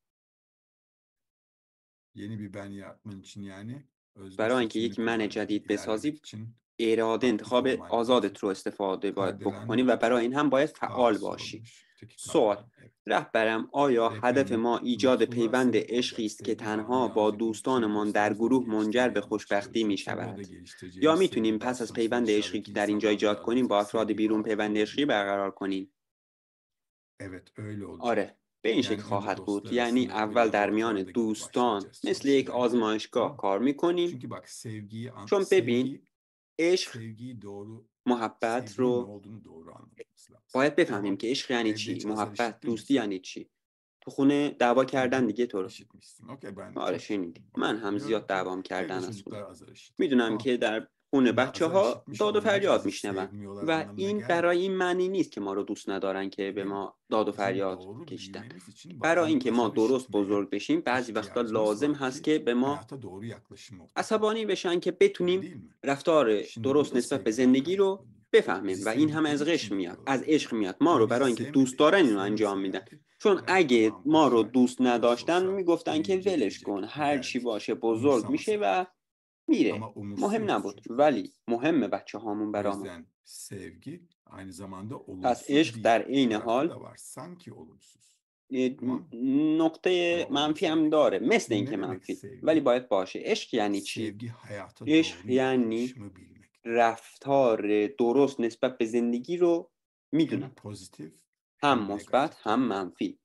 [SPEAKER 1] Yeni bir ben yaratman için yani özgür
[SPEAKER 2] برای اینکه
[SPEAKER 1] seçimini
[SPEAKER 2] یک من
[SPEAKER 1] kullanman,
[SPEAKER 2] جدید
[SPEAKER 1] ilerlemek
[SPEAKER 2] بسازی
[SPEAKER 1] için
[SPEAKER 2] اراده
[SPEAKER 1] aktif
[SPEAKER 2] انتخاب
[SPEAKER 1] olman lazım.
[SPEAKER 2] آزادت رو استفاده باید
[SPEAKER 1] Kardelen
[SPEAKER 2] بکنی و برای این هم باید
[SPEAKER 1] Kaan
[SPEAKER 2] فعال باشی.
[SPEAKER 1] sormuş. Öteki
[SPEAKER 2] سوال:
[SPEAKER 1] Kardelen. Evet.
[SPEAKER 2] رهبرم، آیا هدف
[SPEAKER 1] Rehberim
[SPEAKER 2] ما ایجاد
[SPEAKER 1] mutluluğa
[SPEAKER 2] پیوند
[SPEAKER 1] sebep
[SPEAKER 2] عشقی
[SPEAKER 1] olacak
[SPEAKER 2] است که
[SPEAKER 1] sevgi bağını
[SPEAKER 2] تنها با
[SPEAKER 1] yalnızca bir kişinin
[SPEAKER 2] دوستانمان در
[SPEAKER 1] dostlar arasında
[SPEAKER 2] گروه منجر
[SPEAKER 1] geliştirmeyi
[SPEAKER 2] به خوشبختی
[SPEAKER 1] amaçlıyoruz.
[SPEAKER 2] می
[SPEAKER 1] Yoksa burada
[SPEAKER 2] شود؟
[SPEAKER 1] geliştireceğimiz
[SPEAKER 2] یا میتونیم
[SPEAKER 1] sevgi
[SPEAKER 2] پس از
[SPEAKER 1] bağışlaması ve
[SPEAKER 2] پیوند عشقی
[SPEAKER 1] dışarıdaki
[SPEAKER 2] که در اینجا
[SPEAKER 1] insanlarla
[SPEAKER 2] ایجاد کنیم با
[SPEAKER 1] aramızdaki
[SPEAKER 2] افراد
[SPEAKER 1] sevgi
[SPEAKER 2] بیرون
[SPEAKER 1] bağı
[SPEAKER 2] پیوند عشقی
[SPEAKER 1] kurabilmeli.
[SPEAKER 2] برقرار کنیم؟
[SPEAKER 1] Evet öyle olacak.
[SPEAKER 2] آره، به این شکل
[SPEAKER 1] Yani önce
[SPEAKER 2] خواهد بود.
[SPEAKER 1] dostlar
[SPEAKER 2] یعنی
[SPEAKER 1] arasında bir
[SPEAKER 2] اول در میان
[SPEAKER 1] laboratuvarda gibi
[SPEAKER 2] دوستان
[SPEAKER 1] başlayacağız
[SPEAKER 2] مثل یک
[SPEAKER 1] çalışmaya. Tamam
[SPEAKER 2] آزمایشگاه
[SPEAKER 1] mı?
[SPEAKER 2] کار میکنیم.
[SPEAKER 1] Çünkü bak sevgiyi an-
[SPEAKER 2] چون ببین،
[SPEAKER 1] sevgi
[SPEAKER 2] عشق،
[SPEAKER 1] sevgiyi doğru
[SPEAKER 2] محبت
[SPEAKER 1] sevginin ne
[SPEAKER 2] رو
[SPEAKER 1] olduğunu doğru anlamamız lazım.
[SPEAKER 2] باید بفهمیم
[SPEAKER 1] Tamam.
[SPEAKER 2] که عشق یعنی
[SPEAKER 1] Evde
[SPEAKER 2] چی،
[SPEAKER 1] hiç azar
[SPEAKER 2] محبت،
[SPEAKER 1] işittin mi
[SPEAKER 2] دوستی
[SPEAKER 1] sen?
[SPEAKER 2] یعنی چی. تو خونه دعوا
[SPEAKER 1] Hı
[SPEAKER 2] کردن
[SPEAKER 1] hı.
[SPEAKER 2] دیگه تو رو.
[SPEAKER 1] İşitmişsin. Okey ben
[SPEAKER 2] آره
[SPEAKER 1] çok
[SPEAKER 2] شنیدی.
[SPEAKER 1] var.
[SPEAKER 2] من هم
[SPEAKER 1] Biliyorum
[SPEAKER 2] زیاد
[SPEAKER 1] ki
[SPEAKER 2] دعوام
[SPEAKER 1] evde
[SPEAKER 2] کردن از خونه.
[SPEAKER 1] çocuklar azar işitiyor.
[SPEAKER 2] میدونم
[SPEAKER 1] Tamam.
[SPEAKER 2] که در خونه
[SPEAKER 1] Şimdi
[SPEAKER 2] بچه
[SPEAKER 1] azar
[SPEAKER 2] ها
[SPEAKER 1] işitmiş
[SPEAKER 2] داد و
[SPEAKER 1] olmak
[SPEAKER 2] فریاد
[SPEAKER 1] bizi
[SPEAKER 2] میشنون
[SPEAKER 1] sevmiyorlar
[SPEAKER 2] و
[SPEAKER 1] anlamına
[SPEAKER 2] این
[SPEAKER 1] gelmiyor.
[SPEAKER 2] برای این معنی نیست که ما رو دوست ندارن که به
[SPEAKER 1] Değil mi?
[SPEAKER 2] ما داد و
[SPEAKER 1] Bizim
[SPEAKER 2] فریاد
[SPEAKER 1] doğru
[SPEAKER 2] کشیدن.
[SPEAKER 1] büyümemiz için
[SPEAKER 2] برای
[SPEAKER 1] bazen
[SPEAKER 2] اینکه ما
[SPEAKER 1] azar
[SPEAKER 2] درست
[SPEAKER 1] işitmeye
[SPEAKER 2] بزرگ بشیم بعضی وقتا
[SPEAKER 1] ihtiyacımız
[SPEAKER 2] لازم
[SPEAKER 1] var
[SPEAKER 2] هست
[SPEAKER 1] ki
[SPEAKER 2] که به ما
[SPEAKER 1] hayata doğru yaklaşım ortaya koyalım.
[SPEAKER 2] عصبانی بشن که
[SPEAKER 1] Öyle
[SPEAKER 2] بتونیم
[SPEAKER 1] değil mi?
[SPEAKER 2] رفتار
[SPEAKER 1] Şimdi bu
[SPEAKER 2] درست
[SPEAKER 1] da
[SPEAKER 2] نسبت به
[SPEAKER 1] sevgiden
[SPEAKER 2] زندگی رو
[SPEAKER 1] kaynaklanıyor.
[SPEAKER 2] بفهمیم
[SPEAKER 1] Bizi
[SPEAKER 2] و این هم از
[SPEAKER 1] sevdikleri için
[SPEAKER 2] عشق میاد،
[SPEAKER 1] yapıyorlar
[SPEAKER 2] از
[SPEAKER 1] bunu.
[SPEAKER 2] عشق میاد. ما رو
[SPEAKER 1] Hani
[SPEAKER 2] برای
[SPEAKER 1] bizi
[SPEAKER 2] اینکه دوست
[SPEAKER 1] sevmedi,
[SPEAKER 2] دارن اینو انجام میدن.
[SPEAKER 1] sevmeselerdi
[SPEAKER 2] چون
[SPEAKER 1] yani
[SPEAKER 2] اگه
[SPEAKER 1] aman
[SPEAKER 2] ما
[SPEAKER 1] boş
[SPEAKER 2] رو
[SPEAKER 1] ver
[SPEAKER 2] دوست
[SPEAKER 1] nasıl
[SPEAKER 2] نداشتن
[SPEAKER 1] olsa
[SPEAKER 2] میگفتن که
[SPEAKER 1] büyüyünce
[SPEAKER 2] ولش
[SPEAKER 1] gelecek
[SPEAKER 2] کن، هر چی
[SPEAKER 1] derdik.
[SPEAKER 2] باشه بزرگ میشه
[SPEAKER 1] Umursamasaydık.
[SPEAKER 2] و میره.
[SPEAKER 1] Ama
[SPEAKER 2] مهم
[SPEAKER 1] umursuyoruz
[SPEAKER 2] نبود
[SPEAKER 1] çocuklarımızı.
[SPEAKER 2] ولی مهمه بچه هامون
[SPEAKER 1] O
[SPEAKER 2] برامون.
[SPEAKER 1] yüzden sevgi aynı zamanda
[SPEAKER 2] پس
[SPEAKER 1] olumsuz
[SPEAKER 2] عشق
[SPEAKER 1] bir
[SPEAKER 2] در عین
[SPEAKER 1] tarafı
[SPEAKER 2] حال
[SPEAKER 1] da var. Sanki olumsuz.
[SPEAKER 2] یه
[SPEAKER 1] Tamam mı?
[SPEAKER 2] نقطه
[SPEAKER 1] Ama
[SPEAKER 2] منفی
[SPEAKER 1] olumsuz
[SPEAKER 2] هم
[SPEAKER 1] değil.
[SPEAKER 2] داره، مثل
[SPEAKER 1] Şimdi
[SPEAKER 2] اینکه
[SPEAKER 1] ne demek
[SPEAKER 2] منفی، ولی
[SPEAKER 1] sevgi?
[SPEAKER 2] باید باشه. عشق یعنی چی؟
[SPEAKER 1] Sevgi hayata
[SPEAKER 2] عشق
[SPEAKER 1] doğru
[SPEAKER 2] یعنی
[SPEAKER 1] yaklaşımı bilmek.
[SPEAKER 2] رفتار درست نسبت به زندگی رو میدونم،
[SPEAKER 1] Hem pozitif
[SPEAKER 2] هم
[SPEAKER 1] hem
[SPEAKER 2] مثبت
[SPEAKER 1] negatif.
[SPEAKER 2] هم منفی.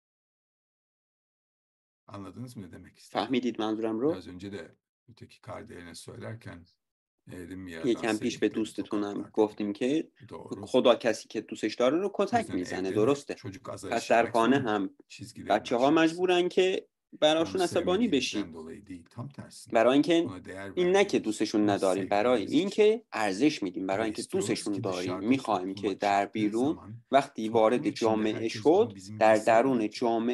[SPEAKER 1] Anladınız mı ne demek istediğimi?
[SPEAKER 2] فهمیدید منظورم رو؟
[SPEAKER 1] Biraz önce de öteki kardeşine söylerken dedim yaradan
[SPEAKER 2] یکم پیش به
[SPEAKER 1] sevdiklerini
[SPEAKER 2] دوستتونم
[SPEAKER 1] tokatlar dedim.
[SPEAKER 2] گفتیم که
[SPEAKER 1] Doğru.
[SPEAKER 2] خدا کسی که دوستش داره رو
[SPEAKER 1] O
[SPEAKER 2] کتک
[SPEAKER 1] yüzden
[SPEAKER 2] میزنه،
[SPEAKER 1] evde de
[SPEAKER 2] درسته.
[SPEAKER 1] çocuk azar
[SPEAKER 2] پس در
[SPEAKER 1] işitmek
[SPEAKER 2] خانه
[SPEAKER 1] zorunda.
[SPEAKER 2] هم
[SPEAKER 1] Çizgilerini
[SPEAKER 2] بچه ها
[SPEAKER 1] aşamazsa.
[SPEAKER 2] مجبورن که
[SPEAKER 1] Onu
[SPEAKER 2] براشون عصبانی بشی.
[SPEAKER 1] sevmediğimizden dolayı değil, tam tersine.
[SPEAKER 2] برای اینکه
[SPEAKER 1] Ona değer
[SPEAKER 2] این نه که
[SPEAKER 1] verdiğimiz,
[SPEAKER 2] دوستشون
[SPEAKER 1] onu
[SPEAKER 2] نداریم، برای
[SPEAKER 1] sevdiğimiz için.
[SPEAKER 2] اینکه ارزش میدیم، برای
[SPEAKER 1] Ve
[SPEAKER 2] اینکه
[SPEAKER 1] istiyoruz
[SPEAKER 2] دوستشون
[SPEAKER 1] ki
[SPEAKER 2] داریم.
[SPEAKER 1] dışarıda
[SPEAKER 2] میخوایم که
[SPEAKER 1] topluma
[SPEAKER 2] در
[SPEAKER 1] çıktığı
[SPEAKER 2] بیرون
[SPEAKER 1] zaman
[SPEAKER 2] وقتی
[SPEAKER 1] toplum
[SPEAKER 2] وارد
[SPEAKER 1] içinde
[SPEAKER 2] جامعه
[SPEAKER 1] herkes
[SPEAKER 2] شد
[SPEAKER 1] onu bizim gibi
[SPEAKER 2] در درون
[SPEAKER 1] sevmeyecek.
[SPEAKER 2] جامعه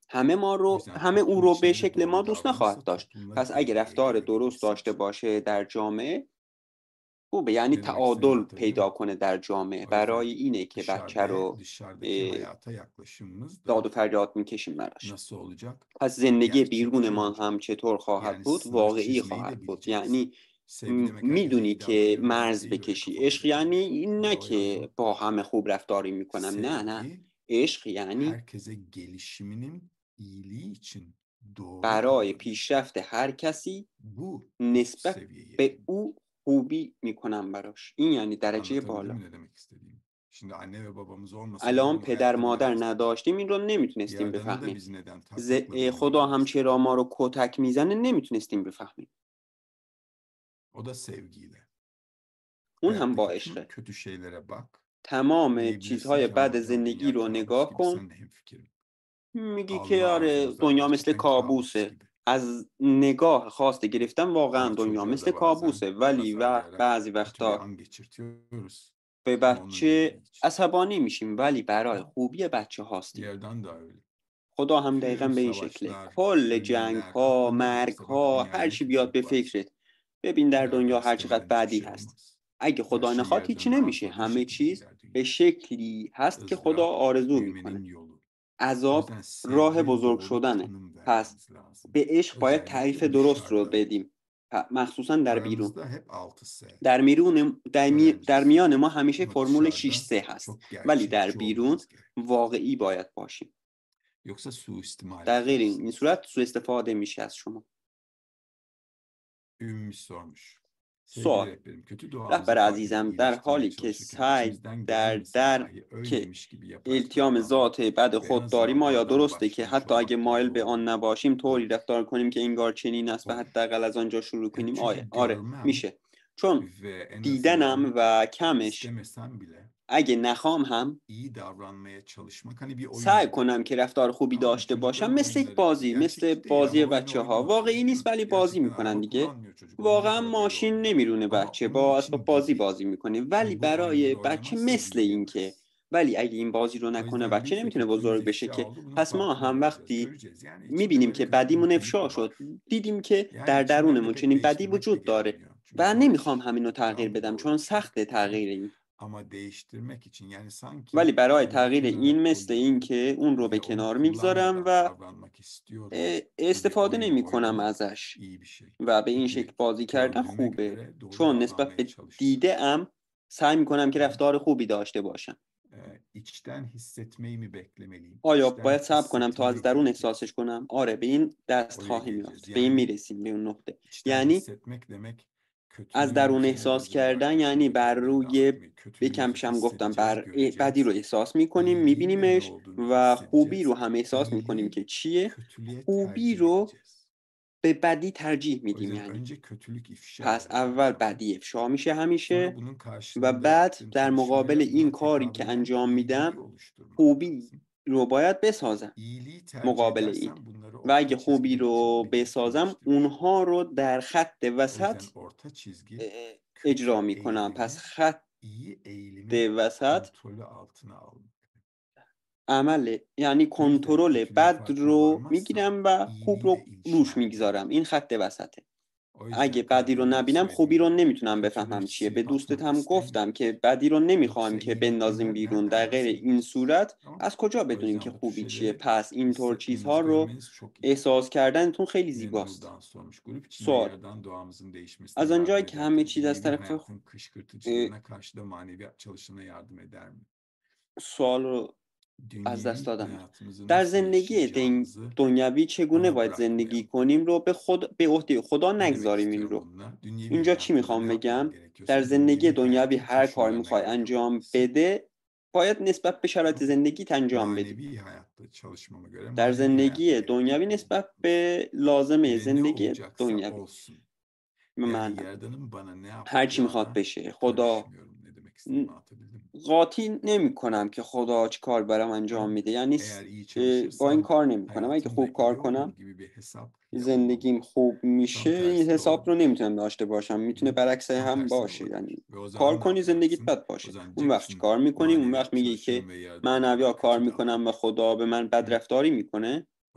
[SPEAKER 2] همه ما
[SPEAKER 1] O
[SPEAKER 2] رو
[SPEAKER 1] yüzden
[SPEAKER 2] همه او
[SPEAKER 1] toplum
[SPEAKER 2] رو به
[SPEAKER 1] içinde
[SPEAKER 2] شکل ما
[SPEAKER 1] doğru
[SPEAKER 2] دوست نخواهد
[SPEAKER 1] davranırsa
[SPEAKER 2] داشت.
[SPEAKER 1] toplumda
[SPEAKER 2] پس اگه
[SPEAKER 1] dengeye
[SPEAKER 2] رفتار درست
[SPEAKER 1] gelebilirsin.
[SPEAKER 2] داشته باشه در جامعه خوبه، یعنی
[SPEAKER 1] Ne demek istediğimi
[SPEAKER 2] تعادل
[SPEAKER 1] anlatabildim
[SPEAKER 2] پیدا
[SPEAKER 1] mi?
[SPEAKER 2] کنه در جامعه.
[SPEAKER 1] O
[SPEAKER 2] برای
[SPEAKER 1] yüzden
[SPEAKER 2] اینه که بچه
[SPEAKER 1] dışarıda
[SPEAKER 2] رو
[SPEAKER 1] dışarıdaki
[SPEAKER 2] اه،
[SPEAKER 1] hayata yaklaşımımız
[SPEAKER 2] داد و
[SPEAKER 1] da
[SPEAKER 2] فریاد میکشیم براش.
[SPEAKER 1] nasıl olacak?
[SPEAKER 2] پس زندگی
[SPEAKER 1] Gerçekçi
[SPEAKER 2] بیرونمان
[SPEAKER 1] olacak.
[SPEAKER 2] هم چطور خواهد
[SPEAKER 1] Yani
[SPEAKER 2] بود؟
[SPEAKER 1] sınır
[SPEAKER 2] واقعی
[SPEAKER 1] çizmeyi
[SPEAKER 2] خواهد
[SPEAKER 1] de
[SPEAKER 2] بود.
[SPEAKER 1] bileceğiz.
[SPEAKER 2] یعنی
[SPEAKER 1] Sevgi demek herkese
[SPEAKER 2] میدونی
[SPEAKER 1] iyi
[SPEAKER 2] که
[SPEAKER 1] davranıyorum demek
[SPEAKER 2] مرز
[SPEAKER 1] değil, öyle
[SPEAKER 2] بکشی.
[SPEAKER 1] kafamıza
[SPEAKER 2] عشق یعنی
[SPEAKER 1] takılalım.
[SPEAKER 2] این نه
[SPEAKER 1] Burada o
[SPEAKER 2] که
[SPEAKER 1] yok.
[SPEAKER 2] با همه خوب رفتاری میکنم، نه نه.
[SPEAKER 1] Sevgi
[SPEAKER 2] عشق یعنی
[SPEAKER 1] herkese gelişiminin iyiliği için doğru
[SPEAKER 2] برای
[SPEAKER 1] davranış.
[SPEAKER 2] پیشرفت هر کسی
[SPEAKER 1] Bu üst
[SPEAKER 2] نسبت
[SPEAKER 1] seviyeye
[SPEAKER 2] به
[SPEAKER 1] yetenek.
[SPEAKER 2] او خوبی میکنم براش. این یعنی درجه
[SPEAKER 1] Anlatabildim
[SPEAKER 2] بالا.
[SPEAKER 1] mi ne demek istediğimi? Şimdi anne ve babamız olmasaydı
[SPEAKER 2] الان
[SPEAKER 1] bunu
[SPEAKER 2] پدر
[SPEAKER 1] hayatta
[SPEAKER 2] مادر
[SPEAKER 1] bilemezdik.
[SPEAKER 2] نداشتیم این رو نمیتونستیم
[SPEAKER 1] Yaradan'ı da
[SPEAKER 2] بفهمیم.
[SPEAKER 1] biz neden
[SPEAKER 2] ز...
[SPEAKER 1] takmakla
[SPEAKER 2] خدا هم
[SPEAKER 1] bilemezdik.
[SPEAKER 2] چرا ما رو کتک میزنه نمیتونستیم بفهمیم.
[SPEAKER 1] O da sevgiyle.
[SPEAKER 2] اون هم با
[SPEAKER 1] Hayattaki tüm
[SPEAKER 2] عشقه.
[SPEAKER 1] kötü şeylere bak.
[SPEAKER 2] تمام
[SPEAKER 1] Diyebilirsin
[SPEAKER 2] چیزهای
[SPEAKER 1] ki ama
[SPEAKER 2] بد
[SPEAKER 1] hocam
[SPEAKER 2] زندگی
[SPEAKER 1] dünya
[SPEAKER 2] رو
[SPEAKER 1] kabus
[SPEAKER 2] نگاه
[SPEAKER 1] gibi
[SPEAKER 2] کن.
[SPEAKER 1] seninle hemfikirim.
[SPEAKER 2] میگی که
[SPEAKER 1] Allah
[SPEAKER 2] آره
[SPEAKER 1] ağzımızdan
[SPEAKER 2] دنیا مثل
[SPEAKER 1] gerçekten kabus
[SPEAKER 2] کابوسه.
[SPEAKER 1] gibi.
[SPEAKER 2] از نگاه خواسته گرفتن واقعا
[SPEAKER 1] Ama
[SPEAKER 2] دنیا
[SPEAKER 1] çocuğa
[SPEAKER 2] مثل
[SPEAKER 1] da bazen
[SPEAKER 2] کابوسه، ولی و
[SPEAKER 1] azarlayarak
[SPEAKER 2] بعضی
[SPEAKER 1] kötü bir
[SPEAKER 2] وقتا
[SPEAKER 1] an geçirtiyoruz.
[SPEAKER 2] به
[SPEAKER 1] Ama onun iyiliği
[SPEAKER 2] بچه
[SPEAKER 1] için.
[SPEAKER 2] عصبانی میشیم ولی برای
[SPEAKER 1] Ha,
[SPEAKER 2] خوبی بچه هاستیم.
[SPEAKER 1] Yerden de öyle.
[SPEAKER 2] خدا هم دقیقا
[SPEAKER 1] Tüm
[SPEAKER 2] به این شکله.
[SPEAKER 1] savaşlar,
[SPEAKER 2] کل جنگ
[SPEAKER 1] ölümler,
[SPEAKER 2] ها،
[SPEAKER 1] aklına ne
[SPEAKER 2] مرگ
[SPEAKER 1] gelirse bak
[SPEAKER 2] ها،
[SPEAKER 1] dünyada
[SPEAKER 2] هر
[SPEAKER 1] ne
[SPEAKER 2] چی بیاد به
[SPEAKER 1] kötülük varsa
[SPEAKER 2] فکرت، ببین در
[SPEAKER 1] Yaradan
[SPEAKER 2] دنیا هر چقدر
[SPEAKER 1] istemeden hiçbir
[SPEAKER 2] بدی
[SPEAKER 1] şey
[SPEAKER 2] هست.
[SPEAKER 1] olmaz.
[SPEAKER 2] اگه
[SPEAKER 1] Her
[SPEAKER 2] خدا
[SPEAKER 1] şey
[SPEAKER 2] نخواد هیچی
[SPEAKER 1] Yaradan'ın
[SPEAKER 2] نمیشه.
[SPEAKER 1] arzuladığı
[SPEAKER 2] همه
[SPEAKER 1] şekilde
[SPEAKER 2] چیز
[SPEAKER 1] gider
[SPEAKER 2] به
[SPEAKER 1] dünya.
[SPEAKER 2] شکلی هست که خدا
[SPEAKER 1] ızdırap
[SPEAKER 2] آرزو
[SPEAKER 1] büyümenin
[SPEAKER 2] میکنه.
[SPEAKER 1] yolu. O
[SPEAKER 2] عذاب
[SPEAKER 1] yüzden
[SPEAKER 2] راه
[SPEAKER 1] sevgiye
[SPEAKER 2] بزرگ
[SPEAKER 1] doğru
[SPEAKER 2] شدنه.
[SPEAKER 1] tanım
[SPEAKER 2] پس
[SPEAKER 1] vermemiz lazım.
[SPEAKER 2] به عشق باید تعریف
[SPEAKER 1] Özellikle
[SPEAKER 2] درست رو
[SPEAKER 1] dışarıda.
[SPEAKER 2] بدیم، پ- مخصوصا در بیرون.
[SPEAKER 1] Aramızda hep altı S.
[SPEAKER 2] در میرون در, می... در
[SPEAKER 1] Öğrencisi.
[SPEAKER 2] میان ما همیشه
[SPEAKER 1] Ama
[SPEAKER 2] فرمول شش
[SPEAKER 1] dışarıda
[SPEAKER 2] سه هست،
[SPEAKER 1] çok
[SPEAKER 2] ولی در
[SPEAKER 1] gerçekçi
[SPEAKER 2] بیرون
[SPEAKER 1] olmamız gerek.
[SPEAKER 2] واقعی باید باشیم.
[SPEAKER 1] Yoksa suistimal
[SPEAKER 2] در غیر این این
[SPEAKER 1] edilirsiniz.
[SPEAKER 2] صورت سوء استفاده میشه از شما.
[SPEAKER 1] Ümmi sormuş. Sevgili
[SPEAKER 2] سوال:
[SPEAKER 1] rehberim, kötü doğamızı
[SPEAKER 2] رهبر
[SPEAKER 1] fark edip
[SPEAKER 2] عزیزم، در
[SPEAKER 1] iyileştirmeye
[SPEAKER 2] حالی که
[SPEAKER 1] çalışırken
[SPEAKER 2] سعی
[SPEAKER 1] içimizden
[SPEAKER 2] در
[SPEAKER 1] gelmese
[SPEAKER 2] در
[SPEAKER 1] dahi
[SPEAKER 2] که
[SPEAKER 1] öyleymiş gibi yaparsak
[SPEAKER 2] التیام
[SPEAKER 1] bazen
[SPEAKER 2] ذات بد
[SPEAKER 1] ve en
[SPEAKER 2] خود داریم،
[SPEAKER 1] azından
[SPEAKER 2] آیا
[SPEAKER 1] buradan
[SPEAKER 2] درسته که
[SPEAKER 1] başlayıp
[SPEAKER 2] حتی اگه
[SPEAKER 1] çoğaltmaya
[SPEAKER 2] مایل به آن
[SPEAKER 1] doğru
[SPEAKER 2] نباشیم طوری
[SPEAKER 1] olur.
[SPEAKER 2] رفتار کنیم که انگار چنین است و
[SPEAKER 1] Olur.
[SPEAKER 2] حداقل از آنجا شروع
[SPEAKER 1] Yani
[SPEAKER 2] کنیم؟ آیا
[SPEAKER 1] çünkü
[SPEAKER 2] آره
[SPEAKER 1] görmem
[SPEAKER 2] میشه. چون
[SPEAKER 1] ve en
[SPEAKER 2] دیدنم
[SPEAKER 1] azından
[SPEAKER 2] و کمش،
[SPEAKER 1] istemesem bile
[SPEAKER 2] اگه نخوام هم
[SPEAKER 1] iyi davranmaya çalışmak hani bir oyun
[SPEAKER 2] سعی
[SPEAKER 1] gibi.
[SPEAKER 2] کنم که رفتار خوبی
[SPEAKER 1] Tamam mı?
[SPEAKER 2] داشته باشم،
[SPEAKER 1] Çocukların
[SPEAKER 2] مثل یک
[SPEAKER 1] oyunları gibi.
[SPEAKER 2] بازی، مثل
[SPEAKER 1] Gerçekçi değil
[SPEAKER 2] بازی
[SPEAKER 1] ama oyunu
[SPEAKER 2] بچه ها.
[SPEAKER 1] oynuyorlar
[SPEAKER 2] واقعی
[SPEAKER 1] değil
[SPEAKER 2] نیست
[SPEAKER 1] mi?
[SPEAKER 2] ولی بازی
[SPEAKER 1] Gerçekten
[SPEAKER 2] میکنن
[SPEAKER 1] araba
[SPEAKER 2] دیگه.
[SPEAKER 1] kullanmıyor çocuk. Oyuncak
[SPEAKER 2] واقعا
[SPEAKER 1] arabayla
[SPEAKER 2] ماشین
[SPEAKER 1] oynuyor.
[SPEAKER 2] نمیرونه
[SPEAKER 1] Ama
[SPEAKER 2] بچه،
[SPEAKER 1] onun
[SPEAKER 2] با
[SPEAKER 1] için
[SPEAKER 2] اسباب بازی
[SPEAKER 1] değil.
[SPEAKER 2] بازی میکنه، ولی
[SPEAKER 1] Hani bu oyunları
[SPEAKER 2] برای بچه
[SPEAKER 1] oynamazsa
[SPEAKER 2] مثل این که،
[SPEAKER 1] büyüyemez.
[SPEAKER 2] ولی اگه این بازی رو
[SPEAKER 1] O
[SPEAKER 2] نکنه
[SPEAKER 1] yüzden
[SPEAKER 2] بچه
[SPEAKER 1] biz de
[SPEAKER 2] نمیتونه
[SPEAKER 1] kötülüğümüz
[SPEAKER 2] بزرگ بشه
[SPEAKER 1] ifşa
[SPEAKER 2] که.
[SPEAKER 1] oldu. Bunun
[SPEAKER 2] پس ما
[SPEAKER 1] farkına
[SPEAKER 2] هم
[SPEAKER 1] varacağız.
[SPEAKER 2] وقتی
[SPEAKER 1] Göreceğiz. Yani içinde
[SPEAKER 2] میبینیم
[SPEAKER 1] böyle
[SPEAKER 2] که
[SPEAKER 1] kötü bir
[SPEAKER 2] بدیمون
[SPEAKER 1] nitelik
[SPEAKER 2] افشا
[SPEAKER 1] var.
[SPEAKER 2] شد، دیدیم که
[SPEAKER 1] Yani
[SPEAKER 2] در
[SPEAKER 1] içinden de
[SPEAKER 2] درونمون
[SPEAKER 1] pek
[SPEAKER 2] چنین بدی
[SPEAKER 1] değiştirmek de
[SPEAKER 2] وجود داره
[SPEAKER 1] gelmiyor. Çünkü
[SPEAKER 2] و
[SPEAKER 1] zor
[SPEAKER 2] نمیخوام
[SPEAKER 1] iş.
[SPEAKER 2] همینو تغییر
[SPEAKER 1] Tamam mı?
[SPEAKER 2] بدم
[SPEAKER 1] Doğru
[SPEAKER 2] چون
[SPEAKER 1] iş.
[SPEAKER 2] سخته تغییر این.
[SPEAKER 1] Ama değiştirmek için yani
[SPEAKER 2] ولی
[SPEAKER 1] sanki
[SPEAKER 2] برای
[SPEAKER 1] onu bir
[SPEAKER 2] تغییر این
[SPEAKER 1] kenara
[SPEAKER 2] مثل
[SPEAKER 1] koyuyorum
[SPEAKER 2] این که اون رو به
[SPEAKER 1] ve onu
[SPEAKER 2] کنار میگذارم
[SPEAKER 1] kullanmadan
[SPEAKER 2] و
[SPEAKER 1] davranmak istiyorum
[SPEAKER 2] اه،
[SPEAKER 1] gibi
[SPEAKER 2] استفاده
[SPEAKER 1] oyun
[SPEAKER 2] نمی کنم
[SPEAKER 1] oynamak
[SPEAKER 2] ازش
[SPEAKER 1] iyi bir şey.
[SPEAKER 2] و به این شکل
[SPEAKER 1] Çünkü
[SPEAKER 2] بازی کردن
[SPEAKER 1] gördüğüme
[SPEAKER 2] خوبه،
[SPEAKER 1] göre doğru
[SPEAKER 2] چون نسبت
[SPEAKER 1] davranmaya
[SPEAKER 2] به
[SPEAKER 1] çalıştım.
[SPEAKER 2] دیده ام سعی می کنم که
[SPEAKER 1] Evet.
[SPEAKER 2] رفتار خوبی داشته باشم.
[SPEAKER 1] Ee, içten hissetmeyi mi beklemeliyim?
[SPEAKER 2] آیا
[SPEAKER 1] İçten
[SPEAKER 2] باید صبر کنم تا از
[SPEAKER 1] hissetmeye
[SPEAKER 2] درون
[SPEAKER 1] geleceğiz.
[SPEAKER 2] احساسش کنم؟ آره، به این دست
[SPEAKER 1] Oraya
[SPEAKER 2] خواهیم
[SPEAKER 1] geleceğiz.
[SPEAKER 2] یافت، به این
[SPEAKER 1] Yani
[SPEAKER 2] میرسیم، به اون نقطه.
[SPEAKER 1] içten
[SPEAKER 2] یعنی
[SPEAKER 1] hissetmek demek
[SPEAKER 2] از
[SPEAKER 1] kötülüğün
[SPEAKER 2] درون
[SPEAKER 1] üzerine
[SPEAKER 2] احساس
[SPEAKER 1] gözünü
[SPEAKER 2] کردن یعنی
[SPEAKER 1] bırakmışım
[SPEAKER 2] بر
[SPEAKER 1] gibi devam
[SPEAKER 2] روی
[SPEAKER 1] etmek. Kötülüğümüzü
[SPEAKER 2] بکمش هم گفتم
[SPEAKER 1] hissedeceğiz,
[SPEAKER 2] بر بدی رو
[SPEAKER 1] göreceğiz.
[SPEAKER 2] احساس میکنیم،
[SPEAKER 1] İyiliğin de ne
[SPEAKER 2] میبینیمش
[SPEAKER 1] olduğunu
[SPEAKER 2] و خوبی رو
[SPEAKER 1] hissedeceğiz.
[SPEAKER 2] هم احساس میکنیم
[SPEAKER 1] İyiliği
[SPEAKER 2] که چیه.
[SPEAKER 1] kötülüğe
[SPEAKER 2] خوبی
[SPEAKER 1] tercih
[SPEAKER 2] رو
[SPEAKER 1] edeceğiz.
[SPEAKER 2] به بدی ترجیح
[SPEAKER 1] O
[SPEAKER 2] میدیم.
[SPEAKER 1] yüzden
[SPEAKER 2] یعنی
[SPEAKER 1] önce kötülük ifşa
[SPEAKER 2] پس
[SPEAKER 1] olur her
[SPEAKER 2] اول
[SPEAKER 1] zaman.
[SPEAKER 2] بدی افشا میشه
[SPEAKER 1] Sonra
[SPEAKER 2] همیشه
[SPEAKER 1] bunun
[SPEAKER 2] و
[SPEAKER 1] karşılığında
[SPEAKER 2] بعد
[SPEAKER 1] yaptığım
[SPEAKER 2] در مقابل
[SPEAKER 1] çalışmaya
[SPEAKER 2] این
[SPEAKER 1] buna
[SPEAKER 2] کاری
[SPEAKER 1] tekabül
[SPEAKER 2] که
[SPEAKER 1] eden
[SPEAKER 2] انجام
[SPEAKER 1] iyiliği
[SPEAKER 2] میدم
[SPEAKER 1] oluşturmak
[SPEAKER 2] خوبی
[SPEAKER 1] lazım.
[SPEAKER 2] رو باید بسازم
[SPEAKER 1] İyiliği tercih
[SPEAKER 2] مقابل این.
[SPEAKER 1] edersen bunları
[SPEAKER 2] و اگه
[SPEAKER 1] orta
[SPEAKER 2] خوبی
[SPEAKER 1] çizginin
[SPEAKER 2] رو
[SPEAKER 1] içinde
[SPEAKER 2] بسازم
[SPEAKER 1] gerçekleştirir.
[SPEAKER 2] اونها رو در خط
[SPEAKER 1] O
[SPEAKER 2] وسط
[SPEAKER 1] yüzden orta çizgi
[SPEAKER 2] اه، اجرا
[SPEAKER 1] kötü
[SPEAKER 2] میکنم. پس
[SPEAKER 1] eğilimi
[SPEAKER 2] خط
[SPEAKER 1] iyi eğilimin
[SPEAKER 2] وسط
[SPEAKER 1] kontrolü altına almak.
[SPEAKER 2] عمله، یعنی
[SPEAKER 1] Bu yüzden
[SPEAKER 2] کنترل
[SPEAKER 1] kötülüğün
[SPEAKER 2] بد
[SPEAKER 1] farkına
[SPEAKER 2] رو
[SPEAKER 1] varmazsam
[SPEAKER 2] میگیرم و خوب
[SPEAKER 1] iyiliği de
[SPEAKER 2] رو روش
[SPEAKER 1] ilişkilendiremem.
[SPEAKER 2] میگذارم. این خط وسطه.
[SPEAKER 1] O
[SPEAKER 2] اگه
[SPEAKER 1] yüzden
[SPEAKER 2] بدی رو
[SPEAKER 1] karakterimde
[SPEAKER 2] نبینم
[SPEAKER 1] söylediğim
[SPEAKER 2] خوبی رو
[SPEAKER 1] gibi
[SPEAKER 2] نمیتونم
[SPEAKER 1] kötülüğü
[SPEAKER 2] بفهمم چیه. به دوستت
[SPEAKER 1] sıfatmak
[SPEAKER 2] هم گفتم
[SPEAKER 1] istemiyorum.
[SPEAKER 2] که بدی رو نمیخوایم
[SPEAKER 1] Yoksa
[SPEAKER 2] که
[SPEAKER 1] iyilikleri
[SPEAKER 2] بندازیم
[SPEAKER 1] ne-
[SPEAKER 2] بیرون. در
[SPEAKER 1] nereden
[SPEAKER 2] غیر
[SPEAKER 1] nasıl
[SPEAKER 2] این
[SPEAKER 1] bileceğiz?
[SPEAKER 2] صورت
[SPEAKER 1] Tamam.
[SPEAKER 2] از کجا
[SPEAKER 1] O
[SPEAKER 2] بدونیم که
[SPEAKER 1] yüzden bu tür
[SPEAKER 2] خوبی چیه؟
[SPEAKER 1] şeyleri
[SPEAKER 2] پس اینطور
[SPEAKER 1] hissetmeniz,
[SPEAKER 2] چیزها رو
[SPEAKER 1] görmeniz çok iyi.
[SPEAKER 2] احساس کردنتون خیلی
[SPEAKER 1] Yine
[SPEAKER 2] زیباست.
[SPEAKER 1] Nurdan sormuş. Grup içinde
[SPEAKER 2] سوال:
[SPEAKER 1] yaradan doğamızın değişmesine
[SPEAKER 2] از
[SPEAKER 1] yardım
[SPEAKER 2] آنجایی که همه
[SPEAKER 1] ederken
[SPEAKER 2] چیز از
[SPEAKER 1] dünyevi
[SPEAKER 2] طرف
[SPEAKER 1] hayatın
[SPEAKER 2] اه،
[SPEAKER 1] kışkırtıcılarına karşı da maneviyat çalışına yardım eder mi?
[SPEAKER 2] سوال رو از دست
[SPEAKER 1] Dünyevi
[SPEAKER 2] دادم.
[SPEAKER 1] hayatımızı
[SPEAKER 2] در
[SPEAKER 1] nasıl
[SPEAKER 2] زندگی دن-
[SPEAKER 1] yaşayacağımızı
[SPEAKER 2] دنیوی چگونه
[SPEAKER 1] ona
[SPEAKER 2] باید زندگی
[SPEAKER 1] bırakmayalım.
[SPEAKER 2] کنیم رو به خود به عهده خدا
[SPEAKER 1] Ne demek
[SPEAKER 2] نگذاریم. این
[SPEAKER 1] istiyorum
[SPEAKER 2] رو
[SPEAKER 1] bununla? Dünyevi
[SPEAKER 2] اینجا چی
[SPEAKER 1] hayatımızda
[SPEAKER 2] میخوام
[SPEAKER 1] ne yapmam
[SPEAKER 2] بگم؟ در
[SPEAKER 1] gerekiyorsa
[SPEAKER 2] زندگی
[SPEAKER 1] dünyevi
[SPEAKER 2] دنیوی
[SPEAKER 1] hayatın
[SPEAKER 2] هر کار
[SPEAKER 1] koşullarına
[SPEAKER 2] میخوای
[SPEAKER 1] göre
[SPEAKER 2] انجام
[SPEAKER 1] yapmalısın.
[SPEAKER 2] بده باید نسبت به شرایط
[SPEAKER 1] Tamam.
[SPEAKER 2] زندگیت انجام بدی.
[SPEAKER 1] Manevi hayatta çalışmama göre
[SPEAKER 2] در
[SPEAKER 1] manevi hayatta
[SPEAKER 2] زندگی دنیوی
[SPEAKER 1] gerekli
[SPEAKER 2] نسبت
[SPEAKER 1] olmalısın.
[SPEAKER 2] به لازمه
[SPEAKER 1] Ve ne
[SPEAKER 2] زندگی
[SPEAKER 1] olacaksa
[SPEAKER 2] دنیوی.
[SPEAKER 1] olsun. Yani
[SPEAKER 2] من
[SPEAKER 1] Yaradan'ın bana ne
[SPEAKER 2] هر چی میخواد
[SPEAKER 1] yaptıracağına
[SPEAKER 2] بشه. خدا
[SPEAKER 1] karışmıyorum. Ne demek istediğimi anlatabildim mi?
[SPEAKER 2] قاطی نمی کنم که خدا چی کار برام انجام
[SPEAKER 1] Tamam.
[SPEAKER 2] میده. یعنی س-
[SPEAKER 1] Eğer iyi
[SPEAKER 2] اه، با این
[SPEAKER 1] çalışırsam
[SPEAKER 2] کار نمی کنم. اگه
[SPEAKER 1] hayatım da
[SPEAKER 2] خوب کار
[SPEAKER 1] iyi olur
[SPEAKER 2] کنم
[SPEAKER 1] gibi bir hesap
[SPEAKER 2] زندگیم
[SPEAKER 1] yapılmamalı.
[SPEAKER 2] خوب میشه.
[SPEAKER 1] Tam
[SPEAKER 2] این
[SPEAKER 1] tersi de
[SPEAKER 2] حساب رو
[SPEAKER 1] olabilir.
[SPEAKER 2] نمیتونم داشته باشم. میتونه
[SPEAKER 1] Hı?
[SPEAKER 2] برعکس
[SPEAKER 1] Tam
[SPEAKER 2] هم
[SPEAKER 1] tersi de
[SPEAKER 2] باشه.
[SPEAKER 1] olabilir.
[SPEAKER 2] یعنی
[SPEAKER 1] Ve o
[SPEAKER 2] کار
[SPEAKER 1] zaman ne
[SPEAKER 2] کنی زندگیت
[SPEAKER 1] yapacaksın?
[SPEAKER 2] بد
[SPEAKER 1] O
[SPEAKER 2] باشه.
[SPEAKER 1] zaman
[SPEAKER 2] اون وقت چی
[SPEAKER 1] diyeceksin
[SPEAKER 2] کار میکنی؟ اون وقت
[SPEAKER 1] maneviyat
[SPEAKER 2] میگی که
[SPEAKER 1] çalışıyorum ve Yaradan
[SPEAKER 2] معنوی
[SPEAKER 1] bana
[SPEAKER 2] ها کار
[SPEAKER 1] kötü
[SPEAKER 2] میکنم و
[SPEAKER 1] davranıyor.
[SPEAKER 2] خدا به من بد
[SPEAKER 1] Hı?
[SPEAKER 2] رفتاری میکنه.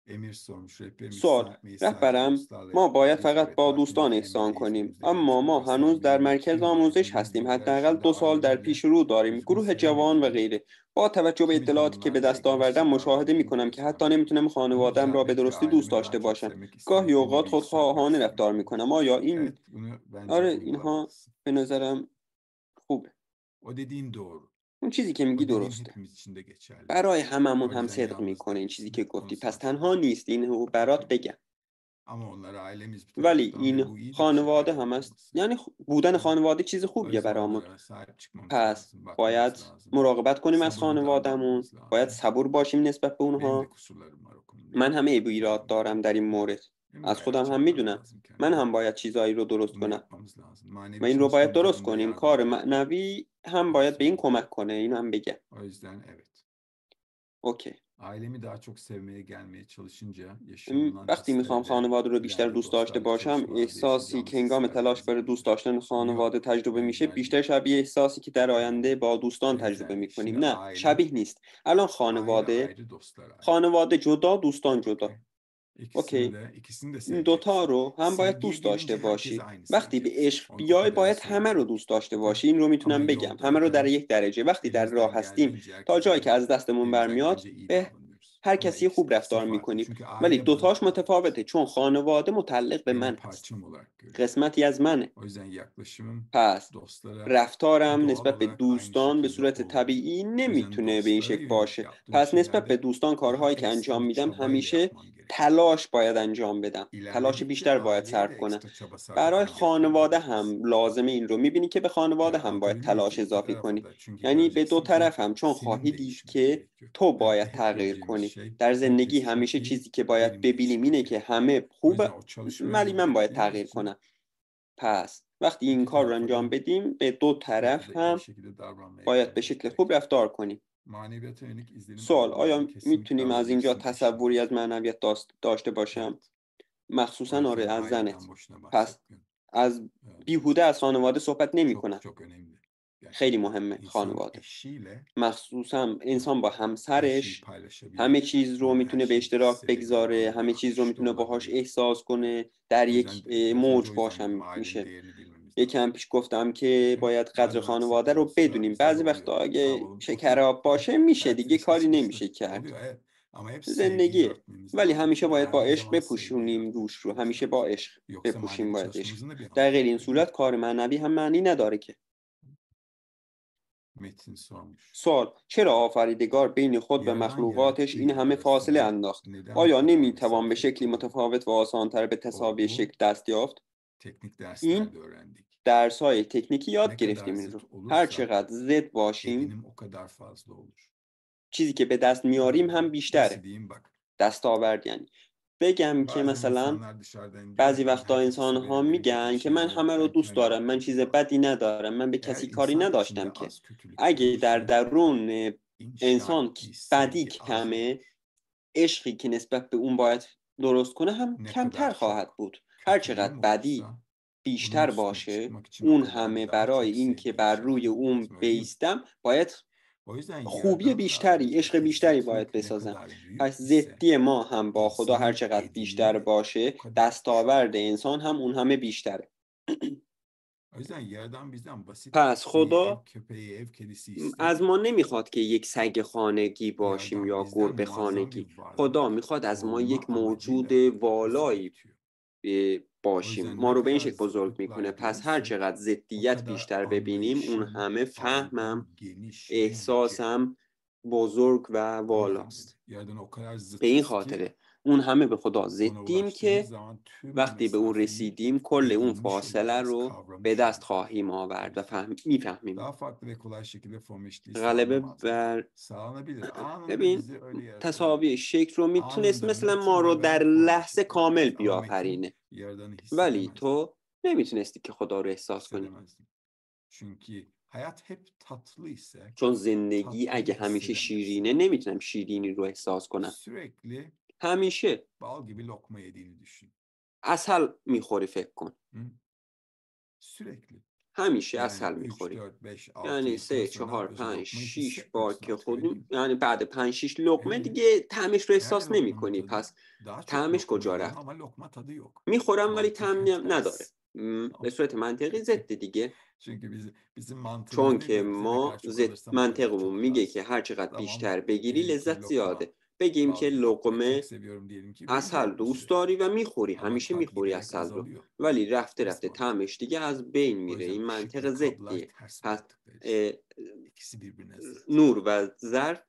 [SPEAKER 1] Emir sormuş. Rehberimiz
[SPEAKER 2] سوال:
[SPEAKER 1] saatmeyi sadece
[SPEAKER 2] رهبرم
[SPEAKER 1] dostlarla
[SPEAKER 2] ما باید
[SPEAKER 1] yapmalıyız
[SPEAKER 2] فقط
[SPEAKER 1] ve
[SPEAKER 2] با
[SPEAKER 1] takip
[SPEAKER 2] دوستان
[SPEAKER 1] edeceğimiz
[SPEAKER 2] احسان کنیم،
[SPEAKER 1] eğitimimizde
[SPEAKER 2] اما ما
[SPEAKER 1] gençler
[SPEAKER 2] هنوز در
[SPEAKER 1] sahabelerinde
[SPEAKER 2] مرکز
[SPEAKER 1] kim var?
[SPEAKER 2] آموزش
[SPEAKER 1] Dinleyin
[SPEAKER 2] هستیم،
[SPEAKER 1] bilgiler
[SPEAKER 2] حداقل
[SPEAKER 1] şimdi
[SPEAKER 2] دو سال در
[SPEAKER 1] ailelerle
[SPEAKER 2] پیش رو داریم.
[SPEAKER 1] düzgün
[SPEAKER 2] گروه
[SPEAKER 1] seyahat
[SPEAKER 2] جوان و
[SPEAKER 1] edelim.
[SPEAKER 2] غیره. با توجه به
[SPEAKER 1] Kimi
[SPEAKER 2] اطلاعاتی که به
[SPEAKER 1] durumlarda
[SPEAKER 2] دست آوردم
[SPEAKER 1] egoistçe
[SPEAKER 2] مشاهده
[SPEAKER 1] davrandığımı
[SPEAKER 2] میکنم که حتی
[SPEAKER 1] gözlemledim.
[SPEAKER 2] نمیتونم
[SPEAKER 1] Bunu
[SPEAKER 2] خانواده‌ام را به
[SPEAKER 1] düzeltmek ve
[SPEAKER 2] درستی دوست
[SPEAKER 1] ailemi
[SPEAKER 2] داشته
[SPEAKER 1] daha çok
[SPEAKER 2] باشم.
[SPEAKER 1] sevmek
[SPEAKER 2] گاهی
[SPEAKER 1] istemeklerimi
[SPEAKER 2] اوقات
[SPEAKER 1] bir yükseltmek
[SPEAKER 2] خودخواهانه رفتار
[SPEAKER 1] istiyorum
[SPEAKER 2] میکنم.
[SPEAKER 1] demiş.
[SPEAKER 2] آیا این
[SPEAKER 1] Evet, bunu bence
[SPEAKER 2] آره اینها
[SPEAKER 1] uygulamalısın.
[SPEAKER 2] به نظرم خوبه.
[SPEAKER 1] O dediğin doğru.
[SPEAKER 2] اون چیزی که میگی
[SPEAKER 1] O dediğin
[SPEAKER 2] درسته.
[SPEAKER 1] hepimiz için de geçerli.
[SPEAKER 2] برای هممون
[SPEAKER 1] O
[SPEAKER 2] هم
[SPEAKER 1] yüzden
[SPEAKER 2] صدق
[SPEAKER 1] yalnız
[SPEAKER 2] میکنه این چیزی
[SPEAKER 1] değilsin.
[SPEAKER 2] که گفتی.
[SPEAKER 1] Konusu
[SPEAKER 2] پس
[SPEAKER 1] açık.
[SPEAKER 2] تنها نیست، اینو برات بگم.
[SPEAKER 1] Ama onlar ailemiz bir
[SPEAKER 2] ولی
[SPEAKER 1] taraftan ve
[SPEAKER 2] این
[SPEAKER 1] bu iyi de bir şey
[SPEAKER 2] خانواده
[SPEAKER 1] aile
[SPEAKER 2] هم است.
[SPEAKER 1] olması.
[SPEAKER 2] یعنی خ- بودن
[SPEAKER 1] Evet.
[SPEAKER 2] خانواده چیز
[SPEAKER 1] O
[SPEAKER 2] خوبیه
[SPEAKER 1] yüzden
[SPEAKER 2] برامون.
[SPEAKER 1] onlara sahip çıkmamız
[SPEAKER 2] پس
[SPEAKER 1] lazım, bakmamız
[SPEAKER 2] باید
[SPEAKER 1] lazım.
[SPEAKER 2] مراقبت کنیم از
[SPEAKER 1] Sabırlı
[SPEAKER 2] خانوادهمون.
[SPEAKER 1] davranmamız
[SPEAKER 2] باید
[SPEAKER 1] lazım.
[SPEAKER 2] صبور باشیم نسبت به
[SPEAKER 1] Benim de
[SPEAKER 2] اونها.
[SPEAKER 1] kusurlarım var o konuda.
[SPEAKER 2] من هم عیب و ایراد
[SPEAKER 1] Tamam.
[SPEAKER 2] دارم در این
[SPEAKER 1] Evet.
[SPEAKER 2] مورد.
[SPEAKER 1] Benim de
[SPEAKER 2] از
[SPEAKER 1] ayar
[SPEAKER 2] خودم هم
[SPEAKER 1] çekmem
[SPEAKER 2] میدونم.
[SPEAKER 1] lazım
[SPEAKER 2] من
[SPEAKER 1] kendime.
[SPEAKER 2] هم باید چیزایی رو درست
[SPEAKER 1] Bunu
[SPEAKER 2] کنم
[SPEAKER 1] yapmamız lazım.
[SPEAKER 2] و
[SPEAKER 1] Manevi
[SPEAKER 2] این رو باید درست
[SPEAKER 1] çalışmamıza bunda
[SPEAKER 2] کنیم.
[SPEAKER 1] yardımcı
[SPEAKER 2] کار
[SPEAKER 1] olmalı.
[SPEAKER 2] معنوی هم
[SPEAKER 1] Onu
[SPEAKER 2] باید به این
[SPEAKER 1] söyleyeyim.
[SPEAKER 2] کمک کنه. اینو هم بگم.
[SPEAKER 1] O yüzden evet.
[SPEAKER 2] اوکی.
[SPEAKER 1] Ailemi daha çok sevmeye gelmeye çalışınca
[SPEAKER 2] م،
[SPEAKER 1] yaşanılan
[SPEAKER 2] وقتی میخوام
[SPEAKER 1] hislerde
[SPEAKER 2] خانواده رو بیشتر
[SPEAKER 1] ileride
[SPEAKER 2] دوست داشته
[SPEAKER 1] dostlarla
[SPEAKER 2] باشم،
[SPEAKER 1] çalışmalarda
[SPEAKER 2] احساسی که
[SPEAKER 1] yaşayacağımız
[SPEAKER 2] هنگام
[SPEAKER 1] hislerden
[SPEAKER 2] تلاش برای دوست
[SPEAKER 1] zannediyorum.
[SPEAKER 2] داشتن خانواده
[SPEAKER 1] Yok,
[SPEAKER 2] تجربه میشه
[SPEAKER 1] benzer
[SPEAKER 2] بیشتر
[SPEAKER 1] değil.
[SPEAKER 2] شبیه احساسی که در
[SPEAKER 1] Yani
[SPEAKER 2] آینده با دوستان تجربه
[SPEAKER 1] benzer değil.
[SPEAKER 2] میکنیم.
[SPEAKER 1] Şimdi
[SPEAKER 2] نه،
[SPEAKER 1] aile
[SPEAKER 2] شبیه نیست. الان
[SPEAKER 1] aile
[SPEAKER 2] خانواده
[SPEAKER 1] ayrı, dostlar ayrı.
[SPEAKER 2] خانواده جدا، دوستان
[SPEAKER 1] Okey.
[SPEAKER 2] جدا.
[SPEAKER 1] İkisini
[SPEAKER 2] اوکی.
[SPEAKER 1] de ikisini de
[SPEAKER 2] این دوتا
[SPEAKER 1] seveceksin.
[SPEAKER 2] رو هم باید
[SPEAKER 1] Sevgiye
[SPEAKER 2] دوست داشته
[SPEAKER 1] gelince herkese
[SPEAKER 2] باشی.
[SPEAKER 1] aynı
[SPEAKER 2] وقتی به
[SPEAKER 1] seveceksin.
[SPEAKER 2] عشق
[SPEAKER 1] Onu o
[SPEAKER 2] بیای
[SPEAKER 1] kadarını
[SPEAKER 2] باید همه رو
[SPEAKER 1] söyleyeyim.
[SPEAKER 2] دوست داشته
[SPEAKER 1] Okey.
[SPEAKER 2] باشی. این رو
[SPEAKER 1] Ama
[SPEAKER 2] میتونم بگم. همه رو در
[SPEAKER 1] yoldayken
[SPEAKER 2] یک درجه. وقتی در راه
[SPEAKER 1] elimizden
[SPEAKER 2] هستیم
[SPEAKER 1] geldiğince
[SPEAKER 2] تا جایی که
[SPEAKER 1] herkese
[SPEAKER 2] از دستمون
[SPEAKER 1] elimizden
[SPEAKER 2] برمیاد
[SPEAKER 1] gelince iyi
[SPEAKER 2] به
[SPEAKER 1] davranıyoruz.
[SPEAKER 2] هر
[SPEAKER 1] Ama
[SPEAKER 2] کسی
[SPEAKER 1] ikisi,
[SPEAKER 2] خوب
[SPEAKER 1] ikisi
[SPEAKER 2] رفتار
[SPEAKER 1] farklı.
[SPEAKER 2] میکنیم.
[SPEAKER 1] Çünkü
[SPEAKER 2] ولی
[SPEAKER 1] aile
[SPEAKER 2] دوتاش
[SPEAKER 1] bana
[SPEAKER 2] متفاوته،
[SPEAKER 1] aittir.
[SPEAKER 2] چون خانواده متعلق به
[SPEAKER 1] Benim
[SPEAKER 2] من هست.
[SPEAKER 1] parçam olarak görüyorum.
[SPEAKER 2] قسمتی از منه.
[SPEAKER 1] O yüzden yaklaşımım
[SPEAKER 2] پس
[SPEAKER 1] dostlara
[SPEAKER 2] رفتارم
[SPEAKER 1] doğal
[SPEAKER 2] نسبت به
[SPEAKER 1] olarak aynı
[SPEAKER 2] دوستان به
[SPEAKER 1] şekilde
[SPEAKER 2] صورت
[SPEAKER 1] olur.
[SPEAKER 2] طبیعی
[SPEAKER 1] O yüzden
[SPEAKER 2] نمیتونه به این
[SPEAKER 1] dostlara
[SPEAKER 2] شکل
[SPEAKER 1] yönelik
[SPEAKER 2] باشه.
[SPEAKER 1] yaptığım
[SPEAKER 2] پس نسبت به
[SPEAKER 1] şeylerde
[SPEAKER 2] دوستان
[SPEAKER 1] daha
[SPEAKER 2] کارهایی که
[SPEAKER 1] ekstra
[SPEAKER 2] انجام
[SPEAKER 1] bir
[SPEAKER 2] میدم
[SPEAKER 1] çabayla
[SPEAKER 2] همیشه
[SPEAKER 1] yapmam gerekiyor.
[SPEAKER 2] تلاش باید انجام بدم. تلاش
[SPEAKER 1] İlerledikçe
[SPEAKER 2] بیشتر باید
[SPEAKER 1] aileye
[SPEAKER 2] صرف
[SPEAKER 1] de
[SPEAKER 2] کنم.
[SPEAKER 1] ekstra çaba sarf
[SPEAKER 2] برای
[SPEAKER 1] etmem gerektiğini
[SPEAKER 2] خانواده
[SPEAKER 1] göreceksin.
[SPEAKER 2] هم لازمه این رو میبینی که به خانواده
[SPEAKER 1] Yani
[SPEAKER 2] هم باید
[SPEAKER 1] anlatabildim mi?
[SPEAKER 2] تلاش
[SPEAKER 1] İki
[SPEAKER 2] اضافی
[SPEAKER 1] tarafa
[SPEAKER 2] کنی.
[SPEAKER 1] da. Çünkü
[SPEAKER 2] یعنی به دو
[SPEAKER 1] göreceksin ki
[SPEAKER 2] طرف هم، چون
[SPEAKER 1] senin
[SPEAKER 2] خواهی دید
[SPEAKER 1] değişmen
[SPEAKER 2] که
[SPEAKER 1] gerekiyor.
[SPEAKER 2] تو
[SPEAKER 1] Ve
[SPEAKER 2] باید
[SPEAKER 1] hep
[SPEAKER 2] تغییر
[SPEAKER 1] gördüğümüz
[SPEAKER 2] کنی.
[SPEAKER 1] şey
[SPEAKER 2] در زندگی
[SPEAKER 1] herkes
[SPEAKER 2] همیشه
[SPEAKER 1] çok iyi,
[SPEAKER 2] چیزی که باید
[SPEAKER 1] benim
[SPEAKER 2] ببینیم
[SPEAKER 1] değişmem
[SPEAKER 2] اینه که
[SPEAKER 1] gerekiyor.
[SPEAKER 2] همه
[SPEAKER 1] O yüzden
[SPEAKER 2] خوبه
[SPEAKER 1] o çalışmaya
[SPEAKER 2] ولی من باید
[SPEAKER 1] başladığımız
[SPEAKER 2] تغییر
[SPEAKER 1] için
[SPEAKER 2] کنم. پس وقتی این
[SPEAKER 1] iki
[SPEAKER 2] کار رو
[SPEAKER 1] tarafa
[SPEAKER 2] انجام
[SPEAKER 1] da
[SPEAKER 2] بدیم به دو
[SPEAKER 1] iki tarafa
[SPEAKER 2] طرف
[SPEAKER 1] da iyi
[SPEAKER 2] هم
[SPEAKER 1] şekilde davranmaya
[SPEAKER 2] باید به
[SPEAKER 1] gelmemiz
[SPEAKER 2] شکل خوب
[SPEAKER 1] gerekiyor.
[SPEAKER 2] رفتار کنیم.
[SPEAKER 1] Maneviyata yönelik izlenim
[SPEAKER 2] سوال:
[SPEAKER 1] algılarını
[SPEAKER 2] آیا
[SPEAKER 1] kesinlikle
[SPEAKER 2] میتونیم از اینجا
[SPEAKER 1] alacaksın
[SPEAKER 2] تصوری از
[SPEAKER 1] eşinden.
[SPEAKER 2] معنویت داشت- داشته باشم؟
[SPEAKER 1] Evet. O
[SPEAKER 2] مخصوصا آره
[SPEAKER 1] yüzden
[SPEAKER 2] از زنت.
[SPEAKER 1] aileden boşuna
[SPEAKER 2] پس
[SPEAKER 1] bahsetmiyorum.
[SPEAKER 2] از
[SPEAKER 1] Evet.
[SPEAKER 2] بیهوده از خانواده صحبت نمی
[SPEAKER 1] Çok
[SPEAKER 2] کنم.
[SPEAKER 1] çok önemli.
[SPEAKER 2] خیلی
[SPEAKER 1] Gerçekten.
[SPEAKER 2] مهمه
[SPEAKER 1] İnsan
[SPEAKER 2] خانواده.
[SPEAKER 1] eşiyle
[SPEAKER 2] مخصوصا انسان با
[SPEAKER 1] her şeyi
[SPEAKER 2] همسرش همه
[SPEAKER 1] paylaşabilir.
[SPEAKER 2] چیز رو
[SPEAKER 1] Onunla her
[SPEAKER 2] میتونه به
[SPEAKER 1] şeyi
[SPEAKER 2] اشتراک
[SPEAKER 1] hissedebilir.
[SPEAKER 2] بگذاره،
[SPEAKER 1] Onunla
[SPEAKER 2] همه چیز رو
[SPEAKER 1] akışta
[SPEAKER 2] میتونه باهاش
[SPEAKER 1] olabilir.
[SPEAKER 2] احساس
[SPEAKER 1] Evet.
[SPEAKER 2] کنه، در
[SPEAKER 1] O
[SPEAKER 2] یک
[SPEAKER 1] yüzden
[SPEAKER 2] اه،
[SPEAKER 1] biraz önce
[SPEAKER 2] موج
[SPEAKER 1] o yüzden dedim
[SPEAKER 2] باشم
[SPEAKER 1] ailenin
[SPEAKER 2] میشه.
[SPEAKER 1] değerini bilmemiz
[SPEAKER 2] یکم
[SPEAKER 1] lazım.
[SPEAKER 2] پیش گفتم که
[SPEAKER 1] Okey.
[SPEAKER 2] باید قدر
[SPEAKER 1] Bazen aksi
[SPEAKER 2] خانواده رو
[SPEAKER 1] dostlar
[SPEAKER 2] بدونیم.
[SPEAKER 1] bizde de
[SPEAKER 2] بعضی وقتا
[SPEAKER 1] oluyor. Sağ
[SPEAKER 2] اگه
[SPEAKER 1] olun. Okey.
[SPEAKER 2] شکراب
[SPEAKER 1] Okey.
[SPEAKER 2] باشه میشه
[SPEAKER 1] Evet
[SPEAKER 2] دیگه،
[SPEAKER 1] işte
[SPEAKER 2] کاری
[SPEAKER 1] işte
[SPEAKER 2] نمیشه
[SPEAKER 1] işte.
[SPEAKER 2] کرد.
[SPEAKER 1] Oluyor evet. Ama hep sevgiyi
[SPEAKER 2] زندگیه.
[SPEAKER 1] örtmemiz
[SPEAKER 2] ولی
[SPEAKER 1] lazım.
[SPEAKER 2] همیشه باید با
[SPEAKER 1] Her
[SPEAKER 2] عشق
[SPEAKER 1] zaman sevgiyi
[SPEAKER 2] بپوشونیم
[SPEAKER 1] örtmeye
[SPEAKER 2] روش رو.
[SPEAKER 1] çalışmamız
[SPEAKER 2] همیشه با
[SPEAKER 1] lazım.
[SPEAKER 2] عشق
[SPEAKER 1] Yoksa
[SPEAKER 2] بپوشیم
[SPEAKER 1] manevi
[SPEAKER 2] باید عشق.
[SPEAKER 1] çalışmamızın da bir
[SPEAKER 2] در
[SPEAKER 1] anlamı
[SPEAKER 2] غیر این
[SPEAKER 1] kalmıyor değil mi?
[SPEAKER 2] صورت کار معنوی هم معنی نداره که.
[SPEAKER 1] Metin sormuş.
[SPEAKER 2] سوال: چرا آفریدگار بین خود و
[SPEAKER 1] Yaradan
[SPEAKER 2] مخلوقاتش
[SPEAKER 1] yarattığı
[SPEAKER 2] این
[SPEAKER 1] gibi
[SPEAKER 2] همه فاصله
[SPEAKER 1] arasında
[SPEAKER 2] انداخت؟
[SPEAKER 1] neden bu
[SPEAKER 2] آیا
[SPEAKER 1] kadar
[SPEAKER 2] نمیتوان به
[SPEAKER 1] mesafeyi
[SPEAKER 2] شکلی
[SPEAKER 1] koydu?
[SPEAKER 2] متفاوت و آسانتر به
[SPEAKER 1] O
[SPEAKER 2] تساوی
[SPEAKER 1] bu
[SPEAKER 2] شکل دست یافت؟
[SPEAKER 1] teknik
[SPEAKER 2] این
[SPEAKER 1] derslerde öğrendik.
[SPEAKER 2] درس‌های تکنیکی یاد
[SPEAKER 1] Ne kadar
[SPEAKER 2] گرفتیم این
[SPEAKER 1] zıt
[SPEAKER 2] رو. هر
[SPEAKER 1] olursak
[SPEAKER 2] چقدر ضد باشیم
[SPEAKER 1] edinim o kadar fazla olur.
[SPEAKER 2] چیزی که به دست میاریم هم
[SPEAKER 1] Yani
[SPEAKER 2] بیشتره.
[SPEAKER 1] nasıl diyeyim bak.
[SPEAKER 2] دستاورد یعنی بگم که
[SPEAKER 1] Bazen
[SPEAKER 2] مثلا
[SPEAKER 1] insanlar dışarıdan
[SPEAKER 2] بعضی
[SPEAKER 1] diyorlar ki
[SPEAKER 2] وقتا
[SPEAKER 1] herkesi
[SPEAKER 2] انسان ها
[SPEAKER 1] severim, benim kötü bir
[SPEAKER 2] میگن که
[SPEAKER 1] şeyim
[SPEAKER 2] من
[SPEAKER 1] yok,
[SPEAKER 2] همه رو
[SPEAKER 1] ben
[SPEAKER 2] دوست
[SPEAKER 1] kime ne
[SPEAKER 2] دارم، من
[SPEAKER 1] yapayım
[SPEAKER 2] چیز
[SPEAKER 1] falan.
[SPEAKER 2] بدی ندارم، من به
[SPEAKER 1] Eğer
[SPEAKER 2] کسی کاری
[SPEAKER 1] insan
[SPEAKER 2] نداشتم
[SPEAKER 1] içinde
[SPEAKER 2] که.
[SPEAKER 1] az kötülük
[SPEAKER 2] اگه در
[SPEAKER 1] olursa
[SPEAKER 2] درون
[SPEAKER 1] inşa
[SPEAKER 2] انسان
[SPEAKER 1] ettiği
[SPEAKER 2] بدی
[SPEAKER 1] sevgi az
[SPEAKER 2] کمه،
[SPEAKER 1] olur.
[SPEAKER 2] عشقی که نسبت به اون باید درست کنه هم
[SPEAKER 1] Ne
[SPEAKER 2] کمتر
[SPEAKER 1] kadar
[SPEAKER 2] خواهد
[SPEAKER 1] çok
[SPEAKER 2] بود. هر چقدر
[SPEAKER 1] kötülüğüm
[SPEAKER 2] بدی
[SPEAKER 1] olursa bunun
[SPEAKER 2] بیشتر
[SPEAKER 1] üstüne
[SPEAKER 2] باشه،
[SPEAKER 1] çıkmak için o
[SPEAKER 2] اون
[SPEAKER 1] kadar
[SPEAKER 2] همه
[SPEAKER 1] daha
[SPEAKER 2] برای
[SPEAKER 1] çok
[SPEAKER 2] این که
[SPEAKER 1] sevgi
[SPEAKER 2] بر
[SPEAKER 1] inşa
[SPEAKER 2] روی
[SPEAKER 1] etmem
[SPEAKER 2] اون
[SPEAKER 1] lazım öyle değil mi?
[SPEAKER 2] بیستم باید
[SPEAKER 1] O yüzden
[SPEAKER 2] خوبی
[SPEAKER 1] Yaradan'la
[SPEAKER 2] بیشتری، عشق
[SPEAKER 1] aramızdaki
[SPEAKER 2] بیشتری باید
[SPEAKER 1] zıtlık ne
[SPEAKER 2] بسازم.
[SPEAKER 1] kadar büyük
[SPEAKER 2] پس
[SPEAKER 1] ise
[SPEAKER 2] ضدی ما هم با خدا هر
[SPEAKER 1] insanın
[SPEAKER 2] چقدر بیشتر
[SPEAKER 1] edinimi
[SPEAKER 2] باشه،
[SPEAKER 1] o kadar
[SPEAKER 2] دستاورد
[SPEAKER 1] çok.
[SPEAKER 2] انسان هم اون همه بیشتره.
[SPEAKER 1] O yüzden Yaradan bizden basit
[SPEAKER 2] پس
[SPEAKER 1] bir ev
[SPEAKER 2] خدا
[SPEAKER 1] köpeği, ev kedisi
[SPEAKER 2] از
[SPEAKER 1] istemiyor.
[SPEAKER 2] ما نمیخواد که یک سگ خانگی باشیم
[SPEAKER 1] Yaradan
[SPEAKER 2] یا
[SPEAKER 1] bizden
[SPEAKER 2] گربه
[SPEAKER 1] muazzam
[SPEAKER 2] خانگی.
[SPEAKER 1] bir varlık
[SPEAKER 2] خدا میخواد از ما
[SPEAKER 1] olma
[SPEAKER 2] یک موجود
[SPEAKER 1] amacıyla bizi
[SPEAKER 2] والایی
[SPEAKER 1] yaratıyor.
[SPEAKER 2] اه،
[SPEAKER 1] O
[SPEAKER 2] باشیم.
[SPEAKER 1] yüzden
[SPEAKER 2] ما
[SPEAKER 1] ne
[SPEAKER 2] رو به این
[SPEAKER 1] kadar
[SPEAKER 2] شکل بزرگ
[SPEAKER 1] zıtlıklar
[SPEAKER 2] میکنه. پس هر
[SPEAKER 1] görürsek
[SPEAKER 2] چقدر
[SPEAKER 1] o
[SPEAKER 2] ضدیت
[SPEAKER 1] kadar
[SPEAKER 2] بیشتر ببینیم اون
[SPEAKER 1] anlayışım,
[SPEAKER 2] همه فهمم،
[SPEAKER 1] algım geniş ve yüce.
[SPEAKER 2] احساسم بزرگ و
[SPEAKER 1] O yüzden
[SPEAKER 2] والاست.
[SPEAKER 1] Yaradan o kadar
[SPEAKER 2] به این
[SPEAKER 1] zıtız ki
[SPEAKER 2] خاطره اون همه به خدا
[SPEAKER 1] ona
[SPEAKER 2] ضدیم
[SPEAKER 1] ulaştığımız
[SPEAKER 2] که
[SPEAKER 1] zaman tüm o
[SPEAKER 2] وقتی به اون
[SPEAKER 1] mesafeyi
[SPEAKER 2] رسیدیم کل اون
[SPEAKER 1] edinmiş
[SPEAKER 2] فاصله
[SPEAKER 1] olacağız,
[SPEAKER 2] رو به
[SPEAKER 1] kavramış
[SPEAKER 2] دست
[SPEAKER 1] olacağız.
[SPEAKER 2] خواهیم
[SPEAKER 1] O
[SPEAKER 2] آورد و
[SPEAKER 1] yüzden
[SPEAKER 2] فهم... میفهمیم.
[SPEAKER 1] daha farklı ve kolay şekilde form eşitliği
[SPEAKER 2] غلبه
[SPEAKER 1] sağlanamaz mı?
[SPEAKER 2] بر
[SPEAKER 1] Sağlanabilir. Anında
[SPEAKER 2] ببین
[SPEAKER 1] bizi öyle yaratabilir.
[SPEAKER 2] تساوی شکل رو میتونست
[SPEAKER 1] Anında
[SPEAKER 2] مثلا ما
[SPEAKER 1] Metin
[SPEAKER 2] رو
[SPEAKER 1] ve ben
[SPEAKER 2] در
[SPEAKER 1] form
[SPEAKER 2] لحظه
[SPEAKER 1] eşit
[SPEAKER 2] کامل
[SPEAKER 1] olabiliriz. Ama Metin
[SPEAKER 2] بیافرینه،
[SPEAKER 1] Yaradan'ı
[SPEAKER 2] ولی
[SPEAKER 1] hissedemez.
[SPEAKER 2] تو نمیتونستی که خدا رو احساس کنی.
[SPEAKER 1] Hissedemezdim. Çünkü hayat hep tatlı ise
[SPEAKER 2] چون زندگی
[SPEAKER 1] tatlıyı
[SPEAKER 2] اگه همیشه
[SPEAKER 1] hissedemezsin.
[SPEAKER 2] شیرینه نمیتونم شیرینی رو احساس کنم.
[SPEAKER 1] Sürekli
[SPEAKER 2] همیشه
[SPEAKER 1] bal gibi lokma yediğini düşün.
[SPEAKER 2] عسل میخوری فکر کن.
[SPEAKER 1] Hı? Sürekli.
[SPEAKER 2] همیشه
[SPEAKER 1] Yani
[SPEAKER 2] عسل
[SPEAKER 1] üç,
[SPEAKER 2] میخوریم.
[SPEAKER 1] dört, beş, altı,
[SPEAKER 2] یعنی
[SPEAKER 1] yedikten
[SPEAKER 2] سه
[SPEAKER 1] sonra ne
[SPEAKER 2] چهار
[SPEAKER 1] yapıyorsun?
[SPEAKER 2] پنج
[SPEAKER 1] Lokmayı
[SPEAKER 2] شیش بار
[SPEAKER 1] hissetmiyorsun
[SPEAKER 2] که
[SPEAKER 1] artık, öyle değil
[SPEAKER 2] خوردیم،
[SPEAKER 1] mi?
[SPEAKER 2] یعنی بعد پنج شیش لقمه
[SPEAKER 1] Yani
[SPEAKER 2] دیگه طعمش رو
[SPEAKER 1] her
[SPEAKER 2] احساس نمی
[SPEAKER 1] lokmanın
[SPEAKER 2] کنی.
[SPEAKER 1] tadı
[SPEAKER 2] پس
[SPEAKER 1] daha çok
[SPEAKER 2] طعمش
[SPEAKER 1] lokma
[SPEAKER 2] کجا
[SPEAKER 1] yiyorum
[SPEAKER 2] رفت؟
[SPEAKER 1] ama lokma tadı yok.
[SPEAKER 2] میخورم ولی
[SPEAKER 1] Mantıken
[SPEAKER 2] طعم نداره.
[SPEAKER 1] ters.
[SPEAKER 2] م، به صورت منطقی ضد دیگه.
[SPEAKER 1] Çünkü biz, bizim mantığımız
[SPEAKER 2] چون
[SPEAKER 1] ne
[SPEAKER 2] که
[SPEAKER 1] diyor? Bize ne
[SPEAKER 2] ما
[SPEAKER 1] kadar çok
[SPEAKER 2] ضد
[SPEAKER 1] alırsan o kadar
[SPEAKER 2] منطقمون
[SPEAKER 1] çok
[SPEAKER 2] میگه
[SPEAKER 1] az.
[SPEAKER 2] که هر چقدر
[SPEAKER 1] Tamam,
[SPEAKER 2] بیشتر بگیری
[SPEAKER 1] diyelim ki
[SPEAKER 2] لذت زیاده.
[SPEAKER 1] lokma
[SPEAKER 2] بگیم که
[SPEAKER 1] bal ekmek çok
[SPEAKER 2] لقمه
[SPEAKER 1] seviyorum diyelim ki benim
[SPEAKER 2] عسل
[SPEAKER 1] çok
[SPEAKER 2] دوست
[SPEAKER 1] güzel.
[SPEAKER 2] داری و میخوری،
[SPEAKER 1] Ama
[SPEAKER 2] همیشه
[SPEAKER 1] tat
[SPEAKER 2] میخوری
[SPEAKER 1] giderek
[SPEAKER 2] عسل رو،
[SPEAKER 1] azalıyor.
[SPEAKER 2] ولی رفته
[SPEAKER 1] Ters
[SPEAKER 2] رفته
[SPEAKER 1] mantık.
[SPEAKER 2] طعمش دیگه از بین
[SPEAKER 1] O
[SPEAKER 2] میره.
[SPEAKER 1] yüzden
[SPEAKER 2] این
[SPEAKER 1] ışık
[SPEAKER 2] منطق
[SPEAKER 1] ve kablar
[SPEAKER 2] ضدیه.
[SPEAKER 1] ters
[SPEAKER 2] پس
[SPEAKER 1] mantıktayız.
[SPEAKER 2] اه،
[SPEAKER 1] İkisi birbirine zıt.
[SPEAKER 2] نور و ظرف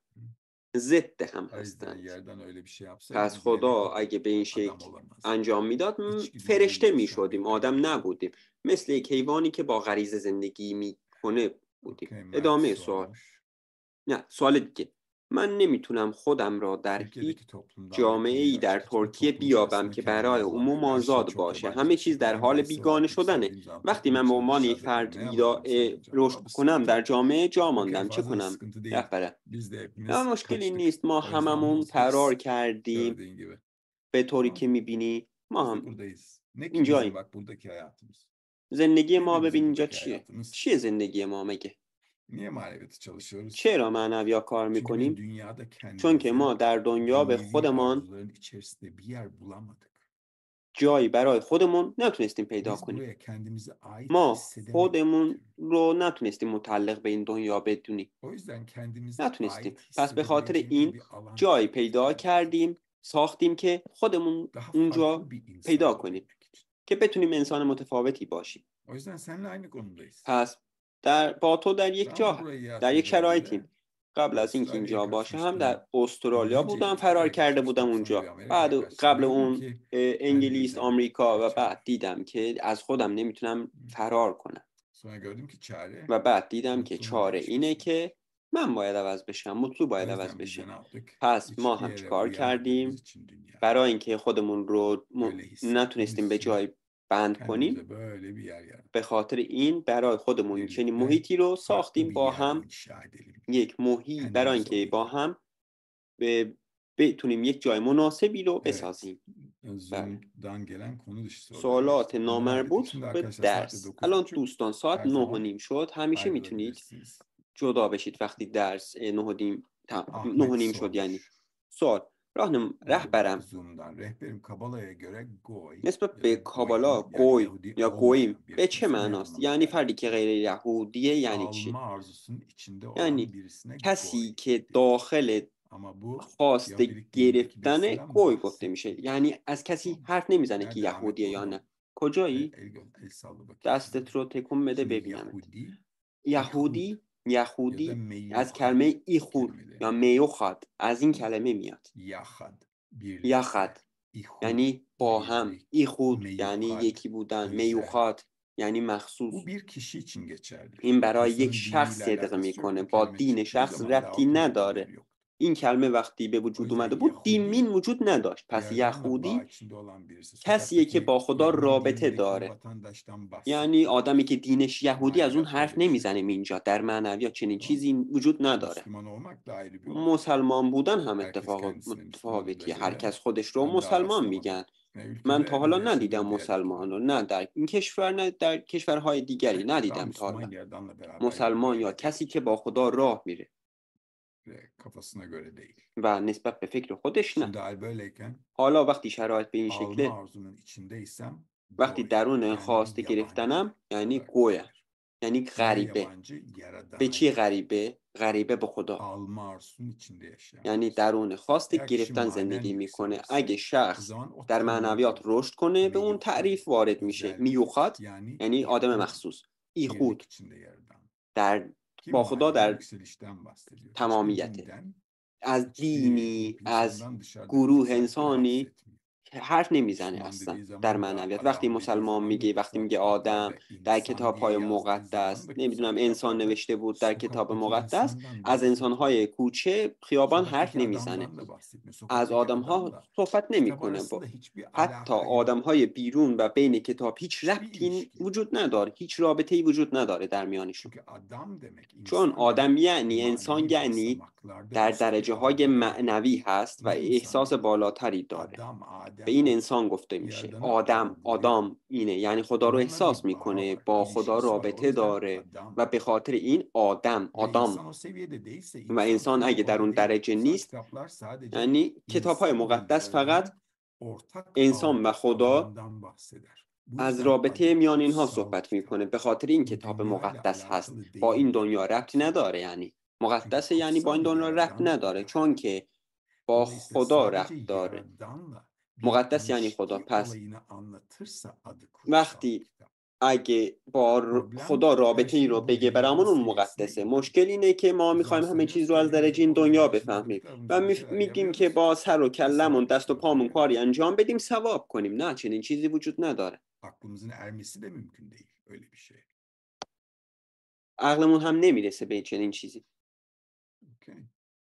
[SPEAKER 2] ضد هم
[SPEAKER 1] O yüzden
[SPEAKER 2] هستند.
[SPEAKER 1] yerden öyle bir şey yapsaydı
[SPEAKER 2] پس
[SPEAKER 1] biz
[SPEAKER 2] خدا
[SPEAKER 1] melek
[SPEAKER 2] اگه به این
[SPEAKER 1] olurduk, adam
[SPEAKER 2] شکل
[SPEAKER 1] olamazdık.
[SPEAKER 2] انجام میداد م،
[SPEAKER 1] İçgüdüleriyle
[SPEAKER 2] فرشته
[SPEAKER 1] yaşayan
[SPEAKER 2] میشدیم،
[SPEAKER 1] bir
[SPEAKER 2] آدم
[SPEAKER 1] hayvan.
[SPEAKER 2] نبودیم. مثل یک حیوانی که با غریزه زندگی میکنه بودیم.
[SPEAKER 1] Okey, Mert
[SPEAKER 2] ادامه سوال.
[SPEAKER 1] sormuş.
[SPEAKER 2] نه، سوال دیگه. من نمیتونم خودم را در هیچ
[SPEAKER 1] Türkiye'deki toplumda
[SPEAKER 2] جامعه ای
[SPEAKER 1] Amerika'da
[SPEAKER 2] در
[SPEAKER 1] hiçbir
[SPEAKER 2] ترکیه
[SPEAKER 1] toplum
[SPEAKER 2] بیابم
[SPEAKER 1] içerisinde
[SPEAKER 2] که
[SPEAKER 1] kendimi
[SPEAKER 2] برای عموم
[SPEAKER 1] bulamıyorum. Her şey
[SPEAKER 2] آزاد
[SPEAKER 1] çok
[SPEAKER 2] باشه.
[SPEAKER 1] yabancı
[SPEAKER 2] همه چیز در
[SPEAKER 1] hissediyorum.
[SPEAKER 2] حال
[SPEAKER 1] Birisi
[SPEAKER 2] بیگانه
[SPEAKER 1] olarak
[SPEAKER 2] شدنه.
[SPEAKER 1] yükseldiğim zaman
[SPEAKER 2] وقتی
[SPEAKER 1] toplum
[SPEAKER 2] من به
[SPEAKER 1] içinde
[SPEAKER 2] عنوان یک
[SPEAKER 1] dışarıda
[SPEAKER 2] فرد
[SPEAKER 1] ne yapacağımı
[SPEAKER 2] ایدا
[SPEAKER 1] söyleyeceğim.
[SPEAKER 2] رشد
[SPEAKER 1] Ama bu
[SPEAKER 2] کنم
[SPEAKER 1] sıkıntı
[SPEAKER 2] در
[SPEAKER 1] yok.
[SPEAKER 2] جامعه جا
[SPEAKER 1] Okey,
[SPEAKER 2] ماندم، چه
[SPEAKER 1] fazla da
[SPEAKER 2] کنم؟
[SPEAKER 1] sıkıntı değil.
[SPEAKER 2] رهبره.
[SPEAKER 1] Biz de
[SPEAKER 2] نه،
[SPEAKER 1] hepimiz
[SPEAKER 2] مشکلی
[SPEAKER 1] kaçtık.
[SPEAKER 2] نیست، ما
[SPEAKER 1] O yüzden
[SPEAKER 2] هممون
[SPEAKER 1] buradayız.
[SPEAKER 2] فرار کردیم.
[SPEAKER 1] Gördüğün gibi.
[SPEAKER 2] به طوری
[SPEAKER 1] Tamam.
[SPEAKER 2] که میبینی ما
[SPEAKER 1] Biz de
[SPEAKER 2] هم
[SPEAKER 1] buradayız. Ne ki bizim
[SPEAKER 2] اینجاییم.
[SPEAKER 1] bak buradaki hayatımız?
[SPEAKER 2] زندگی ما
[SPEAKER 1] Nedir bizim
[SPEAKER 2] ببین اینجا
[SPEAKER 1] buradaki
[SPEAKER 2] چیه؟
[SPEAKER 1] hayatımız?
[SPEAKER 2] چیه زندگی ما مگه؟
[SPEAKER 1] Niye maneviyatı çalışıyoruz?
[SPEAKER 2] چرا معنویا کار
[SPEAKER 1] Çünkü biz
[SPEAKER 2] میکنیم؟
[SPEAKER 1] dünyada
[SPEAKER 2] چون که
[SPEAKER 1] kendimize
[SPEAKER 2] ما در دنیا به
[SPEAKER 1] dünyevi
[SPEAKER 2] خودمان
[SPEAKER 1] arzuların içerisinde bir yer bulamadık.
[SPEAKER 2] جایی برای خودمون نتونستیم پیدا
[SPEAKER 1] Biz
[SPEAKER 2] کنیم.
[SPEAKER 1] buraya kendimize ait
[SPEAKER 2] ما
[SPEAKER 1] hissedemedik.
[SPEAKER 2] خودمون رو نتونستیم متعلق به این دنیا بدونیم.
[SPEAKER 1] O yüzden kendimize
[SPEAKER 2] نتونستیم.
[SPEAKER 1] ait
[SPEAKER 2] پس به خاطر
[SPEAKER 1] hissedebileceğimiz
[SPEAKER 2] این
[SPEAKER 1] bir alan
[SPEAKER 2] جایی
[SPEAKER 1] yarattık
[SPEAKER 2] پیدا
[SPEAKER 1] kendimize.
[SPEAKER 2] کردیم، ساختیم که خودمون
[SPEAKER 1] Daha
[SPEAKER 2] اونجا
[SPEAKER 1] farklı bir insan
[SPEAKER 2] پیدا کنیم
[SPEAKER 1] olabilmek için.
[SPEAKER 2] که بتونیم انسان متفاوتی باشیم.
[SPEAKER 1] O yüzden seninle aynı konumdayız.
[SPEAKER 2] پس در با تو در یک
[SPEAKER 1] Ben de
[SPEAKER 2] جا
[SPEAKER 1] buraya
[SPEAKER 2] در یک
[SPEAKER 1] yatınca
[SPEAKER 2] شرایطیم.
[SPEAKER 1] böyle
[SPEAKER 2] قبل از اینکه
[SPEAKER 1] Avustralya'ya
[SPEAKER 2] اینجا باشه هم
[SPEAKER 1] kaçmıştım.
[SPEAKER 2] در استرالیا
[SPEAKER 1] İlginç
[SPEAKER 2] بودم،
[SPEAKER 1] ilginç
[SPEAKER 2] فرار
[SPEAKER 1] yere
[SPEAKER 2] کرده بودم
[SPEAKER 1] kaçmıştım. Sonra bir
[SPEAKER 2] اونجا.
[SPEAKER 1] Amerika'ya
[SPEAKER 2] بعد
[SPEAKER 1] kaçtım.
[SPEAKER 2] قبل
[SPEAKER 1] Diyordum
[SPEAKER 2] اون
[SPEAKER 1] ki
[SPEAKER 2] اه، انگلیس،
[SPEAKER 1] kendimizden
[SPEAKER 2] آمریکا و
[SPEAKER 1] kaçar.
[SPEAKER 2] بعد دیدم که از خودم نمیتونم فرار کنم.
[SPEAKER 1] Sonra gördüm ki çare
[SPEAKER 2] و بعد دیدم که
[SPEAKER 1] mutlumun
[SPEAKER 2] چاره اینه
[SPEAKER 1] değişmesi.
[SPEAKER 2] که من باید عوض بشم، مطلوب
[SPEAKER 1] O
[SPEAKER 2] باید عوض
[SPEAKER 1] yüzden biz de
[SPEAKER 2] بشه.
[SPEAKER 1] ne yaptık?
[SPEAKER 2] پس ما
[SPEAKER 1] Hiçbir
[SPEAKER 2] هم
[SPEAKER 1] yere
[SPEAKER 2] چیکار
[SPEAKER 1] uyamadığımız
[SPEAKER 2] کردیم؟
[SPEAKER 1] için dünyada
[SPEAKER 2] برای اینکه خودمون رو م...
[SPEAKER 1] öyle
[SPEAKER 2] نتونستیم
[SPEAKER 1] hissettiğimiz
[SPEAKER 2] به
[SPEAKER 1] için
[SPEAKER 2] جای بند کنیم،
[SPEAKER 1] kendimize böyle bir yer yarattık.
[SPEAKER 2] به خاطر این برای خودمون چنین
[SPEAKER 1] Birlikte
[SPEAKER 2] محیطی رو
[SPEAKER 1] farklı
[SPEAKER 2] ساختیم
[SPEAKER 1] bir
[SPEAKER 2] با
[SPEAKER 1] yer
[SPEAKER 2] هم،
[SPEAKER 1] inşa edelim.
[SPEAKER 2] یک محیط، برای
[SPEAKER 1] Kendimize
[SPEAKER 2] اینکه با
[SPEAKER 1] uygun.
[SPEAKER 2] هم به بتونیم یک جای مناسبی رو
[SPEAKER 1] Evet.
[SPEAKER 2] بسازیم. بله.
[SPEAKER 1] Zoom'dan gelen konu dışı sorular
[SPEAKER 2] سوالات
[SPEAKER 1] geçtik. Onları hallettik.
[SPEAKER 2] نامربوط
[SPEAKER 1] Şimdi
[SPEAKER 2] به
[SPEAKER 1] arkadaşlar saatte
[SPEAKER 2] درس.
[SPEAKER 1] dokuz
[SPEAKER 2] الان
[SPEAKER 1] buçuk.
[SPEAKER 2] دوستان ساعت
[SPEAKER 1] Her
[SPEAKER 2] نه و
[SPEAKER 1] zaman
[SPEAKER 2] نیم شد. همیشه میتونید
[SPEAKER 1] ayrılabilirsiniz.
[SPEAKER 2] جدا بشید وقتی درس اه، نه و نیم تم... نه و
[SPEAKER 1] Ahmet
[SPEAKER 2] نیم شد. یعنی
[SPEAKER 1] sormuş.
[SPEAKER 2] سوال راهنم
[SPEAKER 1] Ee,
[SPEAKER 2] رهبرم
[SPEAKER 1] Zoom'dan. Rehberim Kabala'ya göre Goy
[SPEAKER 2] نسبت
[SPEAKER 1] ya
[SPEAKER 2] به
[SPEAKER 1] da
[SPEAKER 2] کابالا
[SPEAKER 1] Goyim yani
[SPEAKER 2] گوی
[SPEAKER 1] Yahudi
[SPEAKER 2] یا گویم
[SPEAKER 1] olmayan bir
[SPEAKER 2] به چه
[SPEAKER 1] kimse ne
[SPEAKER 2] معناست؟
[SPEAKER 1] anlama
[SPEAKER 2] یعنی فردی
[SPEAKER 1] geldiğini
[SPEAKER 2] که
[SPEAKER 1] soruyor.
[SPEAKER 2] غیر یهودیه یعنی چی؟
[SPEAKER 1] Alma arzusunun içinde
[SPEAKER 2] یعنی
[SPEAKER 1] olan birisine
[SPEAKER 2] کسی
[SPEAKER 1] Goy
[SPEAKER 2] که
[SPEAKER 1] denir.
[SPEAKER 2] داخل
[SPEAKER 1] Ama bu
[SPEAKER 2] خواست
[SPEAKER 1] Yahudilik dinindeki bir
[SPEAKER 2] گرفتن
[SPEAKER 1] sıradan
[SPEAKER 2] گوی گفته میشه.
[SPEAKER 1] bahsetmiyor.
[SPEAKER 2] یعنی از کسی
[SPEAKER 1] Tamam.
[SPEAKER 2] حرف نمیزنه که
[SPEAKER 1] Nerede Ahmet
[SPEAKER 2] یهودیه یا
[SPEAKER 1] bulalım?
[SPEAKER 2] نه.
[SPEAKER 1] El,
[SPEAKER 2] کجایی؟
[SPEAKER 1] el, gö- el salla bakayım
[SPEAKER 2] دستت
[SPEAKER 1] şimdi.
[SPEAKER 2] رو تکون بده
[SPEAKER 1] Şimdi
[SPEAKER 2] ببینمت.
[SPEAKER 1] Yahudi, İhud
[SPEAKER 2] یهودی
[SPEAKER 1] ya da
[SPEAKER 2] یهودی از
[SPEAKER 1] meyyuhad
[SPEAKER 2] کلمه ایخود یا
[SPEAKER 1] kelimelerinden.
[SPEAKER 2] میوخاد از این کلمه میاد.
[SPEAKER 1] Yahad, birlikte.
[SPEAKER 2] یخد
[SPEAKER 1] İhud,
[SPEAKER 2] یعنی با هم.
[SPEAKER 1] birlik.
[SPEAKER 2] ایخود یعنی
[SPEAKER 1] Meyyuhad,
[SPEAKER 2] یکی بودن.
[SPEAKER 1] özel.
[SPEAKER 2] میوخاد یعنی مخصوص.
[SPEAKER 1] Bu bir kişi için geçerlidir.
[SPEAKER 2] این برای یک
[SPEAKER 1] İnsanın
[SPEAKER 2] شخص
[SPEAKER 1] diniyle
[SPEAKER 2] صدق
[SPEAKER 1] alakası yok.
[SPEAKER 2] میکنه.
[SPEAKER 1] Bu
[SPEAKER 2] با
[SPEAKER 1] kelime
[SPEAKER 2] دین
[SPEAKER 1] çıktığı
[SPEAKER 2] شخص
[SPEAKER 1] zaman daha
[SPEAKER 2] ربطی
[SPEAKER 1] ortada
[SPEAKER 2] نداره.
[SPEAKER 1] dinleri yok.
[SPEAKER 2] این کلمه وقتی به
[SPEAKER 1] O
[SPEAKER 2] وجود
[SPEAKER 1] yüzden
[SPEAKER 2] اومده بود دین
[SPEAKER 1] Yahudi
[SPEAKER 2] مین وجود نداشت. پس
[SPEAKER 1] Yaradan'la bağ
[SPEAKER 2] یهودی
[SPEAKER 1] içinde olan birisi.
[SPEAKER 2] کسیه که با
[SPEAKER 1] Sokaktaki
[SPEAKER 2] خدا
[SPEAKER 1] Yahudi
[SPEAKER 2] رابطه
[SPEAKER 1] dinindeki bir
[SPEAKER 2] داره.
[SPEAKER 1] vatandaştan
[SPEAKER 2] یعنی آدمی
[SPEAKER 1] bahsetmiyoruz.
[SPEAKER 2] که دینش یهودی از اون
[SPEAKER 1] Maneviyat
[SPEAKER 2] حرف
[SPEAKER 1] böyle bir şey
[SPEAKER 2] نمیزنیم
[SPEAKER 1] değil.
[SPEAKER 2] اینجا. در معنویات چنین
[SPEAKER 1] Tamam.
[SPEAKER 2] چیزی وجود نداره.
[SPEAKER 1] Müslüman olmak da ayrı bir olay.
[SPEAKER 2] مسلمان بودن هم
[SPEAKER 1] Herkes
[SPEAKER 2] اتفاق
[SPEAKER 1] kendisine Müslümanım
[SPEAKER 2] متفاوتیه. هر
[SPEAKER 1] dese de
[SPEAKER 2] کس خودش رو
[SPEAKER 1] ben daha
[SPEAKER 2] مسلمان
[SPEAKER 1] rastlamadım.
[SPEAKER 2] میگن.
[SPEAKER 1] Ne
[SPEAKER 2] من
[SPEAKER 1] ülkede
[SPEAKER 2] تا
[SPEAKER 1] ne
[SPEAKER 2] حالا
[SPEAKER 1] de
[SPEAKER 2] ندیدم
[SPEAKER 1] yaşadığım diğer
[SPEAKER 2] مسلمان رو،
[SPEAKER 1] ülkelerde.
[SPEAKER 2] نه در این کشور نه در کشورهای دیگری
[SPEAKER 1] Adam
[SPEAKER 2] ندیدم تا
[SPEAKER 1] Müslüman
[SPEAKER 2] حالا.
[SPEAKER 1] Yaradan'la beraber
[SPEAKER 2] مسلمان
[SPEAKER 1] yürümeyi
[SPEAKER 2] یا
[SPEAKER 1] bekliyor.
[SPEAKER 2] کسی که با خدا راه میره
[SPEAKER 1] Ve kafasına göre değil.
[SPEAKER 2] و نسبت به فکر خودش نه.
[SPEAKER 1] Şimdi hal böyleyken
[SPEAKER 2] حالا وقتی شرایط به این
[SPEAKER 1] alma
[SPEAKER 2] شکله،
[SPEAKER 1] arzunun içindeysem
[SPEAKER 2] وقتی
[SPEAKER 1] goy
[SPEAKER 2] درون
[SPEAKER 1] yani
[SPEAKER 2] خواسته
[SPEAKER 1] bir yabancı
[SPEAKER 2] گرفتنم یعنی
[SPEAKER 1] olarak
[SPEAKER 2] گویم،
[SPEAKER 1] düşünülür.
[SPEAKER 2] یعنی
[SPEAKER 1] Neye
[SPEAKER 2] غریبه.
[SPEAKER 1] yabancı?
[SPEAKER 2] به
[SPEAKER 1] Yaradana
[SPEAKER 2] چی
[SPEAKER 1] yabancı.
[SPEAKER 2] غریبه؟ غریبه به خدا.
[SPEAKER 1] Alma arzusunun içinde yaşayan
[SPEAKER 2] یعنی
[SPEAKER 1] birisi.
[SPEAKER 2] درون خواست
[SPEAKER 1] Eğer kişi
[SPEAKER 2] گرفتن
[SPEAKER 1] manen
[SPEAKER 2] زندگی میکنه.
[SPEAKER 1] yükselirse
[SPEAKER 2] اگه
[SPEAKER 1] o
[SPEAKER 2] شخص
[SPEAKER 1] zaman o
[SPEAKER 2] در
[SPEAKER 1] tanıma
[SPEAKER 2] معنویات
[SPEAKER 1] giriyor.
[SPEAKER 2] رشد کنه به اون
[SPEAKER 1] Meyyuhad,
[SPEAKER 2] تعریف وارد میشه.
[SPEAKER 1] özellik
[SPEAKER 2] میوخات
[SPEAKER 1] yani
[SPEAKER 2] یعنی آدم
[SPEAKER 1] ihud,
[SPEAKER 2] مخصوص.
[SPEAKER 1] birlik
[SPEAKER 2] ایخود
[SPEAKER 1] içinde yaradan.
[SPEAKER 2] در
[SPEAKER 1] Ki
[SPEAKER 2] با خدا
[SPEAKER 1] manevi
[SPEAKER 2] در
[SPEAKER 1] yükselişten bahsediyor. Hiçbir
[SPEAKER 2] تمامیته.
[SPEAKER 1] dinden,
[SPEAKER 2] از
[SPEAKER 1] hiçbir
[SPEAKER 2] دینی،
[SPEAKER 1] grup
[SPEAKER 2] از
[SPEAKER 1] insandan dışarıda bir
[SPEAKER 2] گروه
[SPEAKER 1] yükselişten
[SPEAKER 2] انسانی
[SPEAKER 1] bahsetmiyor.
[SPEAKER 2] حرف نمیزنه
[SPEAKER 1] Müslüman
[SPEAKER 2] اصلا
[SPEAKER 1] dediği
[SPEAKER 2] در
[SPEAKER 1] zaman da,
[SPEAKER 2] معنویات. وقتی
[SPEAKER 1] adam dediği
[SPEAKER 2] مسلمان
[SPEAKER 1] zaman da
[SPEAKER 2] میگه، وقتی
[SPEAKER 1] kutsal
[SPEAKER 2] میگه آدم
[SPEAKER 1] kitaplarda
[SPEAKER 2] در
[SPEAKER 1] insan
[SPEAKER 2] کتاب
[SPEAKER 1] diye
[SPEAKER 2] های
[SPEAKER 1] yazdığı
[SPEAKER 2] مقدس،
[SPEAKER 1] zaman da kutsal
[SPEAKER 2] نمیدونم انسان
[SPEAKER 1] kitaplarda
[SPEAKER 2] نوشته بود در کتاب
[SPEAKER 1] sokaktaki
[SPEAKER 2] مقدس،
[SPEAKER 1] insandan
[SPEAKER 2] از
[SPEAKER 1] bahsetmiyor.
[SPEAKER 2] انسانهای کوچه خیابان حرف
[SPEAKER 1] Sokaktaki
[SPEAKER 2] نمیزنه.
[SPEAKER 1] adamdan da bahsetmiyor.
[SPEAKER 2] از
[SPEAKER 1] Sokaktaki adam
[SPEAKER 2] آدمها
[SPEAKER 1] da
[SPEAKER 2] صحبت
[SPEAKER 1] kitap
[SPEAKER 2] نمیکنه.
[SPEAKER 1] arasında
[SPEAKER 2] با
[SPEAKER 1] hiçbir
[SPEAKER 2] حتی
[SPEAKER 1] alaka yok.
[SPEAKER 2] آدمهای بیرون و بین کتاب هیچ
[SPEAKER 1] Hiçbir
[SPEAKER 2] ربطی
[SPEAKER 1] ilişki yok.
[SPEAKER 2] وجود نداره. هیچ رابطه‌ای وجود نداره در میانشون.
[SPEAKER 1] Çünkü adam demek,
[SPEAKER 2] چون
[SPEAKER 1] insan
[SPEAKER 2] آدم
[SPEAKER 1] demek
[SPEAKER 2] یعنی انسان
[SPEAKER 1] manevi
[SPEAKER 2] یعنی
[SPEAKER 1] basamaklarda
[SPEAKER 2] در
[SPEAKER 1] üst bir
[SPEAKER 2] درجه های
[SPEAKER 1] algıda yer alıyor.
[SPEAKER 2] معنوی هست و
[SPEAKER 1] Ne insan
[SPEAKER 2] احساس
[SPEAKER 1] demek?
[SPEAKER 2] بالاتری داره.
[SPEAKER 1] Adam, Adem
[SPEAKER 2] به این انسان گفته میشه. آدم، آدام اینه، یعنی خدا رو احساس میکنه، با خدا رابطه داره و به خاطر این آدم، آدام. و انسان اگه در اون درجه نیست، یعنی کتاب های مقدس فقط انسان و خدا از رابطه میان اینها صحبت میکنه، به خاطر این کتاب مقدس هست. با این دنیا ربط نداره، یعنی مقدس یعنی با این دنیا ربط نداره، چون که با خدا ربط داره. مقدس یعنی خدا. پس وقتی اگه با خدا رابطه ای رو بگه برامون، اون مقدسه. مشکل اینه که ما میخوایم همه چیز رو از درجه این دنیا بفهمیم و میگیم که با سر و کلمون، دست و پامون کاری انجام بدیم ثواب کنیم. نه، چنین چیزی وجود نداره.
[SPEAKER 1] Aklımızın ermesi de mümkün değil öyle bir şey.
[SPEAKER 2] عقلمون هم نمیرسه به چنین چیزی.
[SPEAKER 1] Okay.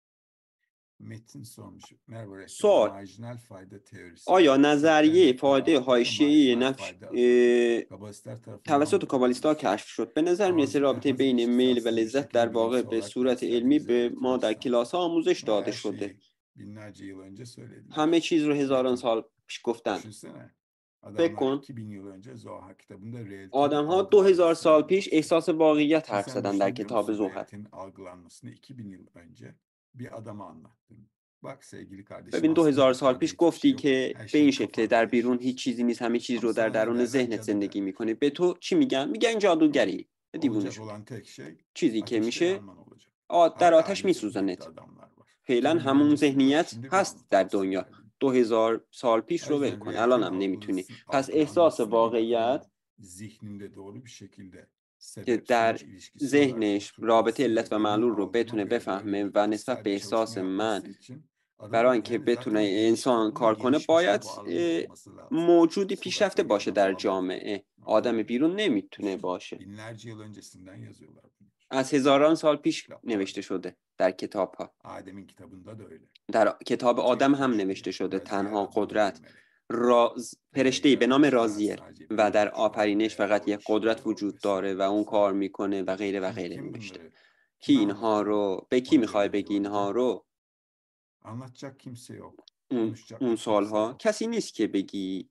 [SPEAKER 1] Metin sormuş. Merhaba rektör.
[SPEAKER 2] سوال:
[SPEAKER 1] Marjinal fayda teorisi.
[SPEAKER 2] آیا نظریه فایده
[SPEAKER 1] Marjinal
[SPEAKER 2] حاشیه‌ای
[SPEAKER 1] fayda
[SPEAKER 2] نفع
[SPEAKER 1] azı kabalistler tarafından
[SPEAKER 2] توسط کابالیست‌ها کشف شد؟ به نظر میرسه رابطه بین میل و لذت در واقع به صورت علمی به ما در کلاس‌ها آموزش داده شده.
[SPEAKER 1] binlerce yıl önce söylediler.
[SPEAKER 2] همه چیز رو هزاران سال پیش گفتن.
[SPEAKER 1] Düşünsene.
[SPEAKER 2] فکر
[SPEAKER 1] Adamlar
[SPEAKER 2] کن
[SPEAKER 1] iki bin yıl önce Zohar kitabında realitenin
[SPEAKER 2] آدم‌ها دو هزار سال پیش
[SPEAKER 1] algılanmasını-
[SPEAKER 2] احساس واقعیت حرف
[SPEAKER 1] Sen
[SPEAKER 2] زدن در
[SPEAKER 1] düşünebiliyor
[SPEAKER 2] کتاب
[SPEAKER 1] musun
[SPEAKER 2] زهر.
[SPEAKER 1] realitenin algılanmasını iki bin yıl önce bir adama anlattın. Bak sevgili kardeşim.
[SPEAKER 2] ببین دو
[SPEAKER 1] aslında
[SPEAKER 2] هزار سال
[SPEAKER 1] içeride
[SPEAKER 2] پیش
[SPEAKER 1] hiçbir şey
[SPEAKER 2] گفتی
[SPEAKER 1] yok.
[SPEAKER 2] که
[SPEAKER 1] Her
[SPEAKER 2] به
[SPEAKER 1] şey
[SPEAKER 2] این شکل در
[SPEAKER 1] kafanda
[SPEAKER 2] بیرون
[SPEAKER 1] yaşıyorsun.
[SPEAKER 2] هیچ چیزی نیست، همه چیز
[SPEAKER 1] Ama
[SPEAKER 2] رو در
[SPEAKER 1] sana ne
[SPEAKER 2] درون
[SPEAKER 1] derler?
[SPEAKER 2] ذهنت
[SPEAKER 1] Cadı
[SPEAKER 2] زندگی
[SPEAKER 1] derler.
[SPEAKER 2] میکنی. به تو چی میگن؟ میگن جادوگری. دیوونه
[SPEAKER 1] Olacak
[SPEAKER 2] شد.
[SPEAKER 1] olan tek şey
[SPEAKER 2] چیزی که
[SPEAKER 1] ateşte
[SPEAKER 2] میشه
[SPEAKER 1] yanman olacak.
[SPEAKER 2] آ- در
[SPEAKER 1] Hala
[SPEAKER 2] آتش
[SPEAKER 1] aynı zihniyette
[SPEAKER 2] میسوزنت.
[SPEAKER 1] adamlar var.
[SPEAKER 2] فعلا
[SPEAKER 1] iki bin yıl
[SPEAKER 2] همون
[SPEAKER 1] öncesi yok.
[SPEAKER 2] ذهنیت
[SPEAKER 1] Şimdi bir
[SPEAKER 2] هست در
[SPEAKER 1] anlatamazsın
[SPEAKER 2] دنیا.
[SPEAKER 1] derdin.
[SPEAKER 2] دو هزار سال پیش
[SPEAKER 1] O
[SPEAKER 2] رو ول
[SPEAKER 1] yüzden
[SPEAKER 2] کن، الان
[SPEAKER 1] realitenin
[SPEAKER 2] هم نمیتونی.
[SPEAKER 1] algılamasını,
[SPEAKER 2] پس احساس
[SPEAKER 1] algılanmasını bir
[SPEAKER 2] واقعیت
[SPEAKER 1] insanın zihninde doğru bir şekilde
[SPEAKER 2] که
[SPEAKER 1] sebep
[SPEAKER 2] در
[SPEAKER 1] sonuç ilişkisi olarak
[SPEAKER 2] ذهنش
[SPEAKER 1] oturması
[SPEAKER 2] رابطه
[SPEAKER 1] ve
[SPEAKER 2] علت و
[SPEAKER 1] benim
[SPEAKER 2] معلول رو
[SPEAKER 1] algıma
[SPEAKER 2] بتونه
[SPEAKER 1] göre böyle
[SPEAKER 2] بفهمه
[SPEAKER 1] bir
[SPEAKER 2] و نسبت
[SPEAKER 1] içsel
[SPEAKER 2] به
[SPEAKER 1] bir çalışma
[SPEAKER 2] احساس من،
[SPEAKER 1] yapması için
[SPEAKER 2] برای
[SPEAKER 1] adamın
[SPEAKER 2] اینکه
[SPEAKER 1] yani
[SPEAKER 2] بتونه
[SPEAKER 1] zaten geniş
[SPEAKER 2] انسان
[SPEAKER 1] toplumun
[SPEAKER 2] کار کنه
[SPEAKER 1] gelişmiş bir
[SPEAKER 2] باید
[SPEAKER 1] varlığı
[SPEAKER 2] اه،
[SPEAKER 1] olması lazım.
[SPEAKER 2] موجودی
[SPEAKER 1] Sokakta
[SPEAKER 2] پیشرفته باشه
[SPEAKER 1] gezme
[SPEAKER 2] در
[SPEAKER 1] falan değil.
[SPEAKER 2] جامعه.
[SPEAKER 1] Anladın
[SPEAKER 2] آدم
[SPEAKER 1] mı?
[SPEAKER 2] بیرون نمیتونه
[SPEAKER 1] Düşün,
[SPEAKER 2] باشه.
[SPEAKER 1] binlerce yıl öncesinden yazıyorlar bunu.
[SPEAKER 2] از هزاران سال پیش
[SPEAKER 1] Kitaplarda.
[SPEAKER 2] نوشته شده در کتاب ها.
[SPEAKER 1] Adem'in kitabında da öyle.
[SPEAKER 2] در کتاب آدم هم
[SPEAKER 1] Tek
[SPEAKER 2] نوشته
[SPEAKER 1] güçlü
[SPEAKER 2] شده
[SPEAKER 1] Raziel
[SPEAKER 2] تنها
[SPEAKER 1] adında bir
[SPEAKER 2] قدرت
[SPEAKER 1] melek.
[SPEAKER 2] راز فرشته‌ای به نام رازیل
[SPEAKER 1] sadece
[SPEAKER 2] و
[SPEAKER 1] bir
[SPEAKER 2] در
[SPEAKER 1] güç var
[SPEAKER 2] آفرینش
[SPEAKER 1] ve
[SPEAKER 2] فقط
[SPEAKER 1] o
[SPEAKER 2] یک
[SPEAKER 1] işi
[SPEAKER 2] قدرت
[SPEAKER 1] biliyor
[SPEAKER 2] وجود داره
[SPEAKER 1] vesaire
[SPEAKER 2] و اون کار
[SPEAKER 1] vesaire.
[SPEAKER 2] میکنه و غیره و
[SPEAKER 1] Kim,
[SPEAKER 2] غیره
[SPEAKER 1] kim
[SPEAKER 2] نوشته.
[SPEAKER 1] bunları
[SPEAKER 2] کی
[SPEAKER 1] kime
[SPEAKER 2] اینها
[SPEAKER 1] anlatıyor?
[SPEAKER 2] رو به کی
[SPEAKER 1] Ona
[SPEAKER 2] میخوای
[SPEAKER 1] göre
[SPEAKER 2] بگی
[SPEAKER 1] cevap
[SPEAKER 2] اینها
[SPEAKER 1] vereceğim.
[SPEAKER 2] رو؟
[SPEAKER 1] Anlatacak kimse yok.
[SPEAKER 2] اون
[SPEAKER 1] Konuşacak
[SPEAKER 2] اون
[SPEAKER 1] da kimse
[SPEAKER 2] سالها
[SPEAKER 1] yok.
[SPEAKER 2] کسی نیست که بگی،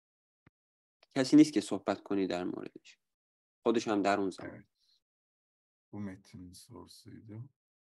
[SPEAKER 2] کسی نیست که صحبت کنی در موردش. خودش هم در اون زمان.
[SPEAKER 1] Evet. Bu Metin'in sorusuydu.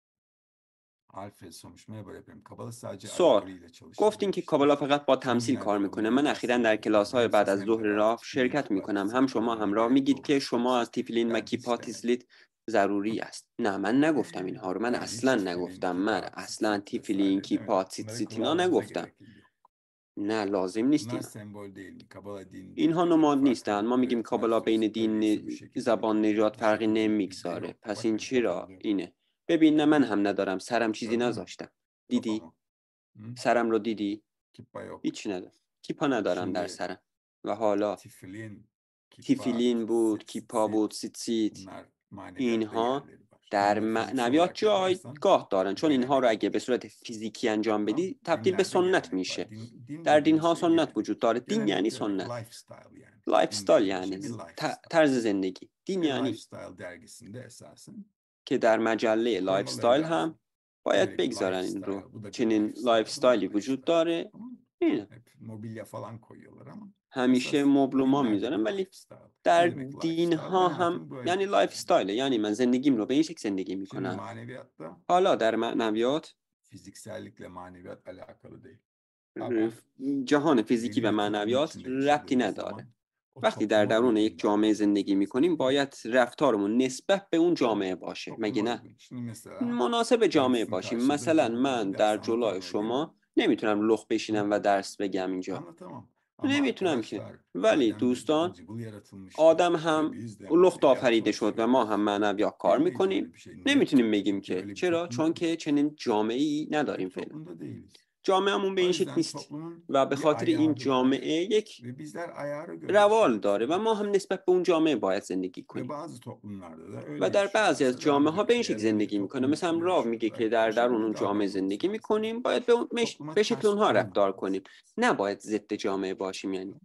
[SPEAKER 1] Alfred sormuş. Merhaba efendim. Kabala sadece
[SPEAKER 2] سوال:
[SPEAKER 1] alegori ile çalışır
[SPEAKER 2] گفتین که
[SPEAKER 1] demiştiniz.
[SPEAKER 2] کابالا فقط با
[SPEAKER 1] Son
[SPEAKER 2] تمثیل کار
[SPEAKER 1] günlerde
[SPEAKER 2] میکنه.
[SPEAKER 1] bundan
[SPEAKER 2] من اخیرا در
[SPEAKER 1] bahsediyorduk.
[SPEAKER 2] کلاس های
[SPEAKER 1] Hem
[SPEAKER 2] بعد
[SPEAKER 1] siz
[SPEAKER 2] از
[SPEAKER 1] hem
[SPEAKER 2] ظهر
[SPEAKER 1] de
[SPEAKER 2] راه
[SPEAKER 1] artık
[SPEAKER 2] شرکت میکنم.
[SPEAKER 1] kipatislit
[SPEAKER 2] هم شما هم راه
[SPEAKER 1] kavramına
[SPEAKER 2] میگید
[SPEAKER 1] gerek
[SPEAKER 2] که
[SPEAKER 1] doğru
[SPEAKER 2] شما از
[SPEAKER 1] düşünüyorsunuz.
[SPEAKER 2] تیفلین و
[SPEAKER 1] Ben hiç
[SPEAKER 2] کیپاتیسلیت
[SPEAKER 1] demedim.
[SPEAKER 2] ضروری است. نه، من نگفتم اینها رو. من
[SPEAKER 1] Ben
[SPEAKER 2] اصلا
[SPEAKER 1] hiç tifilin,
[SPEAKER 2] نگفتم. من اصلا
[SPEAKER 1] kipatislit
[SPEAKER 2] تیفلین
[SPEAKER 1] vesaire demedim. Bunları
[SPEAKER 2] کیپاتیسلیت اینا
[SPEAKER 1] kullanmanıza
[SPEAKER 2] نگفتم.
[SPEAKER 1] gerek yok.
[SPEAKER 2] نه، لازم نیست
[SPEAKER 1] Bunlar
[SPEAKER 2] اینا.
[SPEAKER 1] sembol değil mi? Kabala din,
[SPEAKER 2] اینها
[SPEAKER 1] dildeki
[SPEAKER 2] نماد
[SPEAKER 1] fark
[SPEAKER 2] نیستن. ما میگیم
[SPEAKER 1] öğretmez
[SPEAKER 2] کابالا بین
[SPEAKER 1] miyiz?
[SPEAKER 2] دین،
[SPEAKER 1] Öyleyse bu şekilde
[SPEAKER 2] زبان،
[SPEAKER 1] bir,
[SPEAKER 2] نژاد
[SPEAKER 1] bu
[SPEAKER 2] فرقی
[SPEAKER 1] şekilde bir bilgi
[SPEAKER 2] نمیگذاره.
[SPEAKER 1] yok.
[SPEAKER 2] پس
[SPEAKER 1] Bak
[SPEAKER 2] این
[SPEAKER 1] benim
[SPEAKER 2] چرا
[SPEAKER 1] kafamda yok.
[SPEAKER 2] اینه؟ ببین، نه من هم ندارم. سرم چیزی
[SPEAKER 1] Gördün mü
[SPEAKER 2] نذاشتم. دیدی؟
[SPEAKER 1] kafamı? Hı?
[SPEAKER 2] سرم رو دیدی؟
[SPEAKER 1] Kippa yok.
[SPEAKER 2] هیچی ندارم. کیپا ندارم در
[SPEAKER 1] Şimdi
[SPEAKER 2] سرم. و حالا
[SPEAKER 1] tifilin, kippa,
[SPEAKER 2] تیفیلین بود،
[SPEAKER 1] titsit,
[SPEAKER 2] کیپا بود،
[SPEAKER 1] titsit
[SPEAKER 2] سیتسیت،
[SPEAKER 1] bunlar maneviyatta
[SPEAKER 2] اینها
[SPEAKER 1] yerleri var.
[SPEAKER 2] در
[SPEAKER 1] Bunları fiziksel
[SPEAKER 2] معنویات
[SPEAKER 1] olarak yaparsan
[SPEAKER 2] جایگاه دارن، چون اینها رو
[SPEAKER 1] gelenek
[SPEAKER 2] اگه به
[SPEAKER 1] olur.
[SPEAKER 2] صورت فیزیکی انجام
[SPEAKER 1] Tamam.
[SPEAKER 2] بدی تبدیل به
[SPEAKER 1] Dinlerde
[SPEAKER 2] سنت
[SPEAKER 1] gelenek
[SPEAKER 2] میشه.
[SPEAKER 1] var. Din, din
[SPEAKER 2] در
[SPEAKER 1] dediğimiz
[SPEAKER 2] دینها
[SPEAKER 1] şey
[SPEAKER 2] سنت
[SPEAKER 1] gelenek.
[SPEAKER 2] وجود داره. دین یعنی
[SPEAKER 1] Gelenek demek
[SPEAKER 2] سنت.
[SPEAKER 1] lifestyle yani.
[SPEAKER 2] لایف
[SPEAKER 1] Din
[SPEAKER 2] استایل
[SPEAKER 1] dediğimiz
[SPEAKER 2] یعنی
[SPEAKER 1] şey bir
[SPEAKER 2] ز- ط-
[SPEAKER 1] lifestyle.
[SPEAKER 2] طرز زندگی. دین
[SPEAKER 1] Bir
[SPEAKER 2] یعنی
[SPEAKER 1] lifestyle dergisinde esasen
[SPEAKER 2] که در مجله لایف
[SPEAKER 1] koymaları
[SPEAKER 2] استایل هم
[SPEAKER 1] lazım.
[SPEAKER 2] باید
[SPEAKER 1] Böyle bir
[SPEAKER 2] بگذارن این رو.
[SPEAKER 1] lifestyle. Bu da bir
[SPEAKER 2] چنین لایف
[SPEAKER 1] lifestyle. Bu da bir
[SPEAKER 2] استایلی وجود
[SPEAKER 1] lifestyle.
[SPEAKER 2] داره.
[SPEAKER 1] Tamam mı?
[SPEAKER 2] اینه.
[SPEAKER 1] Hep mobilya falan koyuyorlar ama
[SPEAKER 2] همیشه
[SPEAKER 1] esas
[SPEAKER 2] مبلوما
[SPEAKER 1] dinlerde bir
[SPEAKER 2] میذارن، ولی
[SPEAKER 1] lifestyle.
[SPEAKER 2] در
[SPEAKER 1] Ne demek
[SPEAKER 2] دین
[SPEAKER 1] lifestyle?
[SPEAKER 2] ها هم
[SPEAKER 1] Hayatımı böyle
[SPEAKER 2] یعنی لایف
[SPEAKER 1] yaşıyorum.
[SPEAKER 2] استایل، یعنی من زندگیم رو به این شکل زندگی
[SPEAKER 1] Şimdi
[SPEAKER 2] میکنم.
[SPEAKER 1] maneviyatta
[SPEAKER 2] حالا در معنویات
[SPEAKER 1] fiziksellikle maneviyat alakalı değil.
[SPEAKER 2] ر-
[SPEAKER 1] Ama
[SPEAKER 2] جهان فیزیکی
[SPEAKER 1] belli
[SPEAKER 2] و
[SPEAKER 1] bir toplumun
[SPEAKER 2] معنویات
[SPEAKER 1] içinde
[SPEAKER 2] ربطی
[SPEAKER 1] yaşadığımız
[SPEAKER 2] نداره.
[SPEAKER 1] zaman o
[SPEAKER 2] وقتی در
[SPEAKER 1] topluma
[SPEAKER 2] درون
[SPEAKER 1] uygun
[SPEAKER 2] یک جامعه
[SPEAKER 1] davranmamız
[SPEAKER 2] زندگی میکنیم
[SPEAKER 1] lazım.
[SPEAKER 2] باید رفتارمون نسبت به اون جامعه باشه، مگه
[SPEAKER 1] Topluma
[SPEAKER 2] نه؟
[SPEAKER 1] uygun. Şimdi mesela
[SPEAKER 2] مناسب
[SPEAKER 1] ben
[SPEAKER 2] جامعه
[SPEAKER 1] sizin
[SPEAKER 2] باشیم.
[SPEAKER 1] karşınızda
[SPEAKER 2] مثلا
[SPEAKER 1] cıvıl
[SPEAKER 2] من
[SPEAKER 1] cıvıl
[SPEAKER 2] در
[SPEAKER 1] ders
[SPEAKER 2] جلوی
[SPEAKER 1] anlatamaya gelemem.
[SPEAKER 2] شما نمیتونم لخ
[SPEAKER 1] Hı?
[SPEAKER 2] بشینم و درس بگم اینجا.
[SPEAKER 1] Anlatamam. Ama
[SPEAKER 2] نمیتونم که.
[SPEAKER 1] arkadaşlar
[SPEAKER 2] ولی
[SPEAKER 1] Adem de cıvıl
[SPEAKER 2] دوستان،
[SPEAKER 1] cıvıl yaratılmıştı
[SPEAKER 2] آدم
[SPEAKER 1] ve
[SPEAKER 2] هم
[SPEAKER 1] biz de
[SPEAKER 2] لخت
[SPEAKER 1] maneviyat
[SPEAKER 2] آفریده شد و ما هم
[SPEAKER 1] çalışıyoruz.
[SPEAKER 2] معنویات کار
[SPEAKER 1] Diyemeyiz öyle
[SPEAKER 2] میکنیم.
[SPEAKER 1] bir şey. Niye?
[SPEAKER 2] نمیتونیم بگیم
[SPEAKER 1] Çünkü
[SPEAKER 2] که.
[SPEAKER 1] öyle bir
[SPEAKER 2] چرا؟
[SPEAKER 1] toplumda
[SPEAKER 2] چون که
[SPEAKER 1] değiliz.
[SPEAKER 2] چنین جامعه ای
[SPEAKER 1] Öyle
[SPEAKER 2] نداریم
[SPEAKER 1] bir
[SPEAKER 2] فعلا.
[SPEAKER 1] toplumda değiliz.
[SPEAKER 2] جامعهمون به
[SPEAKER 1] O
[SPEAKER 2] این شکل
[SPEAKER 1] yüzden
[SPEAKER 2] نیست
[SPEAKER 1] toplumun
[SPEAKER 2] و به
[SPEAKER 1] bir
[SPEAKER 2] خاطر این
[SPEAKER 1] ayağı var
[SPEAKER 2] جامعه یک
[SPEAKER 1] ve bizler ayarı göre
[SPEAKER 2] روال داره
[SPEAKER 1] yaşıyoruz.
[SPEAKER 2] و ما هم نسبت به اون جامعه باید زندگی
[SPEAKER 1] Ve
[SPEAKER 2] کنیم.
[SPEAKER 1] bazı toplumlarda da öyle
[SPEAKER 2] و در بعضی از
[SPEAKER 1] yaşıyorlarsa devam
[SPEAKER 2] جامعه ها
[SPEAKER 1] ediyor.
[SPEAKER 2] به این
[SPEAKER 1] Eğer
[SPEAKER 2] شکل
[SPEAKER 1] öyle bir
[SPEAKER 2] زندگی میکنه.
[SPEAKER 1] toplumun
[SPEAKER 2] مثلا
[SPEAKER 1] içinde
[SPEAKER 2] راو میگه که
[SPEAKER 1] yaşıyorsak
[SPEAKER 2] در
[SPEAKER 1] o
[SPEAKER 2] درون
[SPEAKER 1] şekilde
[SPEAKER 2] اون جامعه
[SPEAKER 1] davranmamız
[SPEAKER 2] زندگی
[SPEAKER 1] lazım.
[SPEAKER 2] میکنیم، باید به, اون- مش-
[SPEAKER 1] Topluma
[SPEAKER 2] به شکل
[SPEAKER 1] ters
[SPEAKER 2] اونها رفتار
[SPEAKER 1] olmamalıyız.
[SPEAKER 2] کنیم. نباید ضد جامعه باشیم. یعنی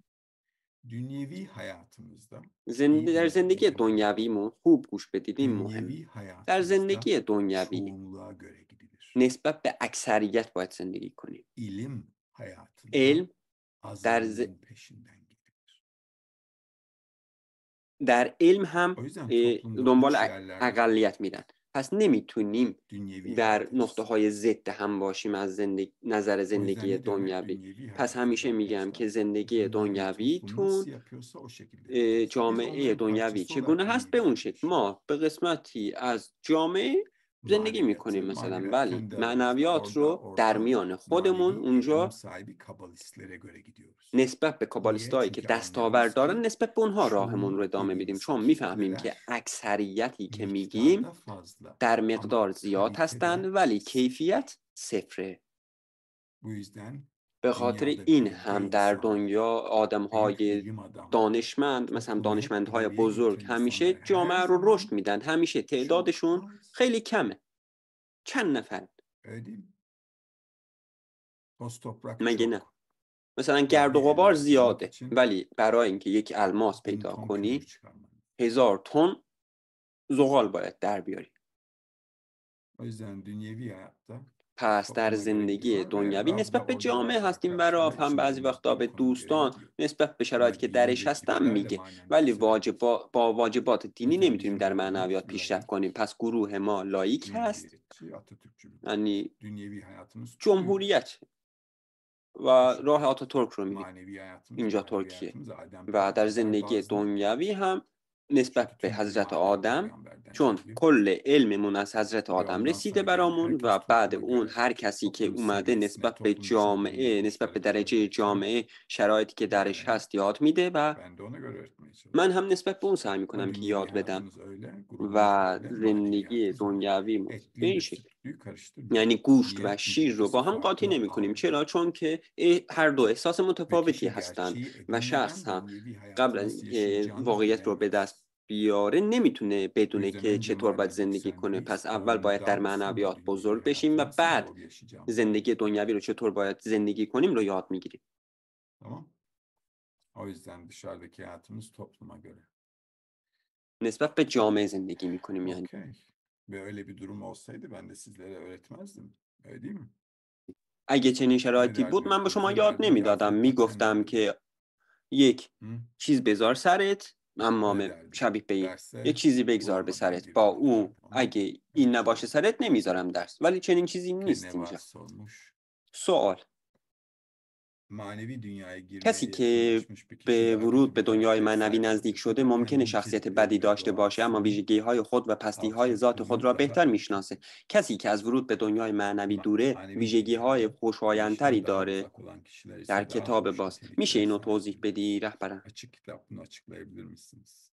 [SPEAKER 1] Dünyevi hayatımızda
[SPEAKER 2] زند...
[SPEAKER 1] iyi
[SPEAKER 2] در
[SPEAKER 1] dinlemeniz
[SPEAKER 2] زندگی
[SPEAKER 1] önemli.
[SPEAKER 2] دنیویمون خوب گوش بدید، این مهمه.
[SPEAKER 1] Dünyevi
[SPEAKER 2] در
[SPEAKER 1] hayatımızda
[SPEAKER 2] زندگی دنیوی
[SPEAKER 1] çoğunluğa göre gidilir.
[SPEAKER 2] نسبت به اکثریت باید زندگی کنیم.
[SPEAKER 1] İlim hayatında
[SPEAKER 2] علم در, ز...
[SPEAKER 1] azalığın peşinden gidilir.
[SPEAKER 2] در علم هم
[SPEAKER 1] O yüzden
[SPEAKER 2] اه،
[SPEAKER 1] toplumda
[SPEAKER 2] دنبال
[SPEAKER 1] uç
[SPEAKER 2] ا-
[SPEAKER 1] yerlerde
[SPEAKER 2] اقلیت میرن. پس نمیتونیم
[SPEAKER 1] dünyevi
[SPEAKER 2] در
[SPEAKER 1] hayat
[SPEAKER 2] نقطه
[SPEAKER 1] açısından.
[SPEAKER 2] های ضد هم باشیم از زندگی، نظر
[SPEAKER 1] O yüzden
[SPEAKER 2] زندگی
[SPEAKER 1] ne diyorum hep
[SPEAKER 2] دنیوی.
[SPEAKER 1] dünyevi
[SPEAKER 2] پس
[SPEAKER 1] hayatımız
[SPEAKER 2] همیشه میگم
[SPEAKER 1] arkadaşlar.
[SPEAKER 2] که زندگی
[SPEAKER 1] Dünyevi
[SPEAKER 2] دنیوی
[SPEAKER 1] toplum nasıl
[SPEAKER 2] تون
[SPEAKER 1] yapıyorsa o şekilde
[SPEAKER 2] اه،
[SPEAKER 1] yapacağız. Biz
[SPEAKER 2] جامعه
[SPEAKER 1] onların
[SPEAKER 2] دنیوی
[SPEAKER 1] parçası
[SPEAKER 2] چگونه
[SPEAKER 1] olarak
[SPEAKER 2] هست به اون
[SPEAKER 1] büyüyoruz.
[SPEAKER 2] شکل ما به قسمتی از جامعه زندگی میکنیم.
[SPEAKER 1] Maneviyatı,
[SPEAKER 2] مثلا
[SPEAKER 1] maneviyat
[SPEAKER 2] ولی
[SPEAKER 1] kendi aramızda.
[SPEAKER 2] معنویات
[SPEAKER 1] Orada,
[SPEAKER 2] رو در
[SPEAKER 1] orada
[SPEAKER 2] میان خودمون
[SPEAKER 1] manevi evrim
[SPEAKER 2] اونجا
[SPEAKER 1] sahibi kabalistlere göre gidiyoruz.
[SPEAKER 2] نسبت به
[SPEAKER 1] Niye?
[SPEAKER 2] کابالیستایی که
[SPEAKER 1] Çünkü
[SPEAKER 2] دستاور
[SPEAKER 1] anlıyoruz
[SPEAKER 2] دارن
[SPEAKER 1] ki
[SPEAKER 2] نسبت به اونها راهمون رو
[SPEAKER 1] çoğunluk
[SPEAKER 2] ادامه میدیم،
[SPEAKER 1] dediğimiz
[SPEAKER 2] چون میفهمیم که
[SPEAKER 1] kitleler
[SPEAKER 2] اکثریتی که میگیم
[SPEAKER 1] miktarda fazla
[SPEAKER 2] در
[SPEAKER 1] ama
[SPEAKER 2] مقدار زیاد هستند
[SPEAKER 1] kalitede
[SPEAKER 2] ولی
[SPEAKER 1] sıfır.
[SPEAKER 2] کیفیت صفره.
[SPEAKER 1] Bu yüzden
[SPEAKER 2] به خاطر
[SPEAKER 1] dünyada
[SPEAKER 2] این
[SPEAKER 1] bilge
[SPEAKER 2] هم در
[SPEAKER 1] insanlar,
[SPEAKER 2] دنیا
[SPEAKER 1] büyük
[SPEAKER 2] آدم‌های
[SPEAKER 1] bilim adamları
[SPEAKER 2] دانشمند، مثلا
[SPEAKER 1] toplumu hep
[SPEAKER 2] دانشمندهای
[SPEAKER 1] ileriye
[SPEAKER 2] بزرگ
[SPEAKER 1] getiren
[SPEAKER 2] همیشه
[SPEAKER 1] insanlar her
[SPEAKER 2] جامعه رو رشد
[SPEAKER 1] zaman
[SPEAKER 2] میدن، همیشه
[SPEAKER 1] çok
[SPEAKER 2] تعدادشون
[SPEAKER 1] az.
[SPEAKER 2] خیلی کمه، چند نفر.
[SPEAKER 1] Öyle değil mi? Toz toprak
[SPEAKER 2] مگه نه؟
[SPEAKER 1] çok.
[SPEAKER 2] مثلا
[SPEAKER 1] Ama
[SPEAKER 2] گرد و
[SPEAKER 1] bir
[SPEAKER 2] غبار
[SPEAKER 1] elmas bulmak
[SPEAKER 2] زیاده
[SPEAKER 1] için
[SPEAKER 2] ولی برای اینکه یک الماس
[SPEAKER 1] bin
[SPEAKER 2] پیدا
[SPEAKER 1] ton kömür
[SPEAKER 2] کنی
[SPEAKER 1] çıkarman.
[SPEAKER 2] هزار تن زغال باید در بیاری.
[SPEAKER 1] O yüzden dünyevi hayatta
[SPEAKER 2] پس در
[SPEAKER 1] topluma göre
[SPEAKER 2] زندگی
[SPEAKER 1] gidiyor ve
[SPEAKER 2] دنیوی
[SPEAKER 1] bazı da
[SPEAKER 2] نسبت به
[SPEAKER 1] orada
[SPEAKER 2] جامعه
[SPEAKER 1] bazı
[SPEAKER 2] هستیم برای
[SPEAKER 1] arkadaşlarla
[SPEAKER 2] هم
[SPEAKER 1] içinde
[SPEAKER 2] بعضی وقتا
[SPEAKER 1] bulundukları
[SPEAKER 2] به
[SPEAKER 1] konuma göre
[SPEAKER 2] دوستان
[SPEAKER 1] gidiyor.
[SPEAKER 2] نسبت به شرایطی
[SPEAKER 1] Ama
[SPEAKER 2] که
[SPEAKER 1] dini
[SPEAKER 2] درش
[SPEAKER 1] ve
[SPEAKER 2] هستم
[SPEAKER 1] kültürlerle
[SPEAKER 2] میگه،
[SPEAKER 1] manen
[SPEAKER 2] ولی
[SPEAKER 1] yükselemiyoruz.
[SPEAKER 2] واجبا با واجبات
[SPEAKER 1] O
[SPEAKER 2] دینی
[SPEAKER 1] yüzden
[SPEAKER 2] نمیتونیم
[SPEAKER 1] bizim
[SPEAKER 2] در
[SPEAKER 1] grubumuz
[SPEAKER 2] معنویات پیشرفت
[SPEAKER 1] laik,
[SPEAKER 2] کنیم. پس گروه ما لاییک هست،
[SPEAKER 1] cumhuriyetçi, Atatürkçü bir grup.
[SPEAKER 2] یعنی
[SPEAKER 1] Dünyevi hayatımız tüm,
[SPEAKER 2] جمهوریت و
[SPEAKER 1] bu şekilde.
[SPEAKER 2] راه آتاتورک رو میریم
[SPEAKER 1] Manevi hayatımız,
[SPEAKER 2] اینجا
[SPEAKER 1] manevi
[SPEAKER 2] ترکیه.
[SPEAKER 1] hayatımız Adem
[SPEAKER 2] و در
[SPEAKER 1] peygamber
[SPEAKER 2] زندگی
[SPEAKER 1] bazlı.
[SPEAKER 2] دنیوی هم نسبت
[SPEAKER 1] Çünkü
[SPEAKER 2] به
[SPEAKER 1] tüm ilim
[SPEAKER 2] حضرت
[SPEAKER 1] Adem
[SPEAKER 2] آدم،
[SPEAKER 1] peygamberden
[SPEAKER 2] چون
[SPEAKER 1] geliyor.
[SPEAKER 2] کل علممون از حضرت
[SPEAKER 1] Ve
[SPEAKER 2] آدم
[SPEAKER 1] ondan
[SPEAKER 2] رسیده
[SPEAKER 1] sonra gelen
[SPEAKER 2] برامون
[SPEAKER 1] herkes
[SPEAKER 2] و بعد
[SPEAKER 1] topluma
[SPEAKER 2] اون
[SPEAKER 1] göre
[SPEAKER 2] هر کسی که
[SPEAKER 1] toplum
[SPEAKER 2] اومده
[SPEAKER 1] seviyesine,
[SPEAKER 2] نسبت به
[SPEAKER 1] toplumun içinde bulunduğu
[SPEAKER 2] جامعه، نسبت به
[SPEAKER 1] koşulları göre
[SPEAKER 2] درجه
[SPEAKER 1] öğretiyor.
[SPEAKER 2] جامعه، شرایطی که درش
[SPEAKER 1] Ve
[SPEAKER 2] هست یاد میده و
[SPEAKER 1] ben de ona göre öğretmeye
[SPEAKER 2] من
[SPEAKER 1] çalışıyorum.
[SPEAKER 2] هم نسبت به اون سعی
[SPEAKER 1] Ama
[SPEAKER 2] میکنم که
[SPEAKER 1] dünyevi
[SPEAKER 2] یاد بدم
[SPEAKER 1] hayatımız öyle,
[SPEAKER 2] و
[SPEAKER 1] grubumuz böyle, manevi
[SPEAKER 2] زندگی
[SPEAKER 1] hayatımız böyle.
[SPEAKER 2] دنیویمون به این
[SPEAKER 1] Etliyle
[SPEAKER 2] شکل.
[SPEAKER 1] sütlüyü karıştırmıyoruz.
[SPEAKER 2] یعنی گوشت و
[SPEAKER 1] Niye? Çünkü
[SPEAKER 2] شیر رو با
[SPEAKER 1] ikisi
[SPEAKER 2] هم قاطی
[SPEAKER 1] farklı
[SPEAKER 2] نمی کنیم.
[SPEAKER 1] algılar.
[SPEAKER 2] چرا؟ چون که اه، هر دو احساس
[SPEAKER 1] Ve
[SPEAKER 2] متفاوتی
[SPEAKER 1] kişi
[SPEAKER 2] هستند
[SPEAKER 1] gerçeği
[SPEAKER 2] و شخص
[SPEAKER 1] edinmeden
[SPEAKER 2] هم
[SPEAKER 1] dünyevi
[SPEAKER 2] قبل
[SPEAKER 1] hayatı
[SPEAKER 2] از
[SPEAKER 1] nasıl
[SPEAKER 2] اینکه
[SPEAKER 1] yaşayacağını
[SPEAKER 2] واقعیت رو به دست
[SPEAKER 1] bilemez.
[SPEAKER 2] بیاره نمیتونه
[SPEAKER 1] O
[SPEAKER 2] بدونه
[SPEAKER 1] yüzden
[SPEAKER 2] که
[SPEAKER 1] önce
[SPEAKER 2] چطور باید
[SPEAKER 1] manevi
[SPEAKER 2] زندگی کنه.
[SPEAKER 1] yükselmeliyiz.
[SPEAKER 2] پس اول باید در
[SPEAKER 1] Ondan sonra
[SPEAKER 2] معنویات
[SPEAKER 1] dünyevi
[SPEAKER 2] بزرگ بشیم
[SPEAKER 1] hayatı
[SPEAKER 2] و
[SPEAKER 1] nasıl
[SPEAKER 2] بعد
[SPEAKER 1] doğru yaşayacağımızı
[SPEAKER 2] زندگی
[SPEAKER 1] öğreneceğiz.
[SPEAKER 2] دنیوی رو چطور باید زندگی کنیم رو یاد میگیریم.
[SPEAKER 1] Tamam? O yüzden dışarıdaki hayatımız topluma göre.
[SPEAKER 2] نسبت به جامعه زندگی میکنیم. یعنی
[SPEAKER 1] Okey. Ve öyle bir durum olsaydı ben de sizlere öğretmezdim. Öyle değil mi?
[SPEAKER 2] اگه چنین
[SPEAKER 1] Ne
[SPEAKER 2] شرایطی بود
[SPEAKER 1] derdim
[SPEAKER 2] من به شما
[SPEAKER 1] hepinize?
[SPEAKER 2] یاد
[SPEAKER 1] Derdim
[SPEAKER 2] نمیدادم،
[SPEAKER 1] yazmayı patent
[SPEAKER 2] میگفتم
[SPEAKER 1] edin.
[SPEAKER 2] که یک
[SPEAKER 1] Hı?
[SPEAKER 2] چیز بذار سرت، اما
[SPEAKER 1] Ne
[SPEAKER 2] م-
[SPEAKER 1] derdim?
[SPEAKER 2] شبیه به این
[SPEAKER 1] Derse
[SPEAKER 2] یه چیزی
[SPEAKER 1] bu
[SPEAKER 2] بگذار به
[SPEAKER 1] olmadan
[SPEAKER 2] سرت، با
[SPEAKER 1] girmeyin
[SPEAKER 2] او
[SPEAKER 1] derdim. Ama
[SPEAKER 2] اگه
[SPEAKER 1] öyle
[SPEAKER 2] این
[SPEAKER 1] bir şey
[SPEAKER 2] نباشه
[SPEAKER 1] olmadı.
[SPEAKER 2] سرت نمیذارم درس. ولی چنین چیزی
[SPEAKER 1] Okey,
[SPEAKER 2] نیست
[SPEAKER 1] ne
[SPEAKER 2] اینجا.
[SPEAKER 1] varsa olmuş.
[SPEAKER 2] سوال:
[SPEAKER 1] Manevi dünyaya
[SPEAKER 2] کسی
[SPEAKER 1] girmeye
[SPEAKER 2] که
[SPEAKER 1] yakınlaşmış bir kişi
[SPEAKER 2] به
[SPEAKER 1] daha kötü
[SPEAKER 2] ورود به
[SPEAKER 1] bir
[SPEAKER 2] دنیای
[SPEAKER 1] karakter
[SPEAKER 2] معنوی
[SPEAKER 1] sahibi
[SPEAKER 2] نزدیک
[SPEAKER 1] olacak.
[SPEAKER 2] شده
[SPEAKER 1] Neden?
[SPEAKER 2] ممکنه
[SPEAKER 1] Hem
[SPEAKER 2] شخصیت
[SPEAKER 1] incelikleri
[SPEAKER 2] بدی
[SPEAKER 1] ve
[SPEAKER 2] داشته باشه اما
[SPEAKER 1] doğasının
[SPEAKER 2] ویژگی‌های خود و پستی‌های ذات خود را
[SPEAKER 1] alçaklığı
[SPEAKER 2] بهتر
[SPEAKER 1] daha
[SPEAKER 2] میشناسه. کسی که از ورود به دنیای معنوی
[SPEAKER 1] ma-
[SPEAKER 2] دوره
[SPEAKER 1] manevi
[SPEAKER 2] ویژگی‌های
[SPEAKER 1] dünyaya
[SPEAKER 2] خوشایندتری
[SPEAKER 1] girişten daha
[SPEAKER 2] داره.
[SPEAKER 1] uzak olan kişiler
[SPEAKER 2] در
[SPEAKER 1] ise daha
[SPEAKER 2] کتاب
[SPEAKER 1] hoş
[SPEAKER 2] باز میشه
[SPEAKER 1] niteliklere
[SPEAKER 2] اینو توضیح
[SPEAKER 1] sahiptirler.
[SPEAKER 2] بدی رهبرم؟
[SPEAKER 1] Açık kitap bunu açıklayabilir misiniz?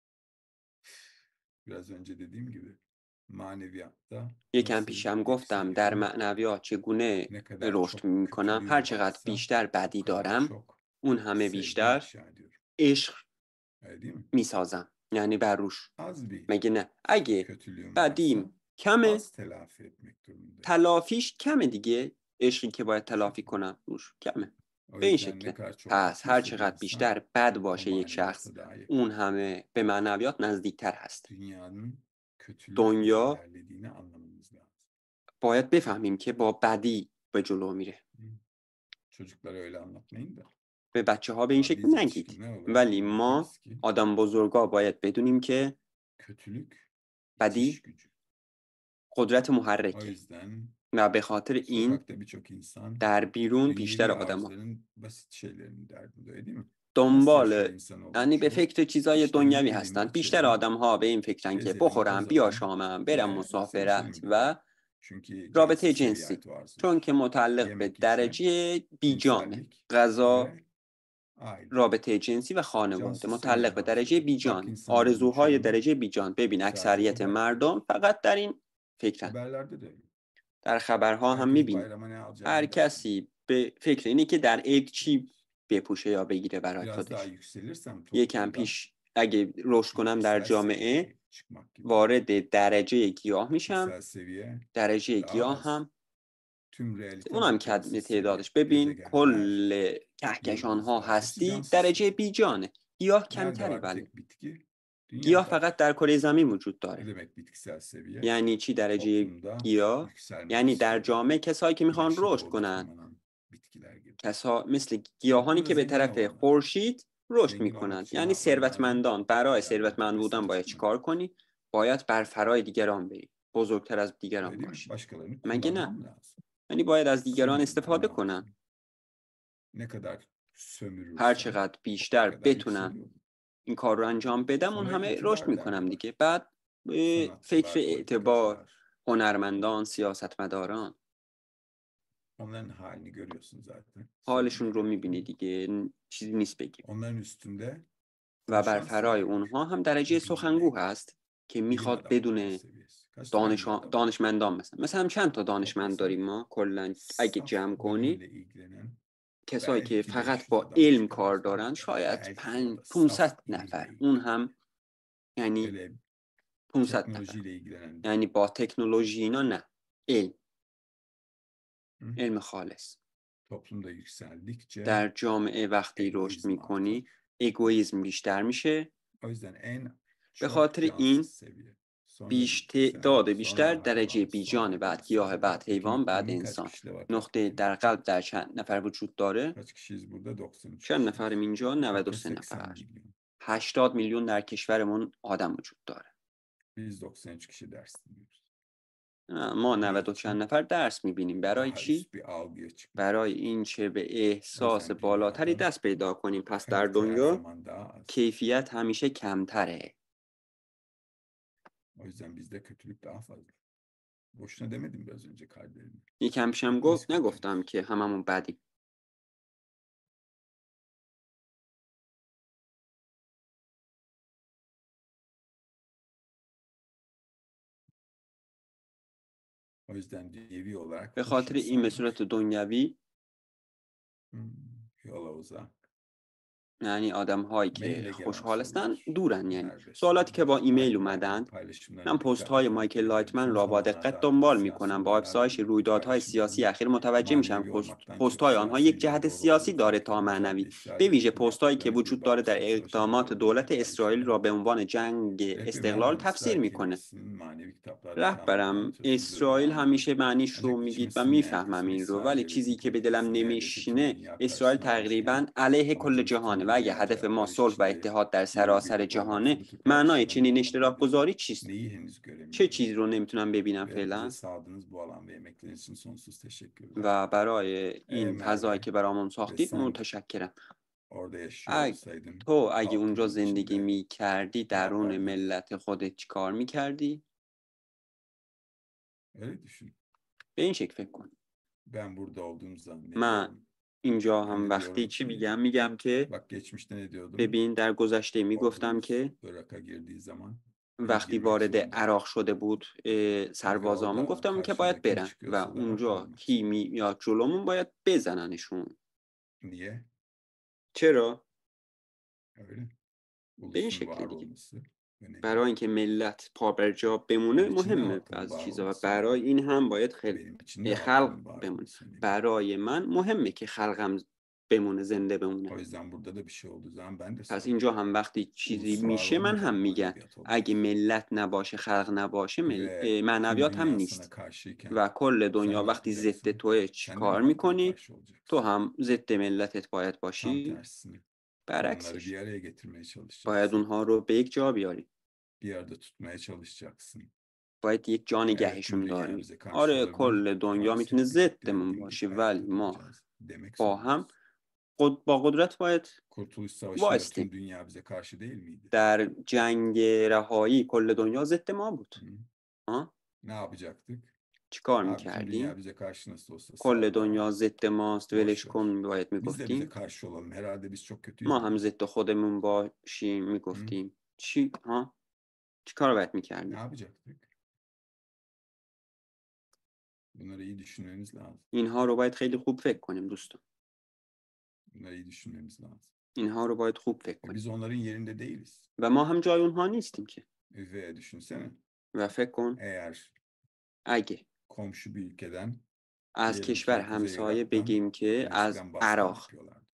[SPEAKER 1] Biraz önce dediğim gibi maneviyatta
[SPEAKER 2] یکم
[SPEAKER 1] nasıl
[SPEAKER 2] پیشم گفتم در
[SPEAKER 1] yükseliyorum,
[SPEAKER 2] معنویات چگونه
[SPEAKER 1] ne kadar
[SPEAKER 2] رشد
[SPEAKER 1] çok
[SPEAKER 2] میکنم. هر
[SPEAKER 1] kötülüğüm
[SPEAKER 2] چقدر
[SPEAKER 1] varsa
[SPEAKER 2] بیشتر
[SPEAKER 1] o
[SPEAKER 2] بدی
[SPEAKER 1] kadar
[SPEAKER 2] دارم
[SPEAKER 1] çok
[SPEAKER 2] اون همه
[SPEAKER 1] sevgi
[SPEAKER 2] بیشتر
[SPEAKER 1] inşa ediyorum.
[SPEAKER 2] عشق
[SPEAKER 1] Öyle değil mi?
[SPEAKER 2] میسازم، یعنی بر روش.
[SPEAKER 1] Az bir
[SPEAKER 2] مگه نه؟ اگه
[SPEAKER 1] kötülüğüm varsa
[SPEAKER 2] بدیم کمه
[SPEAKER 1] az telafi etmek durumundayım.
[SPEAKER 2] تلافیش کمه دیگه. عشقی که باید
[SPEAKER 1] Bu
[SPEAKER 2] تلافی
[SPEAKER 1] şekilde.
[SPEAKER 2] کنم روش کمه.
[SPEAKER 1] O
[SPEAKER 2] به این
[SPEAKER 1] yüzden ne
[SPEAKER 2] شکله.
[SPEAKER 1] kadar çok
[SPEAKER 2] پس هر
[SPEAKER 1] kötüyse bir
[SPEAKER 2] چقدر
[SPEAKER 1] insan
[SPEAKER 2] بیشتر بد
[SPEAKER 1] o
[SPEAKER 2] باشه یک شخص
[SPEAKER 1] maneviyata daha yakın.
[SPEAKER 2] اون همه به معنویات نزدیکتر هست.
[SPEAKER 1] Dünyanın kötülükle
[SPEAKER 2] دنیا
[SPEAKER 1] ilerlediğini anlamamız lazım.
[SPEAKER 2] باید بفهمیم که با بدی به جلو میره.
[SPEAKER 1] Hı. Çocuklara öyle anlatmayın da.
[SPEAKER 2] به بچه ها به این
[SPEAKER 1] Ama
[SPEAKER 2] شکل
[SPEAKER 1] biz
[SPEAKER 2] نگید.
[SPEAKER 1] yetişkinler olarak
[SPEAKER 2] ولی ما
[SPEAKER 1] anlamalıyız ki
[SPEAKER 2] آدم بزرگا باید بدونیم که
[SPEAKER 1] kötülük
[SPEAKER 2] بدی
[SPEAKER 1] itiş gücü.
[SPEAKER 2] قدرت
[SPEAKER 1] O
[SPEAKER 2] محرکه
[SPEAKER 1] yüzden
[SPEAKER 2] و به خاطر این
[SPEAKER 1] sokakta birçok insan
[SPEAKER 2] در بیرون بیشتر
[SPEAKER 1] dünyevi
[SPEAKER 2] آدم ها
[SPEAKER 1] arzuların basit şeylerini derdinde, öyle değil mi? Nasıl yaşıyor
[SPEAKER 2] دنبال،
[SPEAKER 1] insanoğlu
[SPEAKER 2] یعنی به
[SPEAKER 1] çoğu?
[SPEAKER 2] فکر چیزای
[SPEAKER 1] İşte
[SPEAKER 2] دنیوی
[SPEAKER 1] yiyelim,
[SPEAKER 2] هستند. بیشتر
[SPEAKER 1] içelim,
[SPEAKER 2] آدم ها به این فکرن که
[SPEAKER 1] gezelim,
[SPEAKER 2] بخورم،
[SPEAKER 1] tozalım
[SPEAKER 2] بیاشامم، برم
[SPEAKER 1] ve
[SPEAKER 2] مسافرت
[SPEAKER 1] sevişelim
[SPEAKER 2] و
[SPEAKER 1] diyor. Çünkü
[SPEAKER 2] رابطه
[SPEAKER 1] cinsi
[SPEAKER 2] جنسی،
[SPEAKER 1] seviyet arzudur.
[SPEAKER 2] چون که متعلق به
[SPEAKER 1] Yemek içmek,
[SPEAKER 2] درجه بیجانه.
[SPEAKER 1] cinsellik
[SPEAKER 2] غذا،
[SPEAKER 1] ve aile.
[SPEAKER 2] رابطه جنسی و خانواده
[SPEAKER 1] Cansız sevgi
[SPEAKER 2] متعلق به درجه
[SPEAKER 1] arzuları. Bak
[SPEAKER 2] بیجان.
[SPEAKER 1] insanların
[SPEAKER 2] آرزوهای
[SPEAKER 1] çoğu
[SPEAKER 2] درجه بیجان. ببین
[SPEAKER 1] sadece
[SPEAKER 2] اکثریت
[SPEAKER 1] bayram.
[SPEAKER 2] مردم فقط در این فکرن.
[SPEAKER 1] Haberlerde de öyle.
[SPEAKER 2] در خبرها هم
[SPEAKER 1] Herkes
[SPEAKER 2] میبینی
[SPEAKER 1] bayrama ne
[SPEAKER 2] هر
[SPEAKER 1] alacağını derdi.
[SPEAKER 2] کسی به فکر اینه که در عید چی بپوشه یا بگیره برای
[SPEAKER 1] Biraz daha
[SPEAKER 2] خودش.
[SPEAKER 1] yükselirsem
[SPEAKER 2] یکم
[SPEAKER 1] toplumda
[SPEAKER 2] پیش اگه رشد کنم در
[SPEAKER 1] bitkisel
[SPEAKER 2] جامعه
[SPEAKER 1] seviyeye çıkmak gibi.
[SPEAKER 2] وارد درجه گیاه میشم.
[SPEAKER 1] Bitkisel seviye
[SPEAKER 2] درجه
[SPEAKER 1] daha
[SPEAKER 2] گیاه
[SPEAKER 1] az.
[SPEAKER 2] هم
[SPEAKER 1] Tüm realite
[SPEAKER 2] اونم
[SPEAKER 1] ve
[SPEAKER 2] کم
[SPEAKER 1] cansız seviye.
[SPEAKER 2] تعدادش. ببین
[SPEAKER 1] Gezegenler,
[SPEAKER 2] کل کهکشان ها
[SPEAKER 1] yıldızlar, hepsi
[SPEAKER 2] هستی
[SPEAKER 1] cansız
[SPEAKER 2] درجه
[SPEAKER 1] seviye.
[SPEAKER 2] بیجانه. گیاه
[SPEAKER 1] Nerede
[SPEAKER 2] کمتره
[SPEAKER 1] var bir
[SPEAKER 2] ولی
[SPEAKER 1] tek bitki?
[SPEAKER 2] گیاه
[SPEAKER 1] Dünyada
[SPEAKER 2] فقط
[SPEAKER 1] var.
[SPEAKER 2] در کره زمین وجود
[SPEAKER 1] Ne
[SPEAKER 2] داره.
[SPEAKER 1] demek bitkisel seviye?
[SPEAKER 2] یعنی چی درجه
[SPEAKER 1] Toplumda
[SPEAKER 2] گیاه؟
[SPEAKER 1] yükselmek
[SPEAKER 2] یعنی در
[SPEAKER 1] istiyorlar.
[SPEAKER 2] جامعه کسایی که میخوان
[SPEAKER 1] Güneşe
[SPEAKER 2] رشد
[SPEAKER 1] doğru
[SPEAKER 2] کنن،
[SPEAKER 1] tırmanan bitkiler gibi.
[SPEAKER 2] کسا مثل گیاهانی که به طرف خورشید رشد میکنند. یعنی ثروتمندان برای ثروتمند بودن باید چیکار کنی؟ باید بر فرای دیگران بری، بزرگتر از دیگران باشی. مگه نه؟ یعنی باید از دیگران استفاده کنن. هر چقدر بیشتر بتونن این کار رو انجام بدم اون همه رشد میکنم دیگه. بعد فکر اعتبار، هنرمندان، سیاستمداران،
[SPEAKER 1] onların halini görüyorsun zaten.
[SPEAKER 2] حالشون رو میبینی دیگه، چیزی نیست بگیم.
[SPEAKER 1] Onların üstünde
[SPEAKER 2] و بر فرای اونها هم درجه سخنگو هست که میخواد بدونه دانش دانشمندان مثلا مثلا هم چند تا دانشمند داریم ما کلا اگه جمع کنی، کسایی که فقط با علم کار دارن شاید پنج پانصد نفر، اون هم یعنی پانصد نفر، یعنی با تکنولوژی اینا نه، علم علم خالص. در جامعه وقتی رشد میکنی اگویزم بیشتر میشه، به خاطر این بیش تعداد بیشتر درجه بیجان، بعد گیاه، بعد حیوان، بعد انسان. نقطه در قلب در چند نفر وجود داره؟ چند نفریم اینجا؟ نود و سه نفر. هشتاد میلیون در کشورمون آدم وجود داره. ما نود و چند نفر درس میبینیم. برای چی؟ برای این چه به احساس بالاتری دست پیدا کنیم. پس در دنیا کیفیت همیشه کمتره. یکم پیشم گفت نگفتم که هممون بدیم. به خاطر این به صورت دنیوی یعنی آدم هایی که خوشحال هستن دورن. یعنی سوالاتی که با ایمیل اومدن، من پست های مایکل لایتمن را با دقت دنبال میکنم. با افزایش رویدادهای سیاسی اخیر متوجه میشم پست های آنها یک جهت سیاسی داره تا معنوی. به ویژه پست هایی که وجود داره در اقدامات دولت اسرائیل را به عنوان جنگ استقلال تفسیر میکنه. رهبرم اسرائیل همیشه معنیش رو میگید و میفهمم این رو، ولی چیزی که به دلم نمیشینه اسرائیل تقریبا علیه کل جهانه و اگه هدف ما صلح و اتحاد در سراسر جهانه، معنای چنین اشتراک گذاری چیست؟ چه چیز رو نمیتونم ببینم فعلا؟ و برای این فضایی که برامون ساختید متشکرم. اگه تو اگه اونجا زندگی میکردی درون ملت خودت چی کار میکردی؟ به این شکل فکر کن. من اینجا هم وقتی چی میگم میگم که ببین در گذشته میگفتم که وقتی وارد عراق شده بود سربازامون گفتم که باید برن و اونجا کی میاد جلومون باید بزننشون. چرا؟ به این شکل دیگه. برای اینکه ملت پا بر جا بمونه مهمه بعضی چیزا و برای این هم باید خیلی خلق بمونه. برای من مهمه که خلقم بمونه، زنده بمونه. پس اینجا هم وقتی چیزی میشه من هم میگم اگه ملت نباشه، خلق نباشه، مل... معنویات هم نیست. و کل دنیا وقتی ضد توه چی کار میکنی؟ تو هم ضد ملتت باید باشی. برعکسش باید اونها رو به یک جا بیاری. باید یک جا نگهشون داریم. آره کل دنیا میتونه ضدمون باشه ولی ما با هم قد... با قدرت باید وایستیم. در جنگ رهایی کل دنیا ضد ما بود. ها؟ چی کار میکردیم؟ کل دنیا ضد ماست، ولش کن باید میگفتیم. ما هم ضد خودمون باشیم میگفتیم. چی؟ ها؟ چی کار باید میکردیم؟ اینها رو باید خیلی خوب فکر کنیم دوستان. اینها رو باید خوب فکر کنیم. و ما هم جای اونها نیستیم که. و فکر کن اگه از کشور همسایه بگیم که از عراق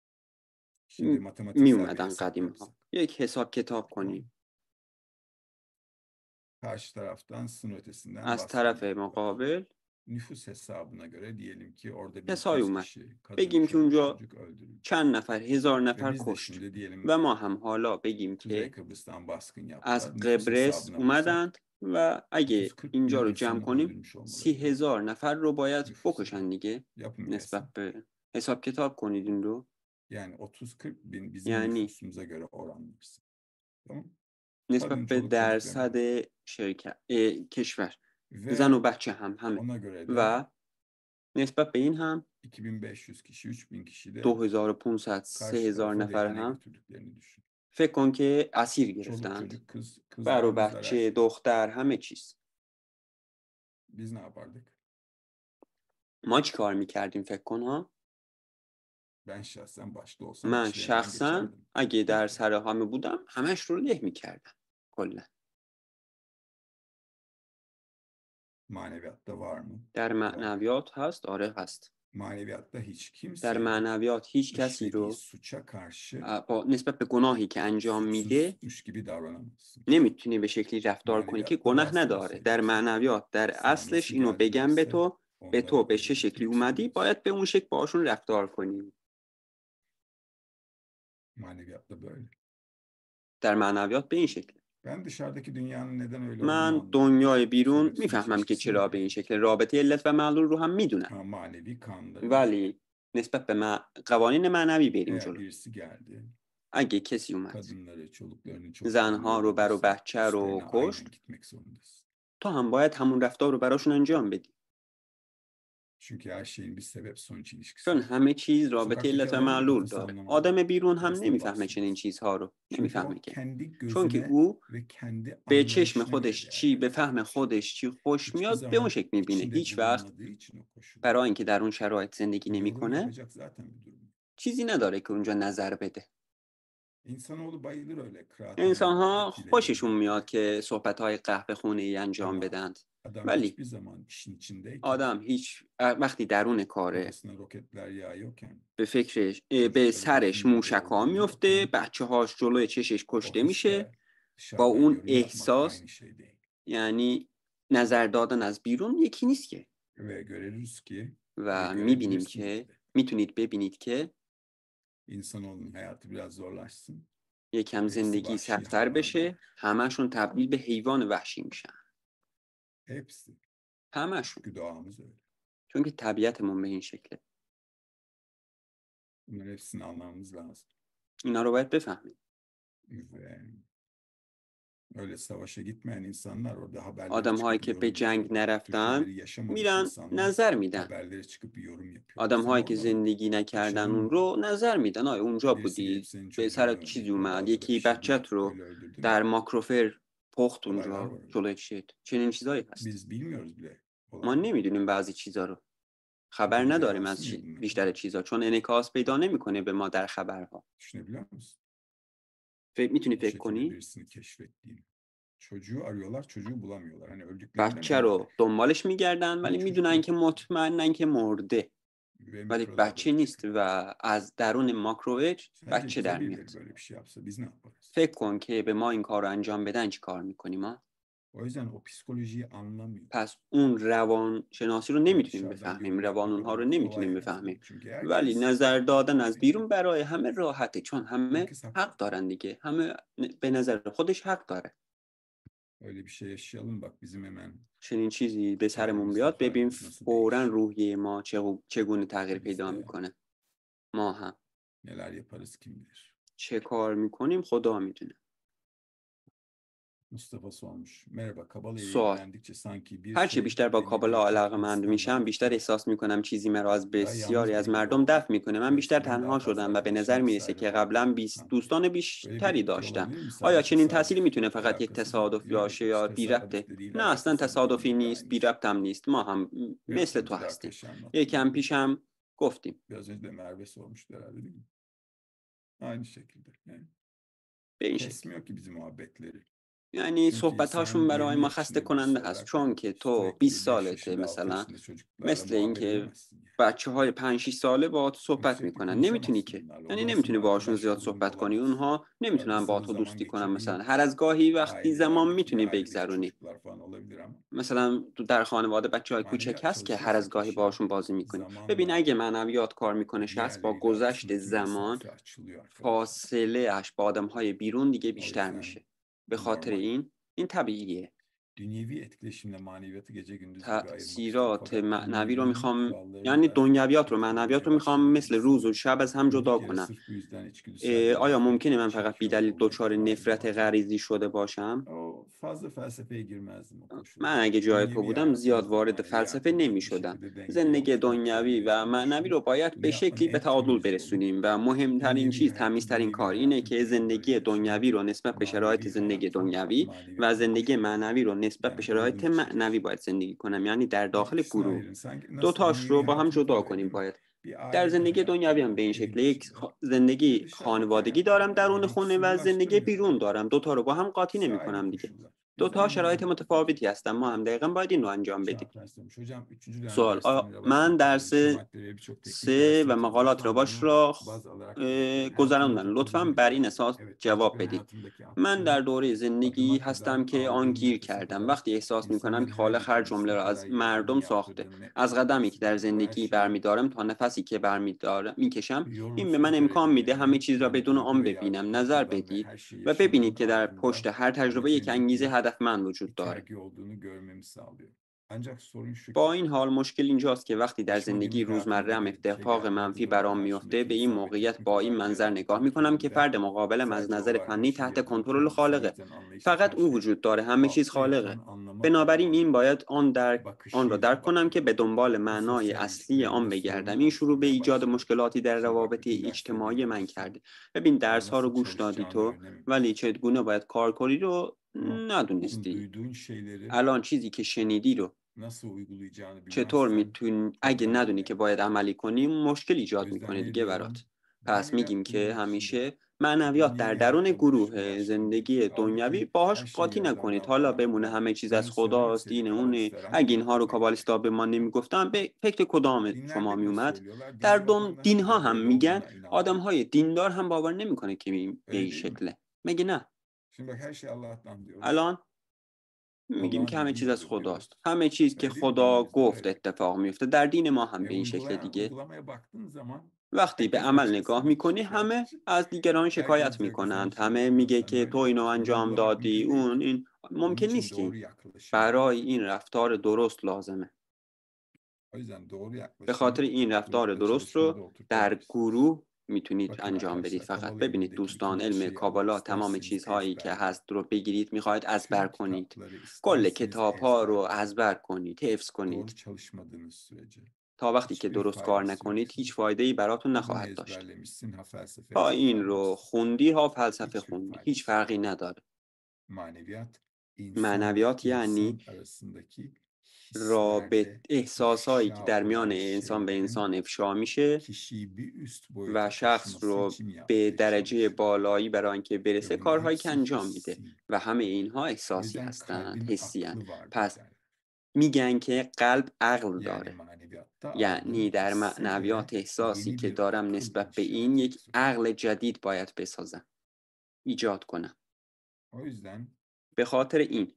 [SPEAKER 2] می اومدن قدیم ها، یک حساب کتاب کنیم از طرف مقابل
[SPEAKER 1] nüfus hesabına göre diyelim ki orada bir
[SPEAKER 2] کسایی
[SPEAKER 1] iki yüz
[SPEAKER 2] اومد
[SPEAKER 1] kişi, kadın,
[SPEAKER 2] بگیم که
[SPEAKER 1] çoluk,
[SPEAKER 2] اونجا
[SPEAKER 1] çocuk öldürüldü.
[SPEAKER 2] چند نفر هزار
[SPEAKER 1] Ve
[SPEAKER 2] نفر
[SPEAKER 1] biz de
[SPEAKER 2] کشت
[SPEAKER 1] şimdi diyelim
[SPEAKER 2] و ما هم حالا بگیم
[SPEAKER 1] Kuzey
[SPEAKER 2] که
[SPEAKER 1] Kıbrıs'tan baskın
[SPEAKER 2] از
[SPEAKER 1] yaptılar. Nüfus
[SPEAKER 2] قبرس
[SPEAKER 1] hesabına
[SPEAKER 2] اومدند
[SPEAKER 1] vursak
[SPEAKER 2] و اگه
[SPEAKER 1] otuz kırk bin
[SPEAKER 2] اینجا رو جمع
[SPEAKER 1] insanı
[SPEAKER 2] کنیم
[SPEAKER 1] öldürmüş olmaları
[SPEAKER 2] سی
[SPEAKER 1] lazım
[SPEAKER 2] هزار نفر رو باید
[SPEAKER 1] nüfusa
[SPEAKER 2] بکشن
[SPEAKER 1] göre.
[SPEAKER 2] دیگه
[SPEAKER 1] Yapın bir
[SPEAKER 2] نسبت
[SPEAKER 1] hesap.
[SPEAKER 2] به حساب کتاب کنید این رو
[SPEAKER 1] Yani otuz kırk bin bizim
[SPEAKER 2] یعنی
[SPEAKER 1] nüfusumuza göre oranlarsın. Tamam.
[SPEAKER 2] نسبت
[SPEAKER 1] Kadın,
[SPEAKER 2] به
[SPEAKER 1] çoluk, çocuk
[SPEAKER 2] درصد
[SPEAKER 1] demiyorum.
[SPEAKER 2] شرکت اه، کشور زن و
[SPEAKER 1] Ve
[SPEAKER 2] بچه هم همه
[SPEAKER 1] ona göre de
[SPEAKER 2] و نسبت به این هم
[SPEAKER 1] iki bin beş yüz kişi, üç bin kişi de
[SPEAKER 2] دو هزار و پانصد سه
[SPEAKER 1] karşı
[SPEAKER 2] هزار
[SPEAKER 1] tarafa
[SPEAKER 2] نفر
[SPEAKER 1] rehine
[SPEAKER 2] هم
[SPEAKER 1] götürdüklerini düşün.
[SPEAKER 2] فکر کن که اسیر
[SPEAKER 1] Çoluk,
[SPEAKER 2] گرفتند
[SPEAKER 1] çocuk, kız,
[SPEAKER 2] بر و
[SPEAKER 1] kızlarımız,
[SPEAKER 2] بچه
[SPEAKER 1] erkek.
[SPEAKER 2] دختر همه چیز
[SPEAKER 1] Biz ne yapardık?
[SPEAKER 2] ما چی کار میکردیم فکر کن ها
[SPEAKER 1] Ben şahsen başta olsam
[SPEAKER 2] من
[SPEAKER 1] içlerinden
[SPEAKER 2] شخصا
[SPEAKER 1] geçerdim.
[SPEAKER 2] اگه در سر همه بودم همش رو له میکردم کلا
[SPEAKER 1] Maneviyatta var mı?
[SPEAKER 2] در
[SPEAKER 1] Var.
[SPEAKER 2] معنویات هست آره هست
[SPEAKER 1] Maneviyatta hiç
[SPEAKER 2] در
[SPEAKER 1] kimseyi
[SPEAKER 2] معنویات هیچ کسی
[SPEAKER 1] işlediği
[SPEAKER 2] رو
[SPEAKER 1] suça karşı
[SPEAKER 2] اه، با نسبت به گناهی که انجام میده
[SPEAKER 1] suçsuzmuş gibi davranamazsın.
[SPEAKER 2] نمیتونی به شکلی رفتار کنی که
[SPEAKER 1] Maneviyatta
[SPEAKER 2] گناه
[SPEAKER 1] vasfını
[SPEAKER 2] نداره در
[SPEAKER 1] söyleyeceksin.
[SPEAKER 2] معنویات در
[SPEAKER 1] Sana
[SPEAKER 2] اصلش
[SPEAKER 1] nasıl
[SPEAKER 2] اینو بگم به
[SPEAKER 1] geldilerse
[SPEAKER 2] تو به تو
[SPEAKER 1] onlara
[SPEAKER 2] به
[SPEAKER 1] öyle
[SPEAKER 2] چه شکلی
[SPEAKER 1] gitmek
[SPEAKER 2] اومدی
[SPEAKER 1] zorundasın.
[SPEAKER 2] باید به اون شکل باشون رفتار کنی
[SPEAKER 1] Maneviyatta böyle.
[SPEAKER 2] در معنویات به این شکل
[SPEAKER 1] Ben dışarıdaki dünyanın neden öyle olduğunu
[SPEAKER 2] من
[SPEAKER 1] anlıyorum.
[SPEAKER 2] دنیای بیرون
[SPEAKER 1] Sebep sonuç
[SPEAKER 2] میفهمم که
[SPEAKER 1] ilişkisini
[SPEAKER 2] چرا به این
[SPEAKER 1] biliyorum.
[SPEAKER 2] شکل رابطه علت و معلول رو هم میدونم
[SPEAKER 1] Ama manevi kanunlara göre
[SPEAKER 2] ولی نسبت به مع- قوانین معنوی بریم
[SPEAKER 1] eğer
[SPEAKER 2] جلو
[SPEAKER 1] birisi geldi,
[SPEAKER 2] اگه کسی اومد
[SPEAKER 1] kadınları, çoluklarını, çocuklarını
[SPEAKER 2] زنها رو بر و
[SPEAKER 1] öldürdüyse
[SPEAKER 2] بچه رو
[SPEAKER 1] üstlerine
[SPEAKER 2] کشت
[SPEAKER 1] aynen gitmek zorundasın.
[SPEAKER 2] تو هم باید همون رفتار رو براشون انجام بدی
[SPEAKER 1] Çünkü her şeyin bir sebep sonuç ilişkisi
[SPEAKER 2] چون
[SPEAKER 1] var.
[SPEAKER 2] همه چیز رابطه
[SPEAKER 1] Sokaktaki
[SPEAKER 2] علت و
[SPEAKER 1] adamın da
[SPEAKER 2] معلول
[SPEAKER 1] kafası
[SPEAKER 2] داره
[SPEAKER 1] anlamaz.
[SPEAKER 2] آدم بیرون هم
[SPEAKER 1] Kafasına
[SPEAKER 2] نمیفهمه چنین
[SPEAKER 1] baksınız.
[SPEAKER 2] چیزها رو
[SPEAKER 1] Çünkü
[SPEAKER 2] نمیفهمه
[SPEAKER 1] o
[SPEAKER 2] که
[SPEAKER 1] kendi
[SPEAKER 2] چون که
[SPEAKER 1] gözüne
[SPEAKER 2] او
[SPEAKER 1] ve kendi
[SPEAKER 2] به چشم
[SPEAKER 1] anlayışına göre
[SPEAKER 2] خودش چی به فهم
[SPEAKER 1] değerlendiriyor.
[SPEAKER 2] خودش چی خوش
[SPEAKER 1] Hiçbir
[SPEAKER 2] میاد به اون
[SPEAKER 1] zaman
[SPEAKER 2] شکل میبینه
[SPEAKER 1] içinde
[SPEAKER 2] هیچ وقت
[SPEAKER 1] bulunmadığı için o koşulu.
[SPEAKER 2] برای اینکه در اون شرایط زندگی
[SPEAKER 1] Yorum
[SPEAKER 2] نمیکنه
[SPEAKER 1] yapacak zaten bir durum.
[SPEAKER 2] چیزی نداره که اونجا نظر بده
[SPEAKER 1] İnsanoğlu bayılır öyle kıraathane
[SPEAKER 2] انسان ها
[SPEAKER 1] muhabbetiyle
[SPEAKER 2] خوششون
[SPEAKER 1] ilgili.
[SPEAKER 2] میاد که صحبت های قهوه خونه ای انجام
[SPEAKER 1] Ama
[SPEAKER 2] بدند
[SPEAKER 1] adam
[SPEAKER 2] ولی
[SPEAKER 1] hiçbir zaman işin içindeyken,
[SPEAKER 2] آدم هیچ وقتی درون کاره
[SPEAKER 1] kafasına roketler yağıyorken,
[SPEAKER 2] به فکرش به
[SPEAKER 1] çocukları
[SPEAKER 2] سرش
[SPEAKER 1] gözünün önünde
[SPEAKER 2] موشک ها میفته
[SPEAKER 1] öldürülüyorken,
[SPEAKER 2] بچه هاش جلوی چشش کشته میشه
[SPEAKER 1] ofiste
[SPEAKER 2] با
[SPEAKER 1] dışarıdan
[SPEAKER 2] اون
[SPEAKER 1] yorum yapmak
[SPEAKER 2] احساس
[SPEAKER 1] aynı şey değil.
[SPEAKER 2] یعنی نظر دادن از بیرون یکی نیست که
[SPEAKER 1] Ve görürüz ki ve
[SPEAKER 2] و میبینیم
[SPEAKER 1] görebilirsiniz
[SPEAKER 2] که
[SPEAKER 1] de
[SPEAKER 2] میتونید ببینید که
[SPEAKER 1] insanoğlunun hayatı biraz zorlaşsın.
[SPEAKER 2] یکم
[SPEAKER 1] Hepsi
[SPEAKER 2] زندگی
[SPEAKER 1] vahşi
[SPEAKER 2] سختتر
[SPEAKER 1] hayvanlar.
[SPEAKER 2] بشه همشون تبدیل به حیوان وحشی میشن
[SPEAKER 1] Hepsi.
[SPEAKER 2] همشون
[SPEAKER 1] Çünkü doğamız öyle.
[SPEAKER 2] چون که طبیعتمون به این شکله
[SPEAKER 1] Bunların hepsini anlamamız lazım.
[SPEAKER 2] اینا رو باید بفهمید
[SPEAKER 1] Ve öyle savaşa gitmeyen insanlar orada haberlere
[SPEAKER 2] آدم هایی
[SPEAKER 1] çıkıp
[SPEAKER 2] که
[SPEAKER 1] yorum
[SPEAKER 2] به جنگ
[SPEAKER 1] yapıyorlar. Bu tür
[SPEAKER 2] نرفتن
[SPEAKER 1] şeyleri yaşamamış
[SPEAKER 2] میرن
[SPEAKER 1] insanlar
[SPEAKER 2] نظر میدن
[SPEAKER 1] haberlere çıkıp bir yorum yapıyorlar.
[SPEAKER 2] آدم
[SPEAKER 1] Sen
[SPEAKER 2] هایی که
[SPEAKER 1] orada mıydın?
[SPEAKER 2] زندگی نکردن
[SPEAKER 1] Yaşadın
[SPEAKER 2] اون
[SPEAKER 1] mı?
[SPEAKER 2] رو نظر میدن آیا اونجا
[SPEAKER 1] Birisi gelip
[SPEAKER 2] بودی
[SPEAKER 1] senin
[SPEAKER 2] به
[SPEAKER 1] çocuğunu
[SPEAKER 2] سرت چیزی
[SPEAKER 1] örnek o
[SPEAKER 2] اومد
[SPEAKER 1] dağda da
[SPEAKER 2] یکی
[SPEAKER 1] pişirdi,
[SPEAKER 2] بچت رو
[SPEAKER 1] öyle öldürdü
[SPEAKER 2] در
[SPEAKER 1] mü?
[SPEAKER 2] ماکروفر پخت
[SPEAKER 1] Olaylar
[SPEAKER 2] اونجا
[SPEAKER 1] var öyle.
[SPEAKER 2] جلوی چشت چنین چیزایی هست
[SPEAKER 1] Biz bilmiyoruz bile
[SPEAKER 2] ما
[SPEAKER 1] olayları.
[SPEAKER 2] نمیدونیم بعضی چیزا رو خبر
[SPEAKER 1] Bize
[SPEAKER 2] نداریم از
[SPEAKER 1] yansımıyor
[SPEAKER 2] چی
[SPEAKER 1] bunlar.
[SPEAKER 2] بیشتر چیزا چون انعکاس پیدا نمیکنه به ما در خبرها
[SPEAKER 1] Düşünebiliyor musun?
[SPEAKER 2] فکر میتونی
[SPEAKER 1] O
[SPEAKER 2] فکر
[SPEAKER 1] şekilde
[SPEAKER 2] کنی
[SPEAKER 1] birisini keşfettiğini. Çocuğu arıyorlar, çocuğu bulamıyorlar. Hani öldüklerinde mi
[SPEAKER 2] بچه رو
[SPEAKER 1] eminler?
[SPEAKER 2] دنبالش میگردن ولی
[SPEAKER 1] Ama çocuk
[SPEAKER 2] میدونن
[SPEAKER 1] yok.
[SPEAKER 2] که مطمئنن که مرده
[SPEAKER 1] Ve
[SPEAKER 2] ولی
[SPEAKER 1] mikrodalgada
[SPEAKER 2] بچه نیست
[SPEAKER 1] çıkıyor.
[SPEAKER 2] و از درون ماکروویج
[SPEAKER 1] Sence
[SPEAKER 2] بچه
[SPEAKER 1] bize
[SPEAKER 2] در میاد
[SPEAKER 1] birileri böyle bir şey yapsa biz ne yaparız?
[SPEAKER 2] فکر کن که به ما این کار رو انجام بدن چی کار میکنیم ما
[SPEAKER 1] O yüzden o psikolojiyi anlamıyor.
[SPEAKER 2] پس اون روان شناسی رو نمیتونیم
[SPEAKER 1] Dışarıdan
[SPEAKER 2] بفهمیم
[SPEAKER 1] yorum
[SPEAKER 2] روان
[SPEAKER 1] yapmak
[SPEAKER 2] اونها رو
[SPEAKER 1] adama kolay
[SPEAKER 2] نمیتونیم
[SPEAKER 1] en azından.
[SPEAKER 2] بفهمیم
[SPEAKER 1] Çünkü
[SPEAKER 2] ولی
[SPEAKER 1] herkes
[SPEAKER 2] نظر
[SPEAKER 1] haklı
[SPEAKER 2] دادن
[SPEAKER 1] olduğu
[SPEAKER 2] از
[SPEAKER 1] için
[SPEAKER 2] بیرون برای همه راحته چون همه
[SPEAKER 1] herkes haklı.
[SPEAKER 2] حق دارن دیگه همه به نظر خودش حق داره
[SPEAKER 1] Öyle bir şey yaşayalım bak bizim hemen
[SPEAKER 2] چنین چیزی به سرمون
[SPEAKER 1] halimiz ve
[SPEAKER 2] بیاد ببین
[SPEAKER 1] halimiz nasıl
[SPEAKER 2] فوراً
[SPEAKER 1] değişir.
[SPEAKER 2] روحیه ما چگو- چگونه تغییر
[SPEAKER 1] Biz
[SPEAKER 2] پیدا
[SPEAKER 1] de
[SPEAKER 2] میکنه ما هم
[SPEAKER 1] neler yaparız kim bilir.
[SPEAKER 2] چه کار میکنیم خدا میدونه
[SPEAKER 1] Mustafa sormuş. Merhaba, Kabala ile
[SPEAKER 2] سوال
[SPEAKER 1] ilgilendikçe sanki bir
[SPEAKER 2] هرچی
[SPEAKER 1] şey
[SPEAKER 2] بیشتر با
[SPEAKER 1] beni
[SPEAKER 2] کابالا
[SPEAKER 1] birçok
[SPEAKER 2] علاقه‌مند میشم
[SPEAKER 1] insandan
[SPEAKER 2] بیشتر
[SPEAKER 1] uzak
[SPEAKER 2] احساس میکنم چیزی مرا از
[SPEAKER 1] veya
[SPEAKER 2] بسیاری
[SPEAKER 1] yalnız
[SPEAKER 2] از
[SPEAKER 1] biri gibi
[SPEAKER 2] مردم
[SPEAKER 1] oldum.
[SPEAKER 2] دفع میکنه من
[SPEAKER 1] Ve
[SPEAKER 2] بیشتر
[SPEAKER 1] eskiden daha
[SPEAKER 2] تنها
[SPEAKER 1] fazla
[SPEAKER 2] شدم و به
[SPEAKER 1] arkadaşım
[SPEAKER 2] نظر میرسه
[SPEAKER 1] vesaire
[SPEAKER 2] که
[SPEAKER 1] vardı
[SPEAKER 2] قبلا بیست
[SPEAKER 1] kanka.
[SPEAKER 2] دوستان
[SPEAKER 1] Böyle bir
[SPEAKER 2] بیشتری
[SPEAKER 1] fikir
[SPEAKER 2] داشتم
[SPEAKER 1] olabilir mi?
[SPEAKER 2] آیا
[SPEAKER 1] Sadece
[SPEAKER 2] چنین تأثیری
[SPEAKER 1] tesadüf
[SPEAKER 2] میتونه فقط یک
[SPEAKER 1] alakasız mı?
[SPEAKER 2] تصادف
[SPEAKER 1] Yok,
[SPEAKER 2] باشه
[SPEAKER 1] hiç
[SPEAKER 2] یا بی ربطه
[SPEAKER 1] tesadüf de değil,
[SPEAKER 2] نه اصلا
[SPEAKER 1] alakası bile
[SPEAKER 2] تصادفی
[SPEAKER 1] değil de
[SPEAKER 2] نیست بی
[SPEAKER 1] aynı şey.
[SPEAKER 2] ربط هم نیست ما هم
[SPEAKER 1] Biraz
[SPEAKER 2] مثل
[SPEAKER 1] önce
[SPEAKER 2] تو
[SPEAKER 1] de
[SPEAKER 2] هستیم
[SPEAKER 1] arkadaşa anlattım
[SPEAKER 2] یکم
[SPEAKER 1] bunu.
[SPEAKER 2] پیشم گفتیم
[SPEAKER 1] Biraz önce de Merve sormuştu herhalde değil mi? Aynı şekilde. Yani
[SPEAKER 2] به این شکل
[SPEAKER 1] kesmiyor ki bizim muhabbetleri.
[SPEAKER 2] یعنی
[SPEAKER 1] Çünkü
[SPEAKER 2] صحبت‌هاشون
[SPEAKER 1] insan
[SPEAKER 2] برای
[SPEAKER 1] yirmi
[SPEAKER 2] ما خسته
[SPEAKER 1] yaşında birisi
[SPEAKER 2] کننده هست،
[SPEAKER 1] olarak
[SPEAKER 2] چون که تو
[SPEAKER 1] sürekli
[SPEAKER 2] بیست
[SPEAKER 1] beş
[SPEAKER 2] سالته
[SPEAKER 1] yaşında, altı
[SPEAKER 2] مثلا،
[SPEAKER 1] yaşında çocuklarla
[SPEAKER 2] مثل
[SPEAKER 1] muhabbet
[SPEAKER 2] اینکه
[SPEAKER 1] edemezsin yani.
[SPEAKER 2] بچه های پنج شش ساله با تو صحبت
[SPEAKER 1] Sürekli
[SPEAKER 2] میکنن، نمیتونی
[SPEAKER 1] konuşamazsın
[SPEAKER 2] که،
[SPEAKER 1] bunlarla.
[SPEAKER 2] یعنی
[SPEAKER 1] Ondan
[SPEAKER 2] نمیتونی
[SPEAKER 1] sonra
[SPEAKER 2] باهاشون
[SPEAKER 1] arkadaş
[SPEAKER 2] زیاد
[SPEAKER 1] grubunda
[SPEAKER 2] صحبت کنی،
[SPEAKER 1] olamazsın.
[SPEAKER 2] اونها نمیتونن
[SPEAKER 1] Arada
[SPEAKER 2] با
[SPEAKER 1] sırada
[SPEAKER 2] تو
[SPEAKER 1] zaman
[SPEAKER 2] دوستی کنن. مثلا
[SPEAKER 1] geçirdiğin
[SPEAKER 2] هر از گاهی وقتی زمان
[SPEAKER 1] ailelerdeki, bir
[SPEAKER 2] میتونی
[SPEAKER 1] ailedeki
[SPEAKER 2] بگذرونی،
[SPEAKER 1] çocuklar falan olabilir ama
[SPEAKER 2] مثلا تو در خانواده بچه های کوچک
[SPEAKER 1] maneviyat
[SPEAKER 2] هست که هر
[SPEAKER 1] çalışıyorsa
[SPEAKER 2] از گاهی
[SPEAKER 1] kişi
[SPEAKER 2] باشون بازی میکنی. ببین
[SPEAKER 1] zamanla
[SPEAKER 2] اگه معنویات کار میکنه شخص با
[SPEAKER 1] diğerleriyle
[SPEAKER 2] گذشت
[SPEAKER 1] arasındaki
[SPEAKER 2] زمان
[SPEAKER 1] mesafe açılıyor arkadaşlar.
[SPEAKER 2] فاصله اش با آدم های بیرون دیگه
[SPEAKER 1] O
[SPEAKER 2] بیشتر
[SPEAKER 1] yüzden
[SPEAKER 2] میشه. به
[SPEAKER 1] bu
[SPEAKER 2] خاطر
[SPEAKER 1] normal.
[SPEAKER 2] این این طبیعیه.
[SPEAKER 1] Dünyevi etkileşimle maneviyatı gece gündüz gibi ayırmak istiyorum.
[SPEAKER 2] تأثیرات
[SPEAKER 1] Fakat
[SPEAKER 2] معنوی رو
[SPEAKER 1] dünyeviğin
[SPEAKER 2] میخوام،
[SPEAKER 1] kurallarını
[SPEAKER 2] یعنی
[SPEAKER 1] da
[SPEAKER 2] دنیویات رو،
[SPEAKER 1] inkar
[SPEAKER 2] معنویات
[SPEAKER 1] etmeye
[SPEAKER 2] رو میخوام مثل روز و
[SPEAKER 1] başladığınızda
[SPEAKER 2] شب از هم جدا
[SPEAKER 1] durduk yere
[SPEAKER 2] کنم.
[SPEAKER 1] sırf bu yüzden içgüdüsel bir
[SPEAKER 2] آیا ممکنه من
[SPEAKER 1] nefret
[SPEAKER 2] فقط
[SPEAKER 1] çekiyor
[SPEAKER 2] بیدلیل
[SPEAKER 1] olma
[SPEAKER 2] دچار
[SPEAKER 1] ihtimaliniz
[SPEAKER 2] نفرت
[SPEAKER 1] var.
[SPEAKER 2] غریزی شده باشم؟
[SPEAKER 1] O fazla felsefeye girmezdim o koşulda.
[SPEAKER 2] من اگه جای تو
[SPEAKER 1] Dünyevi
[SPEAKER 2] بودم زیاد
[SPEAKER 1] hayatınızla
[SPEAKER 2] وارد
[SPEAKER 1] manevi
[SPEAKER 2] فلسفه
[SPEAKER 1] hayatınızı
[SPEAKER 2] نمی
[SPEAKER 1] bir
[SPEAKER 2] شدم.
[SPEAKER 1] şekilde dengeye
[SPEAKER 2] زندگی
[SPEAKER 1] oturtmakla
[SPEAKER 2] دنیوی و معنوی
[SPEAKER 1] meşgulmüşsün.
[SPEAKER 2] رو باید
[SPEAKER 1] Bunu
[SPEAKER 2] به
[SPEAKER 1] yapmanın
[SPEAKER 2] شکلی به
[SPEAKER 1] en
[SPEAKER 2] تعادل
[SPEAKER 1] temiz yolu
[SPEAKER 2] برسونیم و مهمترین
[SPEAKER 1] dünyevi
[SPEAKER 2] چیز،
[SPEAKER 1] hayatı
[SPEAKER 2] تمیزترین
[SPEAKER 1] dünyevi
[SPEAKER 2] کار اینه
[SPEAKER 1] hayatın
[SPEAKER 2] که زندگی
[SPEAKER 1] koşullarıyla
[SPEAKER 2] دنیوی
[SPEAKER 1] yaşamak,
[SPEAKER 2] رو نسبت به شرایط
[SPEAKER 1] manevi
[SPEAKER 2] زندگی
[SPEAKER 1] hayatı
[SPEAKER 2] دنیوی و
[SPEAKER 1] maneviyatın
[SPEAKER 2] زندگی
[SPEAKER 1] koşullarıyla.
[SPEAKER 2] معنوی رو نسبت به
[SPEAKER 1] Yani bu
[SPEAKER 2] شرایط
[SPEAKER 1] uygun için
[SPEAKER 2] معنوی
[SPEAKER 1] yaşamak.
[SPEAKER 2] باید زندگی کنم، یعنی در
[SPEAKER 1] Bu
[SPEAKER 2] داخل
[SPEAKER 1] ikisini
[SPEAKER 2] گروه.
[SPEAKER 1] ayırın. Sanki nasıl
[SPEAKER 2] دوتاش
[SPEAKER 1] dünyevi
[SPEAKER 2] رو با هم
[SPEAKER 1] hayatın
[SPEAKER 2] جدا
[SPEAKER 1] kolay
[SPEAKER 2] کنیم
[SPEAKER 1] değil mi?
[SPEAKER 2] باید.
[SPEAKER 1] Bir
[SPEAKER 2] در
[SPEAKER 1] ailede
[SPEAKER 2] زندگی
[SPEAKER 1] hayat
[SPEAKER 2] دنیوی
[SPEAKER 1] var,
[SPEAKER 2] هم به این
[SPEAKER 1] evin
[SPEAKER 2] شکل یک
[SPEAKER 1] içinde.
[SPEAKER 2] خ-
[SPEAKER 1] Bir
[SPEAKER 2] زندگی
[SPEAKER 1] de dışarıdaki
[SPEAKER 2] خانوادگی
[SPEAKER 1] hayat var.
[SPEAKER 2] دارم
[SPEAKER 1] Yani
[SPEAKER 2] درون
[SPEAKER 1] evin
[SPEAKER 2] خونه و
[SPEAKER 1] ikisinin başka
[SPEAKER 2] زندگی بیرون
[SPEAKER 1] yönleri var.
[SPEAKER 2] دارم. دوتا رو با هم قاطی
[SPEAKER 1] İkisi
[SPEAKER 2] نمی
[SPEAKER 1] ayrı
[SPEAKER 2] کنم دیگه.
[SPEAKER 1] koşullar. Biz
[SPEAKER 2] دوتا
[SPEAKER 1] aynı
[SPEAKER 2] شرایط
[SPEAKER 1] anda peki
[SPEAKER 2] متفاوتی هستن، ما هم دقیقا باید این رو انجام بدیم.
[SPEAKER 1] cevap versin. Hocam üçüncü dönem
[SPEAKER 2] سوال: آ-
[SPEAKER 1] derslerine
[SPEAKER 2] من
[SPEAKER 1] başladık.
[SPEAKER 2] درس
[SPEAKER 1] Bilişim maddeleri birçok teknik
[SPEAKER 2] سه
[SPEAKER 1] ders
[SPEAKER 2] و
[SPEAKER 1] bitirdik.
[SPEAKER 2] مقالات
[SPEAKER 1] Lütfen
[SPEAKER 2] رباش
[SPEAKER 1] bunu
[SPEAKER 2] را
[SPEAKER 1] baz alarak
[SPEAKER 2] اه،
[SPEAKER 1] cevaplayın.
[SPEAKER 2] گذراندن.
[SPEAKER 1] Hayatımda
[SPEAKER 2] لطفاً
[SPEAKER 1] takıldığım bir
[SPEAKER 2] بر این
[SPEAKER 1] nokta.
[SPEAKER 2] اساس
[SPEAKER 1] Evet,
[SPEAKER 2] جواب
[SPEAKER 1] gerçekten
[SPEAKER 2] بدید.
[SPEAKER 1] hayatımdaki
[SPEAKER 2] من در
[SPEAKER 1] attığım,
[SPEAKER 2] دوره زندگی
[SPEAKER 1] adıma kadar
[SPEAKER 2] هستم که آن
[SPEAKER 1] aldığım,
[SPEAKER 2] گیر
[SPEAKER 1] nefese
[SPEAKER 2] کردم.
[SPEAKER 1] kadar
[SPEAKER 2] وقتی احساس میکنم که
[SPEAKER 1] insanların her
[SPEAKER 2] خالق
[SPEAKER 1] bir
[SPEAKER 2] هر جمله
[SPEAKER 1] kelimesine
[SPEAKER 2] را
[SPEAKER 1] kadar
[SPEAKER 2] از
[SPEAKER 1] yazımını
[SPEAKER 2] مردم ساخته.
[SPEAKER 1] yaptırdığım ne
[SPEAKER 2] از قدمی که در
[SPEAKER 1] öğrenmesinde bu her
[SPEAKER 2] زندگی
[SPEAKER 1] şeyi
[SPEAKER 2] برمیدارم تا نفسی که برمیدارم میکشم، این به من
[SPEAKER 1] yorumsuz
[SPEAKER 2] امکان میده همه
[SPEAKER 1] görebilmemi,
[SPEAKER 2] چیز را
[SPEAKER 1] yani
[SPEAKER 2] بدون
[SPEAKER 1] duygu
[SPEAKER 2] آن
[SPEAKER 1] ve
[SPEAKER 2] ببینم.
[SPEAKER 1] yargı
[SPEAKER 2] نظر
[SPEAKER 1] korkmadan ve
[SPEAKER 2] بدید
[SPEAKER 1] her şeyi
[SPEAKER 2] و ببینید
[SPEAKER 1] yaşamanın
[SPEAKER 2] که در پشت
[SPEAKER 1] ardında
[SPEAKER 2] هر تجربه یک انگیزه
[SPEAKER 1] yeterince
[SPEAKER 2] هدفمند وجود داره.
[SPEAKER 1] hikâye olduğunu görmemi sağlıyor. Ancak sorun şu
[SPEAKER 2] با
[SPEAKER 1] ki
[SPEAKER 2] این حال مشکل اینجاست که وقتی در
[SPEAKER 1] başıma
[SPEAKER 2] زندگی
[SPEAKER 1] günlük hayatımda
[SPEAKER 2] روزمره هم
[SPEAKER 1] böyle bir şey
[SPEAKER 2] اتفاق
[SPEAKER 1] geldiğinde
[SPEAKER 2] منفی
[SPEAKER 1] zaman
[SPEAKER 2] برام میفته، به
[SPEAKER 1] karşımdaki
[SPEAKER 2] این
[SPEAKER 1] insan ve
[SPEAKER 2] موقعیت
[SPEAKER 1] teknik
[SPEAKER 2] با این
[SPEAKER 1] olarak
[SPEAKER 2] منظر
[SPEAKER 1] yardım
[SPEAKER 2] نگاه میکنم که
[SPEAKER 1] ettiklerinde
[SPEAKER 2] فرد مقابلم از
[SPEAKER 1] sadece o
[SPEAKER 2] نظر
[SPEAKER 1] var her
[SPEAKER 2] فنی
[SPEAKER 1] şeyi
[SPEAKER 2] تحت
[SPEAKER 1] yapıyor.
[SPEAKER 2] کنترل
[SPEAKER 1] Kendisi
[SPEAKER 2] خالقه.
[SPEAKER 1] zaten anlayışlı
[SPEAKER 2] فقط
[SPEAKER 1] her
[SPEAKER 2] او
[SPEAKER 1] şey.
[SPEAKER 2] وجود داره، همه چیز
[SPEAKER 1] Altta
[SPEAKER 2] خالقه.
[SPEAKER 1] yatan anlamak
[SPEAKER 2] بنابراین این
[SPEAKER 1] olan
[SPEAKER 2] باید آن درک آن را درک
[SPEAKER 1] bakışıyla
[SPEAKER 2] کنم که به
[SPEAKER 1] bakıyor.
[SPEAKER 2] دنبال
[SPEAKER 1] Bu
[SPEAKER 2] معنای
[SPEAKER 1] sosyal
[SPEAKER 2] اصلی آن
[SPEAKER 1] ilişkilerinde
[SPEAKER 2] بگردم.
[SPEAKER 1] sorunlar
[SPEAKER 2] این شروع به
[SPEAKER 1] oluşturmaya
[SPEAKER 2] ایجاد
[SPEAKER 1] başladı.
[SPEAKER 2] مشکلاتی در
[SPEAKER 1] Şimdi bak
[SPEAKER 2] روابط
[SPEAKER 1] bütün dersleri
[SPEAKER 2] اجتماعی من
[SPEAKER 1] dinliyorsun
[SPEAKER 2] کرده. ببین
[SPEAKER 1] ama
[SPEAKER 2] درس ها رو
[SPEAKER 1] nasıl
[SPEAKER 2] گوش دادی
[SPEAKER 1] çalışacağını
[SPEAKER 2] تو، ولی
[SPEAKER 1] öğrenememişsin.
[SPEAKER 2] چگونه باید کار کنی رو
[SPEAKER 1] Ama şimdi
[SPEAKER 2] ندونستی.
[SPEAKER 1] duyduğun şeyleri
[SPEAKER 2] الان چیزی که شنیدی رو
[SPEAKER 1] nasıl uygulayacağını
[SPEAKER 2] چطور
[SPEAKER 1] bilmezsen
[SPEAKER 2] میتونی، اگه
[SPEAKER 1] problem
[SPEAKER 2] ندونی
[SPEAKER 1] olmaya
[SPEAKER 2] که باید
[SPEAKER 1] başlıyor.
[SPEAKER 2] عملی کنی، مشکل
[SPEAKER 1] O
[SPEAKER 2] ایجاد
[SPEAKER 1] yüzden
[SPEAKER 2] میکنه
[SPEAKER 1] ne
[SPEAKER 2] دیگه برات.
[SPEAKER 1] diyorum?
[SPEAKER 2] پس
[SPEAKER 1] Maneviyat
[SPEAKER 2] میگیم که
[SPEAKER 1] grubun içinde
[SPEAKER 2] همیشه معنویات در
[SPEAKER 1] dünyevi
[SPEAKER 2] درون
[SPEAKER 1] hayatla buluşmaya
[SPEAKER 2] گروه
[SPEAKER 1] başlayın.
[SPEAKER 2] زندگی دنیوی
[SPEAKER 1] Kaldaki
[SPEAKER 2] باهاش
[SPEAKER 1] her şey
[SPEAKER 2] قاطی نکنید.
[SPEAKER 1] yaradandan
[SPEAKER 2] حالا
[SPEAKER 1] falan
[SPEAKER 2] بمونه
[SPEAKER 1] filan.
[SPEAKER 2] همه چیز از
[SPEAKER 1] Bunları söylemek
[SPEAKER 2] خداست،
[SPEAKER 1] istediğim
[SPEAKER 2] این اونه.
[SPEAKER 1] kabalistler hangi
[SPEAKER 2] اگه اینها رو
[SPEAKER 1] mantıkla
[SPEAKER 2] کابالیستا به
[SPEAKER 1] gidiyor?
[SPEAKER 2] ما نمیگفتن، به فکر کدام شما
[SPEAKER 1] Dinlerde bile
[SPEAKER 2] میومد؟
[SPEAKER 1] söylüyorlar.
[SPEAKER 2] در
[SPEAKER 1] Dinci
[SPEAKER 2] دون
[SPEAKER 1] vatandaş
[SPEAKER 2] دین ها
[SPEAKER 1] bile
[SPEAKER 2] هم
[SPEAKER 1] böyle
[SPEAKER 2] میگن
[SPEAKER 1] olduğuna
[SPEAKER 2] آدم
[SPEAKER 1] inanmıyor.
[SPEAKER 2] های دیندار هم باور نمیکنه که این- به
[SPEAKER 1] Öyle
[SPEAKER 2] این
[SPEAKER 1] değil mi?
[SPEAKER 2] شکله. مگه نه؟
[SPEAKER 1] Şimdi bak her şey Allah'tan diyoruz.
[SPEAKER 2] الان میگیم که
[SPEAKER 1] Allah'ın
[SPEAKER 2] همه
[SPEAKER 1] dediği
[SPEAKER 2] چیز از
[SPEAKER 1] olur
[SPEAKER 2] خداست.
[SPEAKER 1] diyoruz.
[SPEAKER 2] همه چیز که
[SPEAKER 1] Öyle değil mi
[SPEAKER 2] خدا
[SPEAKER 1] dininizde de
[SPEAKER 2] گفت
[SPEAKER 1] öyle.
[SPEAKER 2] اتفاق میفته. در دین ما هم
[SPEAKER 1] E
[SPEAKER 2] به این شکل
[SPEAKER 1] uygulaya,
[SPEAKER 2] دیگه.
[SPEAKER 1] uygulamaya baktığın zaman
[SPEAKER 2] وقتی به
[SPEAKER 1] herkes
[SPEAKER 2] عمل نگاه
[SPEAKER 1] başkasından
[SPEAKER 2] میکنی، همه
[SPEAKER 1] şikayetçi.
[SPEAKER 2] از دیگران
[SPEAKER 1] Herkes
[SPEAKER 2] شکایت
[SPEAKER 1] diyor ki sen
[SPEAKER 2] میکنند.
[SPEAKER 1] işte
[SPEAKER 2] همه
[SPEAKER 1] yapmadın,
[SPEAKER 2] میگه
[SPEAKER 1] sen
[SPEAKER 2] که تو
[SPEAKER 1] böyle
[SPEAKER 2] اینو
[SPEAKER 1] yapıyorsun.
[SPEAKER 2] انجام
[SPEAKER 1] Uygulamak
[SPEAKER 2] دادی،
[SPEAKER 1] mümkün değil
[SPEAKER 2] اون
[SPEAKER 1] ki.
[SPEAKER 2] این.
[SPEAKER 1] Bunun
[SPEAKER 2] ممکن
[SPEAKER 1] için
[SPEAKER 2] نیست که
[SPEAKER 1] doğru
[SPEAKER 2] این.
[SPEAKER 1] yaklaşım
[SPEAKER 2] برای
[SPEAKER 1] gerekiyor.
[SPEAKER 2] این رفتار درست لازمه.
[SPEAKER 1] O yüzden doğru
[SPEAKER 2] به خاطر
[SPEAKER 1] yaklaşımı
[SPEAKER 2] این رفتار
[SPEAKER 1] grupta
[SPEAKER 2] درست
[SPEAKER 1] çalışmada
[SPEAKER 2] رو در
[SPEAKER 1] oturtabilirsin.
[SPEAKER 2] گروه میتونید
[SPEAKER 1] Bakın
[SPEAKER 2] انجام بدید.
[SPEAKER 1] arkadaşlar
[SPEAKER 2] فقط
[SPEAKER 1] Kabala
[SPEAKER 2] ببینید
[SPEAKER 1] ilmindeki
[SPEAKER 2] دوستان،
[SPEAKER 1] bütün her
[SPEAKER 2] علم
[SPEAKER 1] şeyi almak
[SPEAKER 2] کابالا تمام
[SPEAKER 1] isterseniz
[SPEAKER 2] چیزهایی که
[SPEAKER 1] ezberleyin.
[SPEAKER 2] هست رو بگیرید، میخواید
[SPEAKER 1] Tüm
[SPEAKER 2] ازبر کنید.
[SPEAKER 1] kitapları
[SPEAKER 2] کل
[SPEAKER 1] isterseniz
[SPEAKER 2] کتاب ها رو
[SPEAKER 1] ezberleyin.
[SPEAKER 2] ازبر کنید، حفظ
[SPEAKER 1] Doğru
[SPEAKER 2] کنید.
[SPEAKER 1] çalışmadığınız sürece
[SPEAKER 2] تا وقتی که
[SPEAKER 1] hiçbir
[SPEAKER 2] درست کار
[SPEAKER 1] faydası yok
[SPEAKER 2] نکنید،
[SPEAKER 1] size.
[SPEAKER 2] هیچ فایده ای براتون
[SPEAKER 1] Bunu
[SPEAKER 2] نخواهد داشت.
[SPEAKER 1] ezberlemişsin, ha felsefe
[SPEAKER 2] ها این رو
[SPEAKER 1] ezberlemişsin.
[SPEAKER 2] خوندی ها فلسفه
[SPEAKER 1] Hiçbir
[SPEAKER 2] خوندی، هیچ
[SPEAKER 1] faydası yok.
[SPEAKER 2] فرقی نداره.
[SPEAKER 1] Maneviyat insanla
[SPEAKER 2] معنویات یعنی
[SPEAKER 1] insan arasındaki
[SPEAKER 2] رابط
[SPEAKER 1] hislerde
[SPEAKER 2] احساسایی که
[SPEAKER 1] ifşa
[SPEAKER 2] در میان
[SPEAKER 1] olan
[SPEAKER 2] انسان به
[SPEAKER 1] şeylerin
[SPEAKER 2] انسان افشا میشه
[SPEAKER 1] kişiyi bir üst
[SPEAKER 2] و
[SPEAKER 1] boyuta
[SPEAKER 2] شخص
[SPEAKER 1] taşıması
[SPEAKER 2] رو
[SPEAKER 1] için
[SPEAKER 2] به
[SPEAKER 1] yaptığı
[SPEAKER 2] درجه
[SPEAKER 1] çalışma
[SPEAKER 2] بالایی برای اینکه
[SPEAKER 1] ve
[SPEAKER 2] برسه
[SPEAKER 1] bunların
[SPEAKER 2] کارهایی که
[SPEAKER 1] hepsi
[SPEAKER 2] انجام میده
[SPEAKER 1] hissi.
[SPEAKER 2] و همه اینها
[SPEAKER 1] O
[SPEAKER 2] احساسی
[SPEAKER 1] yüzden
[SPEAKER 2] هستند،
[SPEAKER 1] kalbin
[SPEAKER 2] حسی هستند.
[SPEAKER 1] aklı vardır
[SPEAKER 2] پس
[SPEAKER 1] der.
[SPEAKER 2] میگن که قلب عقل
[SPEAKER 1] Yani
[SPEAKER 2] داره.
[SPEAKER 1] maneviyatta
[SPEAKER 2] یعنی
[SPEAKER 1] aldığın
[SPEAKER 2] در
[SPEAKER 1] hisse
[SPEAKER 2] معنویات
[SPEAKER 1] göre
[SPEAKER 2] احساسی
[SPEAKER 1] yeni
[SPEAKER 2] که
[SPEAKER 1] bir
[SPEAKER 2] دارم
[SPEAKER 1] akıl
[SPEAKER 2] نسبت به
[SPEAKER 1] inşa
[SPEAKER 2] این یک
[SPEAKER 1] etmek zorunda.
[SPEAKER 2] عقل جدید باید بسازم، ایجاد کنم.
[SPEAKER 1] O yüzden
[SPEAKER 2] به خاطر این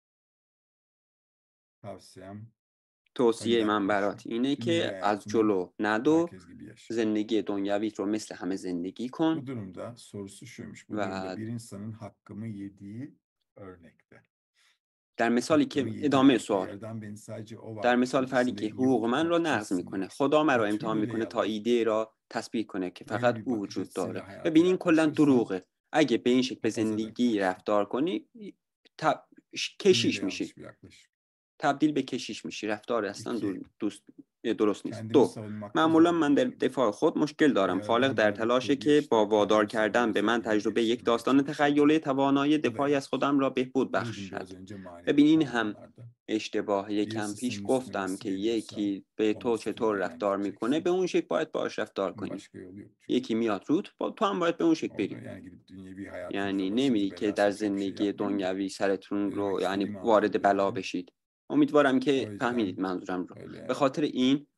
[SPEAKER 1] tavsiyem
[SPEAKER 2] توصیه
[SPEAKER 1] önden
[SPEAKER 2] من
[SPEAKER 1] koşma.
[SPEAKER 2] برات اینه
[SPEAKER 1] Dünyevi
[SPEAKER 2] که از
[SPEAKER 1] hayatını
[SPEAKER 2] جلو ندو،
[SPEAKER 1] herkes gibi yaşa.
[SPEAKER 2] زندگی دنیویت رو مثل همه زندگی کن.
[SPEAKER 1] Bu durumda sorusu şuymuş. Bu
[SPEAKER 2] و
[SPEAKER 1] durumda bir insanın hakkımı yediği örnekte.
[SPEAKER 2] در مثالی
[SPEAKER 1] Hakkımı
[SPEAKER 2] که
[SPEAKER 1] yediği
[SPEAKER 2] ادامه
[SPEAKER 1] örnekte
[SPEAKER 2] سوال،
[SPEAKER 1] yaradan beni sadece o
[SPEAKER 2] در
[SPEAKER 1] varlık
[SPEAKER 2] مثال فردی
[SPEAKER 1] bilgisinde
[SPEAKER 2] که
[SPEAKER 1] iyi
[SPEAKER 2] حقوق من
[SPEAKER 1] okutmak
[SPEAKER 2] رو
[SPEAKER 1] için
[SPEAKER 2] نقض میکنه،
[SPEAKER 1] sınıyor.
[SPEAKER 2] خدا مرا
[SPEAKER 1] Bir
[SPEAKER 2] امتحان
[SPEAKER 1] tümüyle
[SPEAKER 2] میکنه تا
[SPEAKER 1] yalan.
[SPEAKER 2] ایده را تثبیت کنه که
[SPEAKER 1] Böyle
[SPEAKER 2] فقط
[SPEAKER 1] bir
[SPEAKER 2] او
[SPEAKER 1] bakış
[SPEAKER 2] وجود
[SPEAKER 1] açısıyla
[SPEAKER 2] داره.
[SPEAKER 1] hayata
[SPEAKER 2] ببین این کلا
[SPEAKER 1] yaklaşırsan
[SPEAKER 2] دروغه. اگه به این شکل به
[SPEAKER 1] papaza
[SPEAKER 2] زندگی
[SPEAKER 1] dönüşürsün.
[SPEAKER 2] رفتار کنی، ت-
[SPEAKER 1] Tümüyle
[SPEAKER 2] کشیش میشی،
[SPEAKER 1] yanlış bir yaklaşım.
[SPEAKER 2] تبدیل به کشیش میشی. رفتار اصلا
[SPEAKER 1] İki,
[SPEAKER 2] دو- دوست درست نیست. دو، معمولا من در دفاع خود مشکل دارم. خالق در تلاشه که با وادار کردن به من تجربه یک داستان تخیلی توانایی دفاعی از خودم را بهبود بخشد. ببین این هم اشتباه. یکم پیش گفتم که یکی به تو چطور رفتار میکنه به اون شکل باید باش رفتار کنی. یکی میاد رود با تو هم باید به اون شکل بری. یعنی نمیری که در زندگی دنیوی سرتون رو یعنی وارد بلا بشید. امیدوارم که فهمیدید منظورم رو. به خاطر این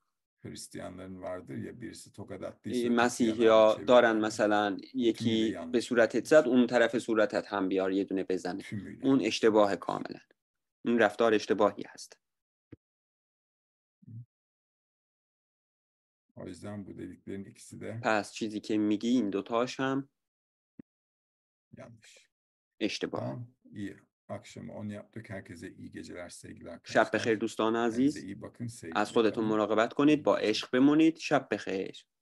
[SPEAKER 2] مسیحی ها دارن مثلا یکی به صورتت زد اون طرف صورتت هم بیار یه دونه بزنه. اون اشتباه کاملا. این رفتار اشتباهی هست. پس چیزی که میگی این دوتاش هم اشتباه. شب بخیر دوستان عزیز. از خودتون مراقبت کنید. با عشق بمونید. شب بخیر.